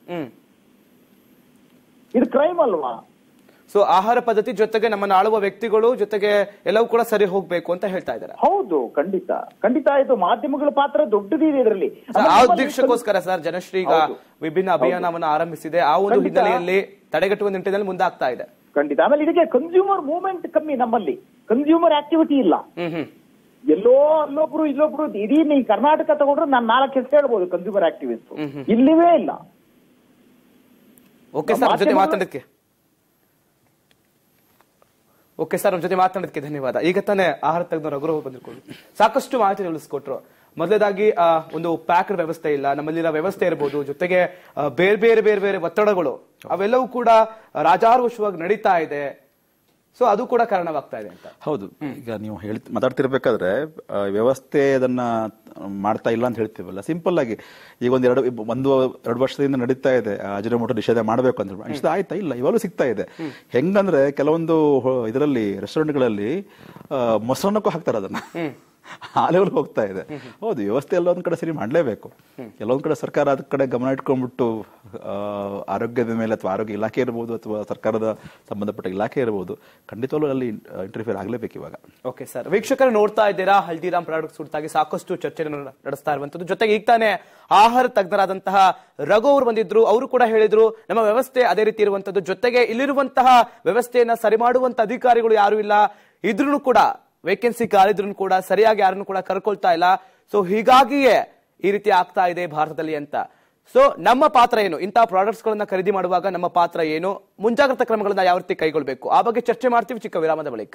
ಇದು ಕ್ರೈಮ್ ಅಲ್ವಾ? ಸೊ ಆಹಾರ ಪದ್ಧತಿ ಜೊತೆಗೆ ನಮ್ಮನ್ನು ಆಳುವ ವ್ಯಕ್ತಿಗಳು ಜೊತೆಗೆ ಎಲ್ಲವೂ ಕೂಡ ಸರಿ ಹೋಗ್ಬೇಕು ಅಂತ ಹೇಳ್ತಾ ಇದ್ದಾರೆ. ಹೌದು, ಖಂಡಿತ. ಇದು ಮಾಧ್ಯಮಗಳ ಪಾತ್ರ ದೊಡ್ಡದಿದೆ ಇದರಲ್ಲಿ. ಆ ಉದ್ದೇಶಕ್ಕೋಸ್ಕರ ಸರ್ ಜನಶ್ರೀ ಈಗ ವಿಭಿನ್ನ ಅಭಿಯಾನವನ್ನು ಆರಂಭಿಸಿದೆ. ಆ ಒಂದು ಹಿನ್ನೆಲೆಯಲ್ಲಿ ತಡೆಗಟ್ಟುವ ನಿಟ್ಟಿನಲ್ಲಿ ಮುಂದಾಗ್ತಾ ಇದೆ. ಖಂಡಿತ. ಆಮೇಲೆ ಇದಕ್ಕೆ ಕನ್ಸ್ಯೂಮರ್ ಮೂವ್ಮೆಂಟ್ ಕಮ್ಮಿ. ನಮ್ಮಲ್ಲಿ ಕನ್ಸ್ಯೂಮರ್ ಆಕ್ಟಿವಿಟಿ ಇಲ್ಲ. ಎಲ್ಲೋ ಇಲ್ಲೊಬ್ರು ಇಡೀ ನೀವು ಕರ್ನಾಟಕ ತಗೊಂಡ್ರೆ ನಾನು 4 ಹೆಸರು ಹೇಳ್ಬೋದು ಕನ್ಸ್ಯೂಮರ್ ಆಕ್ಟಿವಿಸ್ಟ್. ಇಲ್ಲಿವೇ ಇಲ್ಲ. ಓಕೆ ಸರ್, ಜೊತೆ ಮಾತಾಡೋದಕ್ಕೆ ನಮ್ಮ ಜೊತೆ ಮಾತನಾಡೋದಕ್ಕೆ ಧನ್ಯವಾದ. ಈಗ ತಾನೇ ಆಹಾರ ತಜ್ಞರು ರಘುರಾವ್ ಬಂದಿರ್ಕೊಂಡು ಸಾಕಷ್ಟು ಮಾಹಿತಿ ತಿಳಿಸ್ಕೊಟ್ರು. ಮೊದಲೇದಾಗಿ ಒಂದು ಪ್ಯಾಕ್ಡ್ ವ್ಯವಸ್ಥೆ ಇಲ್ಲ, ನಮ್ಮಲ್ಲಿರೋ ವ್ಯವಸ್ಥೆ ಇರಬಹುದು, ಜೊತೆಗೆ ಬೇರೆ ಬೇರೆ ಒತ್ತಡಗಳು ಅವೆಲ್ಲವೂ ಕೂಡ ರಾಜಾರೋಷವಾಗಿ ನಡೀತಾ ಇದೆ. ಸೊ ಅದು ಕೂಡ ಕಾರಣವಾಗ್ತಾ ಇದೆ ಅಂತ. ಹೌದು, ಈಗ ನೀವು ಮಾತಾಡ್ತಿರ್ಬೇಕಾದ್ರೆ ವ್ಯವಸ್ಥೆ ಅದನ್ನ ಮಾಡ್ತಾ ಇಲ್ಲ ಅಂತ ಹೇಳ್ತೀವಲ್ಲ. ಸಿಂಪಲ್ ಆಗಿ ಈಗ ಒಂದು ಎರಡು ವರ್ಷದಿಂದ ನಡೀತಾ ಇದೆ ಅಜಿನೋಮೋಟೊ ನಿಷೇಧ ಮಾಡಬೇಕು ಅಂತ ಹೇಳಿ. ನಿಷೇಧ ಆಯ್ತಾ? ಇಲ್ಲ, ಇವಾಗಲೂ ಸಿಗ್ತಾ ಇದೆ. ಹೆಂಗಂದ್ರೆ ಕೆಲವೊಂದು ಇದರಲ್ಲಿ ರೆಸ್ಟೋರೆಂಟ್ಗಳಲ್ಲಿ ಮೊಸರನ್ನಕ್ಕೂ ಹಾಕ್ತಾರೆ ಅದನ್ನ, ಆ ಲೆವೆಲ್ ಹೋಗ್ತಾ ಇದೆ. ಹೌದು, ವ್ಯವಸ್ಥೆ ಎಲ್ಲೊಂದ್ ಕಡೆ ಸರಿ ಮಾಡ್ಲೇಬೇಕು. ಕೆಲವೊಂದ್ ಕಡೆ ಸರ್ಕಾರ ಅದ ಕಡೆ ಗಮನ ಇಟ್ಕೊಂಡ್ಬಿಟ್ಟು ಆರೋಗ್ಯದ ಮೇಲೆ ಅಥವಾ ಆರೋಗ್ಯ ಇಲಾಖೆ ಇರಬಹುದು ಅಥವಾ ಸರ್ಕಾರದ ಸಂಬಂಧಪಟ್ಟ ಇಲಾಖೆ ಇರಬಹುದು, ಖಂಡಿತವಾಗ್ಲೂ ಅಲ್ಲಿ ಇಂಟರ್ಫಿಯರ್ ಆಗ್ಲೇಬೇಕು ಇವಾಗ. ಓಕೆ ಸರ್, ವೀಕ್ಷಕರು ನೋಡ್ತಾ ಇದ್ದೀರಾ ಹಲ್ದಿರಾಮ್ ಪ್ರಾಡಕ್ಟ್ಸ್ ಕುರಿತಾಗಿ ಸಾಕಷ್ಟು ಚರ್ಚೆ ನಡೆಸ್ತಾ ಇರುವಂತದ್ದು. ಜೊತೆಗೆ ಈಗ ತಾನೇ ಆಹಾರ ತಜ್ಞರಾದಂತಹ ರಘು ಅವರು ಬಂದಿದ್ರು. ಅವರು ಕೂಡ ಹೇಳಿದ್ರು ನಮ್ಮ ವ್ಯವಸ್ಥೆ ಅದೇ ರೀತಿ ಇರುವಂತದ್ದು. ಜೊತೆಗೆ ಇಲ್ಲಿರುವಂತಹ ವ್ಯವಸ್ಥೆಯನ್ನ ಸರಿ ಮಾಡುವಂತ ಅಧಿಕಾರಿಗಳು ಯಾರು ಇಲ್ಲ, ಇದ್ರೂ ಕೂಡ ವೇಕೆನ್ಸಿ ಕಾಲಿದ್ರು ಕೂಡ ಸರಿಯಾಗಿ ಯಾರನ್ನು ಕೂಡ ಕರ್ಕೊಳ್ತಾ ಇಲ್ಲ. ಸೊ ಹೀಗಾಗಿಯೇ ಈ ರೀತಿ ಆಗ್ತಾ ಇದೆ ಭಾರತದಲ್ಲಿ ಅಂತ. ಸೊ ನಮ್ಮ ಪಾತ್ರ ಏನು, ಇಂತಹ ಪ್ರಾಡಕ್ಟ್ಸ್ ಗಳನ್ನ ಖರೀದಿ ಮಾಡುವಾಗ ನಮ್ಮ ಪಾತ್ರ ಏನು, ಮುಂಜಾಗ್ರತಾ ಕ್ರಮಗಳನ್ನ ಯಾವ ರೀತಿ ಕೈಗೊಳ್ಳಬೇಕು, ಆ ಬಗ್ಗೆ ಚರ್ಚೆ ಮಾಡ್ತೀವಿ ಚಿಕ್ಕ ವಿರಾಮದ ಬಳಿಕ.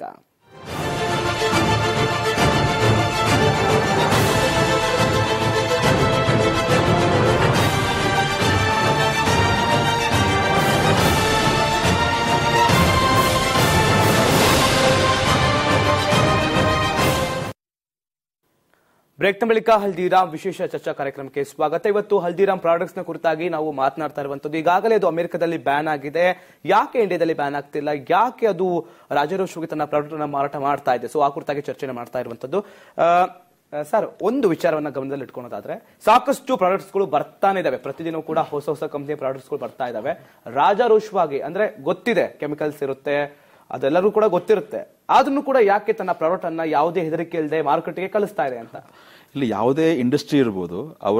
ಬ್ರೇಕ್ನ ಬಳಿಕ ಹಲ್ದಿರಾಮ್ ವಿಶೇಷ ಚರ್ಚಾ ಕಾರ್ಯಕ್ರಮಕ್ಕೆ ಸ್ವಾಗತ. ಇವತ್ತು ಹಲ್ದಿರಾಮ್ ಪ್ರಾಡಕ್ಟ್ಸ್ ನ ಕುರಿತಾಗಿ ನಾವು ಮಾತನಾಡ್ತಾ ಇರುವಂತದ್ದು. ಈಗಾಗಲೇ ಅದು ಅಮೆರಿಕದಲ್ಲಿ ಬ್ಯಾನ್ ಆಗಿದೆ, ಯಾಕೆ ಇಂಡಿಯಾದಲ್ಲಿ ಬ್ಯಾನ್ ಆಗ್ತಿಲ್ಲ, ಯಾಕೆ ಅದು ರಾಜಾರೋಷವಾಗಿ ತನ್ನ ಪ್ರಾಡಕ್ಟ್ ಅನ್ನ ಮಾರಾಟ ಮಾಡ್ತಾ ಇದೆ, ಸೊ ಆ ಕುರಿತಾಗಿ ಚರ್ಚೆ ಮಾಡ್ತಾ ಇರುವಂತದ್ದು. ಸರ್, ಒಂದು ವಿಚಾರವನ್ನ ಗಮನದಲ್ಲಿ ಇಟ್ಕೊಳ್ಳೋದಾದ್ರೆ, ಸಾಕಷ್ಟು ಪ್ರಾಡಕ್ಟ್ಸ್ ಗಳು ಬರ್ತಾನೆ ಇದಾವೆ, ಪ್ರತಿದಿನ ಕೂಡ ಹೊಸ ಹೊಸ ಕಂಪನಿಯ ಪ್ರಾಡಕ್ಟ್ಸ್ ಗಳು ಬರ್ತಾ ಇದಾವೆ. ರಾಜಾರೋಷವಾಗಿ ಅಂದ್ರೆ ಗೊತ್ತಿದೆ ಕೆಮಿಕಲ್ಸ್ ಇರುತ್ತೆ, ಅದೆಲ್ಲರೂ ಕೂಡ ಗೊತ್ತಿರುತ್ತೆ, ಆದ್ರೂ ಕೂಡ ಯಾಕೆ ತನ್ನ ಪ್ರಾಡಕ್ಟ್ ಅನ್ನ ಯಾವುದೇ ಹೆದರಿಕೆ ಇಲ್ಲದೆ ಮಾರುಕಟ್ಟೆಗೆ ಕಳಿಸ್ತಾ ಇದೆ ಅಂತ? ಇಲ್ಲಿ ಯಾವುದೇ ಇಂಡಸ್ಟ್ರಿ ಇರ್ಬೋದು, ಅವರ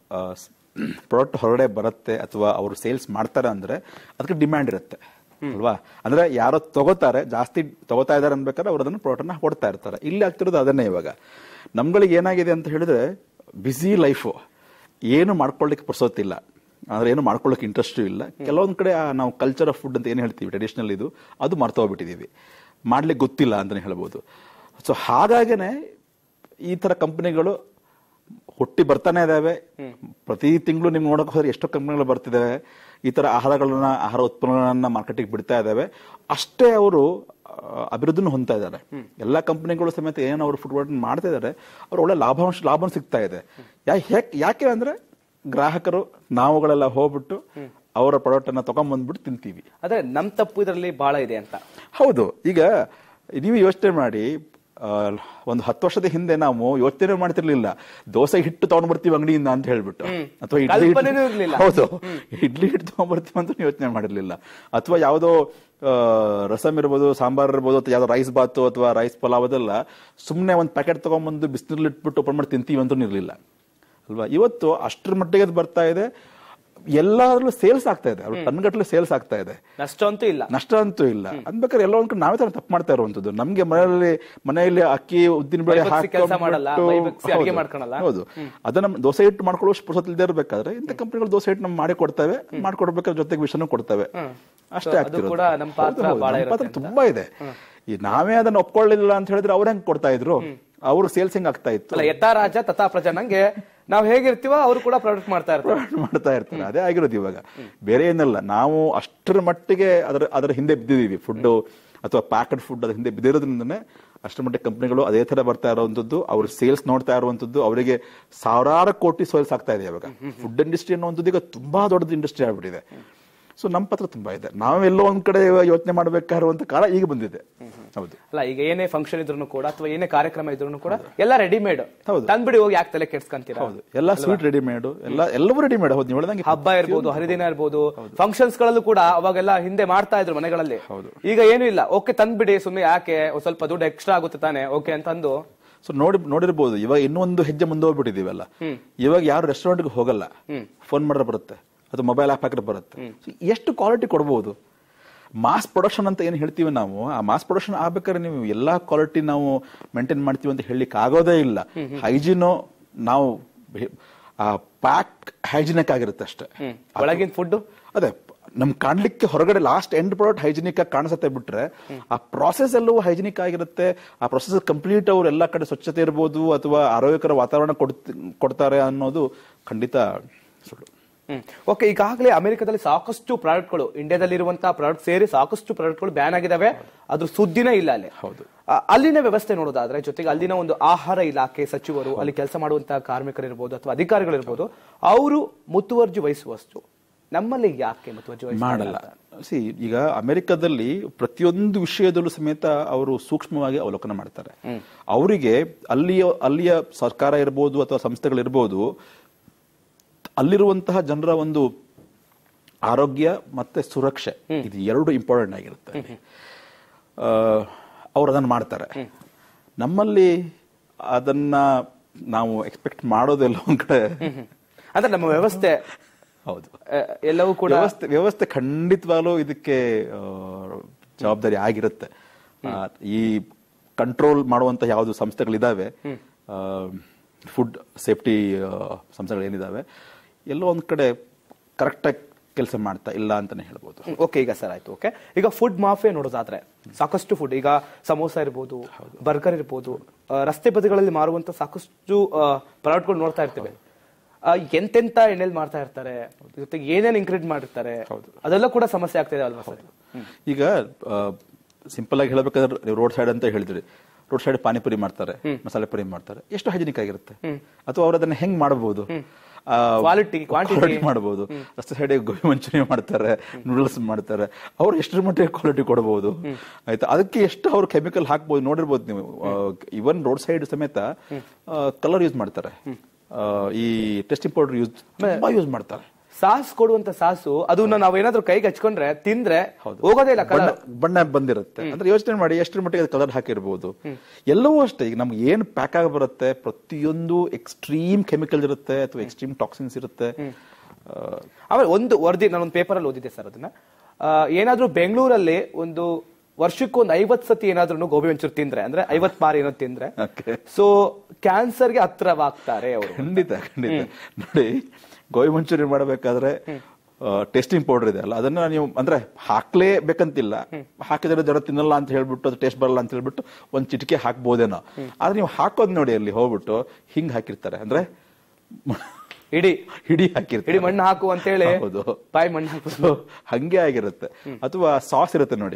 ಪ್ರಾಡಕ್ಟ್ ಹೊರಗಡೆ ಬರುತ್ತೆ ಅಥವಾ ಅವರು ಸೇಲ್ಸ್ ಮಾಡ್ತಾರೆ ಅಂದ್ರೆ ಅದಕ್ಕೆ ಡಿಮ್ಯಾಂಡ್ ಇರುತ್ತೆ ಅಲ್ವಾ. ಅಂದ್ರೆ ಯಾರೋ ತಗೋತಾರೆ, ಜಾಸ್ತಿ ತಗೋತಾ ಇದಾರೆ ಅನ್ಬೇಕಾದ್ರೆ ಅವ್ರು ಅದನ್ನ ಪ್ರಾಡಕ್ಟ್ ಅನ್ನ ಕೊಡ್ತಾ ಇರ್ತಾರೆ. ಇಲ್ಲಿ ಆಗ್ತಿರೋದು ಅದನ್ನೇ. ಇವಾಗ ನಮ್ಗಳಿಗೆ ಏನಾಗಿದೆ ಅಂತ ಹೇಳಿದ್ರೆ, ಬಿಸಿ ಲೈಫು, ಏನು ಮಾಡ್ಕೊಳ್ಳಿಕ್ಕೆ ಪುರ್ಸೋತಿಲ್ಲ, ಅಂದ್ರೆ ಏನು ಮಾಡ್ಕೊಳ್ಳೋಕೆ ಇಂಟ್ರೆಸ್ಟ್ ಇಲ್ಲ. ಕೆಲವೊಂದ್ ಕಡೆ ನಾವು ಕಲ್ಚರ್ ಆಫ್ ಫುಡ್ ಅಂತ ಏನು ಹೇಳ್ತೀವಿ, ಟ್ರೆಡಿಷನಲ್ ಇದು, ಅದು ಮರ್ತೋಗ್ಬಿಟ್ಟಿದೀವಿ, ಮಾಡ್ಲಿಕ್ಕೆ ಗೊತ್ತಿಲ್ಲ ಅಂತಾನೆ ಹೇಳ್ಬೋದು. ಸೊ ಹಾಗಾಗೇನೆ ಈ ತರ ಕಂಪನಿಗಳು ಹುಟ್ಟಿ ಬರ್ತಾನೆ ಇದಾವೆ. ಪ್ರತಿ ತಿಂಗಳು ನಿಮ್ಗೆ ನೋಡಕ್ ಹೋದ್ರೆ ಎಷ್ಟೋ ಕಂಪನಿಗಳು ಬರ್ತಿದಾವೆ, ಈ ತರ ಆಹಾರ ಉತ್ಪನ್ನಗಳನ್ನ ಮಾರ್ಕೆಟಿಗೆ ಬಿಡ್ತಾ ಇದಾವೆ. ಅಷ್ಟೇ ಅವರು ಅಭಿವೃದ್ಧಿನೂ ಹೊಂದ್ತಾ ಇದ್ದಾರೆ. ಎಲ್ಲಾ ಕಂಪನಿಗಳು ಸಮೇತ ಏನು ಅವರು ಫುಡ್ ಪ್ರಾಡಕ್ಟ್ ಮಾಡ್ತಾ ಇದಾರೆ, ಅವ್ರು ಒಳ್ಳೆ ಲಾಭ ಸಿಗ್ತಾ ಇದೆ. ಯಾಕೆ ಅಂದ್ರೆ ಗ್ರಾಹಕರು ನಾವುಗಳೆಲ್ಲ ಹೋಗ್ಬಿಟ್ಟು ಅವರ ಪ್ರಾಡಕ್ಟ್ ಅನ್ನ ತಗೊಂಡ್ಬಂದ್ಬಿಟ್ಟು ತಿಂತೀವಿ. ಅದೇ ನಮ್ ತಪ್ಪು ಇದರಲ್ಲಿ ಬಹಳ ಇದೆ ಅಂತ. ಹೌದು, ಈಗ ನೀವು ಯೋಚನೆ ಮಾಡಿ, ಒಂದು 10 ವರ್ಷದ ಹಿಂದೆ ನಾವು ಯೋಚನೆ ಮಾಡ್ತಿರ್ಲಿಲ್ಲ ದೋಸೆ ಹಿಟ್ಟು ತಗೊಂಡ್ಬರ್ತೀವಿ ಅಂಗಡಿಯಿಂದ ಅಂತ ಹೇಳ್ಬಿಟ್ಟು, ಅಥವಾ ಹೌದು ಇಡ್ಲಿ ಹಿಟ್ಟು ತಗೊಂಡ್ಬರ್ತೀವಿ ಅಂತ ಯೋಚನೆ ಮಾಡಿರ್ಲಿಲ್ಲ. ಅಥವಾ ಯಾವುದೋ ರಸಮ್ ಇರ್ಬೋದು, ಸಾಂಬಾರ್ ಇರ್ಬೋದು, ಅಥವಾ ಯಾವ್ದೋ ರೈಸ್ ಬಾತು ಅಥವಾ ರೈಸ್ ಪಲಾವ್ ಅದೆಲ್ಲ ಸುಮ್ನೆ ಒಂದು ಪ್ಯಾಕೆಟ್ ತಗೊಂಡ್ಬಂದು ಬಿಸಿನೀರಲ್ಲಿ ಇಟ್ಬಿಟ್ಟು ಓಪನ್ ಮಾಡಿ ತಿಂತೀವಿ ಅಂತ ಇರ್ಲಿಲ್ಲ ಅಲ್ವಾ. ಇವತ್ತು ಅಷ್ಟರ ಮಟ್ಟಿಗೆ ಅದು ಬರ್ತಾ ಇದೆ, ಎಲ್ಲಾದ್ರಲ್ಲೂ ಸೇಲ್ಸ್ ಆಗ್ತಾ ಇದೆ, ಅವ್ರು ಟನ್ಗಟ್ಟಲೆ ಸೇಲ್ಸ್ ಆಗ್ತಾ ಇದೆ, ನಷ್ಟ ಅಂತೂ ಇಲ್ಲ. ಅನ್ಬೇಕಾದ್ರೆ ಎಲ್ಲ ಒಂದ್ ಕಡೆ ನಾವೇ ತರ ತಪ್ಪು ಮಾಡ್ತಾ ಇರುವಂತದ್ದು. ನಮ್ಗೆ ಮನೆಯಲ್ಲಿ ಅಕ್ಕಿ ಉದ್ದಿನ ಬೇಳೆ ಹೌದು, ಅದನ್ನ ದೋಸೆ ಹಿಟ್ಟು ಮಾಡ್ಕೊಳ್ಳೋ ಪುರ್ಸೊತ್ ಇಲ್ದೇ ಇರ್ಬೇಕಾದ್ರೆ ಇಂಥ ಕಂಪನಿಗಳು ದೋಸೆ ಹಿಟ್ಟು ನಮ್ಗೆ ಮಾಡಿ ಕೊಡ್ತವೆ, ಮಾಡ್ಕೊಡ್ಬೇಕಾದ್ರೆ ಜೊತೆಗೆ ವಿಷಯನೂ ಕೊಡ್ತವೆ. ಅಷ್ಟೇ ಆಗ್ತಿರೋದು. ತುಂಬಾ ಇದೆ. ಈ ನಾವೇ ಅದನ್ನ ಒಪ್ಕೊಳ್ಳಿಲ್ಲ ಅಂತ ಹೇಳಿದ್ರೆ ಅವ್ರ ಹೆಂಗ್ ಕೊಡ್ತಾ ಇದ್ರು, ಅವ್ರು ಸೇಲ್ಸ್ ಹೆಂಗ್ ಆಗ್ತಾ ಇತ್ತು. ಯಥಾ ರಾಜ ತಥಾ ಪ್ರಜಾ, ನಂಗೆ ನಾವ್ ಹೇಗಿರ್ತೀವೋ ಅವರು ಕೂಡ ಪ್ರಾಡಕ್ಟ್ ಮಾಡ್ತಾ ಇರ್ತಾರೆ. ಅದೇ ಆಗಿರೋದು ಇವಾಗ, ಬೇರೆ ಏನಲ್ಲ. ನಾವು ಅಷ್ಟರ ಮಟ್ಟಿಗೆ ಅದರ ಹಿಂದೆ ಬಿದ್ದಿದೀವಿ. ಫುಡ್ ಅಥವಾ ಪ್ಯಾಕೆಡ್ ಫುಡ್ ಅದ್ರ ಹಿಂದೆ ಬಿದ್ದಿರೋದ್ರಿಂದನೇ ಅಷ್ಟರ ಮಟ್ಟಿಗೆ ಕಂಪನಿಗಳು ಅದೇ ತರ ಬರ್ತಾ ಇರುವಂತದ್ದು, ಅವ್ರ ಸೇಲ್ಸ್ ನೋಡ್ತಾ ಇರುವಂತದ್ದು, ಅವರಿಗೆ ಸಾವಿರಾರು ಕೋಟಿ ಸೇಲ್ಸ್ ಆಗ್ತಾ ಇದೆ ಇವಾಗ. ಫುಡ್ ಇಂಡಸ್ಟ್ರಿ ಅನ್ನುವಂಥದ್ದು ಈಗ ತುಂಬಾ ದೊಡ್ಡದು ಇಂಡಸ್ಟ್ರಿ ಆಗ್ಬಿಟ್ಟಿದೆ. ಸೊ ನಮ್ಮ ಪಾತ್ರ ತುಂಬಾ ಇದೆ. ನಾವೆಲ್ಲೋ ಒಂದ್ ಕಡೆ ಯೋಚನೆ ಮಾಡ್ಬೇಕಾಗಿರುವಂತ ಕಾಲ ಈಗ ಬಂದಿದೆ. ಹೌದು, ಅಲ್ಲ ಈಗ ಏನೇ ಫಂಕ್ಷನ್ ಇದ್ರು ಕೂಡ ಅಥವಾ ಏನೇ ಕಾರ್ಯಕ್ರಮ ಇದ್ರು ಕೂಡ ಎಲ್ಲ ರೆಡಿಮೇಡ್. ಹೌದು, ತಂದ್ಬಿಡಿ ಹೋಗಿ ಯಾಕೆ ತಲೆ ಕೆಡ್ಸ್ಕೊಂತೀರಾ. ಹೌದು, ಎಲ್ಲ ಸ್ವೀಟ್ ರೆಡಿಮೇಡ್, ಎಲ್ಲವೂ ರೆಡಿಮೇಡ್. ಹೌದು, ನೀವು ಹೇಳ್ದಂಗೆ ಹಬ್ಬ ಇರ್ಬೋದು, ಹರಿದಿನ ಇರ್ಬೋದು, ಫಂಕ್ಷನ್ಸ್ ಗಳಲ್ಲೂ ಕೂಡ ಅವಾಗೆಲ್ಲ ಹಿಂದೆ ಮಾಡ್ತಾ ಇದ್ರು ಮನೆಗಳಲ್ಲಿ. ಈಗ ಏನು ಇಲ್ಲ, ಓಕೆ ತಂದ್ಬಿಡಿ, ಸುಮ್ಮನೆ ಯಾಕೆ, ಸ್ವಲ್ಪ ದುಡ್ಡು ಎಕ್ಸ್ಟ್ರಾ ಆಗುತ್ತೆ ತಾನೆ, ಓಕೆ ಅಂತಂದು. ಸೊ ನೋಡಿರ್ಬೋದು, ಇವಾಗ ಇನ್ನೊಂದು ಹೆಜ್ಜೆ ಮುಂದೆ ಹೋಗ್ಬಿಟ್ಟಿದೀವಲ್ಲ. ಇವಾಗ ಯಾರು ರೆಸ್ಟೋರೆಂಟ್ಗೆ ಹೋಗಲ್ಲ, ಫೋನ್ ಮಾಡಿದ್ರೆ ಬರುತ್ತೆ, ಅದು ಮೊಬೈಲ್ ಆಪ್ ಹಾಕಿದ್ರೆ ಬರುತ್ತೆ. ಎಷ್ಟು ಕ್ವಾಲಿಟಿ ಕೊಡಬಹುದು. ಮಾಸ್ ಪ್ರೊಡಕ್ಷನ್ ಅಂತ ಏನು ಹೇಳ್ತೀವಿ ನಾವು, ಆ ಮಾಸ್ ಪ್ರೊಡಕ್ಷನ್ ಆಗ್ಬೇಕಾದ್ರೆ ನೀವು ಎಲ್ಲಾ ಕ್ವಾಲಿಟಿ ನಾವು ಮೇಂಟೈನ್ ಮಾಡ್ತೀವಿ ಅಂತ ಹೇಳಲಿಕ್ಕೆ ಆಗೋದೇ ಇಲ್ಲ. ಹೈಜಿನು ನಾವು ಪ್ಯಾಕ್ ಹೈಜಿನಿಕ್ ಆಗಿರುತ್ತೆ ಅಷ್ಟೇ. ಒಳಗಿನ ಫುಡ್ ಅದೇ ನಮ್ ಕಾಣ್ಲಿಕ್ಕೆ ಹೊರಗಡೆ ಲಾಸ್ಟ್ ಎಂಡ್ ಪ್ರಾಡಕ್ಟ್ ಹೈಜಿನಿಕ್ ಆಗಿ ಕಾಣಿಸುತ್ತೆ ಬಿಟ್ರೆ, ಆ ಪ್ರಾಸೆಸ್ ಎಲ್ಲವೂ ಹೈಜಿನಿಕ್ ಆಗಿರುತ್ತೆ. ಆ ಪ್ರೊಸೆಸ್ ಕಂಪ್ಲೀಟ್ ಅವ್ರು ಎಲ್ಲಾ ಕಡೆ ಸ್ವಚ್ಛತೆ ಇರ್ಬೋದು ಅಥವಾ ಆರೋಗ್ಯಕರ ವಾತಾವರಣ ಕೊಡ್ತಾರೆ ಅನ್ನೋದು ಖಂಡಿತ ಸುಳ್ಳು. ಓಕೆ, ಈಗಾಗಲೇ ಅಮೆರಿಕದಲ್ಲಿ ಸಾಕಷ್ಟು ಪ್ರಾಡಕ್ಟ್ಗಳು, ಇಂಡಿಯಾದಲ್ಲಿರುವಂತಹ ಪ್ರಾಡಕ್ಟ್ ಸೇರಿ ಸಾಕಷ್ಟು ಪ್ರಾಡಕ್ಟ್ಗಳು ಬ್ಯಾನ್ ಆಗಿದಾವೆ, ಅದ್ರ ಸುದ್ದಿನೇ ಇಲ್ಲ ಅಲ್ಲಿ. ಹೌದು. ಅಲ್ಲಿನ ವ್ಯವಸ್ಥೆ ನೋಡೋದಾದ್ರೆ, ಜೊತೆಗೆ ಅಲ್ಲಿನ ಒಂದು ಆಹಾರ ಇಲಾಖೆ ಸಚಿವರು, ಅಲ್ಲಿ ಕೆಲಸ ಮಾಡುವಂತಹ ಕಾರ್ಮಿಕರಿರ್ಬೋದು ಅಥವಾ ಅಧಿಕಾರಿಗಳಿರ್ಬೋದು, ಅವರು ಮುತುವರ್ಜಿ ವಹಿಸುವಷ್ಟು ನಮ್ಮಲ್ಲಿ ಯಾಕೆ ಮುತುವರ್ಜಿ ಮಾಡಲ್ಲ? ಈಗ ಅಮೆರಿಕದಲ್ಲಿ ಪ್ರತಿಯೊಂದು ವಿಷಯದಲ್ಲೂ ಸಮೇತ ಅವರು ಸೂಕ್ಷ್ಮವಾಗಿ ಅವಲೋಕನ ಮಾಡ್ತಾರೆ. ಅವರಿಗೆ ಅಲ್ಲಿಯ ಸರ್ಕಾರ ಇರ್ಬೋದು ಅಥವಾ ಸಂಸ್ಥೆಗಳಿರ್ಬೋದು, ಅಲ್ಲಿರುವಂತಹ ಜನರ ಒಂದು ಆರೋಗ್ಯ ಮತ್ತೆ ಸುರಕ್ಷೆ, ಇದು ಎರಡು ಇಂಪಾರ್ಟೆಂಟ್ ಆಗಿರುತ್ತೆ. ಅವ್ರು ಅದನ್ನ ಮಾಡ್ತಾರೆ. ನಮ್ಮಲ್ಲಿ ಅದನ್ನ ನಾವು ಎಕ್ಸ್ಪೆಕ್ಟ್ ಮಾಡೋದೆಲ್ಲ ಒಂದ್ ಕಡೆ, ಅಂದ್ರೆ ನಮ್ಮ ವ್ಯವಸ್ಥೆ, ಹೌದು, ಎಲ್ಲವೂ ಕೂಡ ವ್ಯವಸ್ಥೆ ಖಂಡಿತವಾಗ್ಲೂ ಇದಕ್ಕೆ ಜವಾಬ್ದಾರಿ ಆಗಿರುತ್ತೆ. ಈ ಕಂಟ್ರೋಲ್ ಮಾಡುವಂತ ಯಾವ್ದು ಸಂಸ್ಥೆಗಳಿದಾವೆ, ಫುಡ್ ಸೇಫ್ಟಿ ಸಂಸ್ಥೆಗಳು ಏನಿದಾವೆ, ಎಲ್ಲೋ ಒಂದ್ ಕಡೆ ಕರೆಕ್ಟ್ ಆಗಿ ಕೆಲಸ ಮಾಡ್ತಾ ಇಲ್ಲ ಅಂತಾನೆ ಹೇಳ್ಬೋದು. ಓಕೆ, ಈಗ ಸರ್ ಆಯ್ತು. ಓಕೆ, ಈಗ ಫುಡ್ ಮಾಫಿಯಾ ನೋಡೋದಾದ್ರೆ ಸಾಕಷ್ಟು ಫುಡ್, ಈಗ ಸಮೋಸ ಇರ್ಬೋದು, ಬರ್ಗರ್ ಇರ್ಬೋದು, ರಸ್ತೆ ಬದಿಗಳಲ್ಲಿ ಮಾರುವಂತ ಸಾಕಷ್ಟು ಪ್ರಾಡಕ್ಟ್ಗಳು ನೋಡ್ತಾ ಇರ್ತೇವೆ. ಎಂತೆಂತ ಎಣ್ಣೆಲ್ ಮಾಡ್ತಾ ಇರ್ತಾರೆ, ಜೊತೆಗೆ ಏನೇನ್ ಇನ್ಕ್ರೀಡ್ ಮಾಡಿರ್ತಾರೆ, ಅದೆಲ್ಲ ಕೂಡ ಸಮಸ್ಯೆ ಆಗ್ತಿದೆ ಅಲ್ವಾ ಸರ್? ಈಗ ಸಿಂಪಲ್ ಆಗಿ ಹೇಳಬೇಕಾದ್ರೆ, ನೀವು ರೋಡ್ ಸೈಡ್ ಅಂತ ಹೇಳಿದ್ರಿ, ರೋಡ್ ಸೈಡ್ ಪಾನಿಪುರಿ ಮಾಡ್ತಾರೆ, ಮಸಾಲೆ ಪುರಿ ಮಾಡ್ತಾರೆ, ಎಷ್ಟು ಹೈಜಿನಿಕ್ ಆಗಿರುತ್ತೆ. ಅಥವಾ ಅವ್ರು ಅದನ್ನ ಹೆಂಗ್ ಮಾಡಬಹುದು, ಕ್ವಾಂಟಿಟಿ ಮಾಡಬಹುದು. ರಸ್ತೆ ಸೈಡ್ ಗೋಬಿ ಮಂಚೂರಿ ಮಾಡ್ತಾರೆ, ನೂಡಲ್ಸ್ ಮಾಡ್ತಾರೆ, ಅವ್ರು ಎಷ್ಟರ ಮಟ್ಟಿಗೆ ಕ್ವಾಲಿಟಿ ಕೊಡಬಹುದು, ಆಯ್ತಾ? ಅದಕ್ಕೆ ಎಷ್ಟು ಅವ್ರು ಕೆಮಿಕಲ್ ಹಾಕ್ಬಹುದು ನೋಡಿರ್ಬೋದು ನೀವು. ಇವನ್ ರೋಡ್ ಸೈಡ್ ಸಮೇತ ಕಲರ್ ಯೂಸ್ ಮಾಡ್ತಾರೆ, ಈ ಟೆಸ್ಟಿಂಗ್ ಪೌಡರ್ ಯೂಸ್ ಮಾಡ್ತಾರೆ. ಸಾಸ್ ಕೊಡುವಂತ ಸಾಸು, ಅದನ್ನ ನಾವೇನಾದ್ರೂ ಕೈಗೆ ಹಚ್ಕೊಂಡ್ರೆ ತಿಂದ್ರೆ ಹೋಗೋದೇ ಇಲ್ಲ, ಬಣ್ಣ ಬಂದಿರುತ್ತೆ. ಅಂದ್ರೆ ಯೋಚನೆ ಮಾಡಿ ಎಷ್ಟರ ಮಟ್ಟಿಗೆ ಕಲರ್ ಹಾಕಿರ್ಬೋದು. ಎಲ್ಲವೂ ಅಷ್ಟೇ, ಈಗ ನಮ್ಗೆ ಏನ್ ಪ್ಯಾಕ್ ಆಗಿ ಬರುತ್ತೆ, ಪ್ರತಿಯೊಂದು ಎಕ್ಸ್ಟ್ರೀಮ್ ಕೆಮಿಕಲ್ ಇರುತ್ತೆ ಅಥವಾ ಎಕ್ಸ್ಟ್ರೀಮ್ ಟಾಕ್ಸಿನ್ಸ್ ಇರುತ್ತೆ. ಆಮೇಲೆ ಒಂದು ವರದಿ ನಾನೊಂದು ಪೇಪರ್ ಅಲ್ಲಿ ಓದಿದ್ದೆ ಸರ್, ಅದನ್ನ ಏನಾದ್ರೂ ಬೆಂಗಳೂರಲ್ಲಿ ಒಂದು ವರ್ಷಕ್ಕೊಂದು 50 ಸತಿ ಏನಾದ್ರೂ ಗೋಬಿ ಮಂಚೂರಿ ತಿಂದ್ರೆ, ಅಂದ್ರೆ 50 ಬಾರಿ ಏನೋ ತಿಂದ್ರೆ, ಸೊ ಕ್ಯಾನ್ಸರ್ಗೆ ಹತ್ರವಾಗ್ತಾರೆ ಅವರು. ಖಂಡಿತ ನೋಡಿ, ಗೋಬಿ ಮಂಚೂರಿ ಮಾಡಬೇಕಾದ್ರೆ ಟೇಸ್ಟಿಂಗ್ ಪೌಡರ್ ಇದೆ ಅಲ್ಲ, ಅದನ್ನ ನೀವು ಅಂದ್ರೆ ಹಾಕ್ಲೇಬೇಕಂತಿಲ್ಲ. ಹಾಕಿದ್ರೆ ಜನ ತಿನ್ನಲ್ಲ ಅಂತ ಹೇಳ್ಬಿಟ್ಟು, ಅದು ಟೇಸ್ಟ್ ಬರಲ್ಲ ಅಂತ ಹೇಳ್ಬಿಟ್ಟು ಒಂದ್ ಚಿಟಿಕೆ ಹಾಕ್ಬೋದೇನೋ. ಆದ್ರೆ ನೀವು ಹಾಕೋದ್ ನೋಡಿ, ಅಲ್ಲಿ ಹೋಗ್ಬಿಟ್ಟು ಹಿಂಗ್ ಹಾಕಿರ್ತಾರೆ, ಅಂದ್ರೆ ಹಿಡಿ ಹಾಕಿರ್ತಾರೆ, ಮಣ್ಣು ಹಾಕು ಅಂತ ಹೇಳಿ, ಬಾಯಿ ಮಣ್ಣು ಹಾಕೋದು ಹಂಗೆ ಆಗಿರುತ್ತೆ. ಅಥವಾ ಸಾಸ್ ಇರುತ್ತೆ ನೋಡಿ,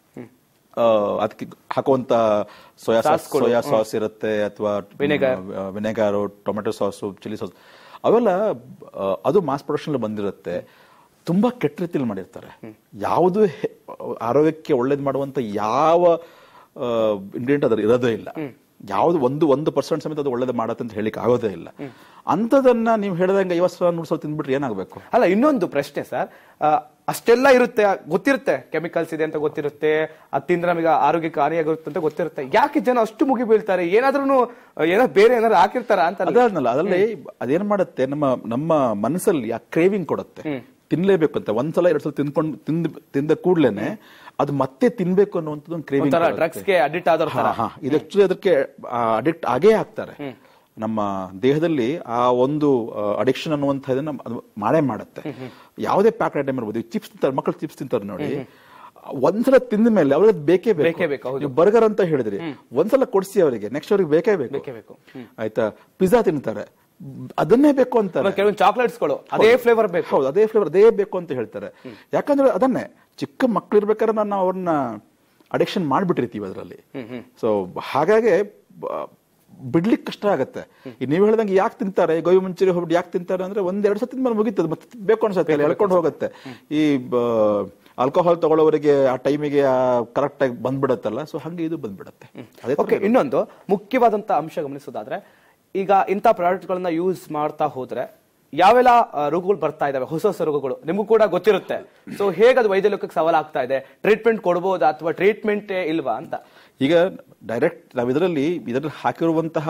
ಅದಕ್ಕೆ ಹಾಕುವಂತ ಸೋಯಾ ಸಾಸ್ ಇರುತ್ತೆ, ಅಥವಾ vinegar, tomato sauce, chilli sauce, ಅವೆಲ್ಲ ಅದು ಮಾಸ್ ಪ್ರೊಡಕ್ಷನ್ ಬಂದಿರುತ್ತೆ. ತುಂಬಾ ಕೆಟ್ಟ ರೀತಿಯಲ್ಲಿ ಮಾಡಿರ್ತಾರೆ. ಯಾವುದು ಆರೋಗ್ಯಕ್ಕೆ ಒಳ್ಳೇದು ಮಾಡುವಂತ ಯಾವ ಇಂಗ್ರೀಡಿಯಂಟ್ ಅದ್ರ ಇರೋದೇ ಇಲ್ಲ. ಯಾವ್ದು 1% ಸಮೇತ ಅದು ಒಳ್ಳೇದು ಮಾಡತ್ತೆ ಅಂತ ಹೇಳಿಕ್ ಆಗೋದೇ ಇಲ್ಲ. ಅಂತದನ್ನ ನೀವು ಹೇಳಿದಂಗೆ 50 ಸಲ ತಿಂದ್ಬಿಟ್ರೆ ಏನಾಗಬೇಕು? ಅಲ್ಲ, ಇನ್ನೊಂದು ಪ್ರಶ್ನೆ ಸರ್, ಅಷ್ಟೆಲ್ಲ ಇರುತ್ತೆ, ಗೊತ್ತಿರುತ್ತೆ ಕೆಮಿಕಲ್ಸ್ ಇದೆ ಅಂತ ಗೊತ್ತಿರುತ್ತೆ, ಅದು ತಿಂದ್ರೆ ನಮಗೆ ಆರೋಗ್ಯಕ್ಕೆ ಹಾನಿಯಾಗಿರುತ್ತೆ ಅಂತ ಗೊತ್ತಿರುತ್ತೆ, ಯಾಕೆ ಜನ ಅಷ್ಟು ಮುಗಿ ಬೀಳ್ತಾರೆ? ಏನಾದ್ರೂ ಬೇರೆ ಏನಾದ್ರು ಹಾಕಿರ್ತಾರ ಅಂತ? ಅದಾದ್ನಲ್ಲ, ಅದರಲ್ಲಿ ಅದೇನ್ ಮಾಡುತ್ತೆ, ನಮ್ಮ ಮನಸ್ಸಲ್ಲಿ ಆ ಕ್ರೇವಿಂಗ್ ಕೊಡುತ್ತೆ, ತಿನ್ಲೇಬೇಕು ಅಂತ. 1 ಸಲ 2 ಸಲ ತಿಂದ ಕೂಡ್ಲೇನೆ ಅದು ಮತ್ತೆ ತಿನ್ಬೇಕು ಅನ್ನುವಂಥದ್ದು ಒಂದು ಕ್ರೇವಿಂಗ್. ಡ್ರಗ್ಸ್ಗೆ ಅಡಿಕ್ಟ್ ಆದವ್ರ ಇದು ಆಕ್ಚುಲಿ ಅದಕ್ಕೆ ಅಡಿಕ್ಟ್ ಆಗೇ ಆಗ್ತಾರೆ. ನಮ್ಮ ದೇಹದಲ್ಲಿ ಆ ಒಂದು ಅಡಿಕ್ಷನ್ ಅನ್ನುವಂಥದ್ದನ್ನ ಮಾಡೇ ಮಾಡುತ್ತೆ. ಯಾವುದೇ ಪ್ಯಾಕ್ ಐಟಮ್ ಇರ್ಬೋದು, ಚಿಪ್ಸ್ ತಿಂತಾರೆ, ಮಕ್ಕಳು ಚಿಪ್ಸ್ ತಿಂತಾರೆ ನೋಡಿ, ಒಂದ್ಸಲ ತಿಂದ ಮೇಲೆ ಅವ್ರಿಗೆ ಬೇಕೇ ಬೇಕು. ನೀವು ಬರ್ಗರ್ ಅಂತ ಹೇಳಿದ್ರಿ, ಒಂದ್ಸಲ ಕೊಡಿಸಿ ಅವರಿಗೆ, ನೆಕ್ಸ್ಟ್ ಅವ್ರಿಗೆ ಬೇಕೇ ಬೇಕು, ಆಯ್ತಾ? ಪಿಜ್ಜಾ ತಿಂತಾರೆ, ಅದನ್ನೇ ಬೇಕು ಅಂತಾರೆ. ಕೆಲವೊಂದು ಚಾಕ್ಲೇಟ್ಸ್ಗಳು ಅದೇ ಫ್ಲೇವರ್ ಬೇಕು, ಹೌದು ಅದೇ ಫ್ಲೇವರ್ ಅದೇ ಬೇಕು ಅಂತ ಹೇಳ್ತಾರೆ. ಯಾಕಂದ್ರೆ ಅದನ್ನೇ ಚಿಕ್ಕ ಮಕ್ಳು ಇರ್ಬೇಕಾದ್ರೆ ನಾವು ಅವ್ರನ್ನ ಅಡಿಕ್ಷನ್ ಮಾಡ್ಬಿಟ್ಟಿರ್ತೀವಿ ಅದರಲ್ಲಿ. ಸೊ ಹಾಗಾಗಿ ಬಿಡ್ಲಿಕ್ಕೆ ಕಷ್ಟ ಆಗತ್ತೆ. ನೀವು ಹೇಳ್ದಂಗೆ ಯಾಕೆ ತಿಂತಾರೆ ಗೋಬಿ ಮಂಚೂರಿ ಹೋಗ್ಬಿಟ್ಟು ಯಾಕೆ ತಿಂತಾರೆ ಅಂದ್ರೆ 1-2 ಸತಿ ಮೇಲೆ ಮುಗಿತದೆ, ಮತ್ತೆ ಬೇಕು ಅನ್ಸುತ್ತೆ, ಎಳ್ಕೊಂಡು ಹೋಗುತ್ತೆ. ಈ ಆಲ್ಕೋಹಾಲ್ ತಗೊಳ್ಳೋವರಿಗೆ ಆ ಟೈಮಿಗೆ ಕರೆಕ್ಟ್ ಆಗಿ ಬಂದ್ಬಿಡತ್ತಲ್ಲ, ಸೊ ಹಂಗೆ ಇದು ಬಂದ್ಬಿಡತ್ತೆ. ಓಕೆ, ಇನ್ನೊಂದು ಮುಖ್ಯವಾದಂತ ಅಂಶ ಗಮನಿಸೋದಾದ್ರೆ, ಈಗ ಇಂಥ ಪ್ರಾಡಕ್ಟ್ ಗಳನ್ನ ಯೂಸ್ ಮಾಡ್ತಾ ಹೋದ್ರೆ ಯಾವೆಲ್ಲ ರೋಗಗಳು ಬರ್ತಾ ಇದಾವೆ, ಹೊಸ ರೋಗಗಳು ನಿಮಗೂ ಕೂಡ ಗೊತ್ತಿರುತ್ತೆ. ಸೊ ಹೇಗೆ ಅದು ವೈದ್ಯ ಲೋಕಕ್ಕೆ ಸವಾಲಾಗ್ತಾ ಇದೆ? ಟ್ರೀಟ್ಮೆಂಟ್ ಕೊಡಬಹುದಾ ಅಥವಾ ಟ್ರೀಟ್ಮೆಂಟ್ ಇಲ್ವಾ ಅಂತ? ಈಗ ಡೈರೆಕ್ಟ್ ನಾವು ಇದರಲ್ಲಿ ಹಾಕಿರುವಂತಹ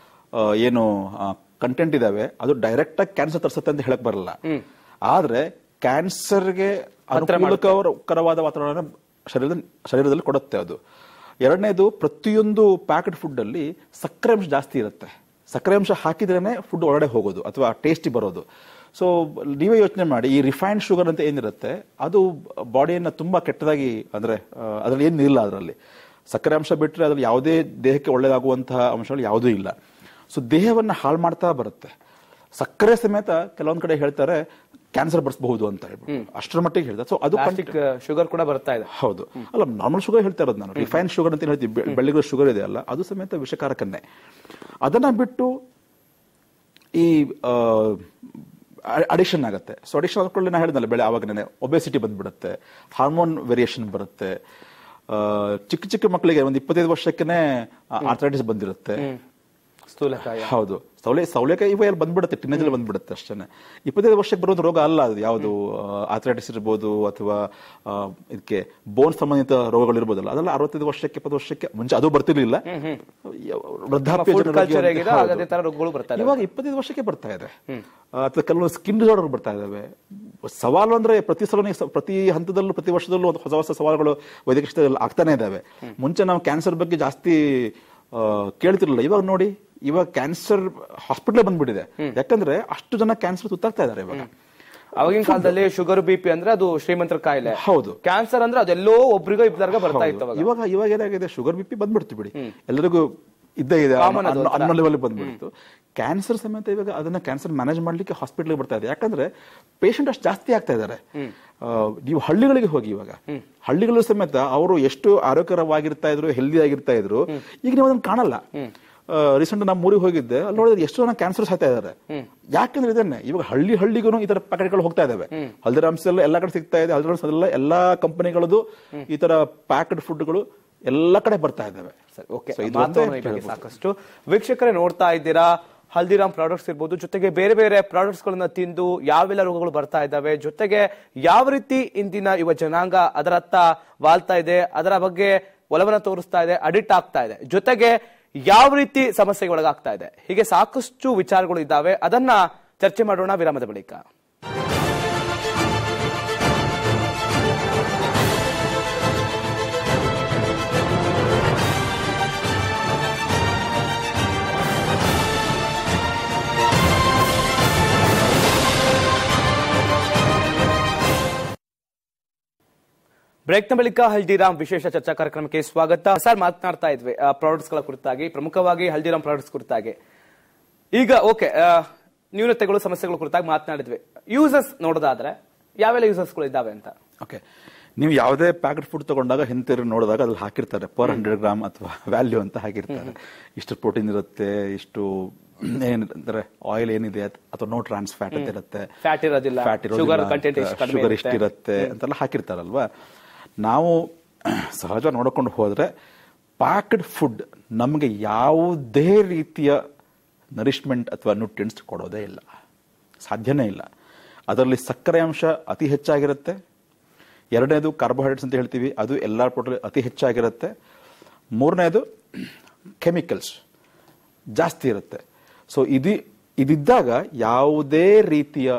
ಏನು ಕಂಟೆಂಟ್ ಇದಾವೆ, ಅದು ಡೈರೆಕ್ಟ್ ಆಗಿ ಕ್ಯಾನ್ಸರ್ ತರಿಸುತ್ತೆ ಅಂತ ಹೇಳಕ್ ಬರಲ್ಲ. ಆದ್ರೆ ಕ್ಯಾನ್ಸರ್ಗೆ ಅನುಕೂಲಕರವಾದ ವಾತಾವರಣ ಶರೀರದಲ್ಲಿ ಕೊಡುತ್ತೆ ಅದು. ಎರಡನೇದು, ಪ್ರತಿಯೊಂದು ಪ್ಯಾಕೆಟ್ ಫುಡ್ ಅಲ್ಲಿ ಸಕ್ಕರೆ ಅಂಶ ಜಾಸ್ತಿ ಇರುತ್ತೆ. ಸಕ್ಕರೆ ಅಂಶ ಹಾಕಿದ್ರೇನೆ ಫುಡ್ ಒಳಗಡೆ ಹೋಗೋದು ಅಥವಾ ಟೇಸ್ಟಿ ಬರೋದು. ಸೊ ನೀವೇ ಯೋಚನೆ ಮಾಡಿ, ಈ ರಿಫೈನ್ಡ್ ಶುಗರ್ ಅಂತ ಏನಿರುತ್ತೆ ಅದು ಬಾಡಿಯನ್ನ ತುಂಬಾ ಕೆಟ್ಟದಾಗಿ, ಅಂದ್ರೆ ಅದ್ರಲ್ಲಿ ಏನಿಲ್ಲ, ಅದರಲ್ಲಿ ಸಕ್ಕರೆ ಅಂಶ ಬಿಟ್ಟರೆ ಅದ್ರಲ್ಲಿ ಯಾವುದೇ ದೇಹಕ್ಕೆ ಒಳ್ಳೇದಾಗುವಂತಹ ಅಂಶಗಳು ಯಾವುದೂ ಇಲ್ಲ. ಸೊ ದೇಹವನ್ನ ಹಾಳು ಮಾಡ್ತಾ ಬರುತ್ತೆ. ಸಕ್ಕರೆ ಸಮೇತ ಕೆಲವೊಂದ್ ಕಡೆ ಹೇಳ್ತಾರೆ ಕ್ಯಾನ್ಸರ್ ಬರ್ಸಬಹುದು ಅಂತ ಹೇಳ್ಬಿಟ್ಟು ಅಷ್ಟರ ಮಟ್ಟಿಗೆ ಹೇಳ್ತಾರೆ. ಸೊ ಅದು ಶುಗರ್ ಕೂಡ ಬರ್ತಾ ಇದೆ. ಹೌದು, ಅಲ್ಲ ನಾರ್ಮಲ್ ಶುಗರ್ ಹೇಳ್ತಾ ಇರೋದು ನಾನು, ರಿಫೈನ್ ಶುಗರ್ ಅಂತ ಹೇಳ್ತೀವಿ, ಬೆಳ್ಳಿಗಿರೋ ಶುಗರ್ ಇದೆ ಅಲ್ಲ, ಅದು ಸಮೇತ ವಿಷಕಾರಕನ್ನೇ. ಅದನ್ನ ಬಿಟ್ಟು ಈ ಅಡಿಕ್ಷನ್ ಆಗುತ್ತೆ. ಸೊ ಅಡಿಕ್ಷನ್ ಆದ್ಕೊಳ್ಳಿ ನಾ ಹೇಳಿದ್ನಲ್ಲ ಬೆಳೆ ಆವಾಗನೇ ಒಬೆಸಿಟಿ ಬಂದ್ಬಿಡುತ್ತೆ, ಹಾರ್ಮೋನ್ ವೇರಿಯೇಷನ್ ಬರುತ್ತೆ. ಚಿಕ್ಕ ಚಿಕ್ಕ ಮಕ್ಕಳಿಗೆ ಒಂದು 25 ವರ್ಷಕ್ಕೇನೆ ಆರ್ಥರೈಟಿಸ್ ಬಂದಿರುತ್ತೆ. ಹೌದು, ಸೌಳೆಕಾಯಿ ಇವ ಬಂದ್ಬಿಡುತ್ತೆ, ಟೀನೇಜ್ ಅಲ್ಲಿ ಬಂದ್ಬಿಡುತ್ತೆ ಅಷ್ಟೇ. 25 ವರ್ಷಕ್ಕೆ ಬರುವಂತ ರೋಗ ಅಲ್ಲ ಅದು, ಯಾವುದು ಆರ್ಥರೈಟಿಸ್ ಇರ್ಬೋದು ಅಥವಾ ಇದಕ್ಕೆ ಬೋನ್ ಸಂಬಂಧಿತ ರೋಗಗಳು ಇರ್ಬೋದಲ್ಲ, ಅದೆಲ್ಲ 65 ವರ್ಷಕ್ಕೆ 70 ವರ್ಷಕ್ಕೆ ಮುಂಚೆ ಅದು ಬರ್ತಿರ್ಲಿಲ್ಲ. ವೃದ್ಧಾಪ್ಯ ಇವಾಗ 25 ವರ್ಷಕ್ಕೆ ಬರ್ತಾ ಇದೆ. ಅಥವಾ ಕೆಲವು ಸ್ಕಿನ್ ಡಿಸಾರ್ಡರ್ ಬರ್ತಾ ಇದಾವೆ. ಸವಾಲು ಅಂದ್ರೆ ಪ್ರತಿ ಹಂತದಲ್ಲೂ ಪ್ರತಿ ವರ್ಷದಲ್ಲೂ ಹೊಸ ಹೊಸ ಸವಾಲುಗಳು ವೈದ್ಯಕೀಯ ಕ್ಷೇತ್ರದಲ್ಲಿ ಆಗ್ತಾನೆ ಇದಾವೆ. ಮುಂಚೆ ನಾವು ಕ್ಯಾನ್ಸರ್ ಬಗ್ಗೆ ಜಾಸ್ತಿ ಕೇಳ್ತಿರ್ಲಿಲ್ಲ, ಇವಾಗ ನೋಡಿ ಇವಾಗ ಕ್ಯಾನ್ಸರ್ ಹಾಸ್ಪಿಟಲ್ ಬಂದ್ಬಿಟ್ಟಿದೆ. ಯಾಕಂದ್ರೆ ಅಷ್ಟು ಜನ ಕ್ಯಾನ್ಸರ್ ತುತ್ತಾಗ್ತಾ ಇದಾರೆ ಇವಾಗ. ಅವಾಗಿನ ಕಾಲದಲ್ಲಿ ಶುಗರ್ ಬಿಪಿ ಅಂದ್ರೆ ಅದು ಶ್ರೀಮಂತರ ಕಾಯಿಲೆ. ಹೌದು, ಕ್ಯಾನ್ಸರ್ ಅಂದ್ರೆ ಅದೆಲ್ಲೋ ಒಬ್ರಿಗೋ ಇಬ್ಬರಿಗ ಬರ್ತಾ ಇತ್ತು. ಇವಾಗ ಏನಾಗಿದೆ, ಶುಗರ್ ಬಿಪಿ ಬಂದ್ಬಿಡ್ತು ಬಿಡಿ, ಎಲ್ಲರಿಗೂ ಇದ್ದೇ ಇದೆ, ಅನ್ನೋ ಲೆವೆಲ್ ಬಂದ್ಬಿಡ್ತು. ಕ್ಯಾನ್ಸರ್ ಸಮೇತ ಇವಾಗ ಅದನ್ನ ಕ್ಯಾನ್ಸರ್ ಮ್ಯಾನೇಜ್ ಮಾಡ್ಲಿಕ್ಕೆ ಹಾಸ್ಪಿಟಲ್ ಬರ್ತಾ ಇದೆ. ಯಾಕಂದ್ರೆ ಪೇಷಂಟ್ ಅಷ್ಟು ಜಾಸ್ತಿ ಆಗ್ತಾ ಇದಾರೆ. ನೀವು ಹಳ್ಳಿಗಳಿಗೆ ಹೋಗಿ, ಇವಾಗ ಹಳ್ಳಿಗಳು ಸಮೇತ ಅವರು ಎಷ್ಟು ಆರೋಗ್ಯಕರವಾಗಿರ್ತಾ ಇದ್ರು, ಹೆಲ್ದಿ ಆಗಿರ್ತಾ ಇದ್ರು, ಈಗ ನೀವು ಅದನ್ನ ಕಾಣಲ್ಲ. ರೀಸೆಂಟ್ ನಾವು ಊರಿಗೆ ಹೋಗಿದ್ದೆ, ಅಲ್ಲಿ ನೋಡಿದ್ರೆ ಎಷ್ಟು ಜನ ಕ್ಯಾನ್ಸರ್ ಸಾಯ್ತಾ ಇದಾರೆ. ಯಾಕಂದ್ರೆ ಇದನ್ನೇ ಇವಾಗ ಹಳ್ಳಿಗೂ ಈ ತರ ಪ್ಯಾಕೆಟ್ಗಳು ಹೋಗ್ತಾ ಇದಾವೆ. ಹಲ್ದಿರಾಮ್ಸ್ ಎಲ್ಲ ಕಡೆ ಸಿಗ್ತಾ ಇದೆ. ಹಲ್ದಿರಾಮ್ಸ್ ಎಲ್ಲಾ ಕಂಪನಿಗಳದ್ದು ಈ ತರ ಪ್ಯಾಕ್ಡ್ ಫುಡ್ಗಳು ಎಲ್ಲ ಕಡೆ ಬರ್ತಾ ಇದ್ದಾವೆ. ಸಾಕಷ್ಟು ವೀಕ್ಷಕರೇ ನೋಡ್ತಾ ಇದ್ದೀರಾ, ಹಲ್ದಿರಾಮ್ ಪ್ರಾಡಕ್ಟ್ಸ್ ಇರ್ಬೋದು, ಜೊತೆಗೆ ಬೇರೆ ಬೇರೆ ಪ್ರಾಡಕ್ಟ್ಸ್ ಗಳನ್ನ ತಿಂದು ಯಾವೆಲ್ಲ ರೋಗಗಳು ಬರ್ತಾ ಇದ್ದಾವೆ, ಜೊತೆಗೆ ಯಾವ ರೀತಿ ಇಂದಿನ ಯುವ ಜನಾಂಗ ಅದರತ್ತ ವಾಲ್ತಾ ಇದೆ, ಅದರ ಬಗ್ಗೆ ಒಲವನ್ನ ತೋರಿಸ್ತಾ ಇದೆ, ಅಡಿಕ್ಟ್ ಆಗ್ತಾ ಇದೆ, ಜೊತೆಗೆ ಯಾವ ರೀತಿ ಸಮಸ್ಯೆಗೆ ಒಳಗಾಗ್ತಾ ಇದೆ, ಹೀಗೆ ಸಾಕಷ್ಟು ವಿಚಾರಗಳು ಇದ್ದಾವೆ. ಅದನ್ನ ಚರ್ಚೆ ಮಾಡೋಣ ವಿರಾಮದ ಬಳಿಕ. ಬ್ರೇಕ್ನ ಬಳಿಕ ಹಲ್ದಿರಾಮ್ ವಿಶೇಷ ಚರ್ಚಾ ಕಾರ್ಯಕ್ರಮಕ್ಕೆ ಸ್ವಾಗತ. ಸರ್, ಮಾತನಾಡ್ತಾ ಇದ್ವಿ ಪ್ರಾಡಕ್ಟ್ಸ್ ಗಳ ಕುರಿತಾಗಿ, ಪ್ರಮುಖವಾಗಿ ಹಲ್ದಿರಾಮ್ ಪ್ರಾಡಕ್ಟ್ಸ್ ಕುರಿತಾಗಿ. ಈಗ ನ್ಯೂನತೆಗಳು, ಸಮಸ್ಯೆಗಳ ಕುರಿತಾಗಿ ಮಾತನಾಡಿದ್ವಿ. ಯೂಸರ್ಸ್ ನೋಡೋದಾದ್ರೆ ಯಾವೆಲ್ಲ ಯೂಸರ್ಸ್ಗಳು ಇದ್ದಾವೆ ಅಂತ. ಓಕೆ, ನೀವು ಯಾವುದೇ ಪ್ಯಾಕೆಟ್ ಫುಡ್ ತಗೊಂಡಾಗ ಹಿಂತಿರು ನೋಡಿದಾಗ ಅಲ್ಲಿ ಹಾಕಿರ್ತಾರೆ ಪರ್ 100 ಗ್ರಾಮ್ ಅಥವಾ ವ್ಯಾಲ್ಯೂ ಅಂತ ಹಾಕಿರ್ತಾರೆ. ಇಷ್ಟು ಪ್ರೋಟೀನ್ ಇರುತ್ತೆ, ಇಷ್ಟು ಏನಂದ್ರೆ ಆಯಿಲ್ ಏನಿದೆ ಅಥವಾ ನೋ ಟ್ರಾನ್ಸ್ ಫ್ಯಾಟ್ ಅಂತ ಇರುತ್ತೆ, ಫ್ಯಾಟ್ ಇರೋದಿಲ್ಲ, ಶುಗರ್ ಇಷ್ಟಿರುತ್ತೆ ಅಂತೆಲ್ಲ ಹಾಕಿರ್ತಾರಲ್ವಾ. ನಾವು ಸಹಜ ನೋಡಿಕೊಂಡು ಹೋದ್ರೆ ಪ್ಯಾಕ್ಡ್ ಫುಡ್ ನಮಗೆ ಯಾವುದೇ ರೀತಿಯ ನರಿಶ್ಮೆಂಟ್ ಅಥವಾ ನ್ಯೂಟ್ರಿಯೆಂಟ್ಸ್ ಕೊಡೋದೇ ಇಲ್ಲ, ಸಾಧ್ಯನೇ ಇಲ್ಲ. ಅದರಲ್ಲಿ ಸಕ್ಕರೆ ಅಂಶ ಅತಿ ಹೆಚ್ಚಾಗಿರುತ್ತೆ. ಎರಡನೇದು ಕಾರ್ಬೋಹೈಡ್ರೇಟ್ಸ್ ಅಂತ ಹೇಳ್ತೀವಿ, ಅದು ಎಲ್ಲ ಪ್ರೋಟೀನ್ ಅತಿ ಹೆಚ್ಚಾಗಿರುತ್ತೆ. ಮೂರನೇದು ಕೆಮಿಕಲ್ಸ್ ಜಾಸ್ತಿ ಇರುತ್ತೆ. ಸೊ ಇದಿದ್ದಾಗ ಯಾವುದೇ ರೀತಿಯ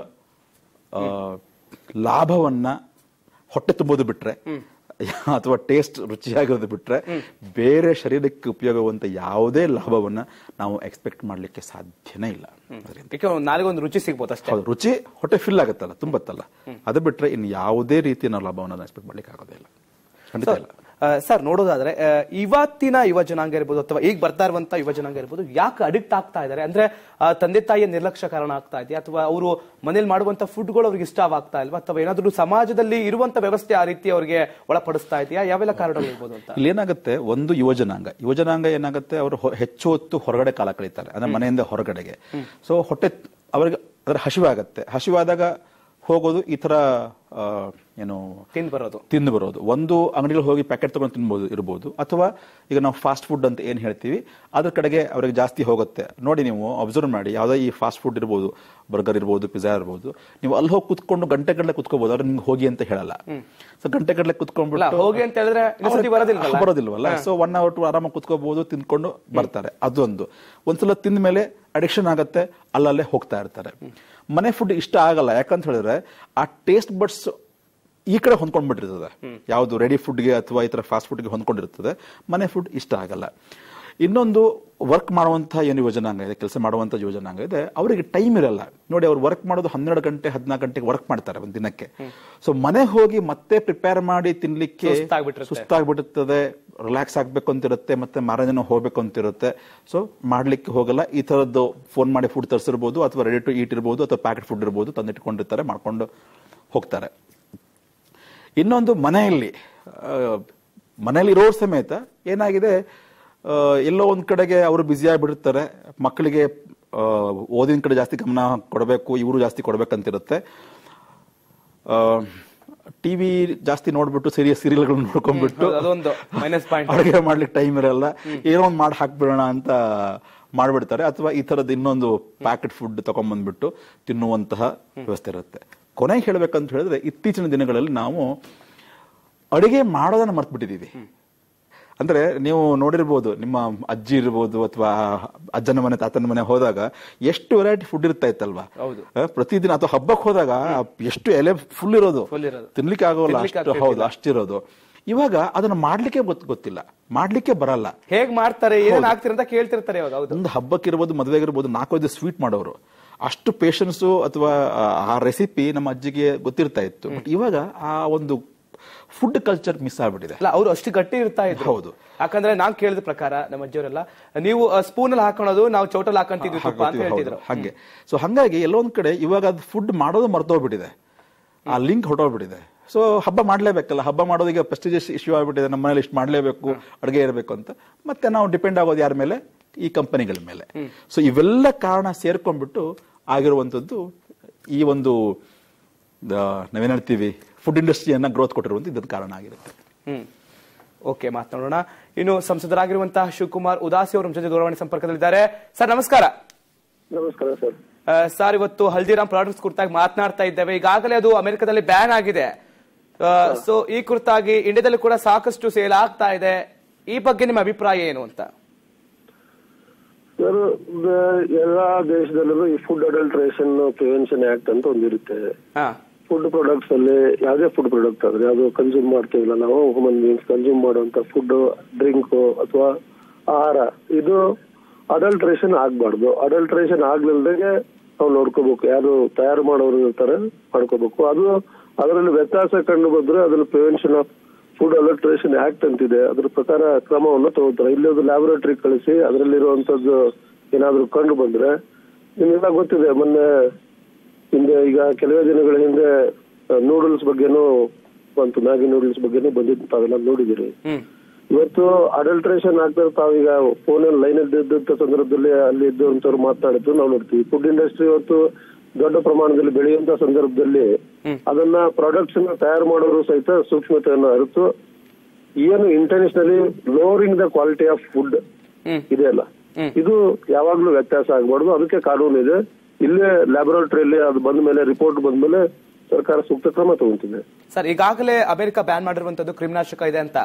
ಲಾಭವನ್ನ ಹೊಟ್ಟೆ ತುಂಬೋದು ಬಿಟ್ರೆ ಅಥವಾ ಟೇಸ್ಟ್ ರುಚಿಯಾಗಿರೋದು ಬಿಟ್ರೆ ಬೇರೆ ಶರೀರಕ್ಕೆ ಉಪಯೋಗವಂತ ಯಾವುದೇ ಲಾಭವನ್ನ ನಾವು ಎಕ್ಸ್ಪೆಕ್ಟ್ ಮಾಡ್ಲಿಕ್ಕೆ ಸಾಧ್ಯನೇ ಇಲ್ಲ. ನಾಳೆಗೊಂದು ರುಚಿ ಸಿಗ್ಬೋದು ಅಷ್ಟೇ. ರುಚಿ ಹೊಟ್ಟೆ ಫಿಲ್ ಆಗುತ್ತಲ್ಲ, ತುಂಬತ್ತಲ್ಲ, ಅದು ಬಿಟ್ರೆ ಇನ್ನು ಯಾವುದೇ ರೀತಿಯ ನಾವು ಲಾಭವನ್ನ ಎಕ್ಸ್ಪೆಕ್ಟ್ ಮಾಡ್ಲಿಕ್ಕೆ ಆಗೋದೇ ಇಲ್ಲ, ಖಂಡಿತ ಇಲ್ಲ. ಸರ್, ನೋಡೋದಾದ್ರೆ ಇವತ್ತಿನ ಯುವ ಜನಾಂಗ ಇರ್ಬೋದು ಅಥವಾ ಈಗ ಬರ್ತಾ ಇರುವಂತಹ ಯುವ ಜನಾಂಗ ಇರ್ಬೋದು, ಯಾಕೆ ಅಡಿಕ್ಟ್ ಆಗ್ತಾ ಇದ್ದಾರೆ ಅಂದ್ರೆ ತಂದೆ ತಾಯಿಯ ನಿರ್ಲಕ್ಷ್ಯ ಕಾರಣ ಆಗ್ತಾ ಇದೆಯಾ, ಅಥವಾ ಅವರು ಮನೇಲಿ ಮಾಡುವಂತ ಫುಡ್ಗಳು ಅವ್ರಿಗೆ ಇಷ್ಟವಾಗ್ತಾ ಇಲ್ವಾ, ಅಥವಾ ಏನಾದ್ರೂ ಸಮಾಜದಲ್ಲಿ ಇರುವಂತ ವ್ಯವಸ್ಥೆ ಆ ರೀತಿ ಅವರಿಗೆ ಒಳಪಡಿಸ್ತಾ ಇದೆಯಾ, ಯಾವೆಲ್ಲ ಕಾರಣಗಳು ಇರ್ಬೋದು ಅಂತ. ಇಲ್ಲಿ ಏನಾಗುತ್ತೆ, ಒಂದು ಯುವ ಜನಾಂಗ ಏನಾಗುತ್ತೆ, ಅವರು ಹೆಚ್ಚು ಹೊತ್ತು ಹೊರಗಡೆ ಕಾಲ ಕಳೀತಾರೆ, ಅಂದ್ರೆ ಮನೆಯಿಂದ ಹೊರಗಡೆಗೆ. ಸೊ ಹೊಟ್ಟೆ ಅವರಿಗೆ ಅದರ ಹಸಿವಾಗತ್ತೆ, ಹಸಿವಾದಾಗ ಹೋಗೋದು ಈ ತರ ಏನು ತಿಂದು ಬರೋದು. ಒಂದು ಅಂಗಡಿಗಳು ಹೋಗಿ ಪ್ಯಾಕೆಟ್ ತಗೊಂಡು ತಿನ್ಬೋದು ಇರ್ಬೋದು, ಅಥವಾ ಈಗ ನಾವು ಫಾಸ್ಟ್ ಫುಡ್ ಅಂತ ಏನ್ ಹೇಳ್ತೀವಿ ಅದ್ರ ಕಡೆಗೆ ಅವರಿಗೆ ಜಾಸ್ತಿ ಹೋಗುತ್ತೆ. ನೋಡಿ, ನೀವು ಅಬ್ಸರ್ವ್ ಮಾಡಿ, ಯಾವುದೇ ಈ ಫಾಸ್ಟ್ ಫುಡ್ ಇರ್ಬೋದು, ಬರ್ಗರ್ ಇರ್ಬೋದು, ಪಿಜ್ಜಾ ಇರ್ಬೋದು, ನೀವು ಅಲ್ಲಿ ಹೋಗಿ ಕುತ್ಕೊಂಡು ಗಂಟೆಗಟ್ಟಲೆ ಕುತ್ಕೋಬಹುದು, ಅವ್ರು ನಿಮ್ಗೆ ಹೋಗಿ ಅಂತ ಹೇಳಲ್ಲ. ಸೊ ಗಂಟೆಗಟ್ಟಲೆ ಕುತ್ಕೊಂಡ್ಬಿಟ್ಟು ಹೋಗಿ ಅಂತ ಹೇಳಿದ್ರೆ ಬರೋದಿಲ್ವಲ್ಲ. ಸೊ 1 hour 2 ಆರಾಮಾಗಿ ಕುತ್ಕೋಬಹುದು, ತಿನ್ಕೊಂಡು ಬರ್ತಾರೆ. ಅದೊಂದು ಒಂದ್ಸಲ ತಿಂದ ಮೇಲೆ ಅಡಿಕ್ಷನ್ ಆಗತ್ತೆ, ಅಲ್ಲಲ್ಲೇ ಹೋಗ್ತಾ ಇರ್ತಾರೆ. ಮನೆ ಫುಡ್ ಇಷ್ಟ ಆಗಲ್ಲ, ಯಾಕಂತ ಹೇಳಿದ್ರೆ ಆ ಟೇಸ್ಟ್ ಬಡ್ಸ್ ಈ ಕಡೆ ಹೊಂದ್ಕೊಂಡ್ಬಿಟ್ಟಿರ್ತದೆ, ಯಾವುದು ರೆಡಿ ಫುಡ್ಗೆ ಅಥವಾ ಈ ತರ ಫಾಸ್ಟ್ ಫುಡ್ಗೆ ಹೊಂದ್ಕೊಂಡಿರ್ತದೆ. ಮನೆ ಫುಡ್ ಇಷ್ಟ ಆಗಲ್ಲ. ಇನ್ನೊಂದು ವರ್ಕ್ ಮಾಡುವಂತಹ ಏನು ಯೋಜನಾಂಗ ಇದೆ, ಕೆಲಸ ಮಾಡುವಂತಹ ಯೋಜನಾಂಗ ಇದೆ, ಅವರಿಗೆ ಟೈಮ್ ಇರಲ್ಲ ನೋಡಿ. ಅವ್ರು ವರ್ಕ್ ಮಾಡೋದು 12 ಗಂಟೆ 14 ಗಂಟೆಗೆ ವರ್ಕ್ ಮಾಡ್ತಾರೆ ಒಂದು ದಿನಕ್ಕೆ. ಸೊ ಮನೆ ಹೋಗಿ ಮತ್ತೆ ಪ್ರಿಪೇರ್ ಮಾಡಿ ತಿನ್ಲಿಕ್ಕೆ ಸುಸ್ತಾಗ್ಬಿಡುತ್ತದೆ, ರಿಲ್ಯಾಕ್ಸ್ ಆಗ್ಬೇಕು ಅಂತಿರುತ್ತೆ, ಮತ್ತೆ ಮಾರನೇ ಹೋಗ್ಬೇಕು ಅಂತಿರುತ್ತೆ. ಸೊ ಮಾಡ್ಲಿಕ್ಕೆ ಹೋಗಲ್ಲ. ಈ ತರದ್ದು ಫೋನ್ ಮಾಡಿ ಫುಡ್ ತರಿಸಿರ್ಬೋದು, ಅಥವಾ ರೆಡಿ ಟು ಈಟ್ ಇರ್ಬೋದು, ಅಥವಾ ಪ್ಯಾಕೆಟ್ ಫುಡ್ ಇರ್ಬೋದು, ತಂದಿಟ್ಕೊಂಡಿರ್ತಾರೆ, ಮಾಡ್ಕೊಂಡು ಹೋಗ್ತಾರೆ. ಇನ್ನೊಂದು ಮನೆಯಲ್ಲಿ ಇರೋ ಸಮೇತ ಏನಾಗಿದೆ, ಎಲ್ಲೋ ಒಂದ್ ಕಡೆಗೆ ಅವರು ಬ್ಯುಸಿ ಆಗಿಬಿಡ್ತಾರೆ. ಮಕ್ಕಳಿಗೆ ಓದಿನ ಕಡೆ ಜಾಸ್ತಿ ಗಮನ ಕೊಡಬೇಕು, ಇವರು ಜಾಸ್ತಿ ಕೊಡ್ಬೇಕಂತಿರುತ್ತೆ. ಟಿವಿ ಜಾಸ್ತಿ ನೋಡ್ಬಿಟ್ಟು ಸೀರಿಯಲ್ಗಳನ್ನ ನೋಡ್ಕೊಂಡ್ಬಿಟ್ಟು ಅಡುಗೆ ಮಾಡ್ಲಿಕ್ಕೆ ಟೈಮ್ ಇರಲ್ಲ, ಏನೋ ಒಂದು ಮಾಡಿ ಹಾಕ್ಬಿಡೋಣ ಅಂತ ಮಾಡ್ಬಿಡ್ತಾರೆ. ಅಥವಾ ಈ ತರದ್ ಇನ್ನೊಂದು ಪ್ಯಾಕೆಟ್ ಫುಡ್ ತಗೊಂಡ್ಬಂದ್ಬಿಟ್ಟು ತಿನ್ನುವಂತಹ ವ್ಯವಸ್ಥೆ ಇರುತ್ತೆ. ಕೊನೆಗೆ ಹೇಳ್ಬೇಕಂತ ಹೇಳಿದ್ರೆ, ಇತ್ತೀಚಿನ ದಿನಗಳಲ್ಲಿ ನಾವು ಅಡುಗೆ ಮಾಡೋದನ್ನ ಮರ್ತು ಬಿಟ್ಟಿದೀವಿ. ಅಂದ್ರೆ ನೀವು ನೋಡಿರ್ಬೋದು, ನಿಮ್ಮ ಅಜ್ಜಿ ಇರ್ಬೋದು ಅಥವಾ ಅಜ್ಜನ ಮನೆ ತಾತನ ಮನೆ ಹೋದಾಗ ಎಷ್ಟು ವೆರೈಟಿ ಫುಡ್ ಇರ್ತಾ ಇತ್ತಲ್ವಾ ಪ್ರತಿದಿನ. ಅಥವಾ ಹಬ್ಬಕ್ಕೆ ಹೋದಾಗ ಎಷ್ಟು ಎಲೆ ಫುಲ್ ಇರೋದು, ತಿನ್ಲಿಕ್ಕೆ ಆಗೋಲ್ಲ ಅಷ್ಟು. ಹೌದು, ಅಷ್ಟಿರೋದು. ಇವಾಗ ಅದನ್ನ ಮಾಡ್ಲಿಕ್ಕೆ ಗೊತ್ತಿಲ್ಲ, ಮಾಡ್ಲಿಕ್ಕೆ ಬರಲ್ಲ. ಹೇಗ್ ಮಾಡ್ತಾರೆ, ಏನ್ ಆಗ್ತಿರ ಅಂತ ಕೇಳ್ತಿರ್ತಾರೆ. ಒಂದು ಹಬ್ಬಕ್ಕಿರ್ಬೋದು, ಮದುವೆಗಿರ್ಬೋದು, 4-5 ಸ್ವೀಟ್ ಮಾಡೋರು. ಅಷ್ಟು ಪೇಷನ್ಸು ಅಥವಾ ಆ ರೆಸಿಪಿ ನಮ್ಮ ಅಜ್ಜಿಗೆ ಗೊತ್ತಿರ್ತಾ ಇತ್ತು. ಬಟ್ ಇವಾಗ ಆ ಒಂದು ಫುಡ್ ಕಲ್ಚರ್ ಮಿಸ್ ಆಗ್ಬಿಟ್ಟಿದೆ. ಅಲ್ಲ, ಅವರು ಅಷ್ಟು ಗಟ್ಟಿ ಇರ್ತಾ ಇದ್ರು. ಹೌದು, ಯಾಕಂದ್ರೆ ನಾನ್ ಕೇಳಿದ ಪ್ರಕಾರ ನಮ್ಮ ಅಜ್ಜಿಯವರೆಲ್ಲ, ನೀವು ಸ್ಪೂನ್ ಅಲ್ಲಿ ಹಾಕೋದು, ನಾವು ಚೌಟಲ್ಲಿ ಹಾಕೊಂತಿದ್ವಿ ಅಂತ ಹೇಳ್ತಿದ್ರು. ಹಾಗೆ. ಸೊ ಹಂಗಾಗಿ ಎಲ್ಲೊಂದ್ ಕಡೆ ಇವಾಗ ಅದು ಫುಡ್ ಮಾಡೋದು ಮರ್ತೋಗ್ಬಿಟ್ಟಿದೆ, ಆ ಲಿಂಕ್ ಹೊಟ್ಟೋಗ್ಬಿಟ್ಟಿದೆ. ಸೊ ಹಬ್ಬ ಮಾಡ್ಲೇಬೇಕಲ್ಲ, ಹಬ್ಬ ಮಾಡೋದಕ್ಕೆ ಪ್ರೆಸ್ಟಿಜಿಯಸ್ ಇಶ್ಯೂ ಆಗ್ಬಿಟ್ಟಿದೆ. ನಮ್ಮ ಮನೇಲಿ ಇಷ್ಟು ಮಾಡ್ಲೇಬೇಕು, ಅಡುಗೆ ಇರಬೇಕು ಅಂತ. ಮತ್ತೆ ನಾವು ಡಿಪೆಂಡ್ ಆಗೋದು ಯಾರ ಮೇಲೆ? ಈ ಕಂಪನಿಗಳ ಮೇಲೆ. ಸೊ ಇವೆಲ್ಲ ಕಾರಣ ಸೇರ್ಕೊಂಡ್ಬಿಟ್ಟು ಆಗಿರುವಂತದ್ದು ಈ ಒಂದು ನಾವೇನ್ ಹೇಳ್ತೀವಿ ಫುಡ್ ಇಂಡಸ್ಟ್ರಿಯನ್ನ ಗ್ರೋತ್ ಕೊಟ್ಟಿರುವಂತ ಇದೊಂದು ಕಾರಣ ಆಗಿರುತ್ತೆ. ಓಕೆ, ಮಾತನಾಡೋಣ. ಇನ್ನು ಸಂಸದರಾಗಿರುವಂತಹ ಶಿವಕುಮಾರ್ ಉದಾಸಿ ಅವರು ನಮ್ಮ ಜೊತೆ ದೂರವಾಣಿ ಸಂಪರ್ಕದಲ್ಲಿದ್ದಾರೆ. ಸರ್ ನಮಸ್ಕಾರ. ನಮಸ್ಕಾರ ಸರ್. ಸರ್, ಇವತ್ತು ಹಲ್ದಿರಾಮ್ ಪ್ರಾಡಕ್ಟ್ಸ್ ಕುರಿತಾಗಿ ಮಾತನಾಡ್ತಾ ಇದ್ದೇವೆ. ಈಗಾಗಲೇ ಅದು ಅಮೆರಿಕದಲ್ಲಿ ಬ್ಯಾನ್ ಆಗಿದೆ. ಸೊ ಈ ಕುರಿತಾಗಿ ಇಂಡಿಯಾದಲ್ಲಿ ಕೂಡ ಸಾಕಷ್ಟು ಸೇಲ್ ಆಗ್ತಾ ಇದೆ. ಈ ಬಗ್ಗೆ ನಿಮ್ಮ ಅಭಿಪ್ರಾಯ ಏನು ಅಂತ? ಸರ್, ಎಲ್ಲಾ ದೇಶದಲ್ಲೂ ಈ ಫುಡ್ ಅಡಲ್ಟ್ರೇಷನ್ ಪ್ರಿವೆನ್ಷನ್ ಆಕ್ಟ್ ಅಂತ ಒಂದಿರುತ್ತೆ. ಫುಡ್ ಪ್ರಾಡಕ್ಟ್ಸ್ ಅಲ್ಲಿ ಯಾವುದೇ ಫುಡ್ ಪ್ರಾಡಕ್ಟ್ ಆದ್ರೆ ಅದು ಕನ್ಸ್ಯೂಮ್ ಮಾಡ್ತೀವಿಲ್ಲ ನಾವು ಹ್ಯೂಮನ್ ಬೀಯಿಂಗ್ಸ್, ಕನ್ಸ್ಯೂಮ್ ಮಾಡುವಂತ ಫುಡ್, ಡ್ರಿಂಕ್ ಅಥವಾ ಆಹಾರ, ಇದು ಅಡಲ್ಟ್ರೇಷನ್ ಆಗ್ಬಾರ್ದು. ಅಡಲ್ಟ್ರೇಷನ್ ಆಗ್ಲಿಲ್ದಂಗೆ ನಾವು ನೋಡ್ಕೋಬೇಕು. ಯಾರು ತಯಾರು ಮಾಡೋರು ಇರ್ತಾರೆ ಮಾಡ್ಕೋಬೇಕು. ಅದು ಅದರಲ್ಲಿ ವ್ಯತ್ಯಾಸ ಕಂಡು ಬಂದ್ರೆ ಅದ್ರಲ್ಲಿ prevention of food adulteration act ಅಂತಿದೆ, ಅದ್ರ ಪ್ರಕಾರ ಕ್ರಮವನ್ನು ತಗೋತಾರೆ. ಇಲ್ಲಿ ಒಂದು ಲ್ಯಾಬೊರೇಟರಿ ಕಳಿಸಿ ಅದರಲ್ಲಿರುವಂತದ್ದು ಏನಾದ್ರು ಕಂಡು ಬಂದ್ರೆ, ನಿಮಗೆಲ್ಲ ಗೊತ್ತಿದೆ, ಮೊನ್ನೆ ಹಿಂದೆ ಈಗ ಕೆಲವೇ ದಿನಗಳ ಹಿಂದೆ ನೂಡಲ್ಸ್ ಬಗ್ಗೆನೂ ಬಂತು, ಮ್ಯಾಗಿ ನೂಡಲ್ಸ್ ಬಗ್ಗೆನೂ ಬಂದಿದ್ದು, ತಾವೆಲ್ಲ ನೋಡಿದಿರಿ. ಇವತ್ತು ಅಡಲ್ಟ್ರೇಷನ್ ಆಗ್ತಾರೆ. ತಾವೀಗ ಫೋನಲ್ಲಿ ಲೈನ್ ಇದ್ದಂತ ಸಂದರ್ಭದಲ್ಲಿ ಅಲ್ಲಿ ಇದ್ದಂತವ್ರು ಮಾತಾಡಿದ್ದು ನಾವು ನೋಡ್ತೀವಿ. ಫುಡ್ ಇಂಡಸ್ಟ್ರಿ ಇವತ್ತು ದೊಡ್ಡ ಪ್ರಮಾಣದಲ್ಲಿ ಬೆಳೆಯುವಂತ ಸಂದರ್ಭದಲ್ಲಿ ಅದನ್ನ ಪ್ರಾಡಕ್ಟ್ಸ್ ನ ತಯಾರು ಮಾಡೋರು ಸಹಿತ ಸೂಕ್ಷ್ಮತೆಯನ್ನು ಅರಿತು ಏನು internationally lowering the quality of food ಇದೆಯಲ್ಲ, ಇದು ಯಾವಾಗ್ಲೂ ವ್ಯತ್ಯಾಸ ಆಗ್ಬಾರ್ದು. ಅದಕ್ಕೆ ಕಾನೂನು ಇದೆ. ಇಲ್ಲೇ ಲ್ಯಾಬೊರೇಟರಿಯಲ್ಲಿ ಅದು ಬಂದ ಮೇಲೆ, ರಿಪೋರ್ಟ್ ಬಂದ ಮೇಲೆ ಸರ್ಕಾರ ಸೂಕ್ತ ಕ್ರಮ ತಗೊಂತಿದೆ. ಸರ್, ಈಗಾಗಲೇ ಅಮೆರಿಕ ಬ್ಯಾನ್ ಮಾಡಿರುವಂತದ್ದು ಕ್ರಿಮಿನಾಶಕ ಇದೆ ಅಂತ,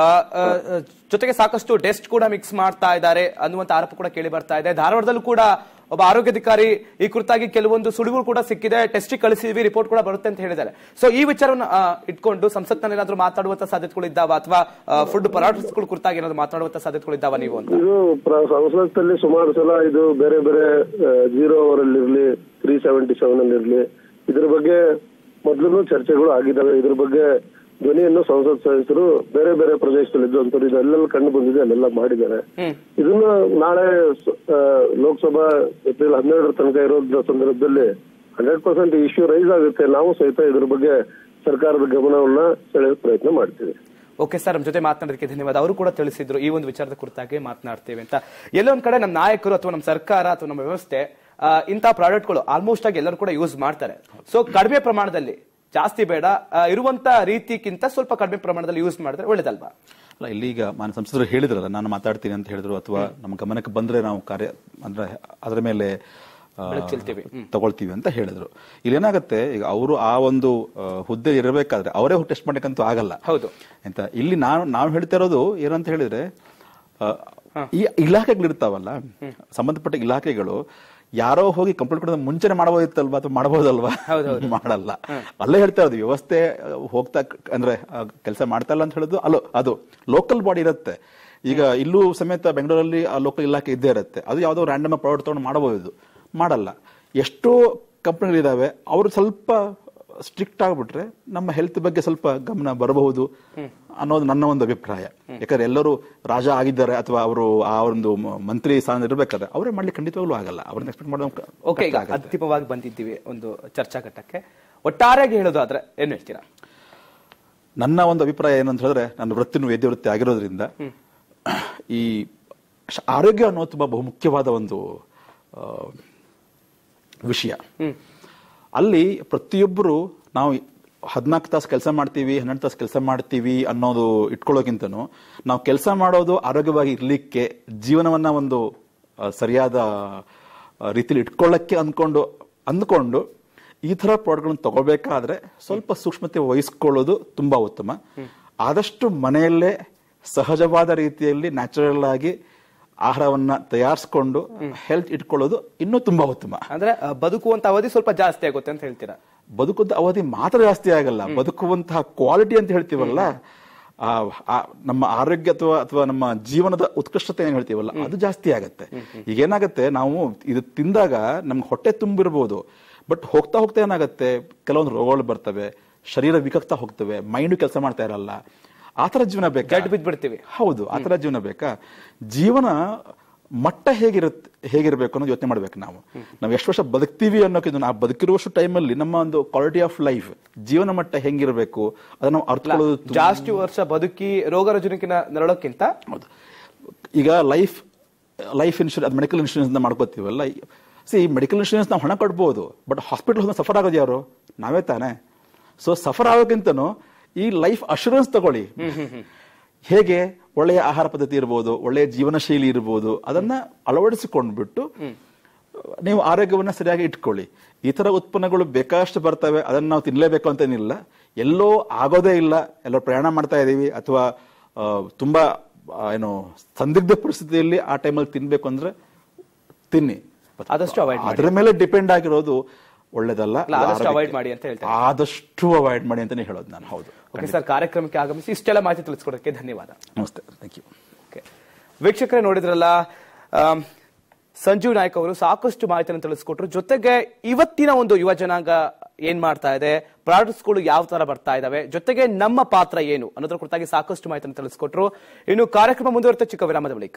ಜೊತೆಗೆ ಸಾಕಷ್ಟು ಟೆಸ್ಟ್ ಕೂಡ ಮಿಕ್ಸ್ ಮಾಡ್ತಾ ಇದ್ದಾರೆ ಅನ್ನುವಂತ ಆರೋಪ ಕೂಡ ಕೇಳಿ ಬರ್ತಾ ಇದೆ. ಧಾರವಾಡದಲ್ಲೂ ಕೂಡ ಒಬ್ಬ ಆರೋಗ್ಯಾಧಿಕಾರಿ ಈ ಕುರಿತಾಗಿ ಕೆಲವೊಂದು ಸುಳಿವು ಕೂಡ ಸಿಕ್ಕಿದೆ, ಟೆಸ್ಟ್ ಕಳಿಸಿದ್ವಿ, ರಿಪೋರ್ಟ್ ಕೂಡ ಬರುತ್ತೆ ಅಂತ ಹೇಳಿದ್ದಾರೆ. ಸೊ ಈ ವಿಚಾರವನ್ನು ಇಟ್ಕೊಂಡು ಸಂಸತ್ನಲ್ಲಿ ಏನಾದ್ರು ಮಾತಾಡುವಂತ ಸಾಧ್ಯತೆಗಳು ಇದ್ದಾವ, ಅಥವಾ ಫುಡ್ ಪ್ರಾಡಕ್ಟ್ಸ್ ಕುರಿತಾಗಿ ಏನಾದ್ರು ಮಾತಾಡುವಂತ ಸಾಧ್ಯತೆಗಳು ಇದ್ದಾವ ನೀವು ಅಂತ? ಇದು ಸಂಸತ್ತಲ್ಲಿ ಸುಮಾರು ಸಲ ಇದು ಬೇರೆ ಬೇರೆ 0 ಅವರಲ್ಲಿ ಇರ್ಲಿ, 377 ಅಲ್ಲಿ ಇರ್ಲಿ, ಇದ್ರ ಬಗ್ಗೆ ಮೊದಲು ಚರ್ಚೆಗಳು ಆಗಿದ್ದಾವೆ. ಇದ್ರ ಬಗ್ಗೆ ಧ್ವನಿಯನ್ನು ಸಂಸತ್ ಸದಸ್ಯರು ಬೇರೆ ಬೇರೆ ಪ್ರದೇಶದಲ್ಲಿದ್ದು ಅಂತವ್ರು ಇದೆಲ್ಲ ಕಂಡು ಬಂದಿದೆ, ಅಲ್ಲೆಲ್ಲ ಮಾಡಿದ್ದಾರೆ. ಇದನ್ನ ನಾಳೆ ಲೋಕಸಭಾ ಏಪ್ರಿಲ್ 12 ತನಕ ಇರೋದ್ರ ಸಂದರ್ಭದಲ್ಲಿ 100% ಇಶ್ಯೂ ರೈಸ್ ಆಗುತ್ತೆ. ನಾವು ಸಹಿತ ಇದ್ರ ಬಗ್ಗೆ ಸರ್ಕಾರದ ಗಮನವನ್ನ ಸೆಳೆಯುವ ಪ್ರಯತ್ನ ಮಾಡ್ತೀವಿ. ಓಕೆ ಸರ್, ನಮ್ಮ ಜೊತೆ ಮಾತನಾಡೋದಕ್ಕೆ ಧನ್ಯವಾದ. ಅವರು ಕೂಡ ತಿಳಿಸಿದ್ರು ಈ ಒಂದು ವಿಚಾರದ ಕುರಿತಾಗಿ ಮಾತನಾಡ್ತೇವೆ ಅಂತ. ಎಲ್ಲೊಂದ್ ಕಡೆ ನಮ್ಮ ನಾಯಕರು ಅಥವಾ ನಮ್ಮ ಸರ್ಕಾರ ಅಥವಾ ನಮ್ಮ ವ್ಯವಸ್ಥೆ ಇಂತಹ ಪ್ರಾಡಕ್ಟ್ಗಳು ಆಲ್ಮೋಸ್ಟ್ ಆಗಿ ಎಲ್ಲರೂ ಕೂಡ ಯೂಸ್ ಮಾಡ್ತಾರೆ. ಸೊ ಕಡಿಮೆ ಪ್ರಮಾಣದಲ್ಲಿ, ಜಾಸ್ತಿ ಬೇಡ, ಇರುವಂತ ರೀತಿಗಿಂತ ಸ್ವಲ್ಪ ಕಡಿಮೆ ಪ್ರಮಾಣದಲ್ಲಿ ಯೂಸ್ ಮಾಡಿದ್ರೆ ಒಳ್ಳೇದಲ್ವಾ? ಅಲ್ಲ, ಇಲ್ಲಿಗ ಮಾನ್ಯ ಸಂಸದರು ಹೇಳಿದ್ರಲ್ಲ, ನಾನು ಮಾತಾಡ್ತೀನಿ ಅಂತ ಹೇಳಿದ್ರು, ಅಥವಾ ನಮ್ಮ ಗಮನಕ್ಕೆ ಬಂದ್ರೆ ನಾವು ಕಾರ್ಯ ಅಂದ್ರೆ ಅದರ ಮೇಲೆ ತಗೊಳ್ತೀವಿ ಅಂತ ಹೇಳಿದ್ರು. ಇಲ್ಲಿ ಏನಾಗುತ್ತೆ, ಈಗ ಅವರು ಆ ಒಂದು ಹುದ್ದೆ ಇರಬೇಕಾದ್ರೆ ಅವರೇ ಟೆಸ್ಟ್ ಮಾಡ್ಲಿಕ್ಕಂತೂ ಆಗಲ್ಲ. ಹೌದು ಅಂತ ಇಲ್ಲಿ ನಾವು ಹೇಳ್ತಾ ಇರೋದು ಏನಂತ ಹೇಳಿದ್ರೆ, ಈ ಇಲಾಖೆಗಳಿರ್ತಾವಲ್ಲ, ಸಂಬಂಧಪಟ್ಟ ಇಲಾಖೆಗಳು ಯಾರೋ ಹೋಗಿ ಕಂಪ್ಲೇಂಟ್ ಕೊಡೋದು ಮುಂಚೆನೆ ಮಾಡಬಹುದಿತ್ತಲ್ವಾ ಅಥವಾ ಮಾಡಬಹುದಲ್ವಾ? ಮಾಡಲ್ಲ. ಅಲ್ಲೇ ಹೇಳ್ತಾ ಇರೋದು ವ್ಯವಸ್ಥೆ ಹೋಗ್ತಾ ಅಂದ್ರೆ ಕೆಲಸ ಮಾಡ್ತಾ ಇಲ್ಲ ಅಂತ ಹೇಳೋದು ಅದು ಲೋಕಲ್ ಬಾಡಿ ಇರುತ್ತೆ. ಈಗ ಇಲ್ಲೂ ಸಮೇತ ಬೆಂಗಳೂರಲ್ಲಿ ಆ ಲೋಕಲ್ ಇಲಾಖೆ ಇದ್ದೇ ಇರುತ್ತೆ. ಅದು ಯಾವುದೋ ರ್ಯಾಂಡಮ್ ಪ್ರಾಡಕ್ಟ್ ತಗೊಂಡು ಮಾಡಬಹುದು, ಮಾಡಲ್ಲ. ಎಷ್ಟೋ ಕಂಪನಿಗಳಿದಾವೆ, ಅವರು ಸ್ವಲ್ಪ ಸ್ಟ್ರಿಕ್ಟ್ ಆಗ್ಬಿಟ್ರೆ ನಮ್ಮ ಹೆಲ್ತ್ ಬಗ್ಗೆ ಸ್ವಲ್ಪ ಗಮನ ಬರಬಹುದು ಅನ್ನೋದು ನನ್ನ ಒಂದು ಅಭಿಪ್ರಾಯ. ಯಾಕಂದ್ರೆ ಎಲ್ಲರೂ ರಾಜ ಆಗಿದ್ದಾರೆ ಅಥವಾ ಅವರು ಆ ಒಂದು ಮಂತ್ರಿ ಸ್ಥಾನ ಇರಬೇಕಾದ್ರೆ ಅವರೇ ಮಾಡ್ಲಿಕ್ಕೆ ಖಂಡಿತವಾಗ್ಲೂ ಆಗಲ್ಲ. ಅವ್ರನ್ನ ಎಕ್ಸ್ಪೆಕ್ಟ್ ಮಾಡೋದು. ಓಕೆ, ಈಗ ಅಂತಿಮವಾಗಿ ಬಂದಿದ್ದೀವಿ ಒಂದು ಚರ್ಚಾ ಘಟ್ಟಕ್ಕೆ. ಒಟ್ಟಾರೆಯಾಗಿ ಹೇಳೋದಾದ್ರೆ ಏನು ಹೇಳ್ತೀರಾ? ನನ್ನ ಒಂದು ಅಭಿಪ್ರಾಯ ಏನಂತ ಹೇಳಿದ್ರೆ, ನನ್ನ ವೃತ್ತಿನ ವೈದ್ಯ ವೃತ್ತಿ ಆಗಿರೋದ್ರಿಂದ ಈ ಆರೋಗ್ಯ ಅನ್ನೋದು ತುಂಬಾ ಬಹುಮುಖ್ಯವಾದ ಒಂದು ವಿಷಯ. ಅಲ್ಲಿ ಪ್ರತಿಯೊಬ್ಬರು ನಾವು 14 ತಾಸು ಕೆಲಸ ಮಾಡ್ತೀವಿ, 12 ತಾಸು ಕೆಲಸ ಮಾಡ್ತೀವಿ ಅನ್ನೋದು ಇಟ್ಕೊಳ್ಳೋಕ್ಕಿಂತನೂ ನಾವು ಕೆಲಸ ಮಾಡೋದು ಆರೋಗ್ಯವಾಗಿ ಇರ್ಲಿಕ್ಕೆ, ಜೀವನವನ್ನ ಒಂದು ಸರಿಯಾದ ರೀತಿಯಲ್ಲಿ ಇಟ್ಕೊಳ್ಳಕ್ಕೆ ಅಂದ್ಕೊಂಡು ಈ ತರ ಪ್ರಾಡಕ್ಟ್ಗಳನ್ನು ತಗೋಬೇಕಾದ್ರೆ ಸ್ವಲ್ಪ ಸೂಕ್ಷ್ಮತೆ ವಹಿಸ್ಕೊಳ್ಳೋದು ತುಂಬಾ ಉತ್ತಮ. ಆದಷ್ಟು ಮನೆಯಲ್ಲೇ ಸಹಜವಾದ ರೀತಿಯಲ್ಲಿ ನ್ಯಾಚುರಲ್ ಆಗಿ ಆಹಾರವನ್ನ ತಯಾರಿಸಿಕೊಂಡು ಹೆಲ್ತ್ ಇಟ್ಕೊಳ್ಳೋದು ಇನ್ನೂ ತುಂಬಾ ಉತ್ತಮ. ಅಂದ್ರೆ ಬದುಕುವಂತ ಅವಧಿ ಸ್ವಲ್ಪ ಜಾಸ್ತಿ ಆಗುತ್ತೆ ಅಂತ ಹೇಳ್ತೀರಾ? ಬದುಕುವಂತ ಅವಧಿ ಮಾತ್ರ ಜಾಸ್ತಿ ಆಗಲ್ಲ, ಬದುಕುವಂತಹ ಕ್ವಾಲಿಟಿ ಅಂತ ಹೇಳ್ತೀವಲ್ಲ, ನಮ್ಮ ಆರೋಗ್ಯ ಅಥವಾ ನಮ್ಮ ಜೀವನದ ಉತ್ಕೃಷ್ಟತೆ ಏನ್ ಹೇಳ್ತೀವಲ್ಲ ಅದು ಜಾಸ್ತಿ ಆಗತ್ತೆ. ಈಗ ಏನಾಗತ್ತೆ, ನಾವು ಇದು ತಿಂದಾಗ ನಮ್ಗೆ ಹೊಟ್ಟೆ ತುಂಬಿರ್ಬೋದು, ಬಟ್ ಹೋಗ್ತಾ ಹೋಗ್ತಾ ಏನಾಗತ್ತೆ, ಕೆಲವೊಂದು ರೋಗಗಳು ಬರ್ತವೆ, ಶರೀರ ವಿಕಕ್ತಾ ಹೋಗ್ತವೆ, ಮೈಂಡ್ ಕೆಲಸ ಮಾಡ್ತಾ ಇರಲ್ಲ. ಆತರ ಜೀವನ ಬೇಕಾ? ಬಿದ್ಬಿಡ್ತೀವಿ. ಹೌದು, ಆತರ ಜೀವನ ಬೇಕಾ? ಜೀವನ ಮಟ್ಟ ಹೇಗಿರ್ಬೇಕು ಅನ್ನೋದು ಯೋಚನೆ ಮಾಡ್ಬೇಕು. ನಾವು ಎಷ್ಟು ವರ್ಷ ಬದುಕ್ತೀವಿ ಅನ್ನೋಕೆ, ನಾವು ಬದುಕಿರುವಷ್ಟು ಟೈಮಲ್ಲಿ ನಮ್ಮ ಒಂದು ಕ್ವಾಲಿಟಿ ಆಫ್ ಲೈಫ್, ಜೀವನ ಮಟ್ಟ ಹೆಂಗಿರ್ಬೇಕು ಅದನ್ನ ನಾವು ಅರ್ಥಕೊಳ್ಳೋದು. ಜಾಸ್ತಿ ವರ್ಷ ಬದುಕಿ ರೋಗ ರುಜಿನಕ್ಕಿಂತ ನರಳೋಕ್ಕಿಂತ ಹೌದು. ಈಗ ಲೈಫ್ ಇನ್ಶೂರೆನ್ಸ್, ಮೆಡಿಕಲ್ ಇನ್ಶೂರೆನ್ಸ್ ಮಾಡ್ಕೋತೀವಲ್ಲ, ಮೆಡಿಕಲ್ ಇನ್ಶೂರೆನ್ಸ್ ನಾವು ಹಣ ಕಟ್ಬೋದು, ಬಟ್ ಹಾಸ್ಪಿಟಲ್ ಸಫರ್ ಆಗೋದು ಯಾರು? ನಾವೇ ತಾನೆ. ಸೊ ಸಫರ್ ಆಗೋಕ್ಕಿಂತನೂ ಈ ಲೈಫ್ ಅಶ್ಯೂರೆನ್ಸ್ ತಗೊಳ್ಳಿ. ಹೇಗೆ? ಒಳ್ಳೆಯ ಆಹಾರ ಪದ್ಧತಿ ಇರ್ಬೋದು, ಒಳ್ಳೆಯ ಜೀವನ ಶೈಲಿ ಇರ್ಬೋದು, ಅದನ್ನ ಅಳವಡಿಸಿಕೊಂಡ್ಬಿಟ್ಟು ನೀವು ಆರೋಗ್ಯವನ್ನ ಸರಿಯಾಗಿ ಇಟ್ಕೊಳ್ಳಿ. ಈ ತರ ಉತ್ಪನ್ನಗಳು ಬೇಕಾಷ್ಟು ಬರ್ತವೆ, ಅದನ್ನ ನಾವು ತಿನ್ಲೇಬೇಕು ಅಂತೇನಿಲ್ಲ. ಎಲ್ಲೋ ಆಗೋದೇ ಇಲ್ಲ, ಎಲ್ಲೋ ಪ್ರಯಾಣ ಮಾಡ್ತಾ ಇದೀವಿ ಅಥವಾ ತುಂಬಾ ಸಂದಿಗ್ಧ ಪರಿಸ್ಥಿತಿಯಲ್ಲಿ ಆ ಟೈಮಲ್ಲಿ ತಿನ್ಬೇಕು ಅಂದ್ರೆ ತಿನ್ನಿ. ಅದರ ಮೇಲೆ ಡಿಪೆಂಡ್ ಆಗಿರೋದು ಒಳ್ಳೇದಲ್ಲ. ಆದಷ್ಟು ಅವಾಯ್ಡ್ ಮಾಡಿ ಅಂತ ಹೇಳ್ತಾರೆ. ಆದಷ್ಟು ಅವಾಯ್ಡ್ ಮಾಡಿ ಅಂತಾನೆ ಹೇಳೋದು ನಾನು. ಹೌದು. ಓಕೆ ಸರ್, ಕಾರ್ಯಕ್ರಮಕ್ಕೆ ಆಗಮಿಸಿ ಇಷ್ಟೆಲ್ಲ ಮಾಹಿತಿ ತಿಳಿಸ್ಕೊಡೋಕೆ ಧನ್ಯವಾದ. ನಮಸ್ತೆ, ಥ್ಯಾಂಕ್ ಯು. ಓಕೆ, ವೀಕ್ಷಕರೇ ನೋಡಿದ್ರಲ್ಲ, ಸಂಜೀವ್ ನಾಯ್ಕ್ ಅವರು ಸಾಕಷ್ಟು ಮಾಹಿತಿಯನ್ನು ತಿಳಿಸ್ಕೊಟ್ರು. ಜೊತೆಗೆ ಇವತ್ತಿನ ಒಂದು ಯುವ ಜನಾಂಗ ಏನ್ ಮಾಡ್ತಾ ಇದೆ, ಪ್ರಾಡಕ್ಟ್ಸ್ಗಳು ಯಾವ ತರ ಬರ್ತಾ ಇದಾವೆ, ಜೊತೆಗೆ ನಮ್ಮ ಪಾತ್ರ ಏನು ಅನ್ನೋದ್ರ ಕುರಿತಾಗಿ ಸಾಕಷ್ಟು ಮಾಹಿತಿಯನ್ನು ತಿಳಿಸ್ಕೊಟ್ರು. ಇನ್ನು ಕಾರ್ಯಕ್ರಮ ಮುಂದುವರಿತ ಚಿಕ್ಕ ವಿರಾಮದ ಬಳಿಕ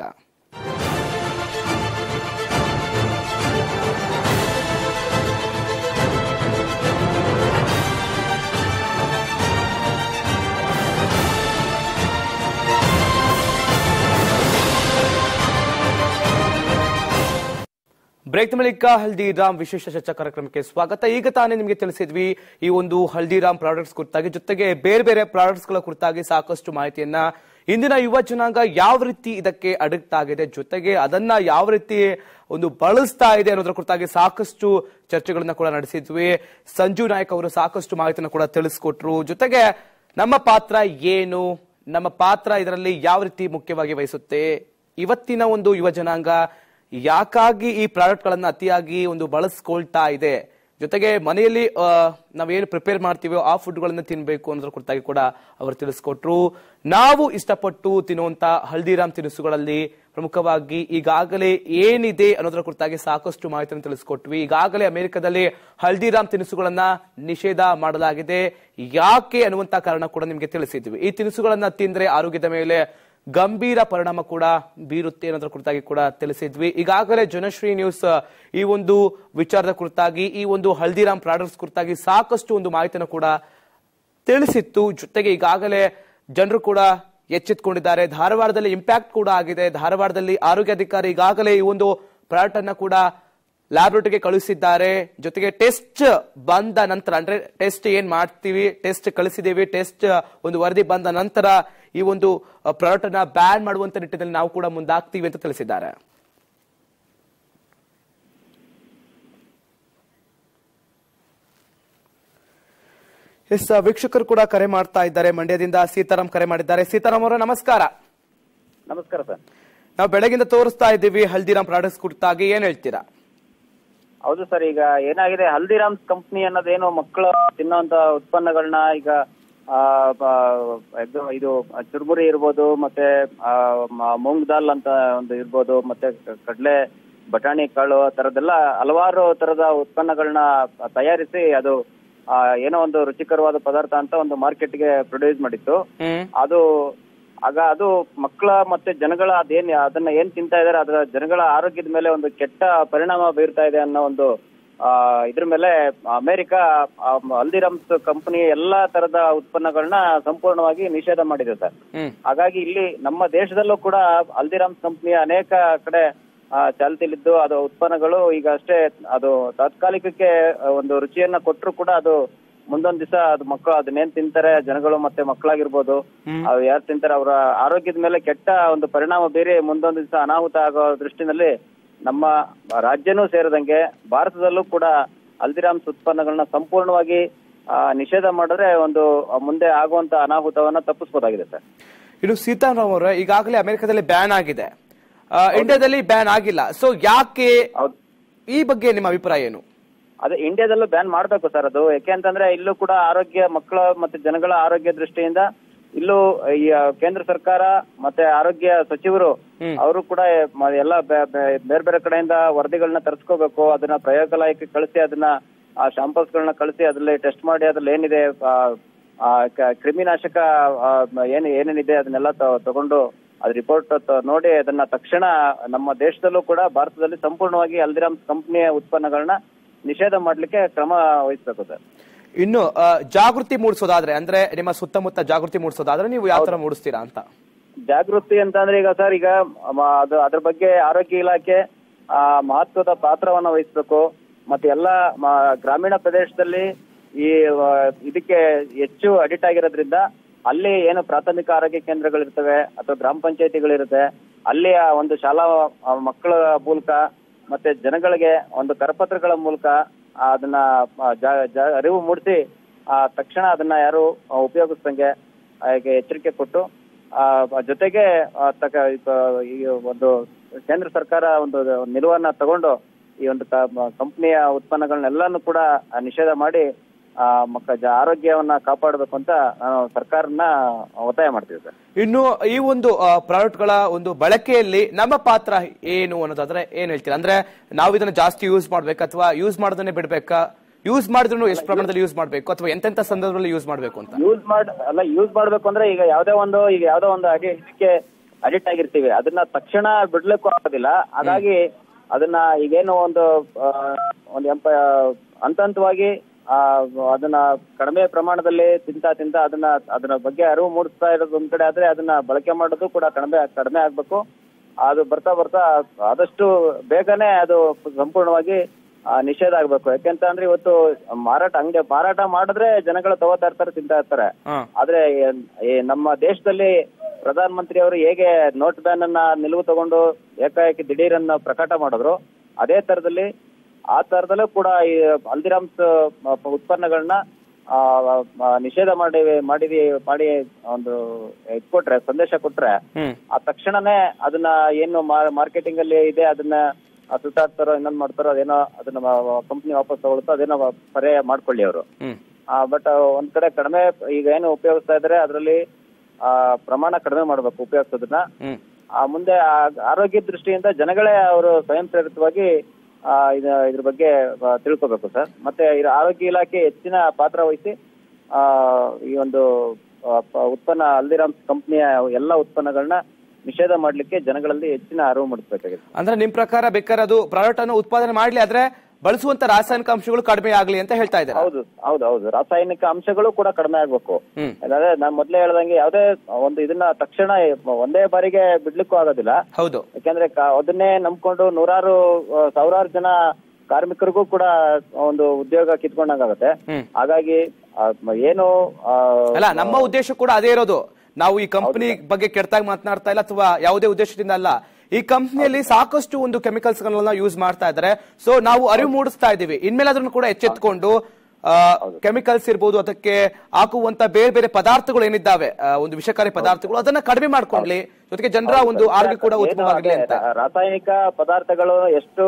ಬ್ರೇಕ್ ಬಳಿಕ ಹಲ್ದಿರಾಮ್ ವಿಶೇಷ ಚರ್ಚಾ ಕಾರ್ಯಕ್ರಮಕ್ಕೆ ಸ್ವಾಗತ. ಈಗ ತಾನೇ ನಿಮಗೆ ತಿಳಿಸಿದ್ವಿ ಈ ಒಂದು ಹಲ್ದಿರಾಮ್ ಪ್ರಾಡಕ್ಟ್ಸ್ ಕುರಿತಾಗಿ, ಜೊತೆಗೆ ಬೇರೆ ಬೇರೆ ಪ್ರಾಡಕ್ಟ್ಸ್ ಗಳ ಕುರಿತಾಗಿ ಸಾಕಷ್ಟು ಮಾಹಿತಿಯನ್ನ ಇಂದಿನ ಯುವ ಜನಾಂಗ ಯಾವ ರೀತಿ ಇದಕ್ಕೆ ಅಡಿಕ್ಟ್ ಆಗಿದೆ, ಜೊತೆಗೆ ಅದನ್ನ ಯಾವ ರೀತಿ ಒಂದು ಬಳಸ್ತಾ ಇದೆ ಅನ್ನೋದ್ರ ಕುರಿತಾಗಿ ಸಾಕಷ್ಟು ಚರ್ಚೆಗಳನ್ನ ಕೂಡ ನಡೆಸಿದ್ವಿ. ಸಂಜೀವ್ ನಾಯ್ಕ್ ಅವರು ಸಾಕಷ್ಟು ಮಾಹಿತಿಯನ್ನು ಕೂಡ ತಿಳಿಸ್ಕೊಟ್ರು. ಜೊತೆಗೆ ನಮ್ಮ ಪಾತ್ರ ಏನು, ನಮ್ಮ ಪಾತ್ರ ಇದರಲ್ಲಿ ಯಾವ ರೀತಿ ಮುಖ್ಯವಾಗಿ ವಹಿಸುತ್ತೆ, ಇವತ್ತಿನ ಒಂದು ಯುವ ಜನಾಂಗ ಯಾಕಾಗಿ ಈ ಪ್ರಾಡಕ್ಟ್ ಗಳನ್ನ ಅತಿಯಾಗಿ ಒಂದು ಬಳಸ್ಕೊಳ್ತಾ ಇದೆ, ಜೊತೆಗೆ ಮನೆಯಲ್ಲಿ ನಾವೇನು ಪ್ರಿಪೇರ್ ಮಾಡ್ತೀವೋ ಆ ಫುಡ್ ಗಳನ್ನ ತಿನ್ಬೇಕು ಅನ್ನೋದ್ರ ಕುರಿತಾಗಿ ಕೂಡ ಅವರು ತಿಳಿಸ್ಕೊಟ್ರು. ನಾವು ಇಷ್ಟಪಟ್ಟು ತಿನ್ನುವಂತ ಹಲ್ದಿರಾಮ್ ತಿನಿಸುಗಳಲ್ಲಿ ಪ್ರಮುಖವಾಗಿ ಈಗಾಗಲೇ ಏನಿದೆ ಅನ್ನೋದ್ರ ಕುರಿತಾಗಿ ಸಾಕಷ್ಟು ಮಾಹಿತಿಯನ್ನು ತಿಳಿಸ್ಕೊಟ್ವಿ. ಈಗಾಗಲೇ ಅಮೆರಿಕದಲ್ಲಿ ಹಲ್ದಿರಾಮ್ ತಿನಿಸುಗಳನ್ನ ನಿಷೇಧ ಮಾಡಲಾಗಿದೆ. ಯಾಕೆ ಅನ್ನುವಂತ ಕಾರಣ ಕೂಡ ನಿಮ್ಗೆ ತಿಳಿಸಿದ್ವಿ. ಈ ತಿನಿಸುಗಳನ್ನ ತಿಂದ್ರೆ ಆರೋಗ್ಯದ ಮೇಲೆ ಗಂಭೀರ ಪರಿಣಾಮ ಕೂಡ ಬೀರುತ್ತೆ ಅನ್ನೋದ್ರ ಕುರಿತಾಗಿ ಕೂಡ ತಿಳಿಸಿದ್ವಿ. ಈಗಾಗಲೇ ಜನಶ್ರೀ ನ್ಯೂಸ್ ಈ ಒಂದು ವಿಚಾರದ ಕುರಿತಾಗಿ, ಈ ಒಂದು ಹಲ್ದಿರಾಮ್ ಪ್ರಾಡಕ್ಟ್ಸ್ ಕುರಿತಾಗಿ ಸಾಕಷ್ಟು ಒಂದು ಮಾಹಿತಿಯನ್ನು ಕೂಡ ತಿಳಿಸಿತ್ತು. ಜೊತೆಗೆ ಈಗಾಗಲೇ ಜನರು ಕೂಡ ಎಚ್ಚೆತ್ತುಕೊಂಡಿದ್ದಾರೆ. ಧಾರವಾಡದಲ್ಲಿ ಇಂಪ್ಯಾಕ್ಟ್ ಕೂಡ ಆಗಿದೆ. ಧಾರವಾಡದಲ್ಲಿ ಆರೋಗ್ಯ ಅಧಿಕಾರಿ ಈಗಾಗಲೇ ಈ ಒಂದು ಪ್ರಾಡಕ್ಟ್ ಅನ್ನ ಕೂಡ ಲ್ಯಾಬ್ರೇಟರಿಗೆ ಕಳುಹಿಸಿದ್ದಾರೆ. ಜೊತೆಗೆ ಟೆಸ್ಟ್ ಬಂದ ನಂತರ, ಅಂದ್ರೆ ಟೆಸ್ಟ್ ಏನ್ ಮಾಡ್ತೀವಿ, ಟೆಸ್ಟ್ ಕಳಿಸಿದೇವಿ, ಟೆಸ್ಟ್ ಒಂದು ವರದಿ ಬಂದ ನಂತರ ಈ ಒಂದು ಪ್ರಾಡಕ್ಟ್ ಅನ್ನ ಬ್ಯಾನ್ ಮಾಡುವಂತ ನಿಟ್ಟಿನಲ್ಲಿ ನಾವು ಕೂಡ ಮುಂದಾಗ್ತೀವಿ ಅಂತ ತಿಳಿಸಿದ್ದಾರೆ. ಎಸ್, ವೀಕ್ಷಕರು ಕೂಡ ಕರೆ ಮಾಡ್ತಾ ಇದ್ದಾರೆ. ಮಂಡ್ಯದಿಂದ ಸೀತಾರಾಮ್ ಕರೆ ಮಾಡಿದ್ದಾರೆ. ಸೀತಾರಾಮ್ ಅವರ ನಮಸ್ಕಾರ. ನಮಸ್ಕಾರ ಸರ್. ನಾವು ಬೆಳಗಿಂದ ತೋರಿಸ್ತಾ ಇದ್ದೀವಿ ಹಲ್ದಿರಾಮ್ ಪ್ರಾಡಕ್ಟ್ಸ್ ಕುರಿತಾಗಿ, ಏನ್ ಹೇಳ್ತೀರಾ? ಹೌದು ಸರ್, ಈಗ ಏನಾಗಿದೆ, ಹಲ್ದಿರಾಮ್ಸ್ ಕಂಪ್ನಿ ಅನ್ನೋದೇನು ಮಕ್ಕಳು ತಿನ್ನುವಂತ ಉತ್ಪನ್ನಗಳನ್ನ ಈಗ ಇದು ಚುರ್ಮುರಿ ಇರ್ಬೋದು, ಮತ್ತೆ ಮೂಂಗ್ ದಾಲ್ ಅಂತ ಒಂದು ಇರ್ಬೋದು, ಮತ್ತೆ ಕಡಲೆ ಬಟಾಣಿ ಕಾಳು ತರದೆಲ್ಲ ಹಲವಾರು ತರದ ಉತ್ಪನ್ನಗಳನ್ನ ತಯಾರಿಸಿ ಅದು ಏನೋ ಒಂದು ರುಚಿಕರವಾದ ಪದಾರ್ಥ ಅಂತ ಒಂದು ಮಾರ್ಕೆಟ್ಗೆ ಪ್ರೊಡ್ಯೂಸ್ ಮಾಡಿತ್ತು. ಅದು ಮಕ್ಕಳ ಮತ್ತೆ ಜನಗಳ ಅದನ್ನ ಏನ್ ತಿಂತಾ ಇದಾರೆ ಅದರ ಜನಗಳ ಆರೋಗ್ಯದ ಮೇಲೆ ಒಂದು ಕೆಟ್ಟ ಪರಿಣಾಮ ಬೀರ್ತಾ ಇದೆ ಅನ್ನೋ ಒಂದು ಇದ್ರ ಮೇಲೆ ಅಮೆರಿಕ ಹಲ್ದಿರಾಮ್ಸ್ ಕಂಪನಿ ಎಲ್ಲಾ ತರದ ಉತ್ಪನ್ನಗಳನ್ನ ಸಂಪೂರ್ಣವಾಗಿ ನಿಷೇಧ ಮಾಡಿದೆ ಸರ್. ಹಾಗಾಗಿ ಇಲ್ಲಿ ನಮ್ಮ ದೇಶದಲ್ಲೂ ಕೂಡ ಹಲ್ದಿರಾಮ್ಸ್ ಕಂಪನಿಯ ಅನೇಕ ಕಡೆ ಚಾಲ್ತಿಲಿದ್ದು ಅದು ಉತ್ಪನ್ನಗಳು ಈಗ ಅಷ್ಟೇ ಅದು ತಾತ್ಕಾಲಿಕಕ್ಕೆ ಒಂದು ರುಚಿಯನ್ನ ಕೊಟ್ಟರು ಕೂಡ ಅದು ಮುಂದೊಂದ್ ದಿವಸ ಅದು ಮಕ್ಕಳು ಅದನ್ನೇನ್ ತಿಂತಾರೆ ಜನಗಳು ಮತ್ತೆ ಮಕ್ಕಳಾಗಿರ್ಬೋದು, ಅದು ಯಾರು ತಿಂತಾರೆ ಅವರ ಆರೋಗ್ಯದ ಮೇಲೆ ಕೆಟ್ಟ ಒಂದು ಪರಿಣಾಮ ಬೀರಿ ಮುಂದೊಂದ್ ದಿವಸ ಅನಾಹುತ ಆಗೋ ದೃಷ್ಟಿನಲ್ಲಿ ನಮ್ಮ ರಾಜ್ಯನೂ ಸೇರಿದಂಗೆ ಭಾರತದಲ್ಲೂ ಕೂಡ ಹಲ್ದಿರಾಮ್ಸ್ ಉತ್ಪನ್ನಗಳನ್ನ ಸಂಪೂರ್ಣವಾಗಿ ನಿಷೇಧ ಮಾಡಿದ್ರೆ ಒಂದು ಮುಂದೆ ಆಗುವಂತ ಅನಾಹುತವನ್ನ ತಪ್ಪಿಸಬಹುದಾಗಿದೆ ಸರ್. ಇನ್ನು ಸೀತಾರಾಮ್ ಅವರ ಈಗಾಗಲೇ ಅಮೆರಿಕದಲ್ಲಿ ಬ್ಯಾನ್ ಆಗಿದೆ, ಇಂಡಿಯಾದಲ್ಲಿ ಬ್ಯಾನ್ ಆಗಿಲ್ಲ. ಸೊ ಯಾಕೆ, ಈ ಬಗ್ಗೆ ನಿಮ್ಮ ಅಭಿಪ್ರಾಯ ಏನು? ಅದೇ ಇಂಡಿಯಾದಲ್ಲೂ ಬ್ಯಾನ್ ಮಾಡ್ಬೇಕು ಸರ್ ಅದು. ಯಾಕೆ ಅಂತಂದ್ರೆ ಇಲ್ಲೂ ಕೂಡ ಆರೋಗ್ಯ ಮಕ್ಕಳ ಮತ್ತೆ ಜನಗಳ ಆರೋಗ್ಯ ದೃಷ್ಟಿಯಿಂದ ಇಲ್ಲೂ ಈ ಕೇಂದ್ರ ಸರ್ಕಾರ ಮತ್ತೆ ಆರೋಗ್ಯ ಸಚಿವರು ಅವರು ಕೂಡ ಎಲ್ಲ ಬೇರೆ ಬೇರೆ ಕಡೆಯಿಂದ ವರದಿಗಳನ್ನ ತರಿಸ್ಕೋಬೇಕು, ಅದನ್ನ ಪ್ರಯೋಗಾಲಯಕ್ಕೆ ಕಳಿಸಿ ಅದನ್ನ ಶಾಂಪಲ್ಸ್ ಗಳನ್ನ ಕಳಿಸಿ ಅದ್ರಲ್ಲಿ ಟೆಸ್ಟ್ ಮಾಡಿ ಅದ್ರಲ್ಲಿ ಏನಿದೆ ಕ್ರಿಮಿನಾಶಕ ಏನೇನಿದೆ ಅದನ್ನೆಲ್ಲ ತಗೊಂಡು ಅದ್ ರಿಪೋರ್ಟ್ ನೋಡಿ ಅದನ್ನ ತಕ್ಷಣ ನಮ್ಮ ದೇಶದಲ್ಲೂ ಕೂಡ ಭಾರತದಲ್ಲಿ ಸಂಪೂರ್ಣವಾಗಿ ಹಲ್ದಿರಾಮ್ಸ್ ಕಂಪನಿಯ ಉತ್ಪನ್ನಗಳನ್ನ ನಿಷೇಧ ಮಾಡ್ಲಿಕ್ಕೆ ಕ್ರಮ ವಹಿಸಬೇಕು ಸರ್. ಇನ್ನು ಜಾಗೃತಿ ಮೂಡಿಸೋದಾದ್ರೆ, ಅಂದ್ರೆ ನಿಮ್ಮ ಸುತ್ತಮುತ್ತ ಜಾಗೃತಿ ಮೂಡಿಸೋದಾದ್ರೆ ನೀವು ಯಾವ ತರ ಮೂಡಿಸ್ತೀರಾ ಅಂತ? ಜಾಗೃತಿ ಅಂತ ಅಂದ್ರೆ ಈಗ ಸರ್, ಈಗ ಅದ್ರ ಬಗ್ಗೆ ಆರೋಗ್ಯ ಇಲಾಖೆ ಮಹತ್ವದ ಪಾತ್ರವನ್ನ ವಹಿಸಬೇಕು. ಮತ್ತೆ ಎಲ್ಲಾ ಗ್ರಾಮೀಣ ಪ್ರದೇಶದಲ್ಲಿ ಈ ಇದಕ್ಕೆ ಹೆಚ್ಚು ಅಡಿಕ್ಟ್ ಆಗಿರೋದ್ರಿಂದ ಅಲ್ಲಿ ಏನು ಪ್ರಾಥಮಿಕ ಆರೋಗ್ಯ ಕೇಂದ್ರಗಳಿರ್ತವೆ ಅಥವಾ ಗ್ರಾಮ ಪಂಚಾಯತಿಗಳಿರುತ್ತೆ, ಅಲ್ಲಿ ಒಂದು ಶಾಲಾ ಮಕ್ಕಳ ಮೂಲಕ ಮತ್ತೆ ಜನಗಳಿಗೆ ಒಂದು ಕರಪತ್ರಗಳ ಮೂಲಕ ಅದನ್ನ ಅರಿವು ಮೂಡಿಸಿ ತಕ್ಷಣ ಅದನ್ನ ಯಾರು ಉಪಯೋಗಿಸ್ದಂಗೆ ಎಚ್ಚರಿಕೆ ಕೊಟ್ಟು ಜೊತೆಗೆ ಈ ಒಂದು ಕೇಂದ್ರ ಸರ್ಕಾರ ಒಂದು ನಿಲುವನ್ನ ತಗೊಂಡು ಈ ಒಂದು ಕಂಪನಿಯ ಉತ್ಪನ್ನಗಳನ್ನೆಲ್ಲಾನು ಕೂಡ ನಿಷೇಧ ಮಾಡಿ ಆರೋಗ್ಯವನ್ನ ಕಾಪಾಡಬೇಕು ಅಂತ ನಾನು ಸರ್ಕಾರನ ಒತ್ತಾಯ ಮಾಡ್ತೀವಿ ಸರ್. ಇನ್ನು ಈ ಒಂದು ಪ್ರಾಡಕ್ಟ್ ಗಳ ಒಂದು ಬಳಕೆಯಲ್ಲಿ ನಮ್ಮ ಪಾತ್ರ ಏನು ಅನ್ನೋದಾದ್ರೆ ಏನ್ ಹೇಳ್ತೀರಾ? ಅಂದ್ರೆ ನಾವು ಇದನ್ನ ಜಾಸ್ತಿ ಯೂಸ್ ಮಾಡ್ಬೇಕು ಅಥವಾ ಯೂಸ್ ಮಾಡೋದನ್ನೇ ಬಿಡ್ಬೇಕಾ? ಯೂಸ್ ಮಾಡಿದ್ರು ಎಷ್ಟು ಪ್ರಮಾಣದಲ್ಲಿ ಯೂಸ್ ಮಾಡ್ಬೇಕು ಅಥವಾ ಎಂತೆಂತ ಸಂದರ್ಭದಲ್ಲಿ ಯೂಸ್ ಮಾಡ್ಬೇಕು ಅಂತ? ಯೂಸ್ ಮಾಡ್ಬೇಕು ಅಂದ್ರೆ ಈಗ ಯಾವ್ದೋ ಒಂದು ಇದಕ್ಕೆ ಅಡಿಕ್ಟ್ ಆಗಿರ್ತೀವಿ, ಅದನ್ನ ತಕ್ಷಣ ಬಿಡ್ಲಿಕ್ಕೂ ಆಗೋದಿಲ್ಲ. ಹಾಗಾಗಿ ಅದನ್ನ ಈಗೇನು ಒಂದು ಹಂತವಾಗಿ ಅದನ್ನ ಕಡಿಮೆ ಪ್ರಮಾಣದಲ್ಲಿ ತಿಂತ ಅದನ್ನ ಬಗ್ಗೆ ಅರಿವು ಮೂಡಿಸ್ತಾ ಇರೋದು ಒಂದ್ ಕಡೆ ಆದ್ರೆ ಅದನ್ನ ಬಳಕೆ ಮಾಡೋದು ಕೂಡ ಕಡಿಮೆ ಆಗ್ಬೇಕು. ಅದು ಬರ್ತಾ ಆದಷ್ಟು ಬೇಗನೆ ಅದು ಸಂಪೂರ್ಣವಾಗಿ ನಿಷೇಧ ಆಗ್ಬೇಕು. ಯಾಕೆಂತ ಅಂದ್ರೆ ಇವತ್ತು ಮಾರಾಟ ಮಾಡಿದ್ರೆ ಜನಗಳು ತಗೋತಾ ಇರ್ತಾರೆ, ತಿಂತಾ ಇರ್ತಾರೆ. ಆದ್ರೆ ನಮ್ಮ ದೇಶದಲ್ಲಿ ಪ್ರಧಾನ ಮಂತ್ರಿ ಅವರು ಹೇಗೆ ನೋಟ್ ಬ್ಯಾನ್ ಅನ್ನ ನಿಲುವು ತಗೊಂಡು ಏಕಾಏಕಿ ದಿಢೀರನ್ನ ಪ್ರಕಟ ಮಾಡಿದ್ರು, ಅದೇ ತರದಲ್ಲಿ ಆ ಕೂಡ ಈ ಹಲ್ದಿರಾಮ್ಸ್ ಉತ್ಪನ್ನಗಳನ್ನ ನಿಷೇಧ ಮಾಡಿ ಒಂದು ಕೊಟ್ರೆ, ಸಂದೇಶ ಕೊಟ್ರೆ ಆ ತಕ್ಷಣನೇ ಅದನ್ನ ಏನು ಮಾರ್ಕೆಟಿಂಗ್ ಅಲ್ಲಿ ಇದೆ ಅದನ್ನ ಸುತ್ತಾಡ್ತಾರೋ ಇನ್ನೊಂದ್ ಮಾಡ್ತಾರೋ ಅದೇನೋ ಅದನ್ನ ಕಂಪ್ನಿ ವಾಪಸ್ ತಗೊಳುತ್ತೋ ಅದೇನೋ ಪರ್ಯಾಯ ಮಾಡ್ಕೊಳ್ಳಿ ಅವರು. ಬಟ್ ಒಂದ್ ಕಡೆ ಕಡಿಮೆ ಈಗ ಏನು ಉಪಯೋಗಿಸ್ತಾ ಇದಾರೆ ಅದರಲ್ಲಿ ಪ್ರಮಾಣ ಕಡಿಮೆ ಮಾಡ್ಬೇಕು ಉಪಯೋಗಿಸೋದನ್ನ. ಮುಂದೆ ಆರೋಗ್ಯ ದೃಷ್ಟಿಯಿಂದ ಜನಗಳೇ ಅವರು ಸ್ವಯಂ ಪ್ರೇರಿತವಾಗಿ ಇದ್ರ ಬಗ್ಗೆ ತಿಳ್ಕೋಬೇಕು ಸರ್. ಮತ್ತೆ ಆರೋಗ್ಯ ಇಲಾಖೆ ಹೆಚ್ಚಿನ ಪಾತ್ರ ವಹಿಸಿ ಈ ಒಂದು ಉತ್ಪನ್ನ ಹಲ್ದಿರಾಮ್ಸ್ ಕಂಪನಿಯ ಎಲ್ಲಾ ಉತ್ಪನ್ನಗಳನ್ನ ನಿಷೇಧ ಮಾಡ್ಲಿಕ್ಕೆ ಜನಗಳಲ್ಲಿ ಹೆಚ್ಚಿನ ಅರಿವು ಮೂಡಿಸಬೇಕಾಗಿದೆ. ಅಂದ್ರೆ ನಿಮ್ ಪ್ರಕಾರ ಬೇಕಾದ್ರೆ ಅದು ಪ್ರಾಡಕ್ಟ್ ಅನ್ನು ಉತ್ಪಾದನೆ ಮಾಡ್ಲಿ, ಆದ್ರೆ ಬಳಸುವಂತ ರಾಸಾಯನಿಕ ಅಂಶಗಳು ಕಡಿಮೆ ಆಗ್ಲಿ ಅಂತ ಹೇಳ್ತಾ ಇದ್ದಾರೆ. ಹೌದು ರಾಸಾಯನಿಕ ಅಂಶಗಳು ಕೂಡ ಕಡಿಮೆ ಆಗ್ಬೇಕು. ಅದೇ ನಾನ್ ಮೊದ್ಲೇ ಹೇಳ್ದಂಗೆ ಯಾವ್ದೇ ಒಂದು ಇದನ್ನ ತಕ್ಷಣ ಒಂದೇ ಬಾರಿಗೆ ಬಿಡ್ಲಿಕ್ಕೂ ಆಗೋದಿಲ್ಲ. ಹೌದು, ಯಾಕಂದ್ರೆ ಅದನ್ನೇ ನಂಬ್ಕೊಂಡು ಸಾವಿರಾರು ಜನ ಕಾರ್ಮಿಕರಿಗೂ ಕೂಡ ಒಂದು ಉದ್ಯೋಗ ಕಿತ್ಕೊಂಡಂಗಾಗತ್ತೆ. ಹಾಗಾಗಿ ಏನು ಅಲ್ಲ, ನಮ್ಮ ಉದ್ದೇಶ ಕೂಡ ಅದೇ ಇರೋದು. ನಾವು ಈ ಕಂಪನಿ ಬಗ್ಗೆ ಕೆಟ್ಟದಾಗಿ ಮಾತನಾಡ್ತಾ ಇಲ್ಲ ಅಥವಾ ಯಾವುದೇ ಉದ್ದೇಶದಿಂದ ಅಲ್ಲ. ಈ ಕಂಪನಿಯಲ್ಲಿ ಸಾಕಷ್ಟು ಒಂದು ಕೆಮಿಕಲ್ಸ್ ಗಳನ್ನ ಯೂಸ್ ಮಾಡ್ತಾ ಇದ್ದಾರೆ. ಸೊ ನಾವು ಅರಿವು ಮೂಡಿಸ್ತಾ ಇದೀವಿ. ಇನ್ಮೇಲೆ ಅದನ್ನು ಕೂಡ ಎಚ್ಚೆತ್ಕೊಂಡು ಕೆಮಿಕಲ್ಸ್ ಇರ್ಬೋದು, ಅದಕ್ಕೆ ಹಾಕುವಂತ ಬೇರೆ ಬೇರೆ ಪದಾರ್ಥಗಳು ಏನಿದ್ದಾವೆ ಒಂದು ವಿಷಕಾರಿ ಪದಾರ್ಥಗಳು ಅದನ್ನ ಕಡಿಮೆ ಮಾಡ್ಕೊಳ್ಳಿ, ಜೊತೆಗೆ ಜನರ ಒಂದು ಆರೋಗ್ಯ ಕೂಡ ಉತ್ತಮವಾಗಲಿ ಅಂತ. ರಾಸಾಯನಿಕ ಪದಾರ್ಥಗಳು ಎಷ್ಟು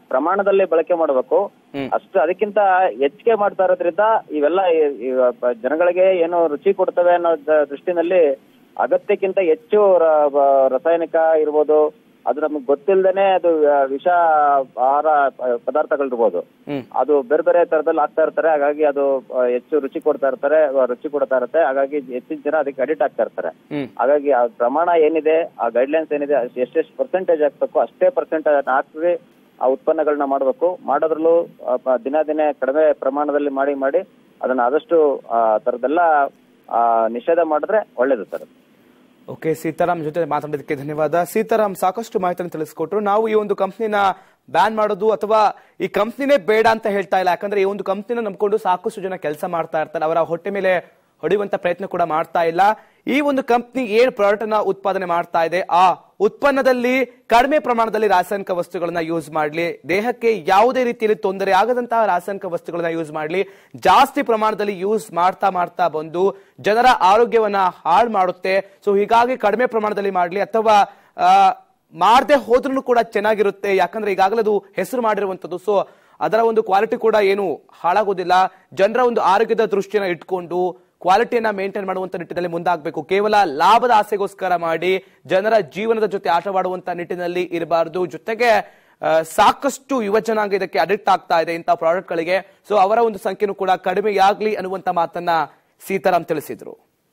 ಪ್ರಮಾಣದಲ್ಲಿ ಬಳಕೆ ಮಾಡಬೇಕು. ಅಷ್ಟು ಅದಕ್ಕಿಂತ ಹೆಚ್ಚಿಗೆ ಮಾಡ್ತಾ ಇರೋದ್ರಿಂದ ಇವೆಲ್ಲ ಜನಗಳಿಗೆ ಏನು ರುಚಿ ಕೊಡ್ತವೆ ಅನ್ನೋ ದೃಷ್ಟಿನಲ್ಲಿ ಅಗತ್ಯಕ್ಕಿಂತ ಹೆಚ್ಚು ರಾಸಾಯನಿಕ ಇರ್ಬೋದು, ಅದು ನಮಗ್ ಗೊತ್ತಿಲ್ದೇನೆ ಅದು ವಿಷ ಆಹಾರ ಪದಾರ್ಥಗಳಿರ್ಬೋದು, ಅದು ಬೇರೆ ಬೇರೆ ತರದಲ್ಲಿ ಆಗ್ತಾ ಇರ್ತಾರೆ. ಹಾಗಾಗಿ ಅದು ಹೆಚ್ಚು ರುಚಿ ಕೊಡ್ತಾ ಇರುತ್ತೆ. ಹಾಗಾಗಿ ಹೆಚ್ಚಿನ ಜನ ಅದಕ್ಕೆ ಅಡಿಕ್ಟ್ ಆಗ್ತಾ ಇರ್ತಾರೆ. ಹಾಗಾಗಿ ಆ ಪ್ರಮಾಣ ಏನಿದೆ, ಆ ಗೈಡ್ಲೈನ್ಸ್ ಏನಿದೆ, ಎಷ್ಟೆಷ್ಟು ಪರ್ಸೆಂಟೇಜ್ ಹಾಕ್ಬೇಕು ಅಷ್ಟೇ ಪರ್ಸೆಂಟೇಜ್ ಹಾಕಿ ಆ ಉತ್ಪನ್ನಗಳನ್ನ ಮಾಡಬೇಕು. ಮಾಡೋದ್ರಲ್ಲೂ ದಿನೇ ಕಡಿಮೆ ಪ್ರಮಾಣದಲ್ಲಿ ಮಾಡಿ ಅದನ್ನ ಆದಷ್ಟು ತರದೆಲ್ಲ ನಿಷೇಧ ಮಾಡಿದ್ರೆ ಒಳ್ಳೇದು ಸರ್. ಓಕೆ, ಸೀತಾರಾಮ್ ಜೊತೆ ಮಾತಾಡೋದಕ್ಕೆ ಧನ್ಯವಾದ. ಸೀತಾರಾಮ್ ಸಾಕಷ್ಟು ಮಾಹಿತಿಯನ್ನು ತಿಳಿಸ್ಕೊಟ್ರು. ನಾವು ಈ ಒಂದು ಕಂಪ್ನಿನ ಬ್ಯಾನ್ ಮಾಡೋದು ಅಥವಾ ಈ ಕಂಪ್ನಿನೇ ಬೇಡ ಅಂತ ಹೇಳ್ತಾ ಇಲ್ಲ. ಯಾಕಂದ್ರೆ ಈ ಒಂದು ಕಂಪ್ನಿನ ನಂಬ್ಕೊಂಡು ಸಾಕಷ್ಟು ಜನ ಕೆಲಸ ಮಾಡ್ತಾ ಇರ್ತಾರೆ. ಅವರ ಹೊಟ್ಟೆ ಮೇಲೆ ಹೊಡೆಯುವಂತ ಪ್ರಯತ್ನ ಕೂಡ ಮಾಡ್ತಾ ಇಲ್ಲ. ಈ ಒಂದು ಕಂಪ್ನಿ ಏನ್ ಪ್ರಾಡಕ್ಟ್ ಅನ್ನ ಉತ್ಪಾದನೆ ಮಾಡ್ತಾ ಇದೆ, ಆ ಉತ್ಪನ್ನದಲ್ಲಿ ಕಡಿಮೆ ಪ್ರಮಾಣದಲ್ಲಿ ರಾಸಾಯನಿಕ ವಸ್ತುಗಳನ್ನ ಯೂಸ್ ಮಾಡಲಿ, ದೇಹಕ್ಕೆ ಯಾವುದೇ ರೀತಿಯಲ್ಲಿ ತೊಂದರೆ ಆಗದಂತಹ ರಾಸಾಯನಿಕ ವಸ್ತುಗಳನ್ನ ಯೂಸ್ ಮಾಡಲಿ, ಜಾಸ್ತಿ ಪ್ರಮಾಣದಲ್ಲಿ ಯೂಸ್ ಮಾಡ್ತಾ ಬಂದು ಜನರ ಆರೋಗ್ಯವನ್ನ ಹಾಳು ಮಾಡುತ್ತೆ. ಸೊ ಹೀಗಾಗಿ ಕಡಿಮೆ ಪ್ರಮಾಣದಲ್ಲಿ ಮಾಡಲಿ ಅಥವಾ ಮಾಡದೆ ಹೋದ್ರೂ ಕೂಡ ಚೆನ್ನಾಗಿರುತ್ತೆ. ಯಾಕಂದ್ರೆ ಈಗಾಗಲೇ ಅದು ಹೆಸರು ಮಾಡಿರುವಂತದ್ದು. ಸೊ ಅದರ ಒಂದು ಕ್ವಾಲಿಟಿ ಕೂಡ ಏನು ಹಾಳಾಗೋದಿಲ್ಲ. ಜನರ ಒಂದು ಆರೋಗ್ಯದ ದೃಷ್ಟಿಯನ್ನ ಇಟ್ಕೊಂಡು ಕ್ವಾಲಿಟಿಯನ್ನ ಮೇಂಟೈನ್ ಮಾಡುವಂತ ನಿಟ್ಟಿನಲ್ಲಿ ಮುಂದಾಗಬೇಕು. ಕೇವಲ ಲಾಭದ ಆಸೆಗೋಸ್ಕರ ಮಾಡಿ ಜನರ ಜೀವನದ ಜೊತೆ ಆಟವಾಡುವಂತ ನಿಟ್ಟಿನಲ್ಲಿ ಇರಬಾರದು. ಜೊತೆಗೆ ಸಾಕಷ್ಟು ಯುವ ಜನಾಂಗ ಇದಕ್ಕೆ ಅಡಿಕ್ಟ್ ಆಗ್ತಾ ಇದೆ ಇಂತಹ ಪ್ರಾಡಕ್ಟ್ ಗಳಿಗೆ. ಸೊ ಅವರ ಒಂದು ಸಂಖ್ಯೆನೂ ಕೂಡ ಕಡಿಮೆಯಾಗ್ಲಿ ಅನ್ನುವಂತ ಮಾತನ್ನ ಸೀತಾರಾಮ್ ತಿಳಿಸಿದ್ರು.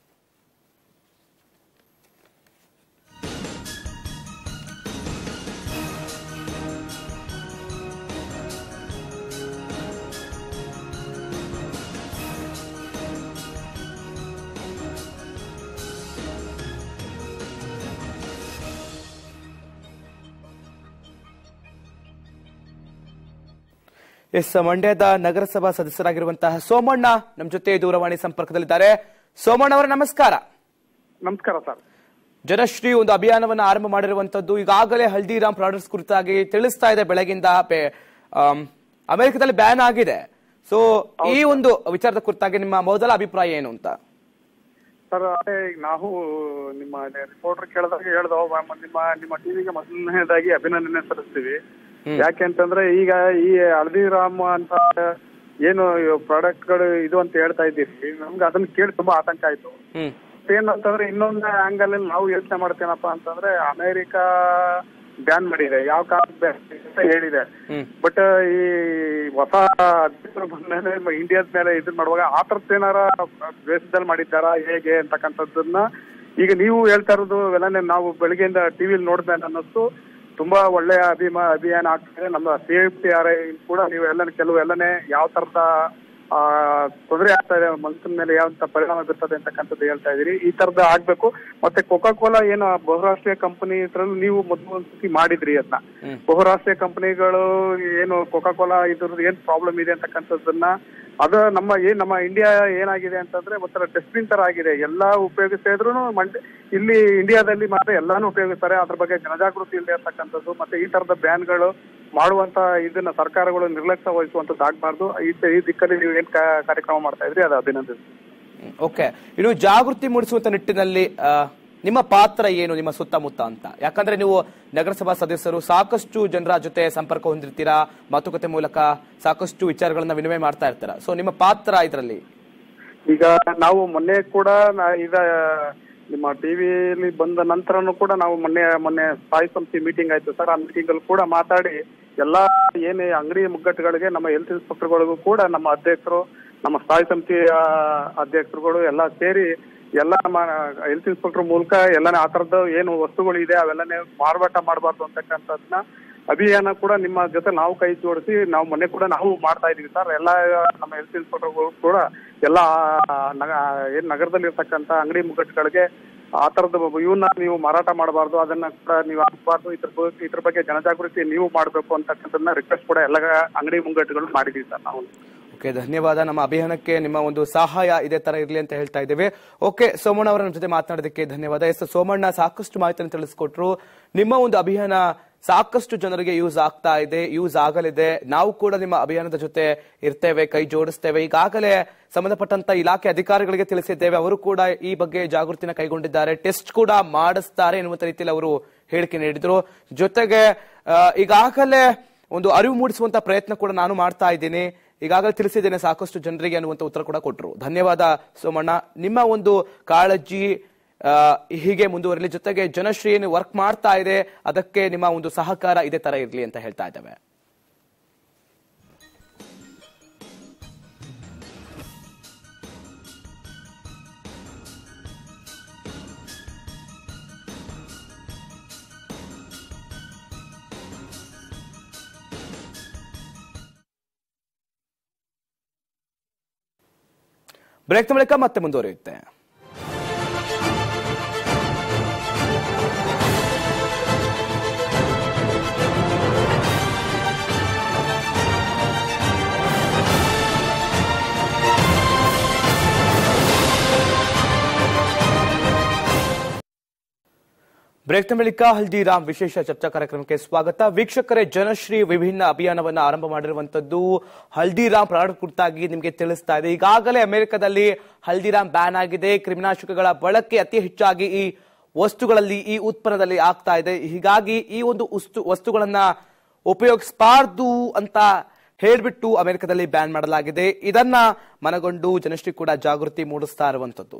ಮಂಡ್ಯದ ನಗರಸಭಾ ಸದಸ್ಯರಾಗಿರುವಂತಹ ಸೋಮಣ್ಣ ನಮ್ಮ ಜೊತೆ ದೂರವಾಣಿ ಸಂಪರ್ಕದಲ್ಲಿದ್ದಾರೆ. ಸೋಮಣ್ಣ ಅವರ ನಮಸ್ಕಾರ. ನಮಸ್ಕಾರ ಸರ್. ಜನಶ್ರೀ ಒಂದು ಅಭಿಯಾನವನ್ನು ಆರಂಭ ಮಾಡಿರುವಂತದ್ದು ಈಗಾಗಲೇ ಹಲ್ದಿರಾಮ್ ಪ್ರಾಡಕ್ಟ್ಸ್ ಕುರಿತಾಗಿ ತಿಳಿಸ್ತಾ ಇದೆ. ಬೆಳಗಿಂದ ಅಮೆರಿಕದಲ್ಲಿ ಬ್ಯಾನ್ ಆಗಿದೆ. ಸೊ ಈ ಒಂದು ವಿಚಾರದ ಕುರಿತಾಗಿ ನಿಮ್ಮ ಮೊದಲ ಅಭಿಪ್ರಾಯ ಏನು ಅಂತ? ಸರ್, ಅದೇ ನಾವು ನಿಮ್ಮ ರಿಪೋರ್ಟರ್ ಕೇಳಿದಾಗ ಹೇಳ್ದವ ನಿಮ್ಮ ಟಿವಿಗೆ ಮೊದಲನೇದಾಗಿ ಅಭಿನಂದನೆ ಸಲ್ಲಿಸ್ತೀವಿ. ಯಾಕೆ ಅಂತಂದ್ರೆ ಈಗ ಈ ಹಲ್ದಿರಾಮ್ ಅಂತ ಏನು ಪ್ರಾಡಕ್ಟ್ ಗಳು ಇದು ಅಂತ ಹೇಳ್ತಾ ಇದ್ದೀರಿ, ನಮ್ಗೆ ಅದನ್ನ ಕೇಳಿ ತುಂಬಾ ಆತಂಕ ಆಯ್ತು. ಏನಂತಂದ್ರೆ ಇನ್ನೊಂದು ಆಂಗಲ್ ಅಲ್ಲಿ ನಾವು ಯೋಚನೆ ಮಾಡ್ತೇನಪ್ಪ ಅಂತಂದ್ರೆ ಅಮೆರಿಕ ಬ್ಯಾನ್ ಮಾಡಿದೆ, ಯಾವ ಕಾರಣಕ್ಕೆ ಬ್ಯಾನ್ ಅಂತ ಹೇಳಿದೆ. ಬಟ್ ಈ ಹೊಸ ಅಧ್ಯಕ್ಷರು ಬಂದ್ಮೇಲೆ ಇಂಡಿಯಾದ ಮೇಲೆ ಇದನ್ನ ಮಾಡುವಾಗ ಆ ತರದ್ ಏನಾರ ದ್ವೇಷದಲ್ಲಿ ಮಾಡಿದ್ದಾರಾ ಹೇಗೆ ಅಂತಕ್ಕಂಥದ್ದನ್ನ ಈಗ ನೀವು ಹೇಳ್ತಾ ಇರೋದು ಎಲ್ಲನೇ ನಾವು ಬೆಳಗ್ಗೆಯಿಂದ ಟಿವಿಲಿ ನೋಡಿದ್ಮೇಲೆ ಅನ್ನಿಸ್ತು. ತುಂಬಾ ಒಳ್ಳೆಯ ಅಭಿಯಾನ ಆಗ್ತದೆ. ನಮ್ಮ ಸೇಫ್ಟಿ ಕೂಡ ನೀವು ಕೆಲವು ಯಾವ ತರದ ತೊಂದರೆ ಆಗ್ತಾ ಇದೆ ಮನುಷ್ಯನ ಮೇಲೆ ಯಾವ ಪರಿಣಾಮ ಬೀರ್ತದೆ ಅಂತಕ್ಕಂಥದ್ದು ಹೇಳ್ತಾ ಇದೀರಿ. ಈ ತರದ ಆಗ್ಬೇಕು. ಮತ್ತೆ ಕೋಕಾ ಕೋಲಾ ಏನು ಬಹುರಾಷ್ಟ್ರೀಯ ಕಂಪನಿ ಇದ್ರಲ್ಲಿ ನೀವು ಮೊದಲು ಒಂದ್ಸತಿ ಮಾಡಿದ್ರಿ ಅದನ್ನ. ಬಹುರಾಷ್ಟ್ರೀಯ ಕಂಪನಿಗಳು ಏನು ಕೋಕಾ ಕೋಲಾ ಇದ್ರದ್ದು ಏನ್ ಪ್ರಾಬ್ಲಮ್ ಇದೆ ಅಂತಕ್ಕಂಥದ್ದನ್ನ ಅದು ನಮ್ಮ ಇಂಡಿಯಾ ಏನಾಗಿದೆ ಅಂತಂದ್ರೆ ಒಂಥರ ಡಸ್ಟ್ಬಿನ್ ತರ ಆಗಿದೆ. ಎಲ್ಲಾ ಉಪಯೋಗಿಸ್ತಾ ಇದ್ರು ಇಲ್ಲಿ ಇಂಡಿಯಾದಲ್ಲಿ ಮಾತ್ರ ಎಲ್ಲಾನು ಉಪಯೋಗಿಸ್ತಾರೆ. ಅದ್ರ ಬಗ್ಗೆ ಜನಜಾಗೃತಿ ಇಲ್ಲದೆ ಇರ್ತಕ್ಕಂಥದ್ದು ಮತ್ತೆ ಈ ತರದ ಬ್ಯಾನ್ಗಳು ಮಾಡುವಂತ ಇದನ್ನ ಸರ್ಕಾರಗಳು ನಿರ್ಲಕ್ಷ್ಯ ವಹಿಸುವಂತದ್ದು ಆಗ್ಬಾರ್ದು. ಈ ದಿಕ್ಕಲ್ಲಿ ನೀವು ಏನ್ ಕಾರ್ಯಕ್ರಮ ಮಾಡ್ತಾ ಇದ್ರಿ ಅದು ಅಭಿನಂದಿಸ್ತೀನಿ. ಓಕೆ, ಇನ್ನು ಜಾಗೃತಿ ಮೂಡಿಸುವಂತ ನಿಟ್ಟಿನಲ್ಲಿ ನಿಮ್ಮ ಪಾತ್ರ ಏನು ನಿಮ್ಮ ಸುತ್ತಮುತ್ತ ಅಂತ? ಯಾಕಂದ್ರೆ ನೀವು ನಗರಸಭಾ ಸದಸ್ಯರು, ಸಾಕಷ್ಟು ಜನರ ಜೊತೆ ಸಂಪರ್ಕ ಹೊಂದಿರ್ತೀರಾ, ಮಾತುಕತೆ ಮೂಲಕ ಸಾಕಷ್ಟು ವಿಚಾರಗಳನ್ನ ವಿನಿಮಯ ಮಾಡ್ತಾ ಇರ್ತೀರಾ. ಸೊ ನಿಮ್ಮ ಪಾತ್ರ ಇದರಲ್ಲಿ? ಈಗ ನಾವು ಮೊನ್ನೆ ಕೂಡ ನಿಮ್ಮ ಟಿವಿಲಿ ಬಂದ ನಂತರನು ಕೂಡ ನಾವು ಮೊನ್ನೆ ಸ್ಥಾಯಿ ಸಮಿತಿ ಮೀಟಿಂಗ್ ಆಯ್ತು ಸರ್. ಆ ಮೀಟಿಂಗ್ ಅಲ್ಲಿ ಕೂಡ ಮಾತಾಡಿ ಎಲ್ಲಾ ಏನೇ ಅಂಗಡಿ ಮುಗ್ಗಟ್ಟುಗಳಿಗೆ ನಮ್ಮ ಹೆಲ್ತ್ ಇನ್ಸ್ಪೆಕ್ಟರ್ಗಳಿಗೂ ಕೂಡ ನಮ್ಮ ಅಧ್ಯಕ್ಷರು, ನಮ್ಮ ಸ್ಥಾಯಿ ಸಮಿತಿ ಅಧ್ಯಕ್ಷರುಗಳು ಎಲ್ಲ ಸೇರಿ ಎಲ್ಲ ನಮ್ಮ ಹೆಲ್ತ್ ಇನ್ಸ್ಪೆಕ್ಟರ್ ಮೂಲಕ ಎಲ್ಲಾನೇ ಆ ತರದ ಏನು ವಸ್ತುಗಳು ಇದೆ ಅವೆಲ್ಲನೇ ಮಾರಾಟ ಮಾಡಬಾರ್ದು ಅಂತಕ್ಕಂಥದ್ನ ಅಭಿಯಾನ ಕೂಡ ನಿಮ್ಮ ಜೊತೆ ನಾವು ಕೈ ಜೋಡಿಸಿ ನಾವು ಮೊನ್ನೆ ಕೂಡ ನಾವು ಮಾಡ್ತಾ ಇದೀವಿ ಸರ್. ಎಲ್ಲ ನಮ್ಮ ಹೆಲ್ತ್ ಇನ್ಸ್ಪೆಕ್ಟರ್ಗಳು ಕೂಡ ಎಲ್ಲ ಏನ್ ನಗರದಲ್ಲಿ ಇರ್ತಕ್ಕಂಥ ಅಂಗಡಿ ಮುಗ್ಗಟ್ಟುಗಳಿಗೆ ಆ ತರದ ಇವನ್ನ ನೀವು ಮಾರಾಟ ಮಾಡಬಾರ್ದು, ಅದನ್ನ ಕೂಡ ನೀವು ಹಾಕಬಾರ್ದು, ಇದ್ರ ಬಗ್ಗೆ ಜನಜಾಗೃತಿ ನೀವು ಮಾಡಬೇಕು ಅಂತಕ್ಕಂಥದ್ದನ್ನ ರಿಕ್ವೆಸ್ಟ್ ಕೂಡ ಎಲ್ಲ ಅಂಗಡಿ ಮುಗ್ಗಟ್ಟುಗಳು ಮಾಡಿದೀವಿ ಸರ್ ನಾವು. ಓಕೆ, ಧನ್ಯವಾದ. ನಮ್ಮ ಅಭಿಯಾನಕ್ಕೆ ನಿಮ್ಮ ಒಂದು ಸಹಾಯ ಇದೇ ತರ ಇರಲಿ ಅಂತ ಹೇಳ್ತಾ ಇದ್ದೇವೆ. ಓಕೆ, ಸೋಮಣ್ಣ ಅವರ ಜೊತೆ ಮಾತನಾಡೋದಕ್ಕೆ ಧನ್ಯವಾದ. ಸೋಮಣ್ಣ ಸಾಕಷ್ಟು ಮಾಹಿತಿಯನ್ನು ತಿಳಿಸ್ಕೊಟ್ರು. ನಿಮ್ಮ ಒಂದು ಅಭಿಯಾನ ಸಾಕಷ್ಟು ಜನರಿಗೆ ಯೂಸ್ ಆಗ್ತಾ ಇದೆ, ಯೂಸ್ ಆಗಲಿದೆ. ನಾವು ಕೂಡ ನಿಮ್ಮ ಅಭಿಯಾನದ ಜೊತೆ ಇರ್ತೇವೆ, ಕೈ ಜೋಡಿಸ್ತೇವೆ. ಈಗಾಗಲೇ ಸಂಬಂಧಪಟ್ಟಂತ ಇಲಾಖೆ ಅಧಿಕಾರಿಗಳಿಗೆ ತಿಳಿಸಿದ್ದೇವೆ. ಅವರು ಕೂಡ ಈ ಬಗ್ಗೆ ಜಾಗೃತಿನ ಕೈಗೊಂಡಿದ್ದಾರೆ, ಟೆಸ್ಟ್ ಕೂಡ ಮಾಡಿಸ್ತಾರೆ ಎನ್ನುವಂತ ರೀತಿಯಲ್ಲಿ ಅವರು ಹೇಳಿಕೆ ನೀಡಿದ್ರು. ಜೊತೆಗೆ ಈಗಾಗಲೇ ಒಂದು ಅರಿವು ಮೂಡಿಸುವಂತ ಪ್ರಯತ್ನ ಕೂಡ ನಾನು ಮಾಡ್ತಾ ಇದ್ದೀನಿ, ಈಗಾಗಲೇ ತಿಳಿಸಿದ್ದೇನೆ ಸಾಕಷ್ಟು ಜನರಿಗೆ ಅನ್ನುವಂತ ಉತ್ತರ ಕೂಡ ಕೊಟ್ಟರು. ಧನ್ಯವಾದ ಸೋಮಣ್ಣ. ನಿಮ್ಮ ಒಂದು ಕಾಳಜಿ ಹೀಗೆ ಮುಂದುವರಲಿ, ಜೊತೆಗೆ ಜನಶ್ರೀ ಏನು ವರ್ಕ್ ಮಾಡ್ತಾ ಇದೆ ಅದಕ್ಕೆ ನಿಮ್ಮ ಒಂದು ಸಹಕಾರ ಇದೇ ತರ ಇರಲಿ ಅಂತ ಹೇಳ್ತಾ ಇದ್ದೇವೆ. ಬ್ರೇಕ್ ಬಳಿಕ ಮತ್ತೆ ಮುಂದುವರಿಯುತ್ತೆ. ಬ್ರೇಕ್ ಬಳಿಕ ಹಲ್ದಿರಾಮ್ ವಿಶೇಷ ಚರ್ಚಾ ಕಾರ್ಯಕ್ರಮಕ್ಕೆ ಸ್ವಾಗತ. ವೀಕ್ಷಕರೇ, ಜನಶ್ರೀ ವಿಭಿನ್ನ ಅಭಿಯಾನವನ್ನು ಆರಂಭ ಮಾಡಿರುವಂತದ್ದು ಹಲ್ದಿರಾಮ್ ಪ್ರಾಡಕ್ಟ್ ಕುರಿತಾಗಿ ನಿಮಗೆ ತಿಳಿಸ್ತಾ ಇದೆ. ಈಗಾಗಲೇ ಅಮೆರಿಕದಲ್ಲಿ ಹಲ್ದಿರಾಮ್ ಬ್ಯಾನ್ ಆಗಿದೆ. ಕ್ರಿಮಿನಾಶಕಗಳ ಬಳಕೆ ಅತಿ ಹೆಚ್ಚಾಗಿ ಈ ವಸ್ತುಗಳಲ್ಲಿ, ಈ ಉತ್ಪನ್ನದಲ್ಲಿ ಆಗ್ತಾ ಇದೆ. ಹೀಗಾಗಿ ಈ ಒಂದು ವಸ್ತುಗಳನ್ನ ಉಪಯೋಗಿಸಬಾರ್ದು ಅಂತ ಹೇಳ್ಬಿಟ್ಟು ಅಮೆರಿಕದಲ್ಲಿ ಬ್ಯಾನ್ ಮಾಡಲಾಗಿದೆ. ಇದನ್ನ ಮನಗೊಂಡು ಜನಶ್ರೀ ಕೂಡ ಜಾಗೃತಿ ಮೂಡಿಸ್ತಾ ಇರುವಂತದ್ದು.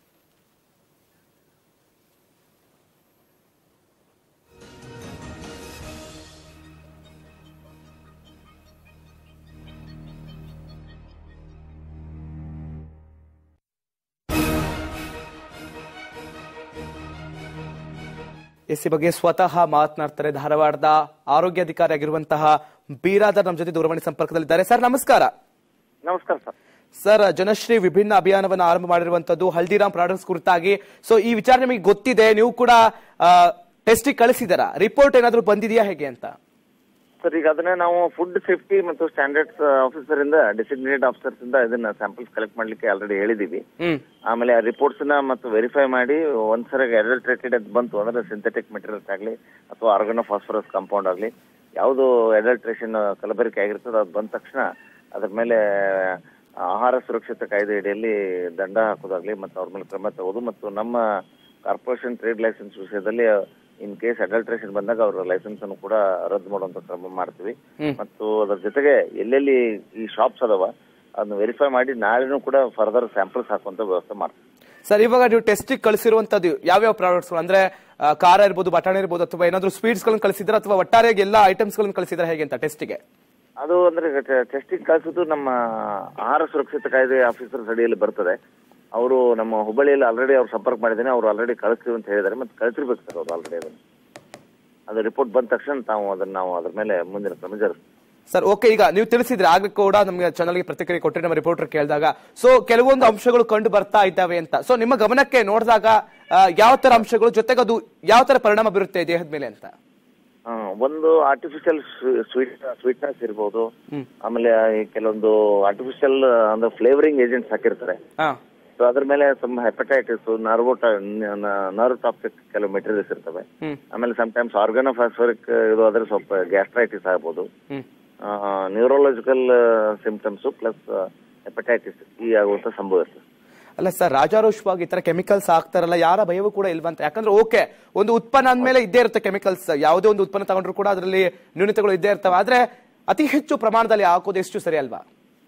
ಈ ಬಗ್ಗೆ ಸ್ವತಃ ಮಾತನಾಡ್ತಾರೆ ಧಾರವಾಡದ ಆರೋಗ್ಯಾಧಿಕಾರಿ ಆಗಿರುವಂತಹ ಬೀರಾದರ್ ನಮ್ಮ ಜೊತೆ ದೂರವಾಣಿ ಸಂಪರ್ಕದಲ್ಲಿದ್ದಾರೆ. ಸರ್ ನಮಸ್ಕಾರ. ನಮಸ್ಕಾರ ಸರ್. ಸರ್, ಜನಶ್ರೀ ವಿಭಿನ್ನ ಅಭಿಯಾನವನ್ನು ಆರಂಭ ಮಾಡಿರುವಂತದ್ದು ಹಲ್ದಿರಾಮ್ ಪ್ರಾಡಕ್ಟ್ಸ್ ಕುರಿತಾಗಿ. ಸೊ ಈ ವಿಚಾರ ನಿಮಗೆ ಗೊತ್ತಿದೆ, ನೀವು ಕೂಡ ಟೆಸ್ಟಿಗೆ ಕಳಿಸಿದಾರ, ರಿಪೋರ್ಟ್ ಏನಾದ್ರು ಬಂದಿದೆಯಾ ಹೇಗೆ ಅಂತ? ಸರ್, ಈಗ ಅದನ್ನ ನಾವು ಫುಡ್ ಸೇಫ್ಟಿ ಮತ್ತು ಸ್ಟ್ಯಾಂಡರ್ಡ್ಸ್ ಆಫೀಸರ್ ಇಂದ, ಡೆಸಿಗ್ನೇಟೆಡ್ ಆಫೀಸರ್ಸ್ ಇಂದ ಇದನ್ನ ಸ್ಯಾಂಪಲ್ಸ್ ಕಲೆಕ್ಟ್ ಮಾಡ್ಲಿಕ್ಕೆ ಆಲ್ರೆಡಿ ಹೇಳಿದೀವಿ. ಆಮೇಲೆ ಆ ರಿಪೋರ್ಟ್ಸ್ ನ ಮತ್ತು ವೆರಿಫೈ ಮಾಡಿ ಒಂದ್ಸರಿ ಅಡಲ್ಟ್ರೇಟೆಡ್ ಅಂತ ಬಂತು ಅಂದ್ರೆ ಸಿಂಥೆಟಿಕ್ ಮೆಟೀರಿಯಲ್ಸ್ ಆಗಲಿ ಅಥವಾ ಆರ್ಗನೋಫಾಸ್ಫರಸ್ ಕಾಂಪೌಂಡ್ ಆಗಲಿ ಯಾವುದು ಅಡಲ್ಟ್ರೇಷನ್ ಕಲಬೆರಕೆ ಆಗಿರ್ತದೆ ಅದು ಬಂದ ತಕ್ಷಣ ಅದ್ರ ಮೇಲೆ ಆಹಾರ ಸುರಕ್ಷತೆ ಕಾಯ್ದೆ ಅಡಿಯಲ್ಲಿ ದಂಡ ಹಾಕೋದಾಗ್ಲಿ ಮತ್ತು ಅವ್ರ ಮೇಲೆ ಕ್ರಮ ತಗೋದು ಮತ್ತು ನಮ್ಮ ಕಾರ್ಪೊರೇಷನ್ ಟ್ರೇಡ್ ಲೈಸೆನ್ಸ್ ವಿಷಯದಲ್ಲಿ ಇನ್ ಕೇಸ್ ಅಡಲ್ಟ್ರೇಷನ್ ಬಂದಾಗ ಅವರ ಲೈಸೆನ್ಸ್ ಅನ್ನು ಕೂಡ ರದ್ದು ಮಾಡುವಂತ ಕ್ರಮ ಮಾಡ್ತೀವಿ. ಮತ್ತು ಅದರ ಜೊತೆಗೆ ಎಲ್ಲೆಲ್ಲಿ ಈ ಶಾಪ್ಸ್ ಅದಾವ ಅದನ್ನ ವೆರಿಫೈ ಮಾಡಿ ನಾಳೆನೂ ಕೂಡ ಫರ್ದರ್ ಸ್ಯಾಂಪಲ್ಸ್ ಹಾಕುವಂತ ವ್ಯವಸ್ಥೆ ಮಾಡ್ತೀವಿ. ಸರ್, ಇವಾಗ ನೀವು ಟೆಸ್ಟಿಗೆ ಕಳಿಸಿರುವಂತದ್ದು ಯಾವ್ಯಾವ ಪ್ರಾಡಕ್ಟ್ಸ್ ಅಂದ್ರೆ ಖಾರ ಇರ್ಬೋದು, ಬಟಾಣಿ ಇರ್ಬೋದು, ಅಥವಾ ಏನಾದ್ರು ಸ್ವೀಟ್ಸ್ ಗಳನ್ನ ಕಳಿಸಿದ್ರ ಅಥವಾ ಒಟ್ಟಾರೆಯಾಗಿ ಎಲ್ಲಾ ಐಟಮ್ಸ್ ಗಳನ್ನ ಕಳಿಸಿದ್ರ ಹೇಗೆ ಅಂತ ಟೆಸ್ಟಿಗೆ? ಅದು ಅಂದ್ರೆ ಟೆಸ್ಟಿಗೆ ಕಳಿಸೋದು ನಮ್ಮ ಆಹಾರ ಸುರಕ್ಷತೆ ಕಾಯ್ದೆ ಆಫೀಸರ್ಸ್ ಅಡಿಯಲ್ಲಿ ಬರ್ತದೆ. ಅವರು ನಮ್ಮ ಹುಬ್ಬಳ್ಳಿಯಲ್ಲಿ ಆಲ್ರೆಡಿ ಅವ್ರು ಸಂಪರ್ಕ ಮಾಡಿದ್ದೇನೆ, ಅವ್ರು ಆಲ್ರೆಡಿ ಕಳಿಸ್ತೀವಿ ಅಂತ ಹೇಳಿದ್ದಾರೆ. ಮತ್ತೆ ಕಳಿಸಿರ್ಬೇಕು ಸರ್ ಅವ್ರು ಆಲ್ರೆಡಿ ಅದನ್ನು. ಅದು ರಿಪೋರ್ಟ್ ಬಂದ ತಕ್ಷಣ ನಾವು ಅದ್ರ ಮೇಲೆ ಮುಂದಿನ ಕ್ರಮ ಜರುಗಿಸ್ತೀವಿ. Sir, okay. ಈಗ ನೀವು ತಿಳಿಸಿದ್ರೆ ಆಗ ಕೂಡ ನಮಗೆ ಚಾನಲ್ಗೆ ಪ್ರತಿಕ್ರಿಯೆ ಕೊಟ್ಟರೆ ನಮ್ಮ ರಿಪೋರ್ಟರ್ ಕೇಳಿದಾಗ ಸೊ ಕೆಲವೊಂದು ಅಂಶಗಳು ಕಂಡು ಬರ್ತಾ ಇದ್ದಾವೆ ಅಂತ. ಸೊ ನಿಮ್ಮ ಗಮನಕ್ಕೆ ನೋಡಿದಾಗ ಯಾವ ತರ ಅಂಶಗಳು, ಜೊತೆಗೆ ಅದು ಯಾವ ತರ ಪರಿಣಾಮ ಬೀರುತ್ತೆ ದೇಹದ ಮೇಲೆ ಅಂತ? ಒಂದು ಆರ್ಟಿಫಿಷಿಯಲ್ ಸ್ವೀಟ್ನೆಸ್ ಇರ್ಬೋದು, ಆಮೇಲೆ ಕೆಲವೊಂದು ಆರ್ಟಿಫಿಷಿಯಲ್ ಅಂದ್ರೆ ಫ್ಲೇವರಿಂಗ್ ಏಜೆಂಟ್ಸ್ ಹಾಕಿರ್ತಾರೆ. ಸೊ ಅದ್ರ ಮೇಲೆ ಸ್ವಲ್ಪ ಹೆಪಟೈಟಿಸ್, ನರ್ವ್ ಟಾಕ್ಸಿಕ್ ಕೆಲವು ಮೆಟೀರಿಯಲ್ಸ್ ಇರ್ತವೆ. ಆಮೇಲೆ ಸಮ್ಟೈಮ್ಸ್ ಆರ್ಗನೋಫಾಸ್ಫರಿಕ್ ಇದು ಆದ್ರೆ ಸ್ವಲ್ಪ ಗ್ಯಾಸ್ಟ್ರೈಟಿಸ್ ಆಗ್ಬೋದು, ನ್ಯೂರೋಲಾಜಿಕಲ್ ಸಿಂಪ್ಟಮ್ಸ್ ಪ್ಲಸ್ ಹೆಪಟೈಟಿಸ್ ಈ ಆಗುವಂತ ಸಂಭವ ಇರ್ತದೆ. ಅಲ್ಲ ಸರ್, ರಾಜಾರೋಷವಾಗಿ ಈ ತರ ಕೆಮಿಕಲ್ಸ್ ಹಾಕ್ತಾರಲ್ಲ, ಯಾರ ಭಯವೂ ಕೂಡ ಇಲ್ವಂತ? ಯಾಕಂದ್ರೆ ಓಕೆ, ಒಂದು ಉತ್ಪನ್ನ ಅಂದ್ಮೇಲೆ ಇದ್ದೇ ಇರುತ್ತೆ ಕೆಮಿಕಲ್ಸ್, ಯಾವುದೇ ಒಂದು ಉತ್ಪನ್ನ ತಗೊಂಡ್ರು ಕೂಡ ಅದರಲ್ಲಿ ನ್ಯೂನತೆಗಳು ಇದ್ದೇ ಇರ್ತವೆ. ಆದ್ರೆ ಅತಿ ಹೆಚ್ಚು ಪ್ರಮಾಣದಲ್ಲಿ ಹಾಕೋದು ಎಷ್ಟು ಸರಿ ಅಲ್ವಾ?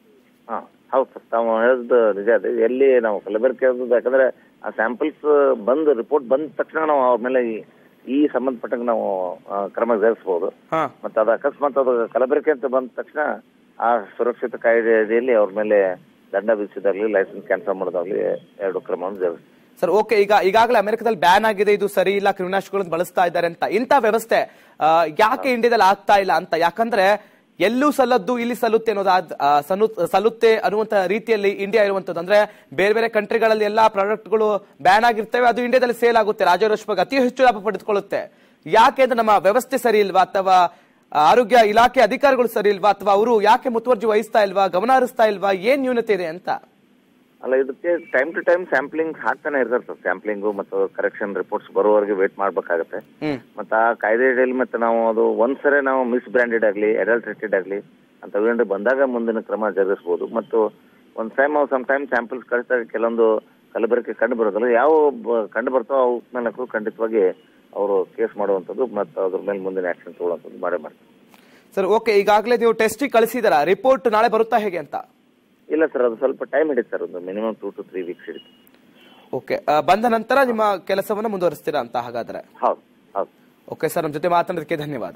ಹೌದು ಸರ್, ತಾವು ಹೇಳಿದ್ದು ನಿಜ. ಅದೇ ಎಲ್ಲಿ ನಾವು ಕಲಬೆರಕೆ, ಯಾಕಂದ್ರೆ ಆ ಸ್ಯಾಂಪಲ್ಸ್ ಬಂದು ರಿಪೋರ್ಟ್ ಬಂದ ತಕ್ಷಣ ನಾವು ಅವ್ರ ಮೇಲೆ ಈ ಸಂಬಂಧಪಟ್ಟಂಗೆ ನಾವು ಕ್ರಮ ಜರುಗಿಸಬಹುದು. ಮತ್ತೆ ಅದು ಅಕಸ್ಮಾತ್ ಅದು ಕಲಬೆರಕೆ ಅಂತ ಬಂದ ತಕ್ಷಣ ಆ ಸುರಕ್ಷಿತ ಕಾಯ್ದೆ ಅಡಿಯಲ್ಲಿ ಅವ್ರ ಮೇಲೆ ದಂಡ ವಿಧಿಸಿದಾಗ್ಲಿ, ಲೈಸೆನ್ಸ್ ಕ್ಯಾನ್ಸಲ್ ಮಾಡೋದಾಗ್ಲಿ ಎರಡು ಕ್ರಮವನ್ನು ಜರುಗಿಸ್ತೀವಿ. Sir, okay. ಈಗಾಗಲೇ ಅಮೆರಿಕದಲ್ಲಿ ಬ್ಯಾನ್ ಆಗಿದೆ, ಇದು ಸರಿ ಇಲ್ಲ, ಕ್ರಿಮಿನಾಶಕಗಳನ್ನು ಬಳಸ್ತಾ ಇದ್ದಾರೆ ಅಂತ. ಇಂಥ ವ್ಯವಸ್ಥೆ ಯಾಕೆ ಇಂಡಿಯಾದಲ್ಲಿ ಆಗ್ತಾ ಇಲ್ಲ ಅಂತ? ಯಾಕಂದ್ರೆ ಎಲ್ಲೂ ಸಲ್ಲದ್ದು ಇಲ್ಲಿ ಸಲ್ಲುತ್ತೆ ಅನ್ನೋದು ಸಲ್ಲುತ್ತೆ ಅನ್ನುವಂತ ರೀತಿಯಲ್ಲಿ ಇಂಡಿಯಾ ಇರುವಂತದ್ದು. ಅಂದ್ರೆ ಬೇರೆ ಬೇರೆ ಕಂಟ್ರಿಗಳಲ್ಲಿ ಎಲ್ಲಾ ಪ್ರಾಡಕ್ಟ್ಗಳು ಬ್ಯಾನ್ ಆಗಿರ್ತವೆ, ಅದು ಇಂಡಿಯಾದಲ್ಲಿ ಸೇಲ್ ಆಗುತ್ತೆ, ರಾಜಾರೋಷವಾಗಿ ಅತಿ ಹೆಚ್ಚು ಲಾಭ ಪಡೆದುಕೊಳ್ಳುತ್ತೆ. ಯಾಕೆ ಅಂದ್ರೆ ನಮ್ಮ ವ್ಯವಸ್ಥೆ ಸರಿ ಇಲ್ವಾ, ಅಥವಾ ಆರೋಗ್ಯ ಇಲಾಖೆ ಅಧಿಕಾರಿಗಳು ಸರಿ ಇಲ್ವಾ, ಅಥವಾ ಅವರು ಯಾಕೆ ಮುತುವರ್ಜಿ ವಹಿಸ್ತಾ ಇಲ್ವಾ, ಗಮನ ಹರಿಸ್ತಾ ಇಲ್ವಾ, ಏನ್ ನ್ಯೂನತೆ ಇದೆ ಅಂತ? ಅಲ್ಲ, ಇದಕ್ಕೆ ಟೈಮ್ ಟು ಟೈಮ್ ಸ್ಯಾಂಪ್ಲಿಂಗ್ ಹಾಕ್ತಾನೆ ಇರ್ತಾರೆ ಸರ್. ಸ್ಯಾಂಪ್ಲಿಂಗ್ ಮತ್ತು ಕರೆಕ್ಷನ್ ರಿಪೋರ್ಟ್ಸ್ ಬರೋವರೆಗೆ ವೇಟ್ ಮಾಡ್ಬೇಕಾಗತ್ತೆ. ಮತ್ತೆ ಆ ಕಾಯ್ದೆ ಅಡಿಯಲ್ಲಿ ಮತ್ತೆ ನಾವು ಅದು ಒಂದ್ಸರಿ ನಾವು ಮಿಸ್ ಬ್ರ್ಯಾಂಡೆಡ್ ಆಗ್ಲಿ, ಅಡಲ್ಟ್ರೇಟೆಡ್ ಆಗ್ಲಿ ಅಂತ ಬಂದಾಗ ಮುಂದಿನ ಕ್ರಮ ಜರುಗಿಸಬಹುದು. ಮತ್ತು ಒಂದ್ ಟೈಮ್ ಸ್ಯಾಂಪಲ್ಸ್ ಕಳಿಸಿದಾಗ ಕೆಲವೊಂದು ಕಲಬೆರಕೆ ಕಂಡು ಬರೋದಿಲ್ಲ, ಯಾವ ಕಂಡು ಬರ್ತಾವ ಅವು ಮೇಲೆ ಖಂಡಿತವಾಗಿ ಅವರು ಕೇಸ್ ಮಾಡುವಂಥದ್ದು ಮತ್ತು ಅದ್ರ ಮೇಲೆ ಮುಂದಿನ ಆಕ್ಷನ್ ತಗೊಳ್ಳುವಂಥದ್ದು ಮಾಡೇ ಮಾಡ್ತಾರೆ. ಸರ್ ಓಕೆ, ಈಗಾಗಲೇ ನೀವು ಟೆಸ್ಟ್ ಕಳಿಸಿದಾರ, ರಿಪೋರ್ಟ್ ನಾಳೆ ಬರುತ್ತಾ ಹೇಗೆ ಅಂತ? ಇಲ್ಲ ಸರ್, ಅದು ಸ್ವಲ್ಪ ಟೈಮ್ ಹಿಡಿಯುತ್ತೆ ಸರ್, ಒಂದು ಮಿನಿಮಮ್ 2 to 3 weeks ಹಿಡಿಯುತ್ತೆ. ಓಕೆ, ಬಂದ ನಂತರ ನಿಮ್ಮ ಕೆಲಸವನ್ನ ಮುಂದುವರಿಸ್ತೀರಾ ಅಂತ ಹಾಗಾದ್ರೆ? ಹೌದು ಹೌದು. ಓಕೆ ಸರ್, ನಮ್ಮ ಜೊತೆ ಮಾತನಾಡೋದಕ್ಕೆ ಧನ್ಯವಾದ.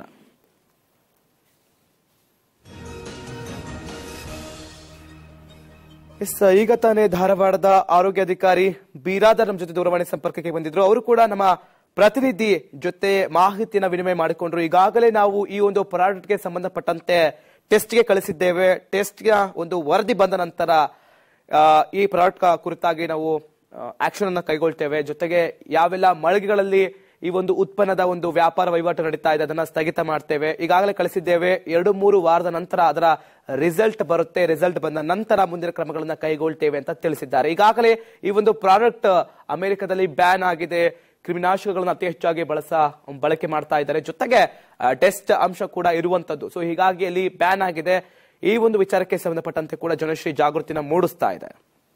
ಈಗ ತಾನೇ ಧಾರವಾಡದ ಆರೋಗ್ಯಾಧಿಕಾರಿ ಬೀರಾದರ್ ನಮ್ಮ ಜೊತೆ ದೂರವಾಣಿ ಸಂಪರ್ಕಕ್ಕೆ ಬಂದಿದ್ರು. ಅವರು ಕೂಡ ನಮ್ಮ ಪ್ರತಿನಿಧಿ ಜೊತೆ ಮಾಹಿತಿಯನ್ನು ವಿನಿಮಯ ಮಾಡಿಕೊಂಡ್ರು. ಈಗಾಗಲೇ ನಾವು ಈ ಒಂದು ಪ್ರಾಡಕ್ಟ್ಗೆ ಸಂಬಂಧಪಟ್ಟಂತೆ ಟೆಸ್ಟ್ಗೆ ಕಳಿಸಿದ್ದೇವೆ. ಟೆಸ್ಟ್ಗೆ ಒಂದು ವರದಿ ಬಂದ ನಂತರ ಈ ಪ್ರಾಡಕ್ಟ್ ಕುರಿತಾಗಿ ನಾವು ಆಕ್ಷನ್ ಅನ್ನು ಕೈಗೊಳ್ತೇವೆ. ಜೊತೆಗೆ ಯಾವೆಲ್ಲ ಮಳಿಗೆಗಳಲ್ಲಿ ಈ ಒಂದು ಉತ್ಪನ್ನದ ಒಂದು ವ್ಯಾಪಾರ ವಹಿವಾಟು ನಡೀತಾ ಇದೆ ಅದನ್ನ ಸ್ಥಗಿತ ಮಾಡ್ತೇವೆ. ಈಗಾಗಲೇ ಕಳಿಸಿದ್ದೇವೆ. 2-3 ವಾರದ ನಂತರ ಅದರ ರಿಸಲ್ಟ್ ಬರುತ್ತೆ. ರಿಸಲ್ಟ್ ಬಂದ ನಂತರ ಮುಂದಿನ ಕ್ರಮಗಳನ್ನ ಕೈಗೊಳ್ತೇವೆ ಅಂತ ತಿಳಿಸಿದ್ದಾರೆ. ಈಗಾಗಲೇ ಈ ಒಂದು ಪ್ರಾಡಕ್ಟ್ ಅಮೆರಿಕದಲ್ಲಿ ಬ್ಯಾನ್ ಆಗಿದೆ. ಕ್ರಿಮಿನಾಶಕಗಳನ್ನು ಅತಿ ಹೆಚ್ಚಾಗಿ ಬಳಕೆ ಮಾಡ್ತಾ ಇದ್ದಾರೆ. ಜೊತೆಗೆ ಟೆಸ್ಟ್ ಅಂಶ ಕೂಡ ಇರುವಂತದ್ದು. ಸೊ ಹೀಗಾಗಿ ಅಲ್ಲಿ ಬ್ಯಾನ್ ಆಗಿದೆ. ಈ ಒಂದು ವಿಚಾರಕ್ಕೆ ಸಂಬಂಧಪಟ್ಟಂತೆ ಕೂಡ ಜನಶ್ರೀ ಜಾಗೃತಿನ ಮೂಡಿಸ್ತಾ ಇದೆ.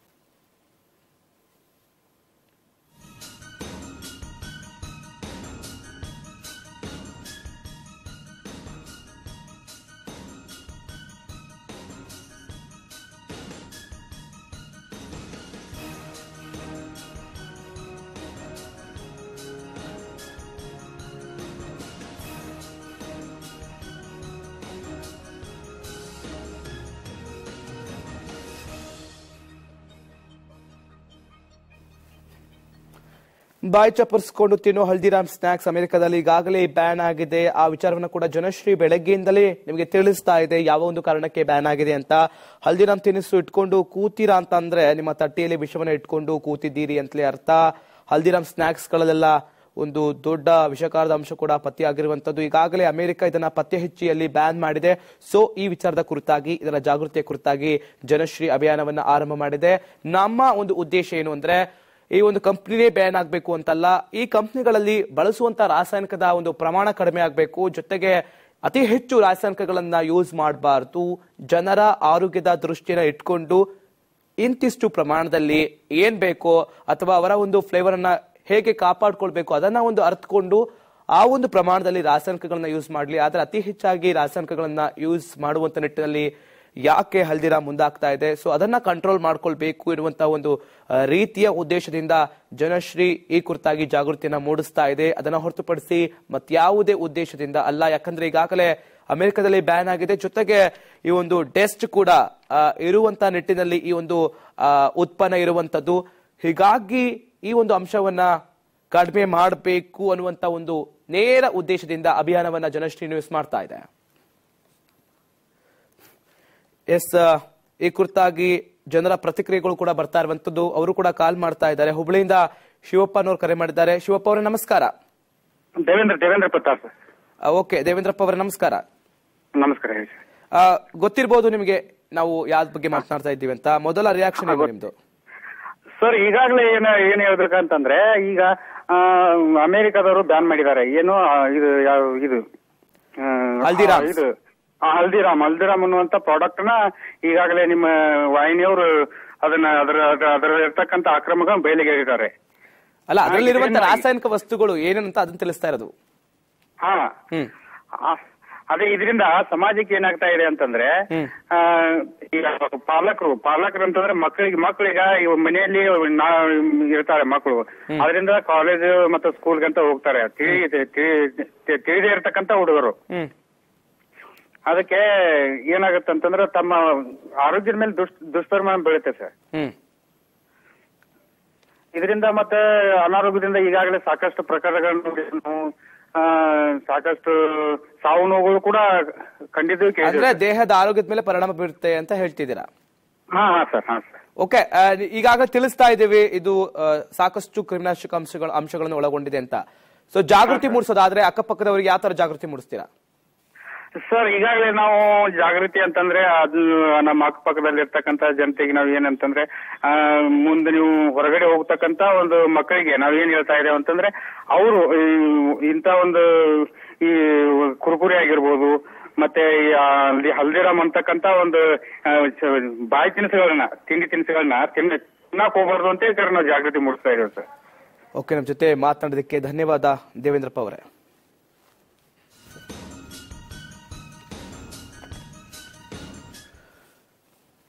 ಬಾಯಿ ಚಪ್ಪರಿಸಿಕೊಂಡು ತಿನ್ನೋ ಹಲ್ದಿರಾಮ್ ಸ್ನಾಕ್ಸ್ ಅಮೆರಿಕದಲ್ಲಿ ಈಗಾಗಲೇ ಬ್ಯಾನ್ ಆಗಿದೆ. ಆ ವಿಚಾರವನ್ನು ಕೂಡ ಜನಶ್ರೀ ಬೆಳಗ್ಗೆಯಿಂದಲೇ ನಿಮಗೆ ತಿಳಿಸ್ತಾ ಇದೆ, ಯಾವ ಒಂದು ಕಾರಣಕ್ಕೆ ಬ್ಯಾನ್ ಆಗಿದೆ ಅಂತ. ಹಲ್ದಿರಾಮ್ ತಿನಿಸು ಇಟ್ಕೊಂಡು ಕೂತೀರಾ ಅಂತ ಅಂದ್ರೆ ನಿಮ್ಮ ತಟ್ಟೆಯಲ್ಲಿ ವಿಷವನ್ನ ಇಟ್ಕೊಂಡು ಕೂತಿದ್ದೀರಿ ಅಂತಲೇ ಅರ್ಥ. ಹಲ್ದಿರಾಮ್ ಸ್ನಾಕ್ಸ್ ಗಳಲ್ಲೆಲ್ಲ ಒಂದು ದೊಡ್ಡ ವಿಷಕಾರದ ಅಂಶ ಕೂಡ ಪತ್ತೆಯಾಗಿರುವಂತದ್ದು. ಈಗಾಗಲೇ ಅಮೆರಿಕ ಇದನ್ನ ಪತ್ತೆ ಹಚ್ಚಿ ಅಲ್ಲಿ ಬ್ಯಾನ್ ಮಾಡಿದೆ. ಸೊ ಈ ವಿಚಾರದ ಕುರಿತಾಗಿ, ಇದರ ಜಾಗೃತಿಯ ಕುರಿತಾಗಿ ಜನಶ್ರೀ ಅಭಿಯಾನವನ್ನ ಆರಂಭ ಮಾಡಿದೆ. ನಮ್ಮ ಒಂದು ಉದ್ದೇಶ ಏನು ಅಂದ್ರೆ, ಈ ಒಂದು ಕಂಪ್ನಿನೇ ಬ್ಯಾನ್ ಆಗಬೇಕು ಅಂತಲ್ಲ, ಈ ಕಂಪ್ನಿಗಳಲ್ಲಿ ಬಳಸುವಂತ ರಾಸಾಯನಿಕದ ಒಂದು ಪ್ರಮಾಣ ಕಡಿಮೆ ಆಗಬೇಕು. ಜೊತೆಗೆ ಅತಿ ಹೆಚ್ಚು ರಾಸಾಯನಿಕಗಳನ್ನ ಯೂಸ್ ಮಾಡಬಾರ್ದು. ಜನರ ಆರೋಗ್ಯದ ದೃಷ್ಟಿನ ಇಟ್ಕೊಂಡು ಇಂತಿಷ್ಟು ಪ್ರಮಾಣದಲ್ಲಿ ಏನ್ ಬೇಕೋ ಅಥವಾ ಅವರ ಒಂದು ಫ್ಲೇವರ್ ಅನ್ನ ಹೇಗೆ ಕಾಪಾಡ್ಕೊಳ್ಬೇಕು ಅದನ್ನ ಒಂದು ಅರ್ಥಕೊಂಡು ಆ ಒಂದು ಪ್ರಮಾಣದಲ್ಲಿ ರಾಸಾಯನಿಕಗಳನ್ನ ಯೂಸ್ ಮಾಡಲಿ. ಆದ್ರೆ ಅತಿ ಹೆಚ್ಚಾಗಿ ರಾಸಾಯನಿಕಗಳನ್ನ ಯೂಸ್ ಮಾಡುವಂತ ನಿಟ್ಟಿನಲ್ಲಿ ಯಾಕೆ ಹಲ್ದಿರಾಮ್ ಮುಂದಾಗ್ತಾ ಇದೆ, ಸೊ ಅದನ್ನ ಕಂಟ್ರೋಲ್ ಮಾಡ್ಕೊಳ್ಬೇಕು ಇರುವಂತಹ ಒಂದು ರೀತಿಯ ಉದ್ದೇಶದಿಂದ ಜನಶ್ರೀ ಈ ಕುರಿತಾಗಿ ಜಾಗೃತಿಯನ್ನ ಮೂಡಿಸ್ತಾ ಇದೆ. ಅದನ್ನ ಹೊರತುಪಡಿಸಿ ಮತ್ಯಾವುದೇ ಉದ್ದೇಶದಿಂದ ಅಲ್ಲ. ಯಾಕಂದ್ರೆ ಈಗಾಗಲೇ ಅಮೆರಿಕದಲ್ಲಿ ಬ್ಯಾನ್ ಆಗಿದೆ. ಜೊತೆಗೆ ಈ ಒಂದು ಟೆಸ್ಟ್ ಕೂಡ ಇರುವಂತ ನಿಟ್ಟಿನಲ್ಲಿ ಈ ಒಂದು ಉತ್ಪನ್ನ ಇರುವಂತದ್ದು. ಹೀಗಾಗಿ ಈ ಒಂದು ಅಂಶವನ್ನ ಕಡಿಮೆ ಮಾಡಬೇಕು ಅನ್ನುವಂತ ಒಂದು ನೇರ ಉದ್ದೇಶದಿಂದ ಅಭಿಯಾನವನ್ನ ಜನಶ್ರೀ ನ್ಯೂಸ್ ಮಾಡ್ತಾ ಇದೆ. ಈ ಕುರಿತಾಗಿ ಜನರ ಪ್ರತಿಕ್ರಿಯೆಗಳು ಕೂಡ ಬರ್ತಾ ಇರುವಂತದ್ದು. ಅವರು ಕೂಡ ಕಾಲ್ ಮಾಡ್ತಾ ಇದ್ದಾರೆ. ಹುಬ್ಬಳ್ಳಿಯಿಂದ ಶಿವಪ್ಪ ಅನ್ನೋರು ಕರೆ ಮಾಡಿದ್ದಾರೆ. ಶಿವಪ್ಪ ಅವರೇ ನಮಸ್ಕಾರ. ದೇವೇಂದ್ರ ಪ್ರತಾಪ್. ಓಕೆ, ದೇವೇಂದ್ರಪ್ಪ ಅವರೇ ನಮಸ್ಕಾರ. ನಮಸ್ಕಾರ. ಗೊತ್ತಿರಬಹುದು ನಿಮಗೆ ನಾವು ಯಾವ್ದ ಬಗ್ಗೆ ಮಾತನಾಡ್ತಾ ಇದ್ದೀವಿ ಅಂತ. ಮೊದಲ ರಿಯಾಕ್ಷನ್ ಏನು ನಿಮ್ದು? ಸರ್, ಈಗಾಗಲೇ ಏನ್ ಹೇಳ್ಬೇಕಂತಂದ್ರೆ, ಈಗ ಅಮೆರಿಕದವರು ಬ್ಯಾನ್ ಮಾಡಿದ್ದಾರೆ. ಏನು ಇದು ಹಲ್ದಿರಾಮ್ ಅನ್ನುವಂತ ಪ್ರಾಡಕ್ಟ್ ನ ಈಗಾಗಲೇ ನಿಮ್ಮ ವಾಹಿನಿಯವರು ಅದನ್ನ ಅದರ ಇರ್ತಕ್ಕಂತ ಅಕ್ರಮ ಬಯಲಿಗೆ ಇದ್ದಾರೆ. ಅಲ್ಲ, ಅದರಲ್ಲಿರುವಂತ ರಾಸಾಯನಿಕ ವಸ್ತುಗಳು ಏನೇನಂತ ಅದನ್ನ ತಿಳಿಸ್ತಾ ಇರೋದು. ಹಾ, ಅದೇ ಇದರಿಂದ ಸಮಾಜಕ್ಕೆ ಏನಾಗ್ತಾ ಇದೆ ಅಂತಂದ್ರೆ, ಈಗ ಪಾಲಕರು ಅಂತಂದ್ರೆ ಮಕ್ಕಳಿಗ ಮನೆಯಲ್ಲಿ ಇರ್ತಾರೆ ಮಕ್ಕಳು, ಅದರಿಂದ ಕಾಲೇಜ್ ಮತ್ತು ಸ್ಕೂಲ್ಗಂತ ಹೋಗ್ತಾರೆ ತಿಳಿದೇ ಇರ್ತಕ್ಕಂತ ಹುಡುಗರು. ಅದಕ್ಕೆ ಏನಾಗುತ್ತೆ ಅಂತಂದ್ರೆ ತಮ್ಮ ಆರೋಗ್ಯದ ಮೇಲೆ ದುಷ್ಪರಿಣಾಮ ಬೀಳುತ್ತೆ ಸರ್. ಇದರಿಂದ ಮತ್ತೆ ಅನಾರೋಗ್ಯದಿಂದ ಈಗಾಗಲೇ ಸಾಕಷ್ಟು ಪ್ರಕಾರಗಳನ್ನು ಸಾಕಷ್ಟು ಸಾವು ನೋವುಗಳು ಕೂಡ ಖಂಡಿತ ದೇಹದ ಆರೋಗ್ಯದ ಮೇಲೆ ಪರಿಣಾಮ ಬೀರುತ್ತೆ ಅಂತ ಹೇಳ್ತಿದ್ದೀರಾ? ಹಾ ಸರ್. ಓಕೆ, ಈಗಾಗಲೇ ತಿಳಿಸ್ತಾ ಇದ್ದೀವಿ ಇದು ಸಾಕಷ್ಟು ಕ್ರಿಮಿನಾಶಕ ಅಂಶಗಳನ್ನು ಒಳಗೊಂಡಿದೆ ಅಂತ. ಸೊ ಜಾಗೃತಿ ಮೂಡಿಸೋದಾದ್ರೆ ಅಕ್ಕಪಕ್ಕದವರಿಗೆ ಯಾವ ತರ ಜಾಗೃತಿ ಮೂಡಿಸ್ತೀರಾ? ಸರ್, ಈಗಾಗಲೇ ನಾವು ಜಾಗೃತಿ ಅಂತಂದ್ರೆ ಅದು ನಮ್ಮ ಅಕ್ಕಪಕ್ಕದಲ್ಲಿ ಇರ್ತಕ್ಕಂತ ಜನತೆಗೆ ನಾವ್ ಏನಂತಂದ್ರೆ, ಮುಂದೆ ನೀವು ಹೊರಗಡೆ ಹೋಗ್ತಕ್ಕಂತ ಒಂದು ಮಕ್ಕಳಿಗೆ ನಾವ್ ಏನ್ ಹೇಳ್ತಾ ಇದ್ದೇವೆ ಅಂತಂದ್ರೆ, ಅವರು ಇಂತ ಒಂದು ಈ ಕುರ್ಕುರಿ ಆಗಿರ್ಬೋದು ಮತ್ತೆ ಹಲ್ದಿರಾಮ್ ಅಂತಕ್ಕಂತ ಒಂದು ಬಾಯಿ ತಿನಿಸುಗಳನ್ನ ತಿಂಡಿ ತಿನಿಸುಗಳನ್ನ ತಿನ್ನಕ್ ಹೋಗ್ಬಾರ್ದು ಅಂತ ಹೇಳಿ ನಾವು ಜಾಗೃತಿ ಮೂಡಿಸ್ತಾ ಇದ್ದೇವೆ ಸರ್. ಓಕೆ, ನಮ್ಮ ಜೊತೆ ಮಾತನಾಡೋದಕ್ಕೆ ಧನ್ಯವಾದ ದೇವೇಂದ್ರಪ್ಪ ಅವರೇ.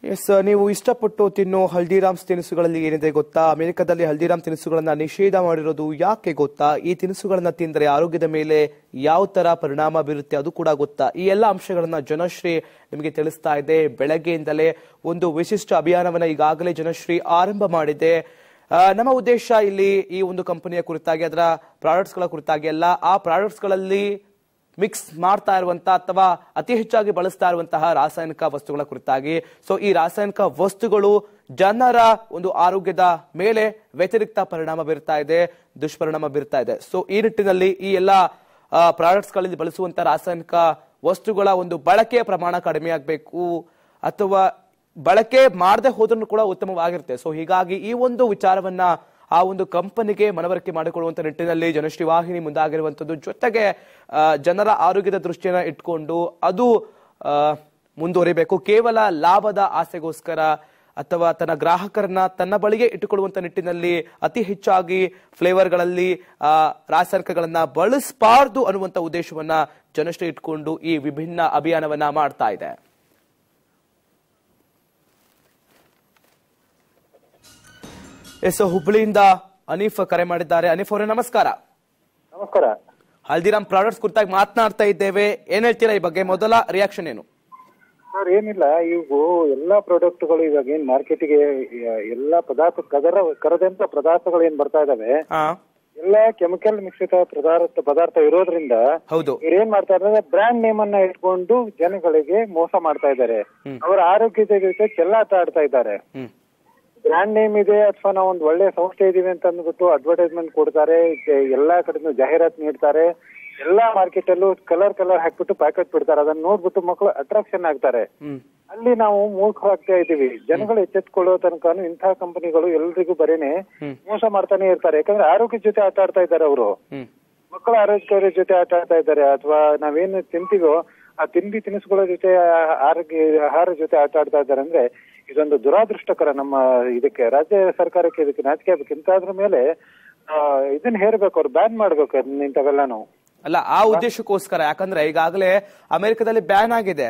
ಎಸ್, ನೀವು ಇಷ್ಟಪಟ್ಟು ತಿನ್ನೋ ಹಲ್ದಿರಾಮ್ಸ್ ತಿನಿಸುಗಳಲ್ಲಿ ಏನಿದೆ ಗೊತ್ತಾ? ಅಮೆರಿಕದಲ್ಲಿ ಹಲ್ದಿರಾಮ್ ತಿನಿಸುಗಳನ್ನ ನಿಷೇಧ ಮಾಡಿರೋದು ಯಾಕೆ ಗೊತ್ತಾ? ಈ ತಿನಿಸುಗಳನ್ನ ತಿಂದರೆ ಆರೋಗ್ಯದ ಮೇಲೆ ಯಾವ ತರ ಪರಿಣಾಮ ಬೀರುತ್ತೆ ಅದು ಕೂಡ ಗೊತ್ತಾ? ಈ ಎಲ್ಲ ಅಂಶಗಳನ್ನ ಜನಶ್ರೀ ನಿಮಗೆ ತಿಳಿಸ್ತಾ ಇದೆ. ಬೆಳಗ್ಗೆಯಿಂದಲೇ ಒಂದು ವಿಶಿಷ್ಟ ಅಭಿಯಾನವನ್ನ ಈಗಾಗಲೇ ಜನಶ್ರೀ ಆರಂಭ ಮಾಡಿದೆ. ನಮ್ಮ ಉದ್ದೇಶ ಇಲ್ಲಿ ಈ ಒಂದು ಕಂಪನಿಯ ಕುರಿತಾಗಿ, ಅದರ ಪ್ರಾಡಕ್ಟ್ಸ್ ಗಳ ಕುರಿತಾಗಿ ಅಲ್ಲ, ಆ ಪ್ರಾಡಕ್ಟ್ಸ್ ಗಳಲ್ಲಿ ಮಿಕ್ಸ್ ಮಾಡ್ತಾ ಇರುವಂತಹ ಅಥವಾ ಅತಿ ಹೆಚ್ಚಾಗಿ ಬಳಸ್ತಾ ಇರುವಂತಹ ರಾಸಾಯನಿಕ ವಸ್ತುಗಳ ಕುರಿತಾಗಿ. ಸೊ ಈ ರಾಸಾಯನಿಕ ವಸ್ತುಗಳು ಜನರ ಒಂದು ಆರೋಗ್ಯದ ಮೇಲೆ ವ್ಯತಿರಿಕ್ತ ಪರಿಣಾಮ ಬೀರ್ತಾ ಇದೆ, ದುಷ್ಪರಿಣಾಮ ಬೀರ್ತಾ ಇದೆ. ಸೊ ಈ ನಿಟ್ಟಿನಲ್ಲಿ ಈ ಎಲ್ಲ ಪ್ರಾಡಕ್ಟ್ಸ್ ಗಳಲ್ಲಿ ಬಳಸುವಂತಹ ರಾಸಾಯನಿಕ ವಸ್ತುಗಳ ಒಂದು ಬಳಕೆಯ ಪ್ರಮಾಣ ಕಡಿಮೆ ಆಗಬೇಕು, ಅಥವಾ ಬಳಕೆ ಮಾಡದೆ ಹೋದ್ರೂ ಕೂಡ ಉತ್ತಮವಾಗಿರುತ್ತೆ. ಸೊ ಹೀಗಾಗಿ ಈ ಒಂದು ವಿಚಾರವನ್ನ ಆ ಒಂದು ಕಂಪನಿಗೆ ಮನವರಿಕೆ ಮಾಡಿಕೊಳ್ಳುವಂತ ನಿಟ್ಟಿನಲ್ಲಿ ಜನಶ್ರೀ ವಾಹಿನಿ ಮುಂದಾಗಿರುವಂತದ್ದು. ಜೊತೆಗೆ ಜನರ ಆರೋಗ್ಯದ ದೃಷ್ಟಿಯನ್ನ ಇಟ್ಕೊಂಡು ಅದು ಮುಂದುವರಿಬೇಕು. ಕೇವಲ ಲಾಭದ ಆಸೆಗೋಸ್ಕರ ಅಥವಾ ತನ್ನ ಗ್ರಾಹಕರನ್ನ ತನ್ನ ಬಳಿಗೆ ಇಟ್ಟುಕೊಳ್ಳುವಂತ ನಿಟ್ಟಿನಲ್ಲಿ ಅತಿ ಹೆಚ್ಚಾಗಿ ಫ್ಲೇವರ್ಗಳಲ್ಲಿ ರಾಸಾಯನಿಕಗಳನ್ನ ಬಳಸಬಾರದು ಅನ್ನುವಂತ ಉದ್ದೇಶವನ್ನ ಜನಶ್ರೀ ಇಟ್ಕೊಂಡು ಈ ವಿಭಿನ್ನ ಅಭಿಯಾನವನ್ನ ಮಾಡ್ತಾ ಇದೆ. ಎಸ್, ಹುಬ್ಬಳ್ಳಿಯಿಂದ ಅನೀಫ್ ಕರೆ ಮಾಡಿದ್ದಾರೆ. ಅನೀಫ್ ಅವರೇ ನಮಸ್ಕಾರ. ನಮಸ್ಕಾರ. ಹಲ್ದಿರಾಮ್ ಪ್ರಾಡಕ್ಟ್ಸ್ ಕುರಿತಾಗಿ ಮಾತನಾಡ್ತಾ ಇದ್ದೇವೆ, ಏನ್ ಹೇಳ್ತೀರಾ ಈ ಬಗ್ಗೆ? ಮೊದಲ ರಿಯಾಕ್ಷನ್ ಏನು? ಸರ್ ಏನಿಲ್ಲ, ಇವು ಎಲ್ಲಾ ಪ್ರಾಡಕ್ಟ್ಗಳು ಇವಾಗ ಏನ್ ಮಾರ್ಕೆಟಿಗೆ ಎಲ್ಲಾ ಕರದಂತ ಪದಾರ್ಥಗಳು ಏನ್ ಬರ್ತಾ ಇದಾವೆ, ಎಲ್ಲಾ ಕೆಮಿಕಲ್ ಮಿಶ್ರಿತ ಪದಾರ್ಥ ಇರೋದ್ರಿಂದ ಇವ್ರೇನ್ ಮಾಡ್ತಾ ಇದ್ದಾರೆ, ಬ್ರ್ಯಾಂಡ್ ನೇಮ್ ಅನ್ನ ಇಟ್ಕೊಂಡು ಜನಗಳಿಗೆ ಮೋಸ ಮಾಡ್ತಾ ಇದ್ದಾರೆ. ಅವರ ಆರೋಗ್ಯದ ಜೊತೆ ಚೆಲ್ಲಾಟ ಆಡ್ತಾ ಇದ್ದಾರೆ. ಬ್ರ್ಯಾಂಡ್ ನೇಮ್ ಇದೆ ಅಥವಾ ನಾವು ಒಂದು ಒಳ್ಳೆ ಸಂಸ್ಥೆ ಇದೀವಿ ಅಂತ ಅಂದ್ಬಿಟ್ಟು ಅಡ್ವರ್ಟೈಸ್ಮೆಂಟ್ ಕೊಡ್ತಾರೆ, ಎಲ್ಲಾ ಕಡೆ ಜಾಹೀರಾತು ನೀಡ್ತಾರೆ. ಎಲ್ಲಾ ಮಾರ್ಕೆಟ್ ಅಲ್ಲೂ ಕಲರ್ ಹಾಕ್ಬಿಟ್ಟು ಪ್ಯಾಕೆಟ್ ಬಿಡ್ತಾರೆ. ಅದನ್ನ ನೋಡ್ಬಿಟ್ಟು ಮಕ್ಕಳು ಅಟ್ರಾಕ್ಷನ್ ಆಗ್ತಾರೆ. ಅಲ್ಲಿ ನಾವು ಮೂರ್ಖರಾಗ್ತಾ ಇದೀವಿ. ಜನಗಳು ಎಚ್ಚೆತ್ಕೊಳ್ಳೋ ತನಕ ಇಂತಹ ಕಂಪನಿಗಳು ಎಲ್ರಿಗೂ ಬರೇನೆ ಮೋಸ ಮಾಡ್ತಾನೆ ಇರ್ತಾರೆ. ಯಾಕಂದ್ರೆ ಆರೋಗ್ಯದ ಜೊತೆ ಆಟ ಆಡ್ತಾ ಇದ್ದಾರೆ ಅವರು. ಮಕ್ಕಳ ಆರೋಗ್ಯದ ಜೊತೆ ಆಟ ಆಡ್ತಾ ಇದ್ದಾರೆ. ಅಥವಾ ನಾವೇನು ತಿಂತೀವೋ ಆ ತಿನಿಸುಗಳ ಜೊತೆ ಆಹಾರ ಜೊತೆ ಆಟ ಆಡ್ತಾ ಇದ್ದಾರೆ. ಅಂದ್ರೆ ಇದೊಂದು ದುರಾದೃಷ್ಟಕರ. ನಮ್ಮ ಇದಕ್ಕೆ ರಾಜ್ಯ ಸರ್ಕಾರಕ್ಕೆ ಇದಕ್ಕೆ ನಾಚಿಕೆ ಆಗ್ಬೇಕು. ಇಂತಾದ್ರ ಮೇಲೆ ಇದನ್ನ ಹೇರ್ಬೇಕು, ಅವ್ರು ಬ್ಯಾನ್ ಮಾಡ್ಬೇಕು ಇಂಥವೆಲ್ಲಾನು. ಅಲ್ಲ, ಆ ಉದ್ದೇಶಕ್ಕೋಸ್ಕರ, ಯಾಕಂದ್ರೆ ಈಗಾಗಲೇ ಅಮೆರಿಕದಲ್ಲಿ ಬ್ಯಾನ್ ಆಗಿದೆ.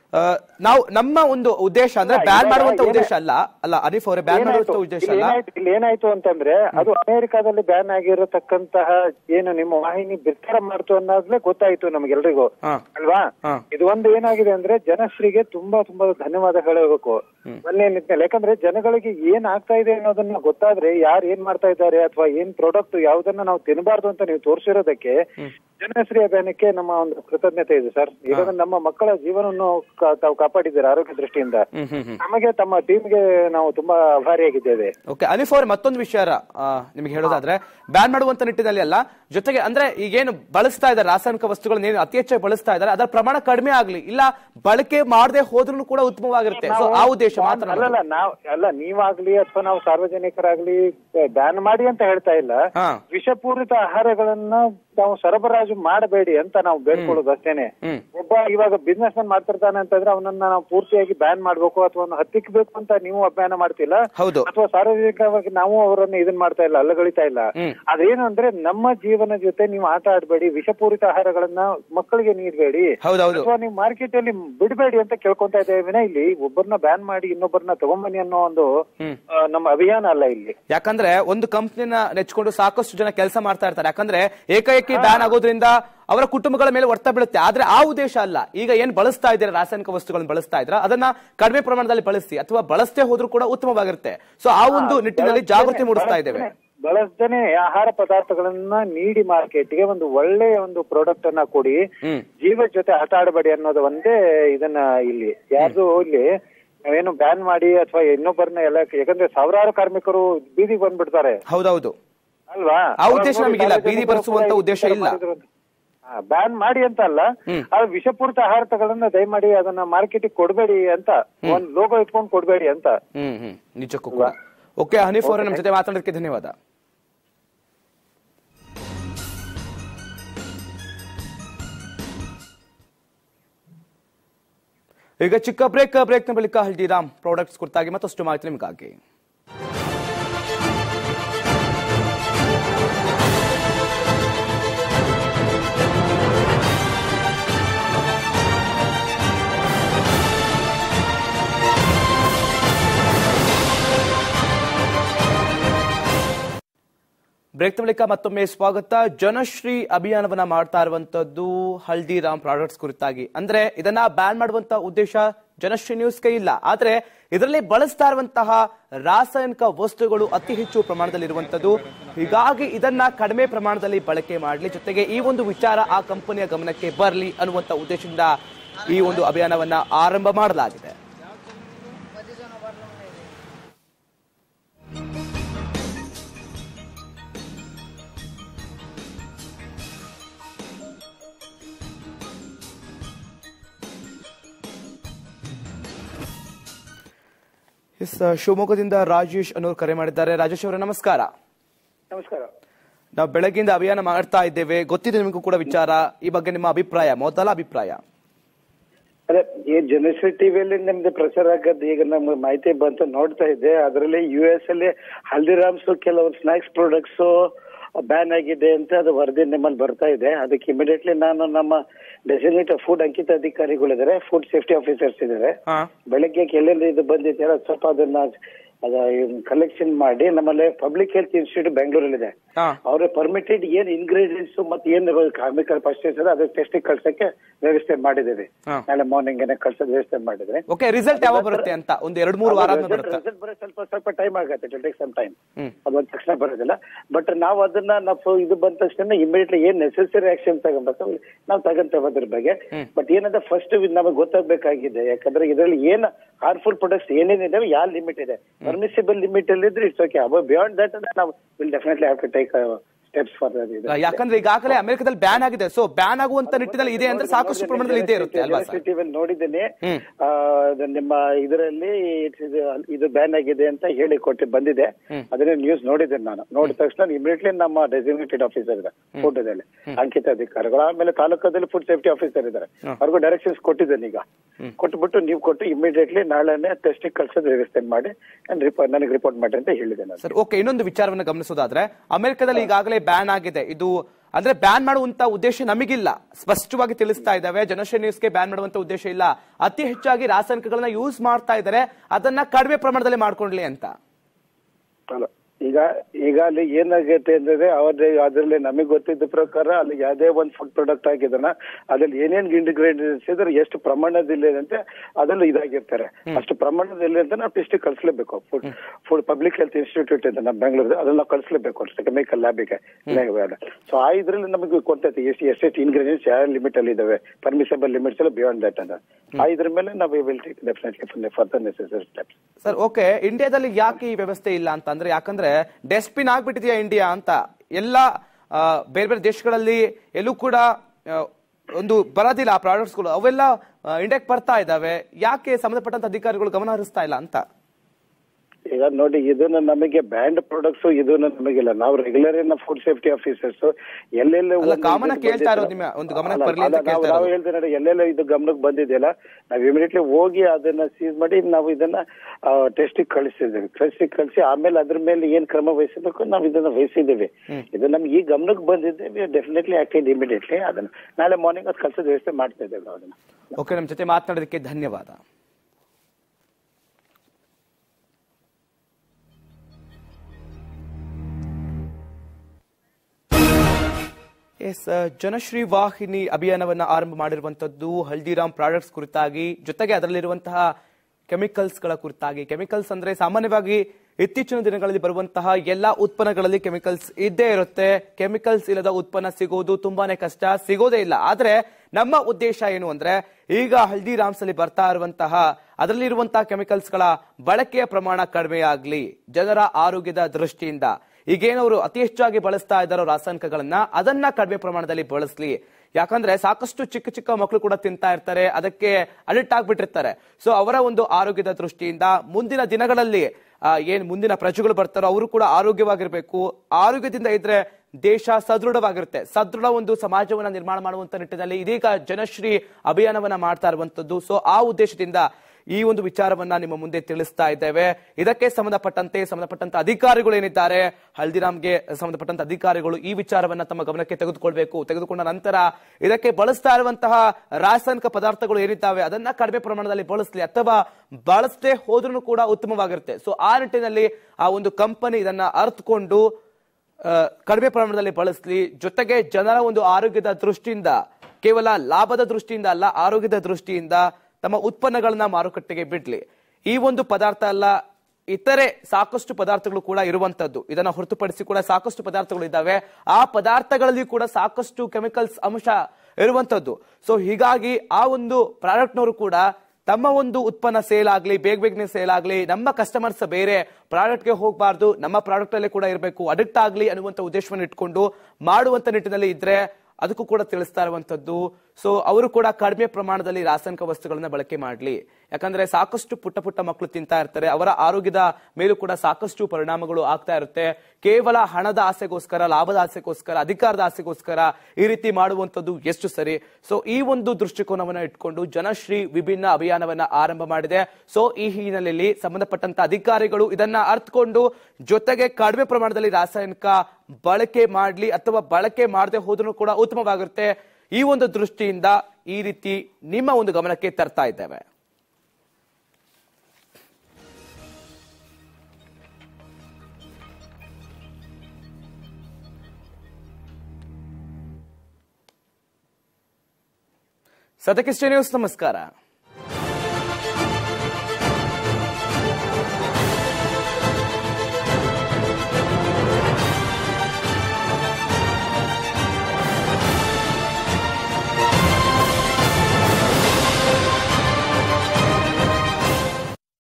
ನಾವು ನಮ್ಮ ಒಂದು ಉದ್ದೇಶ ಅಂದ್ರೆ ಬ್ಯಾನ್ ಮಾಡುವಂತ ಉದ್ದೇಶ ಅಲ್ಲ ಅನೀಫ್ ಅವರೇ, ಬ್ಯಾನ್ ಮಾಡುವಂತ ಉದ್ದೇಶ ಅಲ್ಲ. ಇಲ್ಲಿ ಏನಾಯ್ತು ಅಂತಂದ್ರೆ, ಅದು ಅಮೆರಿಕಾದಲ್ಲಿ ಬ್ಯಾನ್ ಆಗಿರತಕ್ಕಂತಹ ಏನು ನಿಮ್ಮ ವಾಹಿನಿ ಬಿತ್ತರ ಮಾಡ್ತು ಅನ್ನೋದ್ಲೆ ಗೊತ್ತಾಯ್ತು ನಮ್ಗೆಲ್ರಿಗೂ, ಅಲ್ವಾ? ಇದು ಒಂದು ಏನಾಗಿದೆ ಅಂದ್ರೆ ಜನಶ್ರೀಗೆ ತುಂಬಾ ಧನ್ಯವಾದ ಹೇಳಬೇಕು ಮೊನ್ನೆ ನಿಟ್ಟಿನಲ್ಲಿ. ಯಾಕಂದ್ರೆ ಜನಗಳಿಗೆ ಏನ್ ಆಗ್ತಾ ಇದೆ ಅನ್ನೋದನ್ನ ಗೊತ್ತಾದ್ರೆ ಯಾರು ಏನ್ ಮಾಡ್ತಾ ಇದ್ದಾರೆ ಅಥವಾ ಏನ್ ಪ್ರಾಡಕ್ಟ್ ಯಾವ್ದನ್ನ ನಾವು ತಿನ್ನಬಾರ್ದು ಅಂತ ನೀವು ತೋರಿಸಿರೋದಕ್ಕೆ ಜನಶ್ರೀ ಅಭಿಯಾನಕ್ಕೆ ನಮ್ಮ ಒಂದು ಕೃತಜ್ಞತೆ ಇದೆ ಸರ್. ಇದನ್ನ ನಮ್ಮ ಮಕ್ಕಳ ಜೀವನವನ್ನು ತಾವು ಕಾಪಾಡಿದ್ದಾರೆ ಆರೋಗ್ಯ ದೃಷ್ಟಿಯಿಂದ. ನಮಗೆ ತಮ್ಮ ಟೀಮ್ಗೆ ನಾವು ತುಂಬಾ ಆಭಾರಿಯಾಗಿದ್ದೇವೆ. ಓಕೆ ಅನೀಫ್ ಅವ್ರೆ, ಮತ್ತೊಂದು ವಿಷಯ ನಿಮಗೆ ಹೇಳೋದಾದ್ರೆ, ಬ್ಯಾನ್ ಮಾಡುವಂತ ನಿಟ್ಟಿನಲ್ಲಿ ಅಲ್ಲ, ಜೊತೆಗೆ ಅಂದ್ರೆ ಈಗೇನು ಬಳಸ್ತಾ ಇದ್ದಾರೆ ರಾಸಾಯನಿಕ ವಸ್ತುಗಳನ್ನ ಏನು ಅತಿ ಹೆಚ್ಚಾಗಿ ಬಳಸ್ತಾ ಇದ್ದಾರೆ, ಅದರ ಪ್ರಮಾಣ ಕಡಿಮೆ ಆಗ್ಲಿ, ಇಲ್ಲ ಬಳಕೆ ಮಾಡದೆ ಹೋದ್ರೂ ಕೂಡ ಉತ್ತಮವಾಗಿರುತ್ತೆ. ಆ ಉದ್ದೇಶ ಮಾತ್ರ ಅಲ್ಲ, ನೀವಾಗ್ಲಿ ಅಥವಾ ನಾವು ಸಾರ್ವಜನಿಕರಾಗ್ಲಿ ಬ್ಯಾನ್ ಮಾಡಿ ಅಂತ ಹೇಳ್ತಾ ಇಲ್ಲ. ವಿಷಪೂರಿತ ಆಹಾರಗಳನ್ನ ನಾವು ಸರಬರಾಜು ಮಾಡಬೇಡಿ ಅಂತ ನಾವು ಬೇಡ್ಕೊಳ್ಳೋದು ಅಷ್ಟೇನೆ. ಒಬ್ಬ ಇವಾಗ ಬಿಸ್ನೆಸ್ ಮನ್ ಮಾಡ್ತಿರ್ತಾನೆ ಅಂತಂದ್ರೆ ಅವನನ್ನ ನಾವು ಪೂರ್ತಿಯಾಗಿ ಬ್ಯಾನ್ ಮಾಡ್ಬೇಕು ಅಥವಾ ಹತ್ತಿಕ್ಬೇಕು ಅಂತ ನೀವು ಅಭಿಯಾನ ಮಾಡ್ತಿಲ್ಲ, ಅಥವಾ ಸಾರ್ವಜನಿಕವಾಗಿ ನಾವು ಅವರನ್ನ ಇದನ್ ಮಾಡ್ತಾ ಇಲ್ಲ, ಅಲ್ಲಗಳಿತಾ ಇಲ್ಲ. ಅದೇನು ಅಂದ್ರೆ ನಮ್ಮ ಜೀವನ ಜೊತೆ ನೀವು ಆಟ ಆಡ್ಬೇಡಿ, ವಿಷಪೂರಿತ ಆಹಾರಗಳನ್ನ ಮಕ್ಕಳಿಗೆ ನೀಡಬೇಡಿ, ಅಥವಾ ನೀವು ಮಾರ್ಕೆಟ್ ಅಲ್ಲಿ ಬಿಡಬೇಡಿ ಅಂತ ಕೇಳ್ಕೊಂತಾ ಇದ್ದೇವೆ. ಇಲ್ಲಿ ಒಬ್ಬರನ್ನ ಬ್ಯಾನ್ ಮಾಡಿ ಇನ್ನೊಬ್ಬರನ್ನ ತಗೊಂಬನ್ನಿ ಅನ್ನೋ ಒಂದು ನಮ್ಮ ಅಭಿಯಾನ ಅಲ್ಲ ಇಲ್ಲಿ. ಯಾಕಂದ್ರೆ ಒಂದು ಕಂಪ್ನಿನ ನೆಚ್ಕೊಂಡು ಸಾಕಷ್ಟು ಜನ ಕೆಲಸ ಮಾಡ್ತಾ ಇರ್ತಾರೆ. ಯಾಕಂದ್ರೆ ಏಕೈಕಿ ಬ್ಯಾನ್ ಆಗೋದ್ರಿಂದ ಅವರ ಕುಟುಂಬಗಳ ಮೇಲೆ ಒತ್ತ ಬೀಳುತ್ತೆ. ಆದ್ರೆ ಆ ಉದ್ದೇಶ ಅಲ್ಲ. ಈಗ ಏನ್ ಬಳಸ್ತಾ ಇದ್ದಾರೆ ರಾಸಾಯನಿಕ ವಸ್ತುಗಳನ್ನು ಬಳಸ್ತಾ ಇದ್ರ ಅದನ್ನ ಕಡಿಮೆ ಪ್ರಮಾಣದಲ್ಲಿ ಬಳಸಿ, ಅಥವಾ ಬಳಸದೆ ಹೋದ್ರೂ ಕೂಡ ಉತ್ತಮವಾಗಿರುತ್ತೆ. ಸೊ ಆ ಒಂದು ನಿಟ್ಟಿನಲ್ಲಿ ಜಾಗೃತಿ ಮೂಡಿಸ್ತಾ ಇದ್ದೇವೆ. ಬಳಸ್ದೇನೆ ಆಹಾರ ಪದಾರ್ಥಗಳನ್ನ ನೀಡಿ ಮಾರ್ಕೆಟ್ಗೆ ಒಂದು ಒಳ್ಳೆಯ ಒಂದು ಪ್ರಾಡಕ್ಟ್ ಅನ್ನ ಕೊಡಿ, ಜೀವದ ಜೊತೆ ಆಟ ಆಡಬೇಡಿ ಅನ್ನೋದು ಒಂದೇ ಇದನ್ನ ಇಲ್ಲಿ ಯಾರ್ದು ಇಲ್ಲಿ ನಾವೇನು ಬ್ಯಾನ್ ಮಾಡಿ ಅಥವಾ ಇನ್ನೊಬ್ಬರನ್ನ ಎಲ್ಲ, ಯಾಕಂದ್ರೆ ಸಾವಿರಾರು ಕಾರ್ಮಿಕರು ಬೀದಿಗೆ ಬಂದ್ಬಿಡ್ತಾರೆ. ಹೌದೌದು ಅಲ್ವಾ? ಆ ಉದ್ದೇಶ ನಮಗಿಲ್ಲ, ಬೀದಿ ಬರೆಸುವಂತ ಉದ್ದೇಶ ಇಲ್ಲ. ಬ್ಯಾನ್ ಮಾಡಿ ಅಂತ ಅಲ್ಲ, ಅದು ವಿಷಪೂರಿತ ಆಹಾರಗಳನ್ನ ದಯಮಾಡಿ ಅದನ್ನ ಮಾರ್ಕೆಟಿಗೆ ಕೊಡ್ಬೇಡಿ ಅಂತ ಒಂದ್ ಲೋಗೋ ಇಟ್ಕೊಂಡು ಕೊಡ್ಬೇಡಿ ಅಂತ. ನಿಜಕ್ಕೂ ಕೂಡ. ಓಕೆ ಹನೀಫ್ ಅವರೇ, ನಮ್ಮ ಜೊತೆ ಮಾತಾಡೋದಕ್ಕೆ ಧನ್ಯವಾದ. ಈಗ ಚಿಕ್ಕ ಬ್ರೇಕ್ನ ಬಳಿಕ ಹಲ್ದಿರಾಮ್ ಪ್ರಾಡಕ್ಟ್ಸ್ ಕುರಿತಾಗಿ ಮತ್ತಷ್ಟು ಮಾಹಿತಿ ನಿಮಗಾಗಿ. ಬ್ರೇಕ್ ಬಳಿಕ ಮತ್ತೊಮ್ಮೆ ಸ್ವಾಗತ. ಜನಶ್ರೀ ಅಭಿಯಾನವನ್ನ ಮಾಡ್ತಾ ಇರುವಂತದ್ದು ಹಲ್ದಿರಾಮ್ ಪ್ರಾಡಕ್ಟ್ಸ್ ಕುರಿತಾಗಿ. ಅಂದ್ರೆ ಇದನ್ನ ಬ್ಯಾನ್ ಮಾಡುವಂತ ಉದ್ದೇಶ ಜನಶ್ರೀ ನ್ಯೂಸ್ಗೆ ಇಲ್ಲ, ಆದ್ರೆ ಇದರಲ್ಲಿ ಬಳಸ್ತಾ ಇರುವಂತಹ ರಾಸಾಯನಿಕ ವಸ್ತುಗಳು ಅತಿ ಹೆಚ್ಚು ಪ್ರಮಾಣದಲ್ಲಿ ಇರುವಂತದ್ದು. ಹೀಗಾಗಿ ಇದನ್ನ ಕಡಿಮೆ ಪ್ರಮಾಣದಲ್ಲಿ ಬಳಕೆ ಮಾಡಲಿ, ಜೊತೆಗೆ ಈ ಒಂದು ವಿಚಾರ ಆ ಕಂಪನಿಯ ಗಮನಕ್ಕೆ ಬರಲಿ ಅನ್ನುವಂತ ಉದ್ದೇಶದಿಂದ ಈ ಒಂದು ಅಭಿಯಾನವನ್ನ ಆರಂಭ ಮಾಡಲಾಗಿದೆ. ಶಿವಮೊಗ್ಗದಿಂದ ರಾಜೇಶ್ ಅನ್ನೋರು ಕರೆ ಮಾಡಿದ್ದಾರೆ. ರಾಜೇಶ್ ಅವರೇ ನಮಸ್ಕಾರ. ನಮಸ್ಕಾರ. ನಾವು ಬೆಳಗ್ಗೆಯಿಂದ ಅಭಿಯಾನ ಮಾಡ್ತಾ ಇದ್ದೇವೆ, ಗೊತ್ತಿದೆ ನಿಮಗೂ ಕೂಡ ವಿಚಾರ. ಈ ಬಗ್ಗೆ ನಿಮ್ಮ ಅಭಿಪ್ರಾಯ, ಮೊದಲ ಅಭಿಪ್ರಾಯ? ಅದೇ ಈ ಜನಶ್ರೀ ಟಿವಿಯಲ್ಲಿ ನಿಮ್ದು ಪ್ರಚಾರ ಆಗದ್ದು ಈಗ ನಮ್ಗೆ ಮಾಹಿತಿ ಬಂತು, ನೋಡ್ತಾ ಇದ್ದೆ. ಅದರಲ್ಲಿ US ಅಲ್ಲಿ ಹಲ್ದಿರಾಮ್ಸ್ ಕೆಲವು ಸ್ನಾಕ್ಸ್ ಪ್ರಾಡಕ್ಟ್ಸ್ ಬ್ಯಾನ್ ಆಗಿದೆ ಅಂತ ಅದು ವರದಿ ನಿಮ್ಮಲ್ಲಿ ಬರ್ತಾ ಇದೆ. ಅದಕ್ಕೆ ಇಮಿಡಿಯೇಟ್ಲಿ ನಾನು ನಮ್ಮ ಡೆಸಿಗ್ನೇಟೆಡ್ ಫುಡ್ ಅಂಕಿತ ಅಧಿಕಾರಿಗಳಿದ್ದಾರೆ, ಫುಡ್ ಸೇಫ್ಟಿ ಆಫೀಸರ್ಸ್ ಇದ್ದಾರೆ. ಬೆಳಗ್ಗೆ ಎಲ್ಲಿಂದ ಇದು ಬಂದಿದೆ ಸ್ವಲ್ಪ ಅದನ್ನ ಕಲೆಕ್ಷನ್ ಮಾಡಿ ನಮ್ಮಲ್ಲಿ ಪಬ್ಲಿಕ್ ಹೆಲ್ತ್ ಇನ್ಸ್ಟಿಟ್ಯೂಟ್ ಬೆಂಗಳೂರಲ್ಲಿದೆ, ಅವ್ರ ಪರ್ಮಿಟೆಡ್ ಏನ್ ಇಂಗ್ರೀಡಿಯೆಂಟ್ಸ್ ಮತ್ತೆ ಏನ್ ಕೆಮಿಕಲ್ ಪರ್ಚೇಸ್ ಇದೆ ಅದ್ರ ಟೆಸ್ಟ್ ಕಳ್ಸಕ್ಕೆ ವ್ಯವಸ್ಥೆ ಮಾಡಿದ್ದೇವೆ. ನಾಳೆ ಮಾರ್ನಿಂಗ್ ಕಳ್ಸೋದ್ ವ್ಯವಸ್ಥೆ ಮಾಡಿದ್ರೆ ರಿಸಲ್ಟ್ ಯಾವಾಗ ಬರುತ್ತೆ ಅಂತ ಒಂದು 2-3 ವಾರ ರಿಸಲ್ಟ್ ಬರೋ ಸ್ವಲ್ಪ ಟೈಮ್ ಆಗುತ್ತೆ, ಇಟ್ ಟೇಕ್ ಸಮ್ ಟೈಮ್. ಅದೊಂದು ತಕ್ಷಣ ಬರೋದಿಲ್ಲ. ಬಟ್ ನಾವು ಅದನ್ನ ನಾವು ಇದು ಬಂದ ತಕ್ಷಣ ಇಮಿಡಿಯೇಟ್ಲಿ ಏನ್ ನೆಸೆಸರಿ ಆಕ್ಷನ್ ತಗೊಂಡ್ಬೇಕು ನಾವು ತಗೊಂತೇವೆ ಅದ್ರ ಬಗ್ಗೆ. ಬಟ್ ಏನಂದ್ರೆ ಫಸ್ಟ್ ನಮಗೆ ಗೊತ್ತಾಗಬೇಕಾಗಿದೆ, ಯಾಕಂದ್ರೆ ಇದರಲ್ಲಿ ಏನ್ ಹಾರ್ಮ್ಫುಲ್ ಪ್ರಾಡಕ್ಟ್ಸ್ ಏನೇನಿದಾವೆ, ಯಾವ ಲಿಮಿಟ್ ಇದೆ, ಪರ್ಮಿಸಿಬಲ್ ಲಿಮಿಟ್ ಅಲ್ಲಿ ಇದ್ರೆ it's okay. Above beyond that ನಾವು will definitely have to take steps for that. ಯಾಕಂದ್ರೆ ಈಗಾಗಲೇ ಅಮೆರಿಕದಲ್ಲಿ ಬ್ಯಾನ್ ಆಗಿದೆ, ಸೊ ಬ್ಯಾನ್ ಆಗುವಂತ ನಿಟ್ಟಿನಲ್ಲಿ ಇದೆ ಅಂದ್ರೆ ಸಾಕಷ್ಟು ಪ್ರಮಾಣದಲ್ಲಿ ಇದ್ದೇ ಇರುತ್ತೆ ಅಲ್ವಾ ಸರ್? ನೋಡಿದ್ದೇನೆ ನಿಮ್ಮ ಇದರಲ್ಲಿ ಇದು ಬ್ಯಾನ್ ಆಗಿದೆ ಅಂತ ಹೇಳಿ ಕೊಟ್ಟು ಬಂದಿದೆ, ಅದನ್ನ ನ್ಯೂಸ್ ನೋಡಿದ್ದೇನೆ ನಾನು. ನೋಡಿದ ತಕ್ಷಣ ಇಮಿಡಿಯೇಟ್ಲಿ ನಮ್ಮ ಡೆಸಿಗ್ನೇಟೆಡ್ ಆಫೀಸರ್ ಇದೆ ಫುಡ್ ಅಲ್ಲಿ ಅಂಕಿತ ಅಧಿಕಾರಿಗಳು, ಆಮೇಲೆ ತಾಲೂಕದಲ್ಲಿ ಫುಡ್ ಸೇಫ್ಟಿ ಆಫೀಸರ್ ಇದ್ದಾರೆ, ಅವ್ರಿಗೂ ಡೈರೆಕ್ಷನ್ಸ್ ಕೊಟ್ಟಿದ್ದೇನೆ. ಈಗ ಕೊಟ್ಬಿಟ್ಟು ನೀವು ಕೊಟ್ಟು ಇಮಿಡಿಯೇಟ್ಲಿ ನಾಳೆನೆ ಟೆಸ್ಟ್ ಕಳ್ಸೋದ್ ವ್ಯವಸ್ಥೆ ಮಾಡಿ ನನಗೆ ರಿಪೋರ್ಟ್ ಮಾಡಿ ಅಂತ ಹೇಳಿದ್ದೇನೆ ಸರ್. ಓಕೆ, ಇನ್ನೊಂದು ವಿಚಾರವನ್ನು ಗಮನಿಸೋದಾದ್ರೆ ಅಮೆರಿಕದಲ್ಲಿ ಈಗಾಗಲೇ ಬ್ಯಾನ್ ಆಗಿದೆ. ಇದು ಅಂದ್ರೆ ಬ್ಯಾನ್ ಮಾಡುವಂತ ಉದ್ದೇಶ ನಮಗಿಲ್ಲ, ಸ್ಪಷ್ಟವಾಗಿ ತಿಳಿಸ್ತಾ ಇದ್ದಾವೆ. ಜನಶ್ರೀ ನ್ಯೂಸ್ಗೆ ಬ್ಯಾನ್ ಮಾಡುವಂತ ಉದ್ದೇಶ ಇಲ್ಲ. ಅತಿ ಹೆಚ್ಚಾಗಿ ರಾಸಾಯನಿಕಗಳನ್ನ ಯೂಸ್ ಮಾಡ್ತಾ ಇದ್ದಾರೆ, ಅದನ್ನ ಕಡಿಮೆ ಪ್ರಮಾಣದಲ್ಲಿ ಮಾಡ್ಕೊಳ್ಳಿ ಅಂತ. ಈಗ ಅಲ್ಲಿ ಏನಾಗೈತೆ ಅಂದ್ರೆ ಅದ್ರಲ್ಲಿ ನಮಗೆ ಗೊತ್ತಿದ್ದ ಪ್ರಕಾರ ಅಲ್ಲಿ ಯಾವುದೇ ಒಂದು ಫುಡ್ ಪ್ರಾಡಕ್ಟ್ ಆಗಿದನ ಅದ್ರಲ್ಲಿ ಏನೇನ್ ಇಂಗ್ರೀಡಿಯೆಂಟ್ಸ್ ಇದ್ರೆ ಎಷ್ಟು ಪ್ರಮಾಣದಲ್ಲಿ ಅಂತ ಅದ್ರಲ್ಲಿ ಇದಾಗಿರ್ತಾರೆ. ಅಷ್ಟು ಪ್ರಮಾಣದಲ್ಲಿ ಅಂತ ನಾವು ಟೆಸ್ಟ್ ಕಳ್ಸಲೇಬೇಕು. ಫುಡ್ ಪಬ್ಲಿಕ್ ಹೆಲ್ತ್ ಇನ್ಸ್ಟಿಟ್ಯೂಟ್ ಇದೆ ನಮ್ಮ ಬೆಂಗಳೂರು, ಅದನ್ನ ಕಳ್ಸಲೇಬೇಕು ಅಷ್ಟೇ ಕೆಮಿಕಲ್ ಲ್ಯಾಬಿಗೆ. ಸೊ ಆ ಇದ್ರಲ್ಲಿ ನಮಗೆ ಕೊಟ್ಟೈತೆ ಎಷ್ಟು ಇಂಗ್ರೀಡಿಯೆಂಟ್ಸ್ ಯಾವ ಲಿಮಿಟ್ ಅಲ್ಲಿ ಇದಾವೆ, ಪರ್ಮಿಸಬಲ್ ಲಿಮಿಟ್ಸ್ ಎಲ್ಲ ಬಿಯಾಂಡ್ ದಟ್ ಅಂತ. ಆ ಇದ್ರ ಮೇಲೆ ನಾವು will take definitely further necessary steps. Sir, okay, ಇಂಡಿಯಾದಲ್ಲಿ ಯಾಕೆ ಈ ವ್ಯವಸ್ಥೆ ಇಲ್ಲ ಅಂತಂದ್ರೆ, ಯಾಕಂದ್ರೆ ಡಸ್ಟ್ಬಿನ್ ಆಗ್ಬಿಟ್ಟಿದೆಯಾ ಇಂಡಿಯಾ ಅಂತ. ಎಲ್ಲ ಬೇರೆ ಬೇರೆ ದೇಶಗಳಲ್ಲಿ ಎಲ್ಲೂ ಕೂಡ ಒಂದು ಬರೋದಿಲ್ಲ ಆ ಪ್ರಾಡಕ್ಟ್ಸ್ಗಳು, ಅವೆಲ್ಲ ಇಂಡಿಯಾಕ್ಕೆ ಬರ್ತಾ ಇದಾವೆ. ಯಾಕೆ ಸಂಬಂಧಪಟ್ಟಂತ ಅಧಿಕಾರಿಗಳು ಗಮನ ಹರಿಸ್ತಾ ಇಲ್ಲ ಅಂತ? ಈಗ ನೋಡಿ, ಇದನ್ನ ನಮಗೆ ಬ್ಯಾಂಡ್ ಪ್ರಾಡಕ್ಟ್ಸ್ ಇದನ್ನ ನಮಗಿಲ್ಲ. ನಾವು ರೆಗ್ಯುಲರ್ ಫುಡ್ ಸೇಫ್ಟಿ ಆಫೀಸರ್ಸ್ ಎಲ್ಲೆಲ್ಲ ನಾವು ಹೇಳ್ತೇನೆ ಎಲ್ಲೆಲ್ಲ ಇದು ಗಮನಕ್ಕೆ ಬಂದಿದೆಯಲ್ಲ, ನಾವು ಇಮಿಡಿಯೇಟ್ಲಿ ಹೋಗಿ ಅದನ್ನ ಸೀಸ್ ಮಾಡಿ ನಾವು ಇದನ್ನ ಟೆಸ್ಟಿಗೆ ಕಳಿಸಿದ್ದೇವೆ. ಕಳಿಸಿ ಆಮೇಲೆ ಅದ್ರ ಮೇಲೆ ಏನ್ ಕ್ರಮ ವಹಿಸಬೇಕು ನಾವು ಇದನ್ನ ವಹಿಸಿದ್ದೇವೆ. ಇದು ನಮ್ಗೆ ಈ ಗಮನಕ್ಕೆ ಬಂದಿದ್ದೇವೆ, ಡೆಫಿನೆಟ್ಲಿ ಆಕ್ಟೆಡ್ ಇಮಿಡಿಯೇಟ್ಲಿ. ಅದನ್ನ ನಾಳೆ ಮಾರ್ನಿಂಗ್ ಅದು ಕಳ್ಸೋದು ವ್ಯವಸ್ಥೆ ಮಾಡ್ತಾ ಇದ್ದೇವೆ ಅದನ್ನ. ಓಕೆ, ನಮ್ಮ ಜೊತೆ ಮಾತನಾಡೋದಕ್ಕೆ ಧನ್ಯವಾದ. ಜನಶ್ರೀ ವಾಹಿನಿ ಅಭಿಯಾನವನ್ನ ಆರಂಭ ಮಾಡಿರುವಂತದ್ದು ಹಲ್ದಿರಾಮ್ ಪ್ರಾಡಕ್ಟ್ಸ್ ಕುರಿತಾಗಿ, ಜೊತೆಗೆ ಅದರಲ್ಲಿರುವಂತಹ ಕೆಮಿಕಲ್ಸ್ ಗಳ ಕುರಿತಾಗಿ. ಕೆಮಿಕಲ್ಸ್ ಅಂದ್ರೆ ಸಾಮಾನ್ಯವಾಗಿ ಇತ್ತೀಚಿನ ದಿನಗಳಲ್ಲಿ ಬರುವಂತಹ ಎಲ್ಲಾ ಉತ್ಪನ್ನಗಳಲ್ಲಿ ಕೆಮಿಕಲ್ಸ್ ಇದ್ದೇ ಇರುತ್ತೆ. ಕೆಮಿಕಲ್ಸ್ ಇಲ್ಲದ ಉತ್ಪನ್ನ ಸಿಗೋದು ತುಂಬಾನೇ ಕಷ್ಟ, ಸಿಗೋದೇ ಇಲ್ಲ. ಆದ್ರೆ ನಮ್ಮ ಉದ್ದೇಶ ಏನು ಅಂದ್ರೆ, ಈಗ ಹಲ್ದಿರಾಮ್ಸ್ ಅಲ್ಲಿ ಬರ್ತಾ ಇರುವಂತಹ ಅದರಲ್ಲಿರುವಂತಹ ಕೆಮಿಕಲ್ಸ್ ಗಳ ಬಳಕೆಯ ಪ್ರಮಾಣ ಕಡಿಮೆ ಆಗ್ಲಿ, ಜನರ ಆರೋಗ್ಯದ ದೃಷ್ಟಿಯಿಂದ. ಈಗೇನವರು ಅತಿ ಹೆಚ್ಚಾಗಿ ಬಳಸ್ತಾ ಇದ್ದಾರೋ ರಾಸಾಯನಿಕಗಳನ್ನ, ಅದನ್ನ ಕಡಿಮೆ ಪ್ರಮಾಣದಲ್ಲಿ ಬಳಸಲಿ. ಯಾಕಂದ್ರೆ ಸಾಕಷ್ಟು ಚಿಕ್ಕ ಚಿಕ್ಕ ಮಕ್ಕಳು ಕೂಡ ತಿಂತಾ ಇರ್ತಾರೆ, ಅದಕ್ಕೆ ಅಡಿಕ್ಟ್ ಆಗ್ಬಿಟ್ಟಿರ್ತಾರೆ. ಸೊ ಅವರ ಒಂದು ಆರೋಗ್ಯದ ದೃಷ್ಟಿಯಿಂದ ಮುಂದಿನ ದಿನಗಳಲ್ಲಿ ಮುಂದಿನ ಪ್ರಜೆಗಳು ಬರ್ತಾರೋ ಅವರು ಕೂಡ ಆರೋಗ್ಯವಾಗಿರ್ಬೇಕು. ಆರೋಗ್ಯದಿಂದ ಇದ್ರೆ ದೇಶ ಸದೃಢವಾಗಿರುತ್ತೆ. ಸದೃಢ ಒಂದು ಸಮಾಜವನ್ನ ನಿರ್ಮಾಣ ಮಾಡುವಂತ ನಿಟ್ಟಿನಲ್ಲಿ ಇದೀಗ ಜನಶ್ರೀ ಅಭಿಯಾನವನ್ನ ಮಾಡ್ತಾ ಇರುವಂತದ್ದು. ಸೊ ಆ ಉದ್ದೇಶದಿಂದ ಈ ಒಂದು ವಿಚಾರವನ್ನ ನಿಮ್ಮ ಮುಂದೆ ತಿಳಿಸ್ತಾ ಇದ್ದೇವೆ. ಇದಕ್ಕೆ ಸಂಬಂಧಪಟ್ಟಂತ ಅಧಿಕಾರಿಗಳು ಏನಿದ್ದಾರೆ, ಹಲ್ದಿರಾಮ್ಗೆ ಸಂಬಂಧಪಟ್ಟಂತ ಅಧಿಕಾರಿಗಳು ಈ ವಿಚಾರವನ್ನ ತಮ್ಮ ಗಮನಕ್ಕೆ ತೆಗೆದುಕೊಂಡ ನಂತರ ಇದಕ್ಕೆ ಬಳಸ್ತಾ ಇರುವಂತಹ ರಾಸಾಯನಿಕ ಪದಾರ್ಥಗಳು ಏನಿದ್ದಾವೆ ಅದನ್ನ ಕಡಿಮೆ ಪ್ರಮಾಣದಲ್ಲಿ ಬಳಸಲಿ, ಅಥವಾ ಬಳಸದೆ ಹೋದ್ರೂ ಕೂಡ ಉತ್ತಮವಾಗಿರುತ್ತೆ. ಸೊ ಆ ನಿಟ್ಟಿನಲ್ಲಿ ಆ ಒಂದು ಕಂಪನಿ ಇದನ್ನ ಅರ್ಥಕೊಂಡು ಕಡಿಮೆ ಪ್ರಮಾಣದಲ್ಲಿ ಬಳಸಲಿ, ಜೊತೆಗೆ ಜನರ ಒಂದು ಆರೋಗ್ಯದ ದೃಷ್ಟಿಯಿಂದ, ಕೇವಲ ಲಾಭದ ದೃಷ್ಟಿಯಿಂದ ಅಲ್ಲ, ಆರೋಗ್ಯದ ದೃಷ್ಟಿಯಿಂದ ತಮ್ಮ ಉತ್ಪನ್ನಗಳನ್ನ ಮಾರುಕಟ್ಟೆಗೆ ಬಿಡ್ಲಿ. ಈ ಒಂದು ಪದಾರ್ಥ ಅಲ್ಲ, ಇತರೆ ಸಾಕಷ್ಟು ಪದಾರ್ಥಗಳು ಕೂಡ ಇರುವಂತದ್ದು. ಇದನ್ನ ಹೊರತುಪಡಿಸಿ ಕೂಡ ಸಾಕಷ್ಟು ಪದಾರ್ಥಗಳು ಇದ್ದಾವೆ. ಆ ಪದಾರ್ಥಗಳಲ್ಲಿ ಕೂಡ ಸಾಕಷ್ಟು ಕೆಮಿಕಲ್ಸ್ ಅಂಶ ಇರುವಂತದ್ದು. ಸೊ ಹೀಗಾಗಿ ಆ ಒಂದು ಪ್ರಾಡಕ್ಟ್ನವರು ಕೂಡ ತಮ್ಮ ಒಂದು ಉತ್ಪನ್ನ ಸೇಲ್ ಆಗ್ಲಿ, ಬೇಗನೆ ಸೇಲ್ ಆಗ್ಲಿ, ನಮ್ಮ ಕಸ್ಟಮರ್ಸ್ ಬೇರೆ ಪ್ರಾಡಕ್ಟ್ಗೆ ಹೋಗಬಾರ್ದು, ನಮ್ಮ ಪ್ರಾಡಕ್ಟ್ ಅಲ್ಲೇ ಕೂಡ ಇರಬೇಕು, ಅಡಿಕ್ಟ್ ಆಗ್ಲಿ ಅನ್ನುವಂಥ ಉದ್ದೇಶವನ್ನು ಇಟ್ಕೊಂಡು ಮಾಡುವಂತ ನಿಟ್ಟಿನಲ್ಲಿ ಇದ್ರೆ ಅದಕ್ಕೂ ಕೂಡ ತಿಳಿಸ್ತಾ ಇರುವಂತದ್ದು. ಸೊ ಅವರು ಕೂಡ ಕಡಿಮೆ ಪ್ರಮಾಣದಲ್ಲಿ ರಾಸಾಯನಿಕ ವಸ್ತುಗಳನ್ನ ಬಳಕೆ ಮಾಡಲಿ. ಯಾಕಂದ್ರೆ ಸಾಕಷ್ಟು ಪುಟ್ಟ ಪುಟ್ಟ ಮಕ್ಕಳು ತಿಂತಾ ಇರ್ತಾರೆ, ಅವರ ಆರೋಗ್ಯದ ಮೇಲೂ ಕೂಡ ಸಾಕಷ್ಟು ಪರಿಣಾಮಗಳು ಆಗ್ತಾ ಇರುತ್ತೆ. ಕೇವಲ ಹಣದ ಆಸೆಗೋಸ್ಕರ, ಲಾಭದ ಆಸೆಗೋಸ್ಕರ, ಅಧಿಕಾರದ ಆಸೆಗೋಸ್ಕರ ಈ ರೀತಿ ಮಾಡುವಂತದ್ದು ಎಷ್ಟು ಸರಿ? ಸೊ ಈ ಒಂದು ದೃಷ್ಟಿಕೋನವನ್ನ ಇಟ್ಕೊಂಡು ಜನಶ್ರೀ ವಿಭಿನ್ನ ಅಭಿಯಾನವನ್ನ ಆರಂಭ ಮಾಡಿದೆ. ಸೊ ಈ ಹಿನ್ನೆಲೆಯಲ್ಲಿ ಸಂಬಂಧಪಟ್ಟಂತ ಅಧಿಕಾರಿಗಳು ಇದನ್ನ ಅರ್ಥಕೊಂಡು ಜೊತೆಗೆ ಕಡಿಮೆ ಪ್ರಮಾಣದಲ್ಲಿ ರಾಸಾಯನಿಕ ಬಳಕೆ ಮಾಡಲಿ ಅಥವಾ ಬಳಕೆ ಮಾಡದೆ ಹೋದ್ರೂ ಕೂಡ ಉತ್ತಮವಾಗಿರುತ್ತೆ. ಈ ಒಂದು ದೃಷ್ಟಿಯಿಂದ ಈ ರೀತಿ ನಿಮ್ಮ ಒಂದು ಗಮನಕ್ಕೆ ತರ್ತಾ ಇದ್ದೇವೆ. ಸದ್ಯಕ್ಕಿಷ್ಟೇ ನ್ಯೂಸ್. ನಮಸ್ಕಾರ.